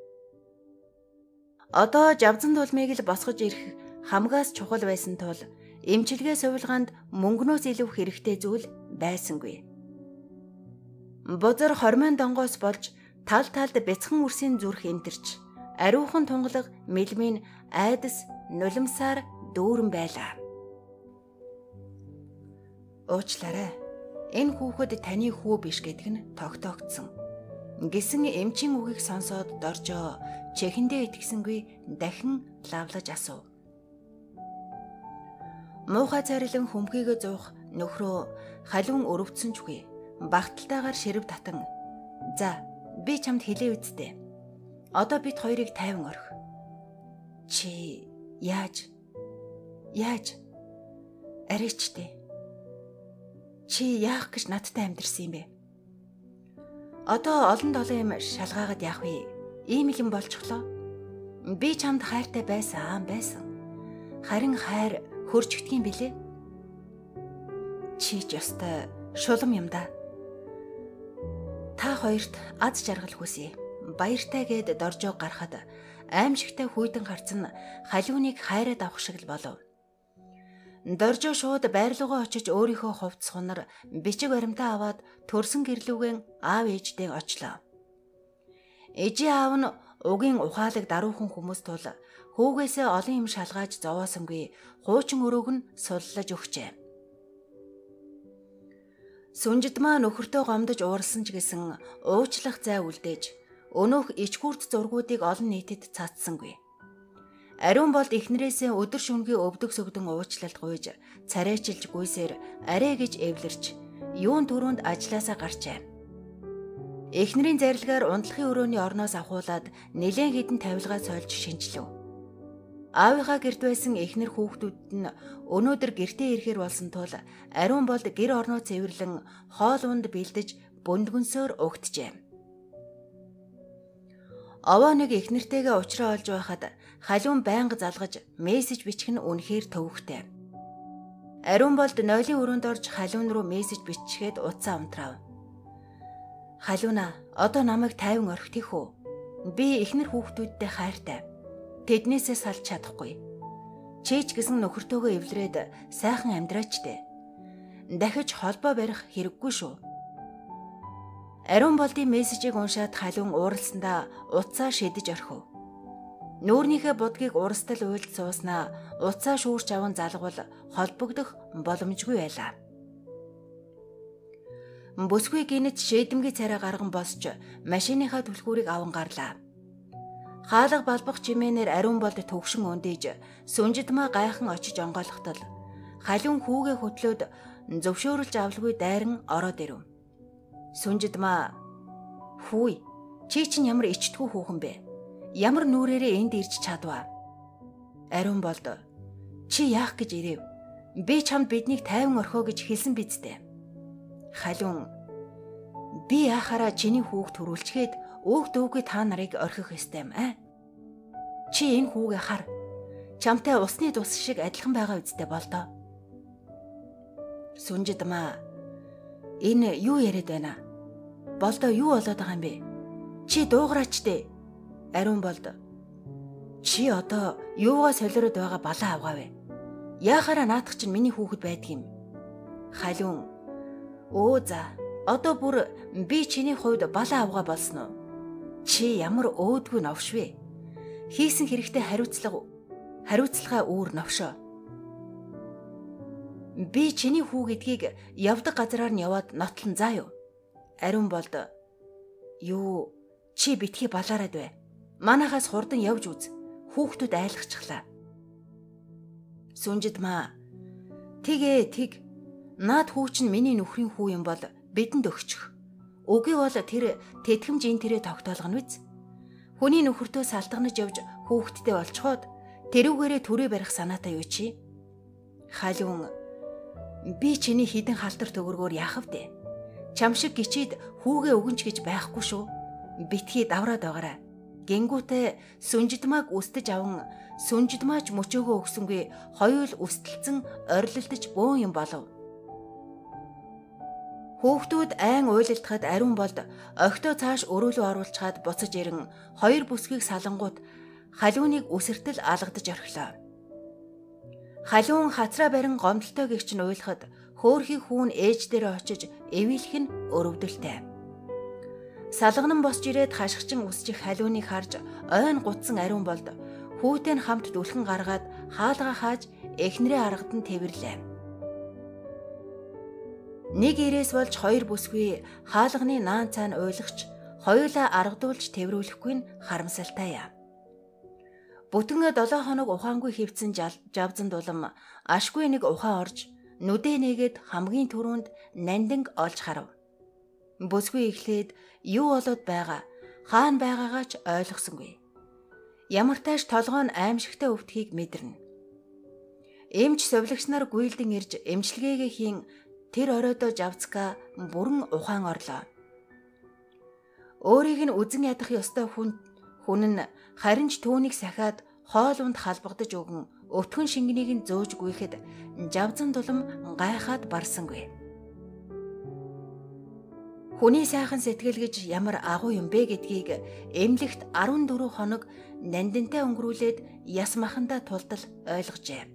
Одоо Жавзан дулмыг л босгож ирэх хамгаас чухал байсан тул эмчилгээ сувилгаанд мөнгнөөс илүү хэрэгтэй зүйл байсангүй. Бузар хормон донгоос болж тал талд бяцхан үрсийн зүрх энтэрч ариухан тунгалаг мэлмийн айдас нулимсаар дүүрэн байлаа. Уучлаарай. Энэ хүүхэд таны хүү биш гэдг нь тогтоогдсон. Гэсэн эмчийн үгийг сонсоод Доржо чихэндээ итгэсэнгүй дахин лавлаж асуув. Муухай царилан хүмхийгээ зуух нөхрөө халуун өрөвдсөн ч үгүй. Багталтайгаар ширв татан. За, би чамд хэлээ үсттэй. Одоо бид хоёрыг тайван орхи. Чи яаж? Яаж? Арайчтэй. Чи яах гэж надтай амьдэрсэн юм бэ? Одоо олон долоо юм шалгаагаад яах вэ? Ийм юм болчихлоо. Би чамд хайртай байсан байсан. Харин хайр хөрчөгдөх юм билээ. Чи ч ёстой шулам юм да. Та хоёрт аз жаргал хүсье. Баяртай гээд Доржо гарахад аимшигтай хүйтэн гарцсан халууныг хайраад авах шиг л болов. Доржо шууд байрлуугаа очиж өөрийнхөө хувцс сунар бичиг баримтаа аваад төрсөн гэрлүүгэн аав ээждээ очлоо. Ээжи аав нь угийн ухаалаг даруухан хүмүүс тул хүүгээсээ олон юм шалгааж зовоосонгүй хуучин өрөөг нь суллаж өгчээ. Сүнжидмаа нөхөртөө гомдож ууралсан ч гэсэн уучлах зай үлдээж өнөөх ичгүүрт зургуудыг олон нийтэд цацсангүй. Ариун болд эхнэрээсээ өдөр шөнөгийн өвдөг сөгдөн уучлалт гуйж царайчилж гүйсээр арай гэж эвлэрч юун төрөнд ажилласаа гарчээ. Эхнэрийн зарилгаар унтлахын өрөөний орноос ахуулаад нэлээд хідэн тавилгаа сольж шинжлэв. Аавынхаа гэрт байсан эхнэр хүүхдүүд нь өнөөдөр гэртээ ирэхээр болсон тул ариун болд гэр орноо цэвэрлэн хоол унд бэлдэж бөндгөнсөөр угтжээ. Овоо нэг эхнэртэйгээ уулзраа олж байхад халуун байнга залгаж мессеж бичих нь үнэхээр төвөгтэй. Ариун болд нойлын өрөөнд орж халуун руу мессеж бичгээд утсаа унтрав. Халууна, одоо намайг тайван орхитих үү? Би эхнэр хүүхдүүдтэй хайртай. Тэднээсээ салж чадахгүй. Чээч гэсэн нөхөртөөгөө эвлэрээд сайхан амьдраач дээ. Дахиж холбоо барих хэрэггүй шүү. Ариун болдын мессежийг уншаад халуун ууралсандаа утсаа шидэж орхив. Нүүрнийхээ будгийг урастал уйлд сууснаа утсаа шүүрч аван залгавал холбогдох боломжгүй байлаа. Бүсгүй гинэт шийдэмгийн царай гарган босч машиныхаа түлхүүрийг аван гарлаа. Хаалга балбах чимээнээр ариун болд төгшин өндөөж сүнжидмаа гайхан очиж онгойлготол халуун хүүгээ хөтлөөд зөвшөөрөлж авалгүй дайран ороод ирэв. Сүнжидмаа хүй чи чинь ямар ичтгүү хүүхэн бэ? Ямар нүрээрээ энд ирж чадваа? Ариун болд чи яах гэж ирэв? Би чамд биднийг тайван орхио гэж хэлсэн биз дээ. Халуун би яхаараа чиний хүүг төрүүлчгээд өөх дүүгээ та нарыг орхих ёстой юм аа. Чи энэ хүүгээ хар. Чамтай усны дус шиг адилхан байгаа үсттэй болдоо. Сүнжид маа. Энэ юу яриад байна? Болдоо юу болоод байгаа юм бэ? Чи дуугараач дээ. Ариун болд. Чи одоо юугаа солиороод байгаа балаа авгаавэ. Яахаараа наадах чинь миний хүүхэд байдаг юм. Халиун. Өө за. Одоо бүр би чиний хувьд балаа авгаа болсон уу? Чи ямар өөдгүй новш вэ? Хийсэн хэрэгтэй хариуцлага хариуцлагаа үүр новшоо. Би чиний хүү гэдгийг явдаг газараар нь яваад нотлон заа юу? Ариун болд. Юу, чи битгий балаарад бай. Манахаас хурдан явж үз. Хүүхдүүд айлгахчлаа. Сүнжид маа. Тэгээ тэг. Наад хүү чинь миний нөхрийн хүү юм бол бидэнд өгчих. Үгүй бол тэр тэтгэмжийн тэрэ тогтоолгоно биз. Хүний нөхөртөө салтганаж явж хүүхдтэй болцоход тэрүүгээрээ төрөө барих санаатай юу чи? Халиун. Би чиний хідэн халтар төгөргөөр яах вэ? Чам шиг гिचид хүүгээ өгөнч гэж байхгүй шүү. Битгий давраад байгаарай. Гингүүтээ сүнжидмааг үстэж аван сүнжидмаач мөчөөгөө өгсөнгүй хоёул үстэлцэн орилолдож бөөн юм болов. Хүүхдүүд айн уйлалтахад ариун болд огтоо цааш өрөөлөө оруулчаад буцаж ирэн хоёр бүсгийг салангууд халиуныг үсэртэл алгадаж орхилоо. Халиун хацраа барин гомдолтой гихч нь уйлахад хөөхий хүүн ээж дээр очиж эвийлэх нь өрөвдөлтэй. Салганан босч ирээд хашгичин үсчих халиуныг харж ойн гутсан ариун болд хүүтэй нь хамт дүлхэн гаргаад хаалгаа хааж эхнэрээ аргадан тэвэрлээ. Нэг ирээс болж хоёр бүсгүй хаалганы наан цаана уйлагч хоёулаа аргадуулж тэврүүлэхгүй нь харамсалтай юм. Бүтэн долоо хоног ухаангүй хөвцөн жавзан дулам ашгүй нэг ухаан орж нүдэ нэгэд хамгийн түрүүнд нандинг олж харав. Бүсгүй эхлээд юу болоод байгаа хаана байгаагаа ч ойлгосонгүй. Ямар тааш толгой нь аимшигтай өвтгийг мэдэрнэ. Эмч совлогч нар гуйлдэн ирж эмчилгээгээ хийн тэр оройдоо жавцка бүрэн ухаан орлоо. Өөрийг нь үзэн ядах ёстой хүн хүн нь харин ч түүнийг сахиад хоолунд халбагдаж өгөн өтгөн шингэнийг нь зөөж гүйхэд жавзан дулам гайхаад барсангүй. Хүний сайхан сэтгэл гэж ямар агуу юм бэ гэдгийг эмнэлэгт арван дөрвөн хоног нандинтай өнгөрүүлээд яс махандаа тулдал ойлгожээ.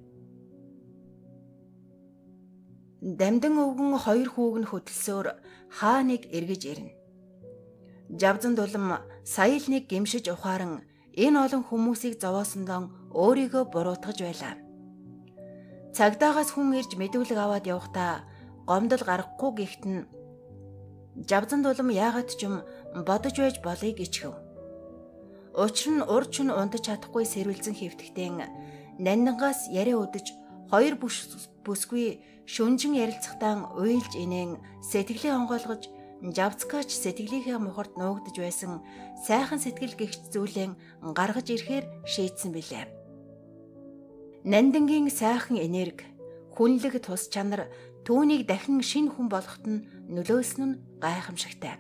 Дамдан өвгөн хоёр хүүг нь хөдөлсөөр хааныг эргэж ирнэ. Жавзан дулам сая л нэг гимшиж ухааран энэ олон хүмүүсийг зовоосондоо өөрийгөө буруутгаж байлаа. Цагдаагаас хүн ирж мэдүүлэг аваад явахдаа гомдол гарахгүй гэхт нь Жавзан дулам яагаад ч юм бодож байж болъё гэчгэв. Учир нь урч нь ундаж чадахгүй сэрвэлзэн хэвтгтэн нандингаас яриа өдөж хоёр бүсгүй шүнжин ярилцахтаа уйлж инээн сэтгэлээ онгойлгож Жавцкач сэтгэлийнхээ мухарт нуугдж байсан сайхан сэтгэл гихч зүйлэн гаргаж ирэхээр шийдсэн билээ. Нандингийн сайхан энерги, хүнлэг тус чанар түүнийг дахин шинэ хүн болоход нь нөлөөлсөн нь гайхамшигтай.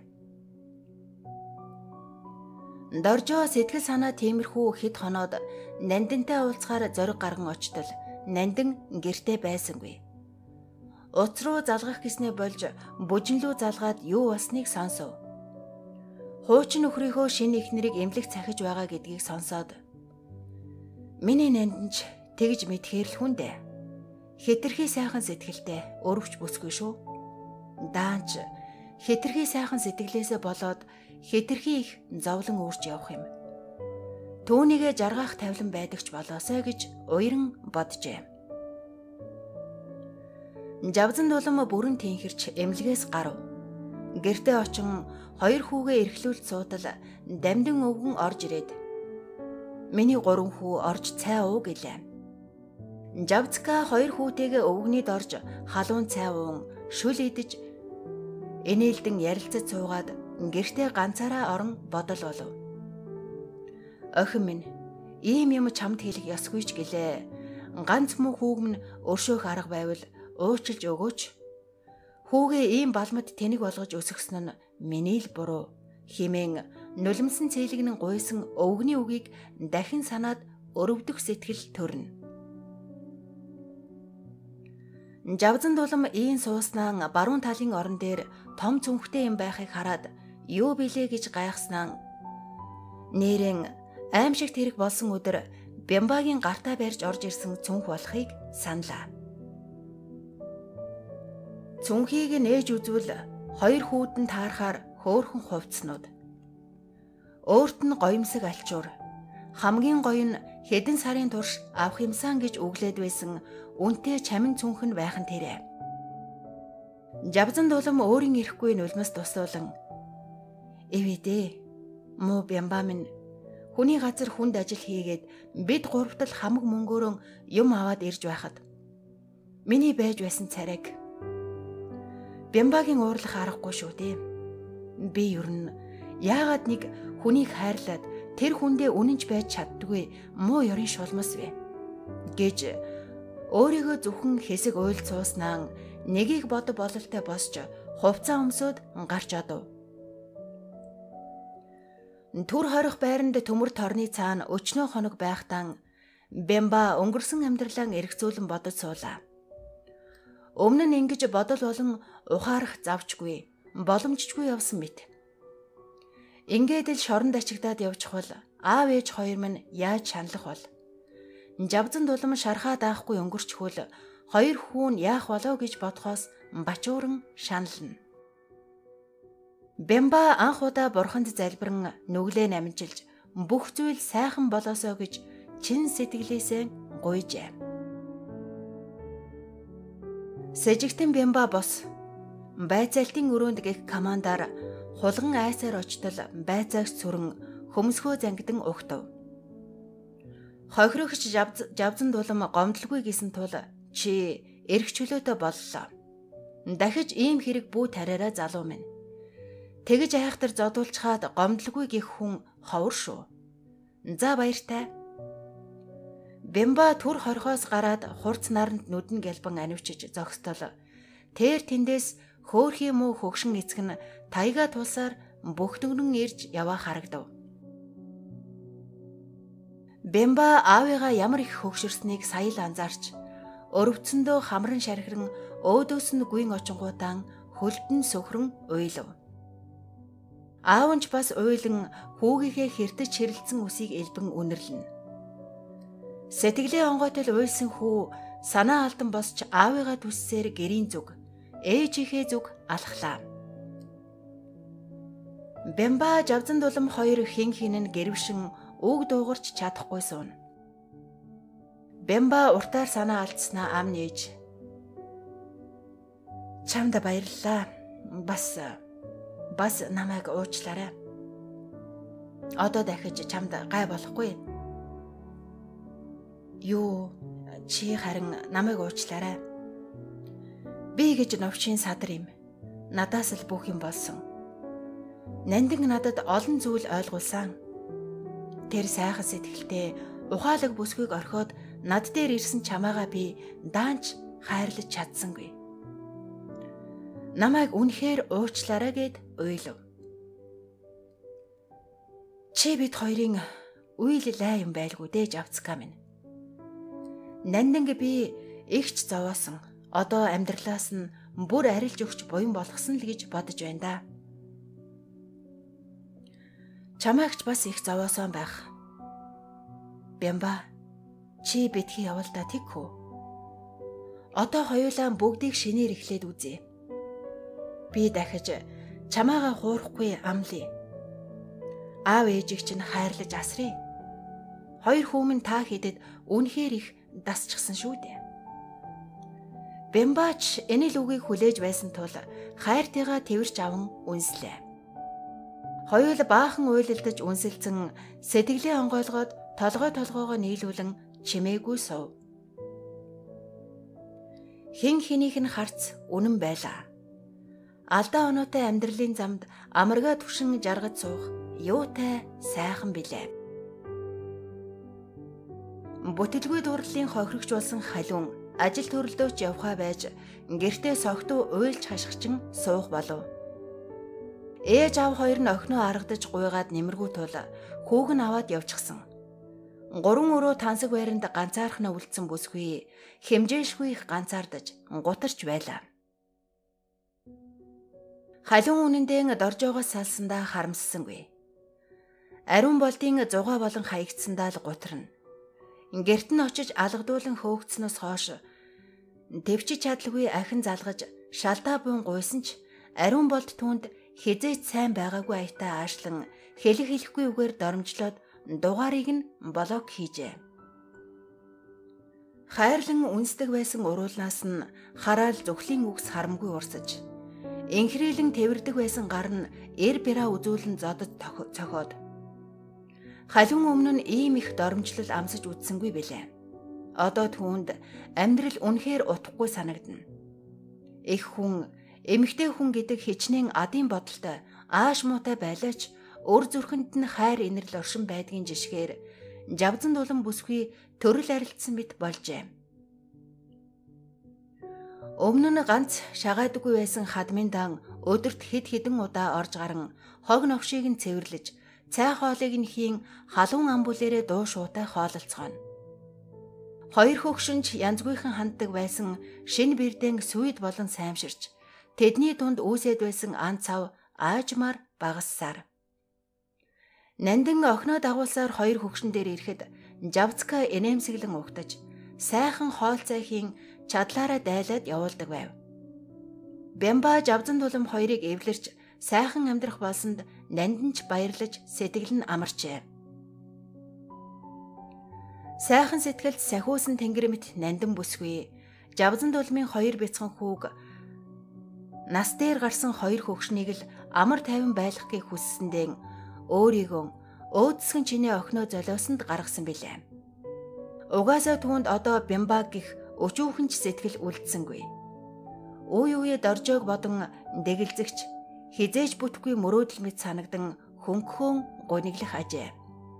Доржоо сэтгэл санаа тиймэрхүү хэд хоноод нандинтай уулзахаар зориг гарган очтол нандин гэртээ байсангүй. Утас руу залгах гэснээ болж бүжинлүү залгаад юу болсныг сонсов. Хуучин нөхрийнхөө шинэ эхнэрийг эмнэлэг цахиж байгаа гэдгийг сонсоод миний нандинч тэгж мэдхээр л хүн дээ. Хэтэрхий сайхан сэтгэлтэй өрөвч бүсгүй шүү. Даанч хэтэрхий сайхан сэтгэлээсээ болоод хэтэрхий их зовлон үүрч явах юм. Түүнийгээ жаргах тавилан байдагч болоосой гэж уяран боджээ. Жавзан дулам бүрэн тэнхэрч эмнэлгээс гарав. Гэртээ очин хоёр хүүгээ эрхлүүлж суудал дамдин өвгөн орж ирээд миний гурван хүү орж цай уу гэлээ. Жавцка хоёр хүүтэйгээ өвгөний дорж халуун цай уун шүл идэж энээлдэн ярилцаж суугаад гэртээ ганцаараа орон бодол болов. Охин минь ийм юм чамд хэлэх ёсгүй ч гэлээ. Ганц муу хүүг минь өршөөх арга байвал уучлж өгөөч. Хүүгээ ийм балмад тэнэг болгож өсгсөн нь миний л буруу хэмээн нулимсан цээлэгнэн гуйсан өвгөний үгийг дахин санаад өрөвдөх сэтгэл төрнө. Жавзан дулам ийн сууснаа баруун талын орон дээр том цүнхтэй юм байхыг хараад юу билээ гэж гайхснаа нэрэн аимшигт хэрэг болсон өдөр Бямбагийн гартаа барьж орж ирсэн цүнх болохыг саналаа. Цүнхийг нээж үзвэл хоёр хүүдэн таарахаар хөөхөн хувцснууд. Өөрт нь гоёмсог алчуур. Хамгийн гоё нь хэдэн сарын турш авах юмсан гэж өглөөд байсан үнтэй чамин цүнх нь байхан тэрэ. Жавзан дулам өөрийн ирэхгүй нулимс тусуулан "Эвэдэ, муу Бямба минь хүний газар хүнд ажил хийгээд бид гуравтал хамаг мөнгөөрөө юм аваад ирж байхад миний байж байсан царайг Бямбагийн уурлах аргагүй шүү дээ. Би ер нь яагаад нэг хүнийг хайрлаад тэр хүндээ үнэнч байж чаддгүй муу ёрын шулмас вэ гэж өөрийгөө зөвхөн хэсэг уйл цууснаа нэгийг бод бололтой босч хувцас өмсөд гарч одов. Түр хорих байранд төмөр торны цаана өчнөө хоног байхтаа Бямба өнгөрсөн амьдралаа эргцүүлэн бодож суулаа. Өмнө нь ингэж бодол болон ухаарах завчгүй, боломжчгүй явсан мэт. Ингээд л шоронд ачигдаад явчих бол аав ээж хоёр минь яаж шаналх бол. Жавзан дулам шархаа даахгүй өнгөрчихвөл хоёр хүүн яах болов гэж бодхоос бачууран шанална. Бямба анх удаа бурханд залбиран нүглээ намжилж бүх зүйл сайхан болоосоо гэж чин сэтгэлээсээ гуйжээ. Сэжигтэн Бямба бос байцаалтын өрөөнд гэх командаар хулган айсаар очтол байцаагч сүрэн хөмсгөө зангидан угтав. Хохирогч жавзан дулам гомдлгүй гэсэн тул чи эрх чөлөөтэй боллоо. Дахиж ийм хэрэг бүү тараараа залуу минь. Тэгэж айхтар зодуулчхаад гомдлгүй гих хүн ховор шүү. За баяртай. Бямба түр хорхоос гараад хурц наранд нүдэн гэлбэн анивчиж зогстол. Тэр тэндээс хөөх юм уу хөгшин эцэг нь тайга тулсаар бөхтөнгөн ирж яваа харагдав. Бямба аавыгаа ямар их хөгшөрснийг сая л анзаарч өрөвцөндөө хамран шархиран өөдөөс нь гүйн очингуудаа хөлдөн сөхрөн уйлав. Аав нь ч бас уйлан хүүгийнхээ хэртэж хэрэлцэн үсийг элбэн үнэрлэнэ. Сэтгэлээ онгойтол уйлсан хүү санаа алдан босч аавыгаа түссээр гэрийн зүг, ээжийнхээ зүг алхлаа. Бямба жавзан дулам хоёр хин хинэн гэрвшин үг дуугарч чадахгүй сууна. Бямба уртаар санаа алдснаа ам нээж "Чамд баярлалаа. Бас бас намайг уучлаарай. Одоо дахиж чамд гай болохгүй. Юу, чи харин намайг уучлаарай. Би гэж новчин садар юм. Надаас л бүх юм болсон. Нандин надад олон зүйл ойлгуулсан. Тэр сайхан сэтгэлтэй ухаалаг бүсгүйг орхиод над дээр ирсэн чамаагаа би даанч хайрлаж чадсангүй. Намайг үнэхээр уучлаарай гэд уйлав. Чи бид хоёрын уйллаа юм байлгүй дээ Жавцка минь. Нандинг би ихч зовоосон. Одоо амьдралаас нь бүр арилж өгч буян болгосон л гэж бодож байна да. Чамаагч бас их зовоосон байх. Бямба, чи битгий явал да тэгхүү. Одоо хоёулаа бүгдийг шинээр эхлээд үзье. Би дахиж чамаагаа хуурахгүй амлие. Аав ээжийг чинь хайрлаж асрыг. Хоёр хүүмэн та хийдэд үнэхээр их дасчихсан шүү дээ. Бямбач энэ л үгийг хүлээж байсан тул хайртайгаа тэрч аван үнслээ. Хоёул баахан уйлалдаж үнсэлцэн сэтгэлээ онгойлгоод толгой толгоогоо нийлүүлэн чимээгүй сув. Хин хинийх нь харц үнэн байлаа. Алдаа оноотой амьдралын замд амаргаа түшин жаргаж суух юутай сайхан билээ. Бүтэлгүй дурлалын хохирогч болсон халуун ажил төрлөөч явхаа байж гэртээ согтуу уйлж хашгичин суух болов. Ээж аав хоёр нь охиноо аргадаж гуйгаад нэмэргүй тул хүүг нь аваад явчихсан. Гурван өрөө тансаг байранд ганцаархнаа үлдсэн бүсгүй хэмжээшгүй их ганцаардаж гутарч байлаа. Халуун үнэндээ доржоогоос салсандаа харамссангүй. Ариун болдын зугаа болон хаягдсандаа л гутарна. Гэрт нь очиж алгадуулан хөөгцснөөс хойш төвчиж чадлагүй ахин залгаж шалдаа буун гуйсан ч ариун болд түүнд хизээч сайн байгаагүй аятаа аашлан хэлэх хэлэхгүй үгээр доромжлоод дугаарыг нь блок хийжээ. Хайрлан үнсдэг байсан уруулнаас нь хараал зүхлийн үгс харамгүй урсаж, инхрийлэн тэрвэрдэг байсан гар нь эр бира үзүүлэн зодод цохоод. Халуун өмнө нь ийм их доромжлол амсаж үтсэнгүй билээ. Одоо түүнд амьдрал үнэхээр утгагүй санагдана. Их хүн, эмэгтэй хүн гэдэг хичнээн адын бодолтой, ааш муутай байлаач өр зүрхэнд нь хайр инэрл оршин байдгийн жишгээр жавзан дулан бүсгүй төрөл арилцсан мэт болжээ. Өмнө нь ганц шагаадаггүй байсан хадмын дан өдөрт хэд хэдэн удаа орж гарan хог новшийг нь цэвэрлэж, цай хоолыг нь хийн халуун амбүлээрээ дуу шуутай хоололцгооно. Хоёр хөгшинч янзгүйхэн ханддаг байсан шинэ бэрдэн сүйд болон саймширч, тэдний дунд үүсэд байсан ан цав аажмаар багассаар. Нандин охиноо дагуулсаар хоёр хөгшин дээр ирэхэд Жавцка энэмсэглэн угтаж, сайхан хоол цайхийн чадлаараа дайлаад явуулдаг байв. Бямба Жавзан тулам хоёрыг эвлэрч сайхан амьдрах болсонд Нандинч баярлаж сэтгэл нь амарчээ. Сайхан сэтгэлд сахиусан тэнгэр мэт Нандин бүсгүй Жавзан тулмын хоёр бяцхан хүүг нас дээр гарсан хоёр хөгшнийг л амар тайван байлгахыг хүссэндээ өөрийгөө өөдсгөн чиний охиноо золиосонд гаргасан билээ. Угаасаа түүнд одоо Бямба гих өчүүхэнч сэтгэл үлдсэнгүй. Үе үе доржоог бодон дэгэлзэгч хизээж бүтгүй мөрөөдөл мэт санагдан хөнгөхөн гуниглах ажээ.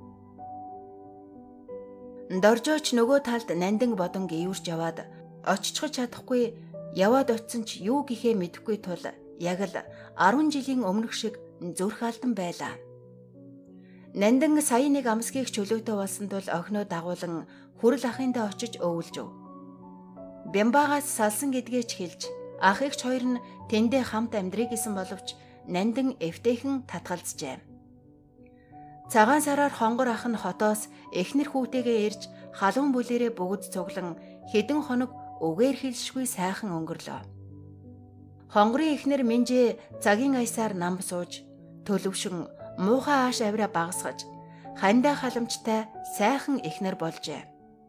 Доржооч нөгөө талд Нандин бодон гүйвэрч яваад очичхож чадахгүй яваад очсон ч юу гэхээ мэдэхгүй тул яг л арван жилийн өмнөх шиг зүрх алдан байлаа. Нандин сая нэг амсгийг чөлөөтэй болсон тул охиноо дагуулan хүрэл ахындаа очиж өвөлжөв. Бямбагаас салсан гэдгээ ч хэлж, ах эгч хоёр нь тэндээ хамт амьдрий гэсэн боловч Нандин эвтэйхэн татгалзжээ. Цагаан сараар хонгор ах нь хотоос эхнэр хүүтэйгээ ирж халуун бүлээрээ бүгд цуглан хэдэн хоног үгээр хэлшгүй сайхан өнгөрлөө. Хонгорын эхнэр Минжээ цагийн аясаар нам сууж, төлөвшөн муухай ааш авираа багасгаж, хандаа халамжтай сайхан эхнэр болжээ.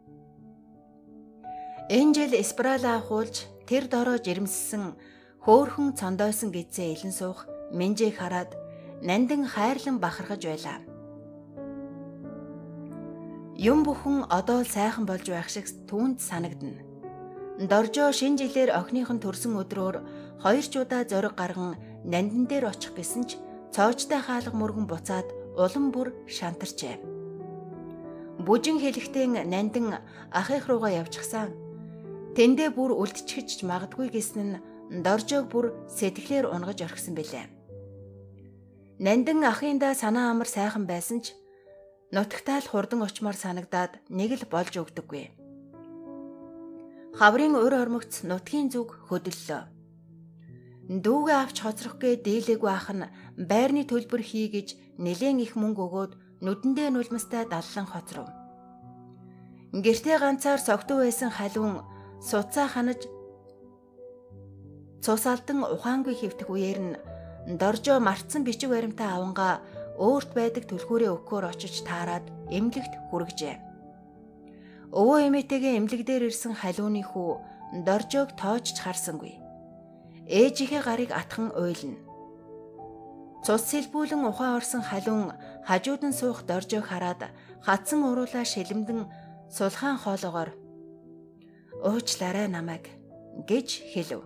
Энжел Эсперала ахуулж тэр дороо жирэмссэн хөөхөн цондойсон гизээ илэн суух Минжээг хараад Нандин хайрлан бахархаж байлаа. Юм бүхэн одоо л сайхан болж байх шиг түүнд санагдана. Доржоо шинэ жилээр охиных нь төрсөн өдрөөр хоёр ч удаа зориг гарган Нандин дээр очих гэсэн ч цоочтой хаалга мөргөн буцаад улам бүр шантарчээ. Бүжин хэлэхдээ Нандин ахих руугаа явчихсан. Тэндээ бүр үлдчихэж магадгүй гэсэн нь Доржоог бүр сэтгэлээр унгаж орхисон билээ. Нандин ахындаа санаа амар сайхан байсан ч нутагтаал хурдан очмоор санагдаад нэг л болж өгдөггүй. Хаврын өр ормогц нутгийн зүг хөдөллөө. Дүүгээ авч хоцрохгээ дийлээгүй ах нь байрны төлбөр хий гэж нэлээд их мөнгө өгөөд нүдэндээ нулимстай даллан хоцров. Гэртээ ганцаар согтуу байсан халуун суцаа ханаж цус алдан ухаангүй хөвтөх үеэр нь Доржоо мартсан бичиг баримтаа авангаа өөрт байдаг түлхүүрээ өгөхөөр очиж таарад эмнэлэгт хүргэжээ. Өвөө эмээтэйгээ эмнэлэг дээр ирсэн халууны хүү Доржоог тоочж харсангүй. Ээжийнхээ гарыг атхан уйлна. Цус сэлбүүлэн ухаан орсон халуун хажууд нь суух Доржоог хараад хатсан уруулаа шилэмдэн сулхаан хоолоогоор "Уучлаарай намайг" гэж хэлв.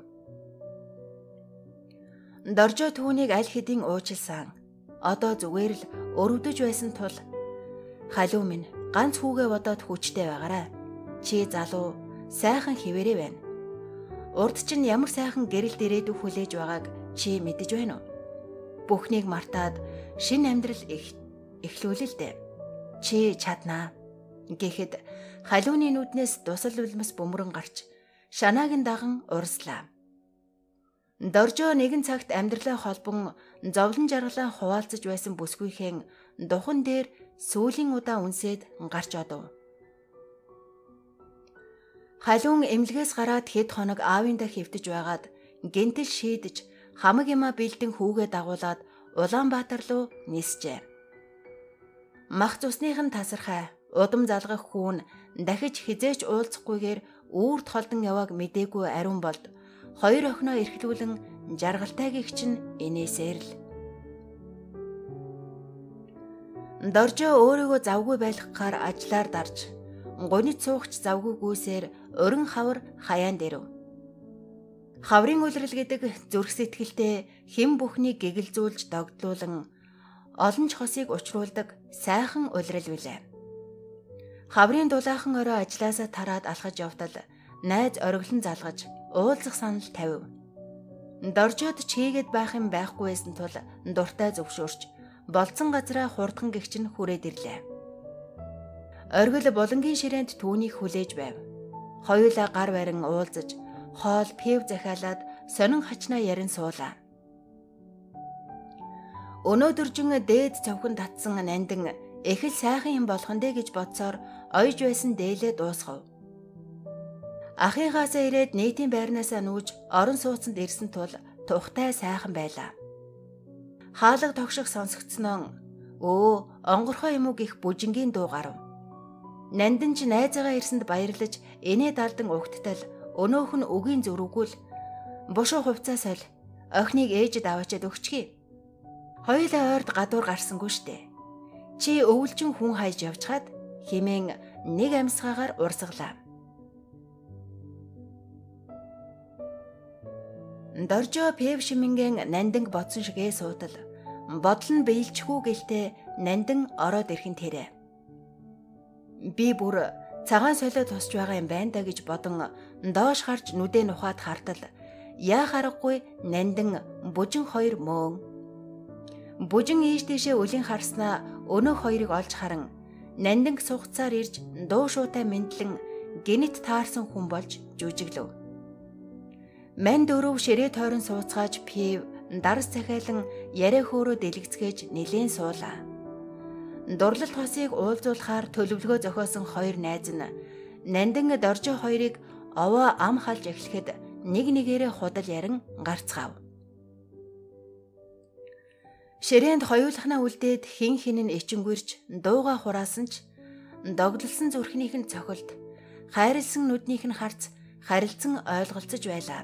Доржоо түүнийг аль хэдийн уучлсан. Одоо зүгээр л өрөвдөж байсан тул "Халуун минь, ганц хүүгээ бодоод хүчтэй байгаарай. Чи залуу, сайхан хിവэрээ байна. Урд чинь ямар сайхан гэрэлд ирээдүг хүлээж байгааг чи мэдэж байна уу? Бүхнийг мартаад шинэ амьдрал эхлүүлээ л дээ. Чи чаднаа" Гэхэд халууны нүднээс дусал улмас бөмбөрөн гарч шанаагийн даган урслаа. Доржоо нэгэн цагт амьдралаа холбон зовлон жаргалаа хуваалцаж байсан бүсгүйхэн духан дээр сүүлийн удаа үнсээд гарч одов. Халуун эмнэлгээс гараад хэд хоног аавындаа хэвтэж байгаад гэнтэл шийдэж хамаг юма бэлдэн хүүгээ дагуулад Улаанбаатар руу нисжээ. Мах цусныхан тасархай удам залгах хүүн дахиж хизээч уулзахгүйгээр үүрт холдон явааг мдээгүй ариун болд хоёр охиноо эрхлүүлэн жаргалтайг чинь инээсээр л. Доржоо өөрийгөө завгүй байлгахаар ажлаар дарж гунит суугч завгүй гүйсээр өрн хавар хаяан дэрв. Хаврын үлрэл гэдэг зүрх сэтгэлтэй хэн бүхнийг гэгэлзүүлж догдлуулан олон ч хосыг учруулдаг сайхан улирал билээ. Хаврын дулаахан орой ажлаасаа тараад алхаж явтал найз ориглон залгаж уулзах санал тавив. Доржоод чийгээд байх юм байхгүй байсан тул дуртай зөвшөөрч болцсон газараа хурдхан гихч нь хүрээд ирлээ. Оргил булангийн ширээнд түүнийг хүлээж байв. Хоёулаа гар барин уулзаж хоол пив захиалаад сонин хачнаа ярин суулаа. Өнөөдөржин дээд цавхан татсан нандин их л сайхан юм болгон дээ гэж бодсоор ойж байсан дээлээ дуусгав. Ахыгаасаа ирээд нийтийн байрнаасаа нүүж орон сууцанд ирсэн тул тухтай сайхан байлаа. Хаалга тогших сонсогдсноо өө онгорхоо юм уу гих бүжингийн дуу гарав. Нандин ч найзаагаа ирсэнд баярлаж энэ далдан угттал өнөөх нь үгийн зөрүүгүүл бушуу хувцас соль охиныг ээжэд аваачаад өгчхий. Хоёулаа ойрд гадуур гарсангүй штэ. Чи өвөлжин хүн хайж явчихад химэн нэг амьсгаагаар урсгалаа. Доржоо пев шиминген нандинг бодсон шигээ суутал бодол нь биелчихүү гэлтэй нандин ороод ирхэн тэрэ. Би бүр цагаан солио тусч байгаа юм байна да гэж бодон доош харж нүдэн ухаад хартал яа харахгүй нандин бүжин хоёр мөн. Бүжин ийш тийшээ үлэн харснаа өнөө хоёрыг олж харан нандинг сугцаар ирж дуу шуутай мэдлэн гинэт таарсан хүн болж жүжиглөв. Ман дөрөв ширээ тойрон сууцгааж пив дарс захиалан яриа хөөрөө дэлгэцгээж нилээн суулаа. Дурлалт хосыг уулзуулахаар төлөвлөгөө зохиосон хоёр найз нь нандин доржоо хоёрыг овоо ам халж эхлэхэд нэг нэгээрээ худал ярин гарцгаав. Ширээнд хоёулахнаа үлдээд хин хин нь ичингүрч дууга хураасан ч догдлсон зүрхнийх нь цохилт хайрлсан нүднийх нь харц харилцан ойлголцож байлаа.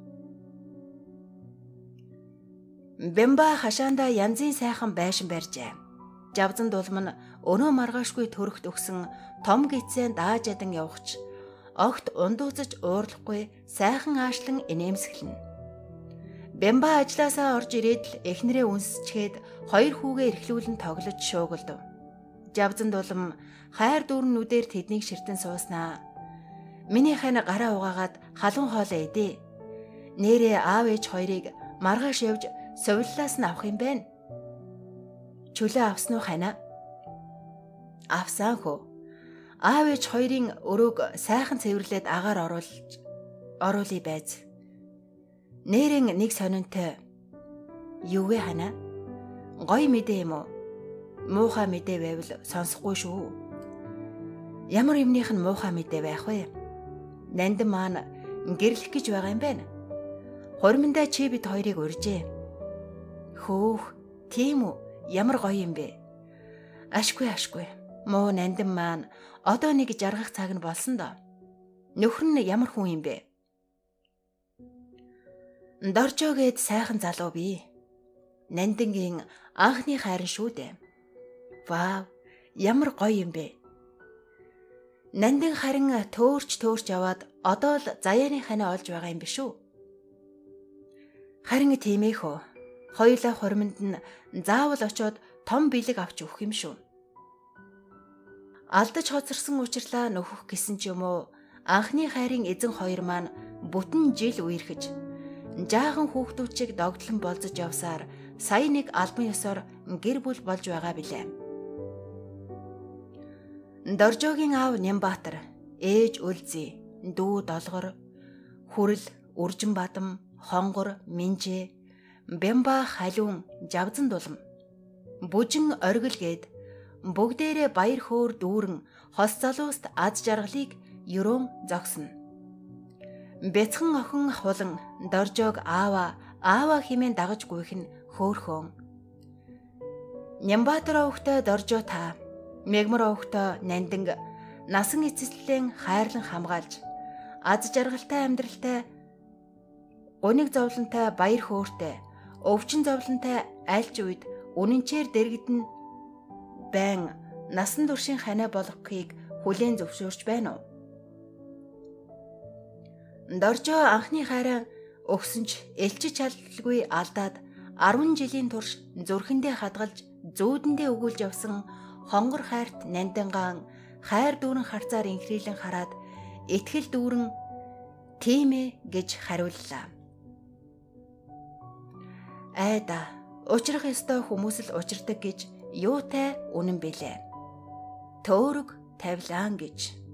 Бэмба хашаанда янзын сайхан байшин барьжээ. Жавзан дулам нь өнөө маргаашгүй төрөхт өгсөн том гидсээ дааж ядан явахч огт ундууцаж уурлахгүй сайхан аашлан инээмсэглэнэ. Бэмба ажлаасаа орж ирээд л эхнэрээ үнсчгээд хоёр хүүгээ эрхлүүлэн тоглож шуугилдав. Жавзан дулам хайр дүүрэн нүдээр тэднийг ширтэн сууснаа. Миний хань гараа угаагаад халуун хоолоо идэ. Нэрээ аав ээж хоёрыг маргааш явж совиллаас нь авах юм байна. Чөлөө авсан уу хана? Авсан хөө. Аав ээж хоёрын өрөөг сайхан цэвэрлээд агаар оруулж оруулъя байз. Нэрэн нэг сонинтой. Юу вэ хана? Гоё мэдээ юм уу? Муухай мэдээ байвал сонсохгүй шүү. Ямар юмных нь муухай мэдээ байх вэ? Нандин маань гэрлэх гэж байгаа юм байна. Хурминдаа чи бид хоёрыг урьжээ. Хөөх, тийм үү? Ямар гоё юм бэ? Ашгүй ашгүй. Муу нандин маань одоо нэг жаргах цаг нь болсон доо. Нөхөр нь ямар хүн юм бэ? Доржоо гээд сайхан залуу бий. Нандингийн анхны хайран шүү дээ. Вау, ямар гоё юм бэ? Нандин харин төөрч төөрч яваад одоо л заяаны ханаа олж байгаа юм биш үү? Харин тийм ээ хөө. Хоёулаа хормонд нь заавал очоод том бэлэг авч өгөх юм шүү. Алдаж хоцорсон учирлаа нөхөх гэсэн ч юм уу анхны хайрын эзэн хоёр маань бүтэн жил үерхэж жаахан хүүхдүүчийг догдлон болзож явсаар сая нэг албан ёсоор гэр бүл болж байгаа билээ. Доржоогийн аав Нямбатар, ээж Үлзий, дүү Долгор, хүрэл Үржин Бадам, Хонгор Минжээ, Бямба халиун Жавзан дулам, Бүжин оргил гээд бүгдээрээ баяр хөөр дүүрэн хос залууст аз жаргалыг юрөөн зогсно. Бяцхан охин хулан Доржоог аава аава хэмээн дагаж гуйх нь хөөхөн. Нямбатар овогтой Доржоо та, Мегмар овогтой Нандинг насан эцэслэн хайрлан хамгаалж, аз жаргалтай амьдралтай, гуниг зовлонтой баяр хөөртэй, өвчин зовлонтой альч үед үнэнчээр дэрэгдэн байн насан туршийн ханаа болгохыг хүлээн зөвшөөрч байна уу? Доржоо анхны хайраа өгсөн ч элчиж чадалгүй алдаад арван жилийн турш зүрхэндээ хадгалж зүүдэндээ өгүүлж явсан хонгор хайрт Нандингаан хайр дүүрэн харцаар инхрийлэн хараад итгэл дүүрэн тийм ээ гэж хариуллаа. Айда учрах ёстой хүмүүс л учирдаг гэж юутай үнэн бэлээ. Төөрөг тавилаан гэж.